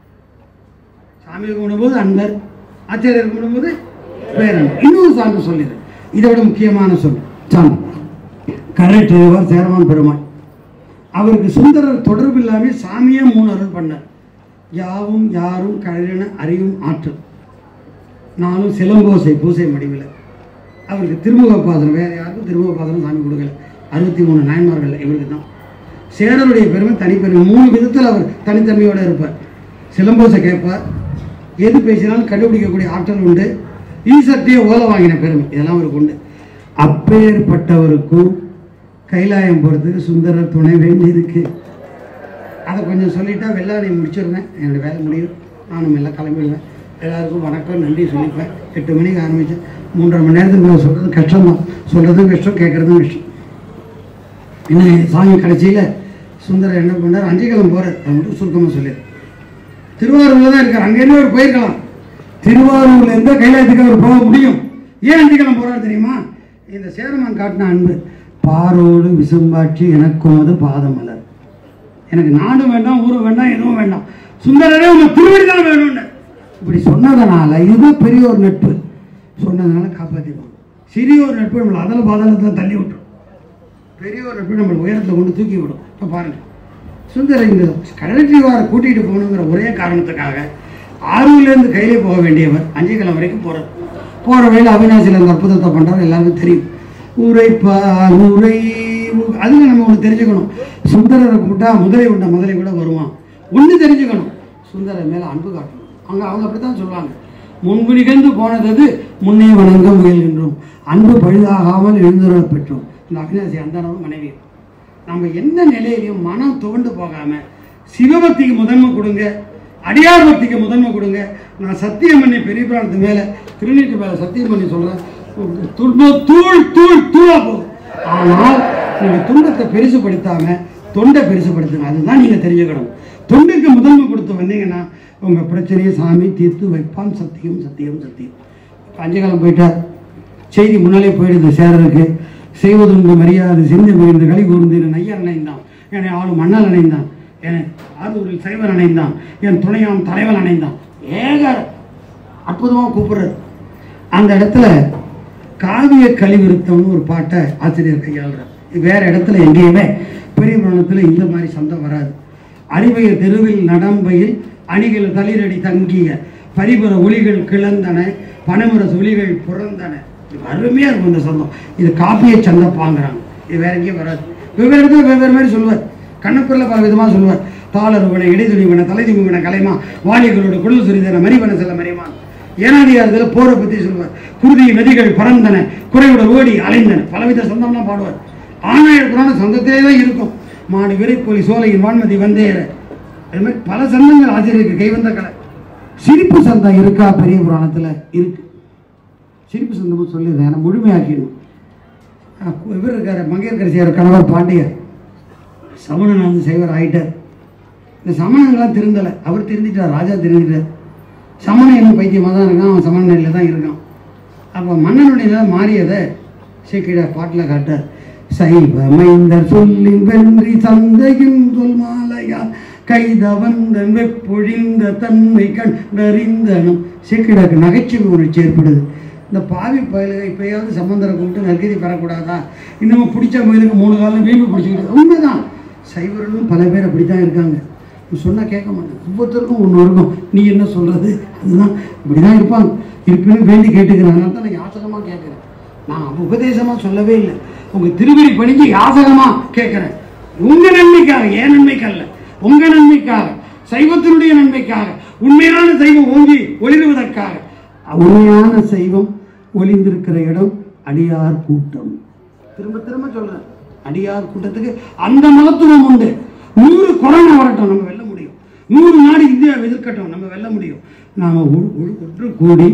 சாமியை கும்பிடும்போது அன்பர், ஆச்சாரியர் கும்பிடும்போது பேரன்பர். இன்னொரு சாமி சொல்லிடு, இதை விட முக்கியமான சொல் சாமி. கரையேற்றுவார் சேரமான் பெருமாள். அவருக்கு சுந்தரர் தொடர்பு இல்லாமல் சாமியே 3 அருள் பண்ணார். யாவும் யாரும் கழன அறிவும் ஆற்றல், நானும் சிலம்போசை பூசை மடிவில். அவருக்கு திருமுக பாசனம், வேறு யாருக்கும் திருமுக பாசனம் சாமி கொடுக்கல. 63 நாயன்மார்கள் இவருக்கு தான். சேரருடைய பெருமை தனிப்பெருமை. 3 விதத்தில் அவர் தனித்தன்மையோடு இருப்பார். சிலம்போசை கேட்பார், எது பேசினாலும் கண்டுபிடிக்கக்கூடிய ஆற்றல் உண்டு. ஈசக்தியை ஓலை வாங்கின பெருமை இதெல்லாம் அவருக்கு உண்டு. அப்பேற்பட்டவருக்கும் கைலாயம் போகிறதுக்கு சுந்தரர் துணை வேண்டி இருக்கு. அதை கொஞ்சம் சொல்லிட்டா வெள்ளாணை முடிச்சிருவேன், என்னோடய வேலை முடியும், நானும் எல்லாம் கிளம்பிடுவேன். எல்லாருக்கும் வணக்கம் நன்றி சொல்லிப்பேன். 8 மணிக்கு ஆரம்பித்தேன், 3.5 மணி நேரத்துக்கு நான் சொல்கிறது கஷ்டம்தான். சொல்கிறதும் கஷ்டம், கேட்குறதும் கஷ்டம். இன்னும் சாமி கடைசியில் சுந்தரர் என்ன பண்ணார், அஞ்சிக்கிழமை போகிறார். அதை மட்டும் சுருக்கமாக சொல்லிடு. திருவாரூரில் தான் இருக்கார், அங்கேருந்து அவர் போயிருக்கலாம். திருவாரூர்லேருந்து கைலாயத்துக்கு அவர் போக முடியும். ஏன் அஞ்சிக்கிழமை போகிறார் தெரியுமா? இந்த சேரமான் காட்டின அன்பு. பாரோடு விசும்பாட்சி எனக்குமது பாதமலர். எனக்கு நாடும் வேண்டாம், ஊரும் வேண்டாம், எதுவும் வேண்டாம், சுந்தரரே உங்கள் திருவடி தான் வேணும்னு இப்படி சொன்னதுனால, இதுதான் பெரிய ஒரு நட்பு. சொன்னதுனால காப்பாற்றிடுவோம். சிறிய ஒரு நட்பு நம்மளை அதில் பாதாளத்தில் தள்ளி விட்டுரும். பெரிய ஒரு நட்பு நம்மளை உயரத்தில் கொண்டு தூக்கி விடும். இப்போ பாருங்கள், சுந்தரர் இந்த கடையேற்றுவாரை கூட்டிகிட்டு போகணுங்கிற ஒரே காரணத்துக்காக ஆரூர்லேருந்து கையிலே போக வேண்டியவர் அஞ்சிக்கிழமை வரைக்கும் போகிறார். போகிற வழியில் அவிநாசியில் அந்த அற்புதத்தை பண்ணுறாரு, எல்லாருக்கும் தெரியும். உரைப்பார் உரை, அதில் நம்ம ஒன்று தெரிஞ்சுக்கணும். சுந்தரரை கும்பிட்டா முதலை உண்ட முதலை கூட வருவான். ஒன்று தெரிஞ்சுக்கணும், சுந்தரர் மேலே அன்பு காட்டணும். அவங்க அப்படி தான் சொல்லுவாங்க, முன்பு நிகழ்ந்து போனது முன்னே வணங்க முயல்கின்றோம், அன்பு பழுதாகாமல் எழுந்துள்ள பெற்றோம். இந்த அவிநாசி அந்தனரும் மனைவி. நம்ம எந்த நிலையிலையும் மனம் துவண்டு போகாமல் சிவபக்திக்கு முதன்மை கொடுங்க, அடியார் பக்திக்கு முதன்மை கொடுங்க. நான் சத்தியம் பண்ணி பெரிய பிராணத்து மேலே திருநீட்டு மேலே சத்தியம் பண்ணி சொல்கிறேன், துன்பம் தூள் தூள் தூளாக போகும். ஆனால் நீங்கள் துன்பத்தை பெருசுப்படுத்தாமல் தொண்டை பெருசுப்படுத்துங்க. அதுதான் நீங்கள் தெரிஞ்சுக்கணும். தொண்டுக்கு முதன்மை கொடுத்து வந்தீங்கன்னா உங்கள் பிரச்சனையை சாமி தீர்த்து வைப்பான். சத்தியம் சத்தியம் சத்தியம். அஞ்சுகாலம் போயிட்டார், செய்தி முன்னாலே போயிடுது. சேரருக்கு செய்வதுண்டு மரியாதை செஞ்சு போயிருந்து களி கூர்ந்து நையர் அணைந்தான், என்னை ஆளும் மன்னல் அணைந்தான், என ஆரூரில் சைவர் அணைந்தான், என் துணையாம் தலைவன் அணைந்தான். ஏக அற்புதமாக கூப்பிடுறது. அந்த இடத்துல காவிய கலிவிருத்தம்னு ஒரு பாட்டை ஆசிரியர் கையாளுறார். வேற இடத்துல எங்கேயுமே பெரிய புராணத்தில் இந்த மாதிரி சந்தம் வராது. அறிவைய தெருவில் நடம்பையில் அணிகள் தளிரடி தங்கிய பரிபுற ஒளிகள் கிளந்தன, பனைமுற ஒளிகள் புறந்தன. இது அருமையாக இருக்கும் இந்த சந்தம். இது காப்பிய சந்தை பாங்கிறாங்க. இது வேற எங்கேயும் வராது. வெவ்வேறு இடத்துல வெவ்வேறு மாதிரி சொல்லுவார். கண்ணக்குள்ள பல விதமாக சொல்லுவார். தாளருவனை இடைதுணிவன தலைதுணிவன கலைமா வாலிகளோட குழல் சுரிதன மறிவன செல்ல மறைவான். ஏனாதிகாரத்தில் போரை பற்றி சொல்லுவார். குருதி நதிகள் பறந்தன, குறைவுடன் ஓடி அலைந்தன. பலவித சந்தம்லாம் பாடுவார். ஆனாயிரத்துறான சந்தத்திலே தான் இருக்கும். மாடு விரைப்பொலி சோலையின் வான்மதி வந்தேற. அது மாதிரி பல சந்தங்கள் ஆசிரியருக்கு கைவந்த கலை. சிரிப்பு சந்தம் இருக்கா பெரிய புராணத்தில்? இருக்கு. சிரிப்பு சந்தமும் சொல்லிடுறேன், ஏன்னா முழுமையாக்கிடும். இவர் இருக்கார், மங்கையர்கரசியார் கணவர் பாண்டியர் சமணன் சைவர் ஆகிட்டார். இந்த சமணங்கள்லாம் திருந்தலை, அவர் திருந்திட்டார், ராஜா திருந்திட்டார். சமணன் என்ன பைத்தியமாக தான் இருக்கான், அவன் சமண நிலையில் தான் இருக்கான். அப்போ மன்னனுடைய மாறியதை சேக்கிடார் பாட்டில் காட்டார். சைவமைந்தர் சொல்லி வென்றி சந்தையும் சொல் மாலையால் கைதவந்தன் வெப்பொழிந்த தன்மை கண்டறிந்தனும். சேக்கிடாருக்கு நகைச்சுவை உணர்ச்சி ஏற்படுது. இந்த பாவி பயலுக இப்போயாவது சம்பந்தரை கூப்பிட்டு நற்கதி பெறக்கூடாதா? இன்னமும் பிடிச்ச மயிலுக்கு 3 காலம் வீம்பு பிடிச்சிக்கிட்டு. உண்மைதான், சைவர்களும் பல பேர் அப்படி தான் இருக்காங்க. சொன்னால் கேட்க மாட்டேன். ஒவ்வொருத்தருக்கும் ஒன்று இருக்கும். நீ என்ன சொல்கிறது? அதுதான் இப்படி தான் இருப்பாங்க. இருப்பினும் வேண்டி கேட்டுக்கிறேன். அதனால தான் நான் யாசகமாக கேட்குறேன். நான் உபதேசமாக சொல்லவே இல்லை. உங்கள் திருவடி பணிஞ்சு யாசகமாக கேட்குறேன். உங்கள் நன்மைக்காக, ஏன் நன்மைக்கல்ல, உங்கள் நன்மைக்காக, சைவத்தினுடைய நன்மைக்காக, உண்மையான சைவம் ஓங்கி ஒளிருவதற்காக. உண்மையான சைவம் ஒளிந்திருக்கிற இடம் அடியார் கூட்டம். திரும்ப திரும்ப சொல்கிறேன், அடியார் கூட்டத்துக்கு அந்த மகத்துவம் உண்டு. 100 கொரோனா வரட்டும், நம்ம வெல்ல முடியும். 100 நாடு இந்தியா எதிர்க்கட்டும், நம்ம வெல்ல முடியும். நாம் ஒன்று கூடி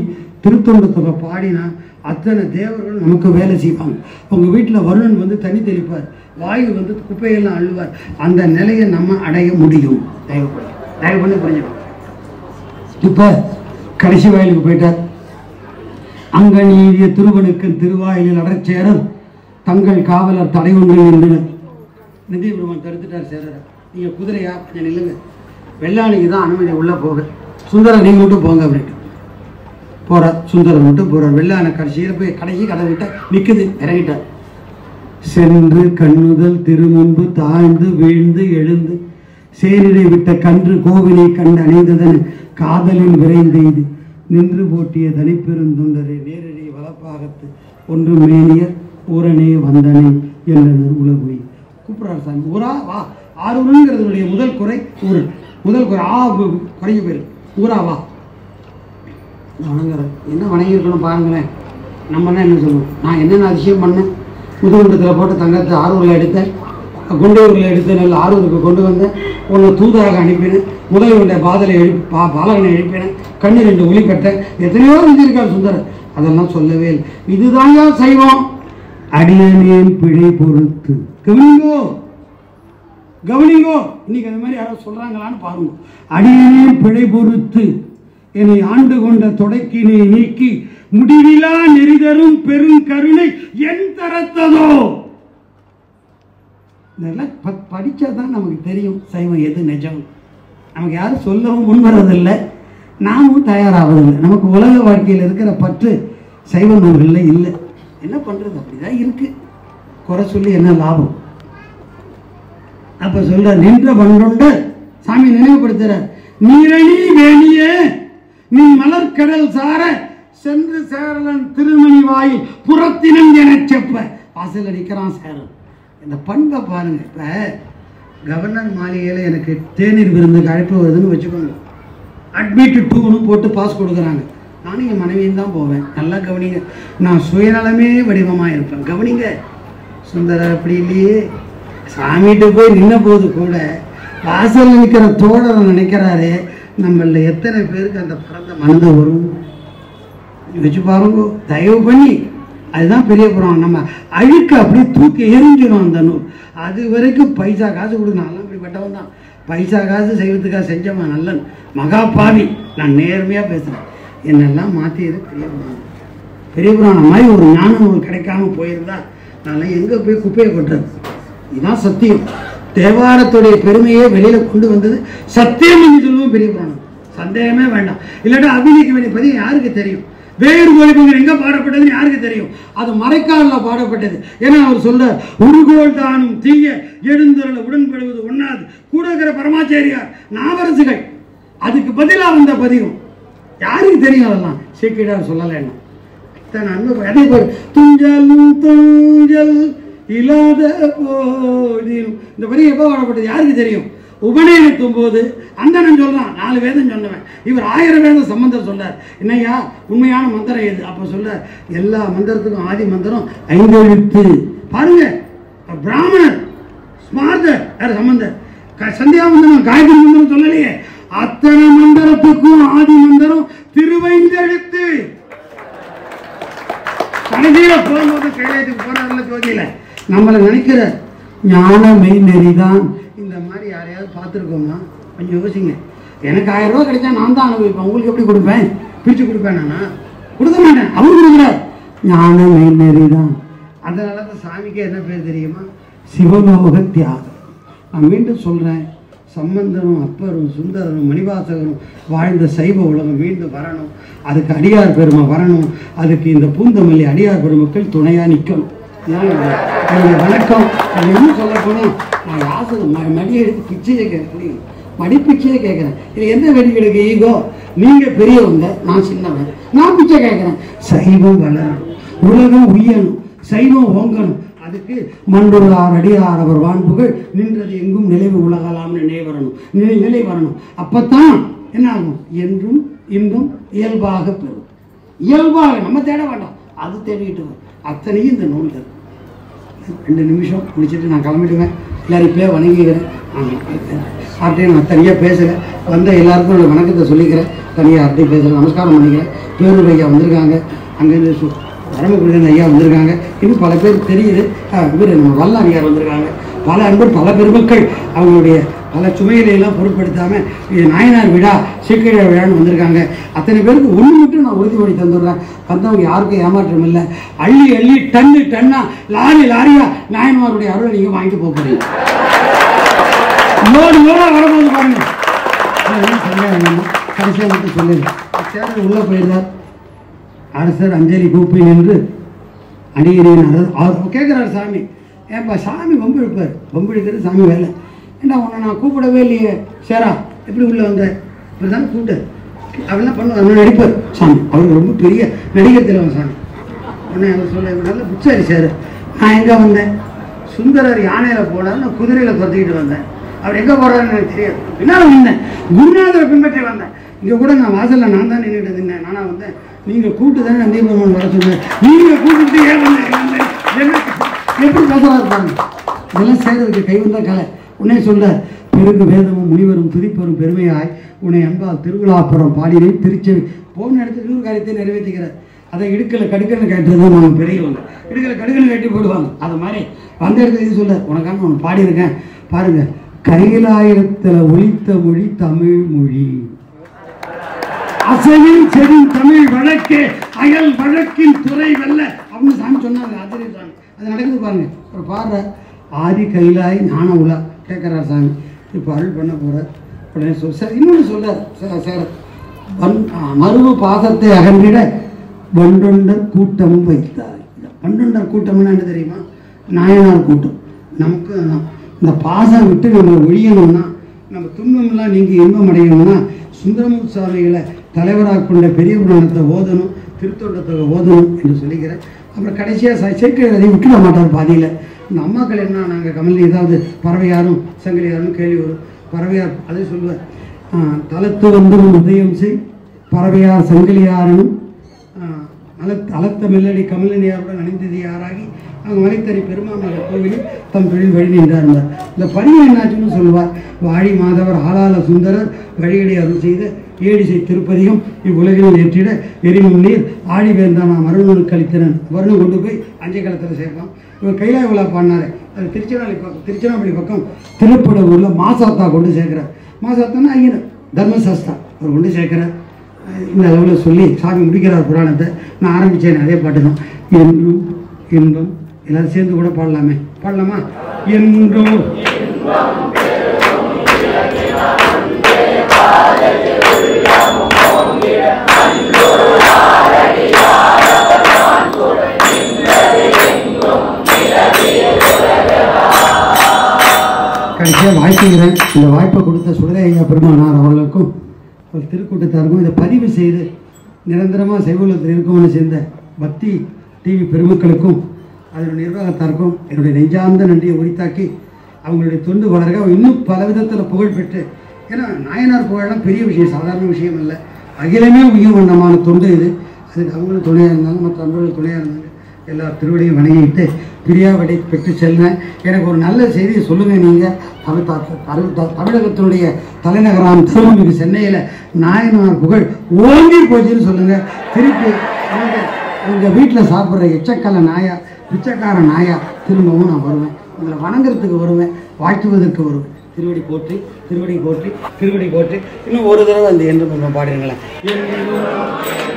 திருத்தொண்ட தொகை பாடினா அத்தனை தேவர்கள் நமக்கு வேலை செய்வாங்க. உங்கள் வீட்டில் வருணன் வந்து தண்ணி தெளிப்பார், வாயு வந்து குப்பையெல்லாம் அழுவார். அந்த நிலையை நம்ம அடைய முடியும். தயவு பண்ணி புரிஞ்சுக்கணும். இப்போ கடைசி வாயிலுக்கு போயிட்டார். அங்க நீதிய திருவனுக்கு திருவாயிலில் அடச்சேரர் தங்கள் காவலர் தடை ஒன்று என்றனர். நிதி பெருமான் தடுத்துட்டார் சேரரை. நீங்கள் குதிரையா கொஞ்சம் நில்லுங்க, வெள்ளாணிக்கு தான் அனுமதி உள்ளே போக, சுந்தரம் நீங்கள் மட்டும் போங்க அப்படின்ட்டு போகிறார். சுந்தரம் மட்டும் போகிறார். வெள்ளானை கடைசியில் போய் கடைசி கதை விட்ட நிற்குது, இறங்கிட்டார். சென்று கண்ணுதல் திருமுன்பு தாழ்ந்து வீழ்ந்து எழுந்து சேரிடை விட்ட கன்று கோவிலை கண்டு அணைந்ததன் காதலில் விரைந்தெய்து நின்று போட்டிய தனிப்பெருந்தொண்டரை நேரடி வளப்பாகத்து ஒன்று மேனியர் ஊரனே வந்தனே என்றனர் உலகுவை. கூப்பிடுறார் சாமி. ஊரா வா. ஆரூருங்கிறதுடைய முதல் குறை ஊரு. முதல் குறை குறைஞ்சு போயிரு. ஊரா வா. வணங்குறேன். என்ன வணங்கியிருக்கணும் பாருங்களேன். நம்ம என்ன சொல்லுவோம், நான் என்னென்ன அதிசயம் பண்ணேன். முதுகுண்டத்தில் போட்டு தங்கத்தை ஆரூரில் எடுத்தேன், குண்டையூரில் எடுத்து நெல் ஆரூருக்கு கொண்டு வந்தேன், ஒன்று தூதராக அனுப்பினேன், முதல்வருடைய பாதலை பாலகனை எழுப்பினேன், கண்ணு 2 ஒளி பெற்றேன், எத்தனையோ செஞ்சிருக்கார் சுந்தரர். அதெல்லாம் சொல்லவே இல்லை. இதுதாங்க செய்வோம். அடியனேன் பிழை பொறுத்து கவனிங்கோ கவனிங்கோ. இன்னைக்கு அந்த மாதிரி யாராவது சொல்றாங்களான்னு பாருங்க. அடியனேன் பிழை பொறுத்து என்னை ஆண்டு கொண்ட தொடக்கினை நீக்கி முடிவிலா நெறிதரும் பெருங்கருணை என் தரத்ததோ. இதெல்லாம் படித்தா தான் நமக்கு தெரியும் சைவம் எது நிஜம். நமக்கு யாரும் சொல்லவும் முன்வரதில்லை, நாமும் தயாராவதில்லை. நமக்கு உலக வாழ்க்கையில் இருக்கிற பற்று சைவ நூல்களில் இல்லை. என்ன பண்ணுறது, அப்படிதான் இருக்கு. குறை சொல்லி என்ன லாபம்? அப்போ சொல்ற நின்ற பண்டொண்ட சாமி நினைவுபடுத்துறார். நீரணி வேணியே நீ மலர்கடல் சார சென்று சேரலன் திருமணி வாயில் புறத்தினம் என செப்ப. வாசல் அடிக்கிறான் சேரன். இந்த பண்பை பாருங்க. இப்போ கவர்னர் மாளிகையில் எனக்கு தேநீர் விருந்துக்கு அழைப்பு வருதுன்னு வச்சுக்கோங்க. அட்மிட் 2ன்னு போட்டு பாஸ் கொடுக்குறாங்க. நானும் என் மனைவியும் தான் போவேன். நல்லா கவனிங்க. நான் சுயநலமே வடிவமாக இருப்பேன். கவனிங்க. சுந்தரர் அப்படி இல்லையே. சாமிகிட்ட போய் நின்ன போது கூட வாசல் நிற்கிற தோழரை நினைக்கிறாரு, நம்மள எத்தனை பேருக்கு அந்த பிறந்த மனது வரும் வச்சு பாருங்க. தயவு பண்ணி அதுதான் பெரிய புறம். நம்ம அழுக்க அப்படியே தூக்கி எரிஞ்சிடும் அந்த நூல். அது வரைக்கும் பைசா காசு கொடுக்கணும். இப்படிப்பட்டவன் தான். பைசா காசு செய்வதுக்காக செஞ்சவன் நல்லன், மகா பாவி. நான் நேர்மையாக பேசுகிறேன். என்னெல்லாம் மாற்றியது பெரிய புராணம். பெரிய புராணம் மாதிரி ஒரு ஞான நூல் கிடைக்காம போயிருந்தா நான் எங்கே போய் குப்பையை கொட்டுறது? இதுதான் சத்தியம். தேவாரத்துடைய பெருமையை வெளியில் கொண்டு வந்தது சத்தியம் என்று சொல்லுவோம் பெரிய புராணம். சந்தேகமே வேண்டாம். இல்லாட்டா அபிநயிக்க வேண்டிய பதிவு யாருக்கு தெரியும்? வேறு கோழிப்பங்கள் எங்கே பாடப்பட்டதுன்னு யாருக்கு தெரியும்? அது மறைக்காலில் பாடப்பட்டது. ஏன்னா அவர் சொல்ல உருகோல் தானும் தீய எழுந்தருள உடன்படுவது ஒண்ணாது கூடகிற பரமாச்சாரியார் நாவரசுகள். அதுக்கு பதிலாக வந்த பதிவும் யாருக்கு தெரியும்? அதெல்லாம் சீக்கிரம் சொல்லலைன்னா அதே போல் துஞ்சலும் துஞ்சல் இல்லாத போதிலும் இந்த வரி எப்போ பாடப்பட்டது யாருக்கு தெரியும்? உபநயனத்தும் போது அந்தனன் சொல்றான் 4 வேதம் சொன்னவன். இவர் 1000 வேதம் சம்பந்தர் சொல்றார். என்னையா உண்மையான மந்திரம் எது? அப்ப சொல்ற எல்லா மந்திரத்துக்கும் ஆதி மந்திரம் 5 எழுத்து. பாருங்க, பிராமணர் ஸ்மார்த்தர் யார்? சம்பந்தர். சந்தியா மந்திரம் காயத்ரி மந்திரம் சொல்லலையே. அத்தனை மந்திரத்துக்கும் ஆதி மந்திரம் திருவைந்தெழுத்து. கடைசியில போகும்போது கைலாயத்துக்கு போறாருல ஜோதியில நம்மளை நினைக்கிற ஞான மெய் நெறிதான். இந்த மாதிரி யாரையாவது பார்த்துருக்கோம்னா கொஞ்சம் யோசிங்க. எனக்கு 1000 ரூபா கிடைச்சா நான் தான் அனுபவிப்பேன். உங்களுக்கு எப்படி கொடுப்பேன்? பிரித்து கொடுப்பேன்? நானா கொடுக்க மாட்டேன். அவரு கொடுக்குறார். ஞான மெய் நெறிதான். அதனால தான் சாமிக்கு என்ன பேர் தெரியுமா? சிவலோக தியாகம். நான் மீண்டும் சொல்றேன், சம்பந்தரும் அப்பரும் சுந்தரரும் மணிவாசகரும் வாழ்ந்த சைவ உலகம் மீண்டும் வரணும். அதுக்கு அடியார் பெருமை வரணும். அதுக்கு இந்த பூந்தமல்லி அடியார் பெருமக்கள் துணையாக நிற்கணும். வணக்கம். என்ன சொல்ல போனால் நான் யாசகம் மடி எடுத்து பிச்சையை கேட்குறேன், மடி பிச்சையை கேட்குறேன். இது எந்த வெடிகளுக்கு ஈகோ? நீங்கள் பெரியவங்க, நான் சின்னவன், நான் பிச்சை கேட்குறேன். சைவம் வளரணும், உலகம் உயரணும், சைவம் ஓங்கணும். அதுக்கு மண்டுள்ளார் அடியார் அவர் வான்புகள் நின்றது எங்கும் நினைவு உலகலாம்னு நிலை வரணும். அப்பத்தான் என்ன ஆகும்? என்றும் இன்றும் இயல்பாக பெறும். இயல்பாக நம்ம தேட வேண்டாம், அது தேடிக்கிட்டு வரும். அத்தனையும் இந்த நூல்கள். 2 நிமிஷம் முடிச்சுட்டு நான் கிளம்பிடுவேன். எல்லாரும் இப்போயே வணங்கிக்கிறேன். அப்படியே நான் தனியாக பேசுகிறேன். வந்த எல்லாருக்கும் வணக்கத்தை சொல்லிக்கிறேன். தனியாக அர்த்தம் பேசுகிறேன். நமஸ்காரம் பண்ணிக்கிறேன். பேரூர் ஐயா வந்திருக்காங்க, அங்கேருந்து வரம்புக்குள்ள ஐயா வந்திருக்காங்க, இன்னும் பல பேர் தெரியுது. இவர் நம்ம வல்லாரியார் வந்திருக்காங்க. பல அன்பர் பல பெருமக்கள் அவங்களுடைய பல சுமையிலையெல்லாம் பொருட்படுத்தாமல் இது நாயனார் விழா சீக்கிர விழான்னு வந்திருக்காங்க. அத்தனை பேருக்கு ஒன்று மட்டும் நான் உறுதிமொழி தந்துடுறேன். வந்தவங்க யாருக்கும் ஏமாற்றம் இல்லை. அள்ளி அள்ளி டன்னு டன்னா லாரி லாரியா நாயன்மாருடைய அருளை நீங்கள் வாங்கிட்டு போக போறீங்க. லோடு லோடாக வரும்போது பாருங்க. கடைசியாக மட்டும் சொல்லுங்க. சேரர் உள்ளே போயிருந்தார். அரசர் அஞ்சலி கூப்பி நின்று அடிகிறேன் கேட்குறாரு சாமி. ஏன்பா சாமி வம்பு இழுப்பார். வம்பு இழுக்கிறது சாமி வேலை. ஏண்டா உன்னை நான் கூப்பிடவே இல்லையே சேரா, எப்படி உள்ளே வந்த? இப்படி தான் கூப்பிட்டு அவெல்லாம் பண்ணுவார். அவன் நடிப்பார் சாமி. அவருக்கு ரொம்ப பெரிய நடிகர் தலைவன் சாமி. உடனே அவர் சொல்ல நல்ல புச்சாரி சார். நான் எங்கே வந்தேன்? சுந்தரர் யானையில் போனார், நான் குதிரையில் துரத்திக்கிட்டு வந்தேன். அவர் எங்கே போகிறாருன்னு எனக்கு தெரியாது. பின்னால் வந்தேன், குருநாதரை பின்பற்றி வந்தேன். இங்கே கூட நான் வாசலில் நான் தான் நின்றுட்டு இருந்தேன். நானாக வந்தேன். நீங்கள் கூப்பிட்டு தானே தீபமன் வர சொன்னேன். நீங்கள் கூப்பிட்டு ஏன் வந்தேன்? எப்படி பேசுகிறா இருப்பாங்க. இதெல்லாம் செய்கிறதுக்கு கைவந்த கலை. உன்னே சொல்கிறார், பெருக்கு வேதமும் முனிவரும் துதிப்பரும் பெருமையாய் உன்னை அன்பால் திருவிழாப்புறம் பாடினை திருச்செவி போன இடத்துக்கு இன்னொரு காரியத்தை நிறைவேற்றிக்கிறார். அதை இடுக்கலை கடுக்கன்னு கேட்டது நம்ம பெரியவங்க. இடுக்கலை கடுக்கன்னு கட்டி போடுவாங்க. அது மாதிரி அந்த இடத்துல இது சொல்ல உனக்கான ஒன்று பாடியிருக்கேன் பாருங்க. கைலாயத்தில் ஒலித்த மொழி தமிழ் மொழி, அசையும் செடி தமிழ் வழக்கே அயல் வழக்கின் துறை வெல்ல அப்படின்னு சாமி சொன்னாங்க. ஆச்சரிய சாமி அது நடக்குது பாருங்க. ஒரு பாடுற ஆதி கைலாய் ஞான உலா கேட்குறார் சாமி. இப்போ அருள் பண்ண போகிறார். உடனே இன்னொன்று சொல்கிறார் சேர மருவு பாசத்தை அகன்றிட வண்டொண்டர் கூட்டமும் வைத்தார். வண்டொண்டர் கூட்டம்னா என்ன தெரியுமா? நாயனார் கூட்டம். நமக்கு இந்த பாசம் விட்டு நம்ம ஒழியணும்னா, நம்ம துன்பம்லாம் நீங்கள் இன்பம் அடையணும்னா சுந்தரமூர்த்தி சுவாமிகளை தலைவராக கொண்ட பெரிய புராணத்தை ஓதணும், திருத்தொண்டத்தை ஓதணும் என்று சொல்லிக்கிறேன். அப்புறம் கடைசியாக சேர்க்கிறதை விட்டுட மாட்டார் பாதியில். இந்த அம்மாக்கள் என்ன நாங்கள் கமலில் ஏதாவது பறவையாரும் சங்கிலியாரும் கேள்வி வரும். பறவையார் அதை சொல்லுவார். தலத்து வந்து உதயம் செய் பறவையார் சங்கிலியாரனும் அலத்த மெல்லடி கமலினியாருடன் அணிந்தது யாராகி அவங்க மலைத்தறி பெருமாமலர் கோவிலில் தம் தொழில் வழி நின்றார். இந்த பணியை என்னாச்சுன்னு சொல்லுவார். வாழி மாதவர் ஆளாள சுந்தரர் வழியடை அருள் செய்த ஏடிசை திருப்பதியும் இவ்வுலகில் ஏற்றிட எரிமும் நீர் ஆடி வேந்தான் நாம் மருணனுக்கு அளித்திறன் வருணம் கொண்டு போய் அஞ்சை காலத்தில் சேர்க்கலாம். இவர் கைலாய விழா பாடினார். அது திருச்சிராப்பள்ளி பக்கம் திருப்படூரில் மாசாத்தா கொண்டு சேர்க்கிறார். மாசாத்தான்னா ஐயர் தர்மசாஸ்தா அவர் கொண்டு சேர்க்கிறார். இந்த அளவில் சொல்லி சாமி முடிக்கிறார் புராணத்தை. நான் ஆரம்பித்தேன் அதே பாட்டு தான். என்றும் இன்பம் எல்லாரும் சேர்ந்து கூட பாடலாமே, பாடலாமா? என்றும் கடைசியாக வாழ்த்துகிறேன். இந்த வாய்ப்பை கொடுத்த சுடலை ஐயா பெருமானார் அவர்களுக்கும் ஒரு திருக்கூட்டத்தாருக்கும் இதை பதிவு செய்து நிரந்தரமாக சைவலத்தில் இருக்கவனை சேர்ந்த பக்தி டிவி பெருமக்களுக்கும் அதனுடைய நிர்வாகத்தாருக்கும் என்னுடைய நெஞ்சார்ந்த நன்றியை உரித்தாக்கி அவங்களுடைய தொண்டு வளர்க இன்னும் பல விதத்தில் புகழ் பெற்று. ஏன்னா நாயனார் புகழெல்லாம் பெரிய விஷயம், சாதாரண விஷயம் இல்லை. அகிலமே உயர்வண்ணமான தொண்டு இது. அதுக்கு அவங்களும் துணையாக இருந்தாங்க, மற்ற நண்பர்கள் துணையாக இருந்தாங்க. எல்லா திருவடியும் வணங்கிட்டு பிரியாவடை பெற்று செல்வேன். எனக்கு ஒரு நல்ல செய்தியை சொல்லுங்கள். நீங்கள் தமிழகத்தினுடைய தலைநகரான திருவள்ளுக்கு சென்னையில் நாயனார் புகழ் ஓங்கி போச்சுன்னு சொல்லுங்கள். திருப்பி உங்கள் வீட்டில் சாப்பிட்ற எச்சக்கல்ல நாயா பிச்சைக்கார நாயா திரும்பவும் நான் வருவேன். உங்களை வணங்குறதுக்கு வருவேன், வாழ்த்துவதற்கு வருவேன். திருவடி போற்றி திருவடி போற்றி திருவடி போற்றி. இன்னும் ஒரு தடவை அந்த என்று பாடுறீங்களேன்.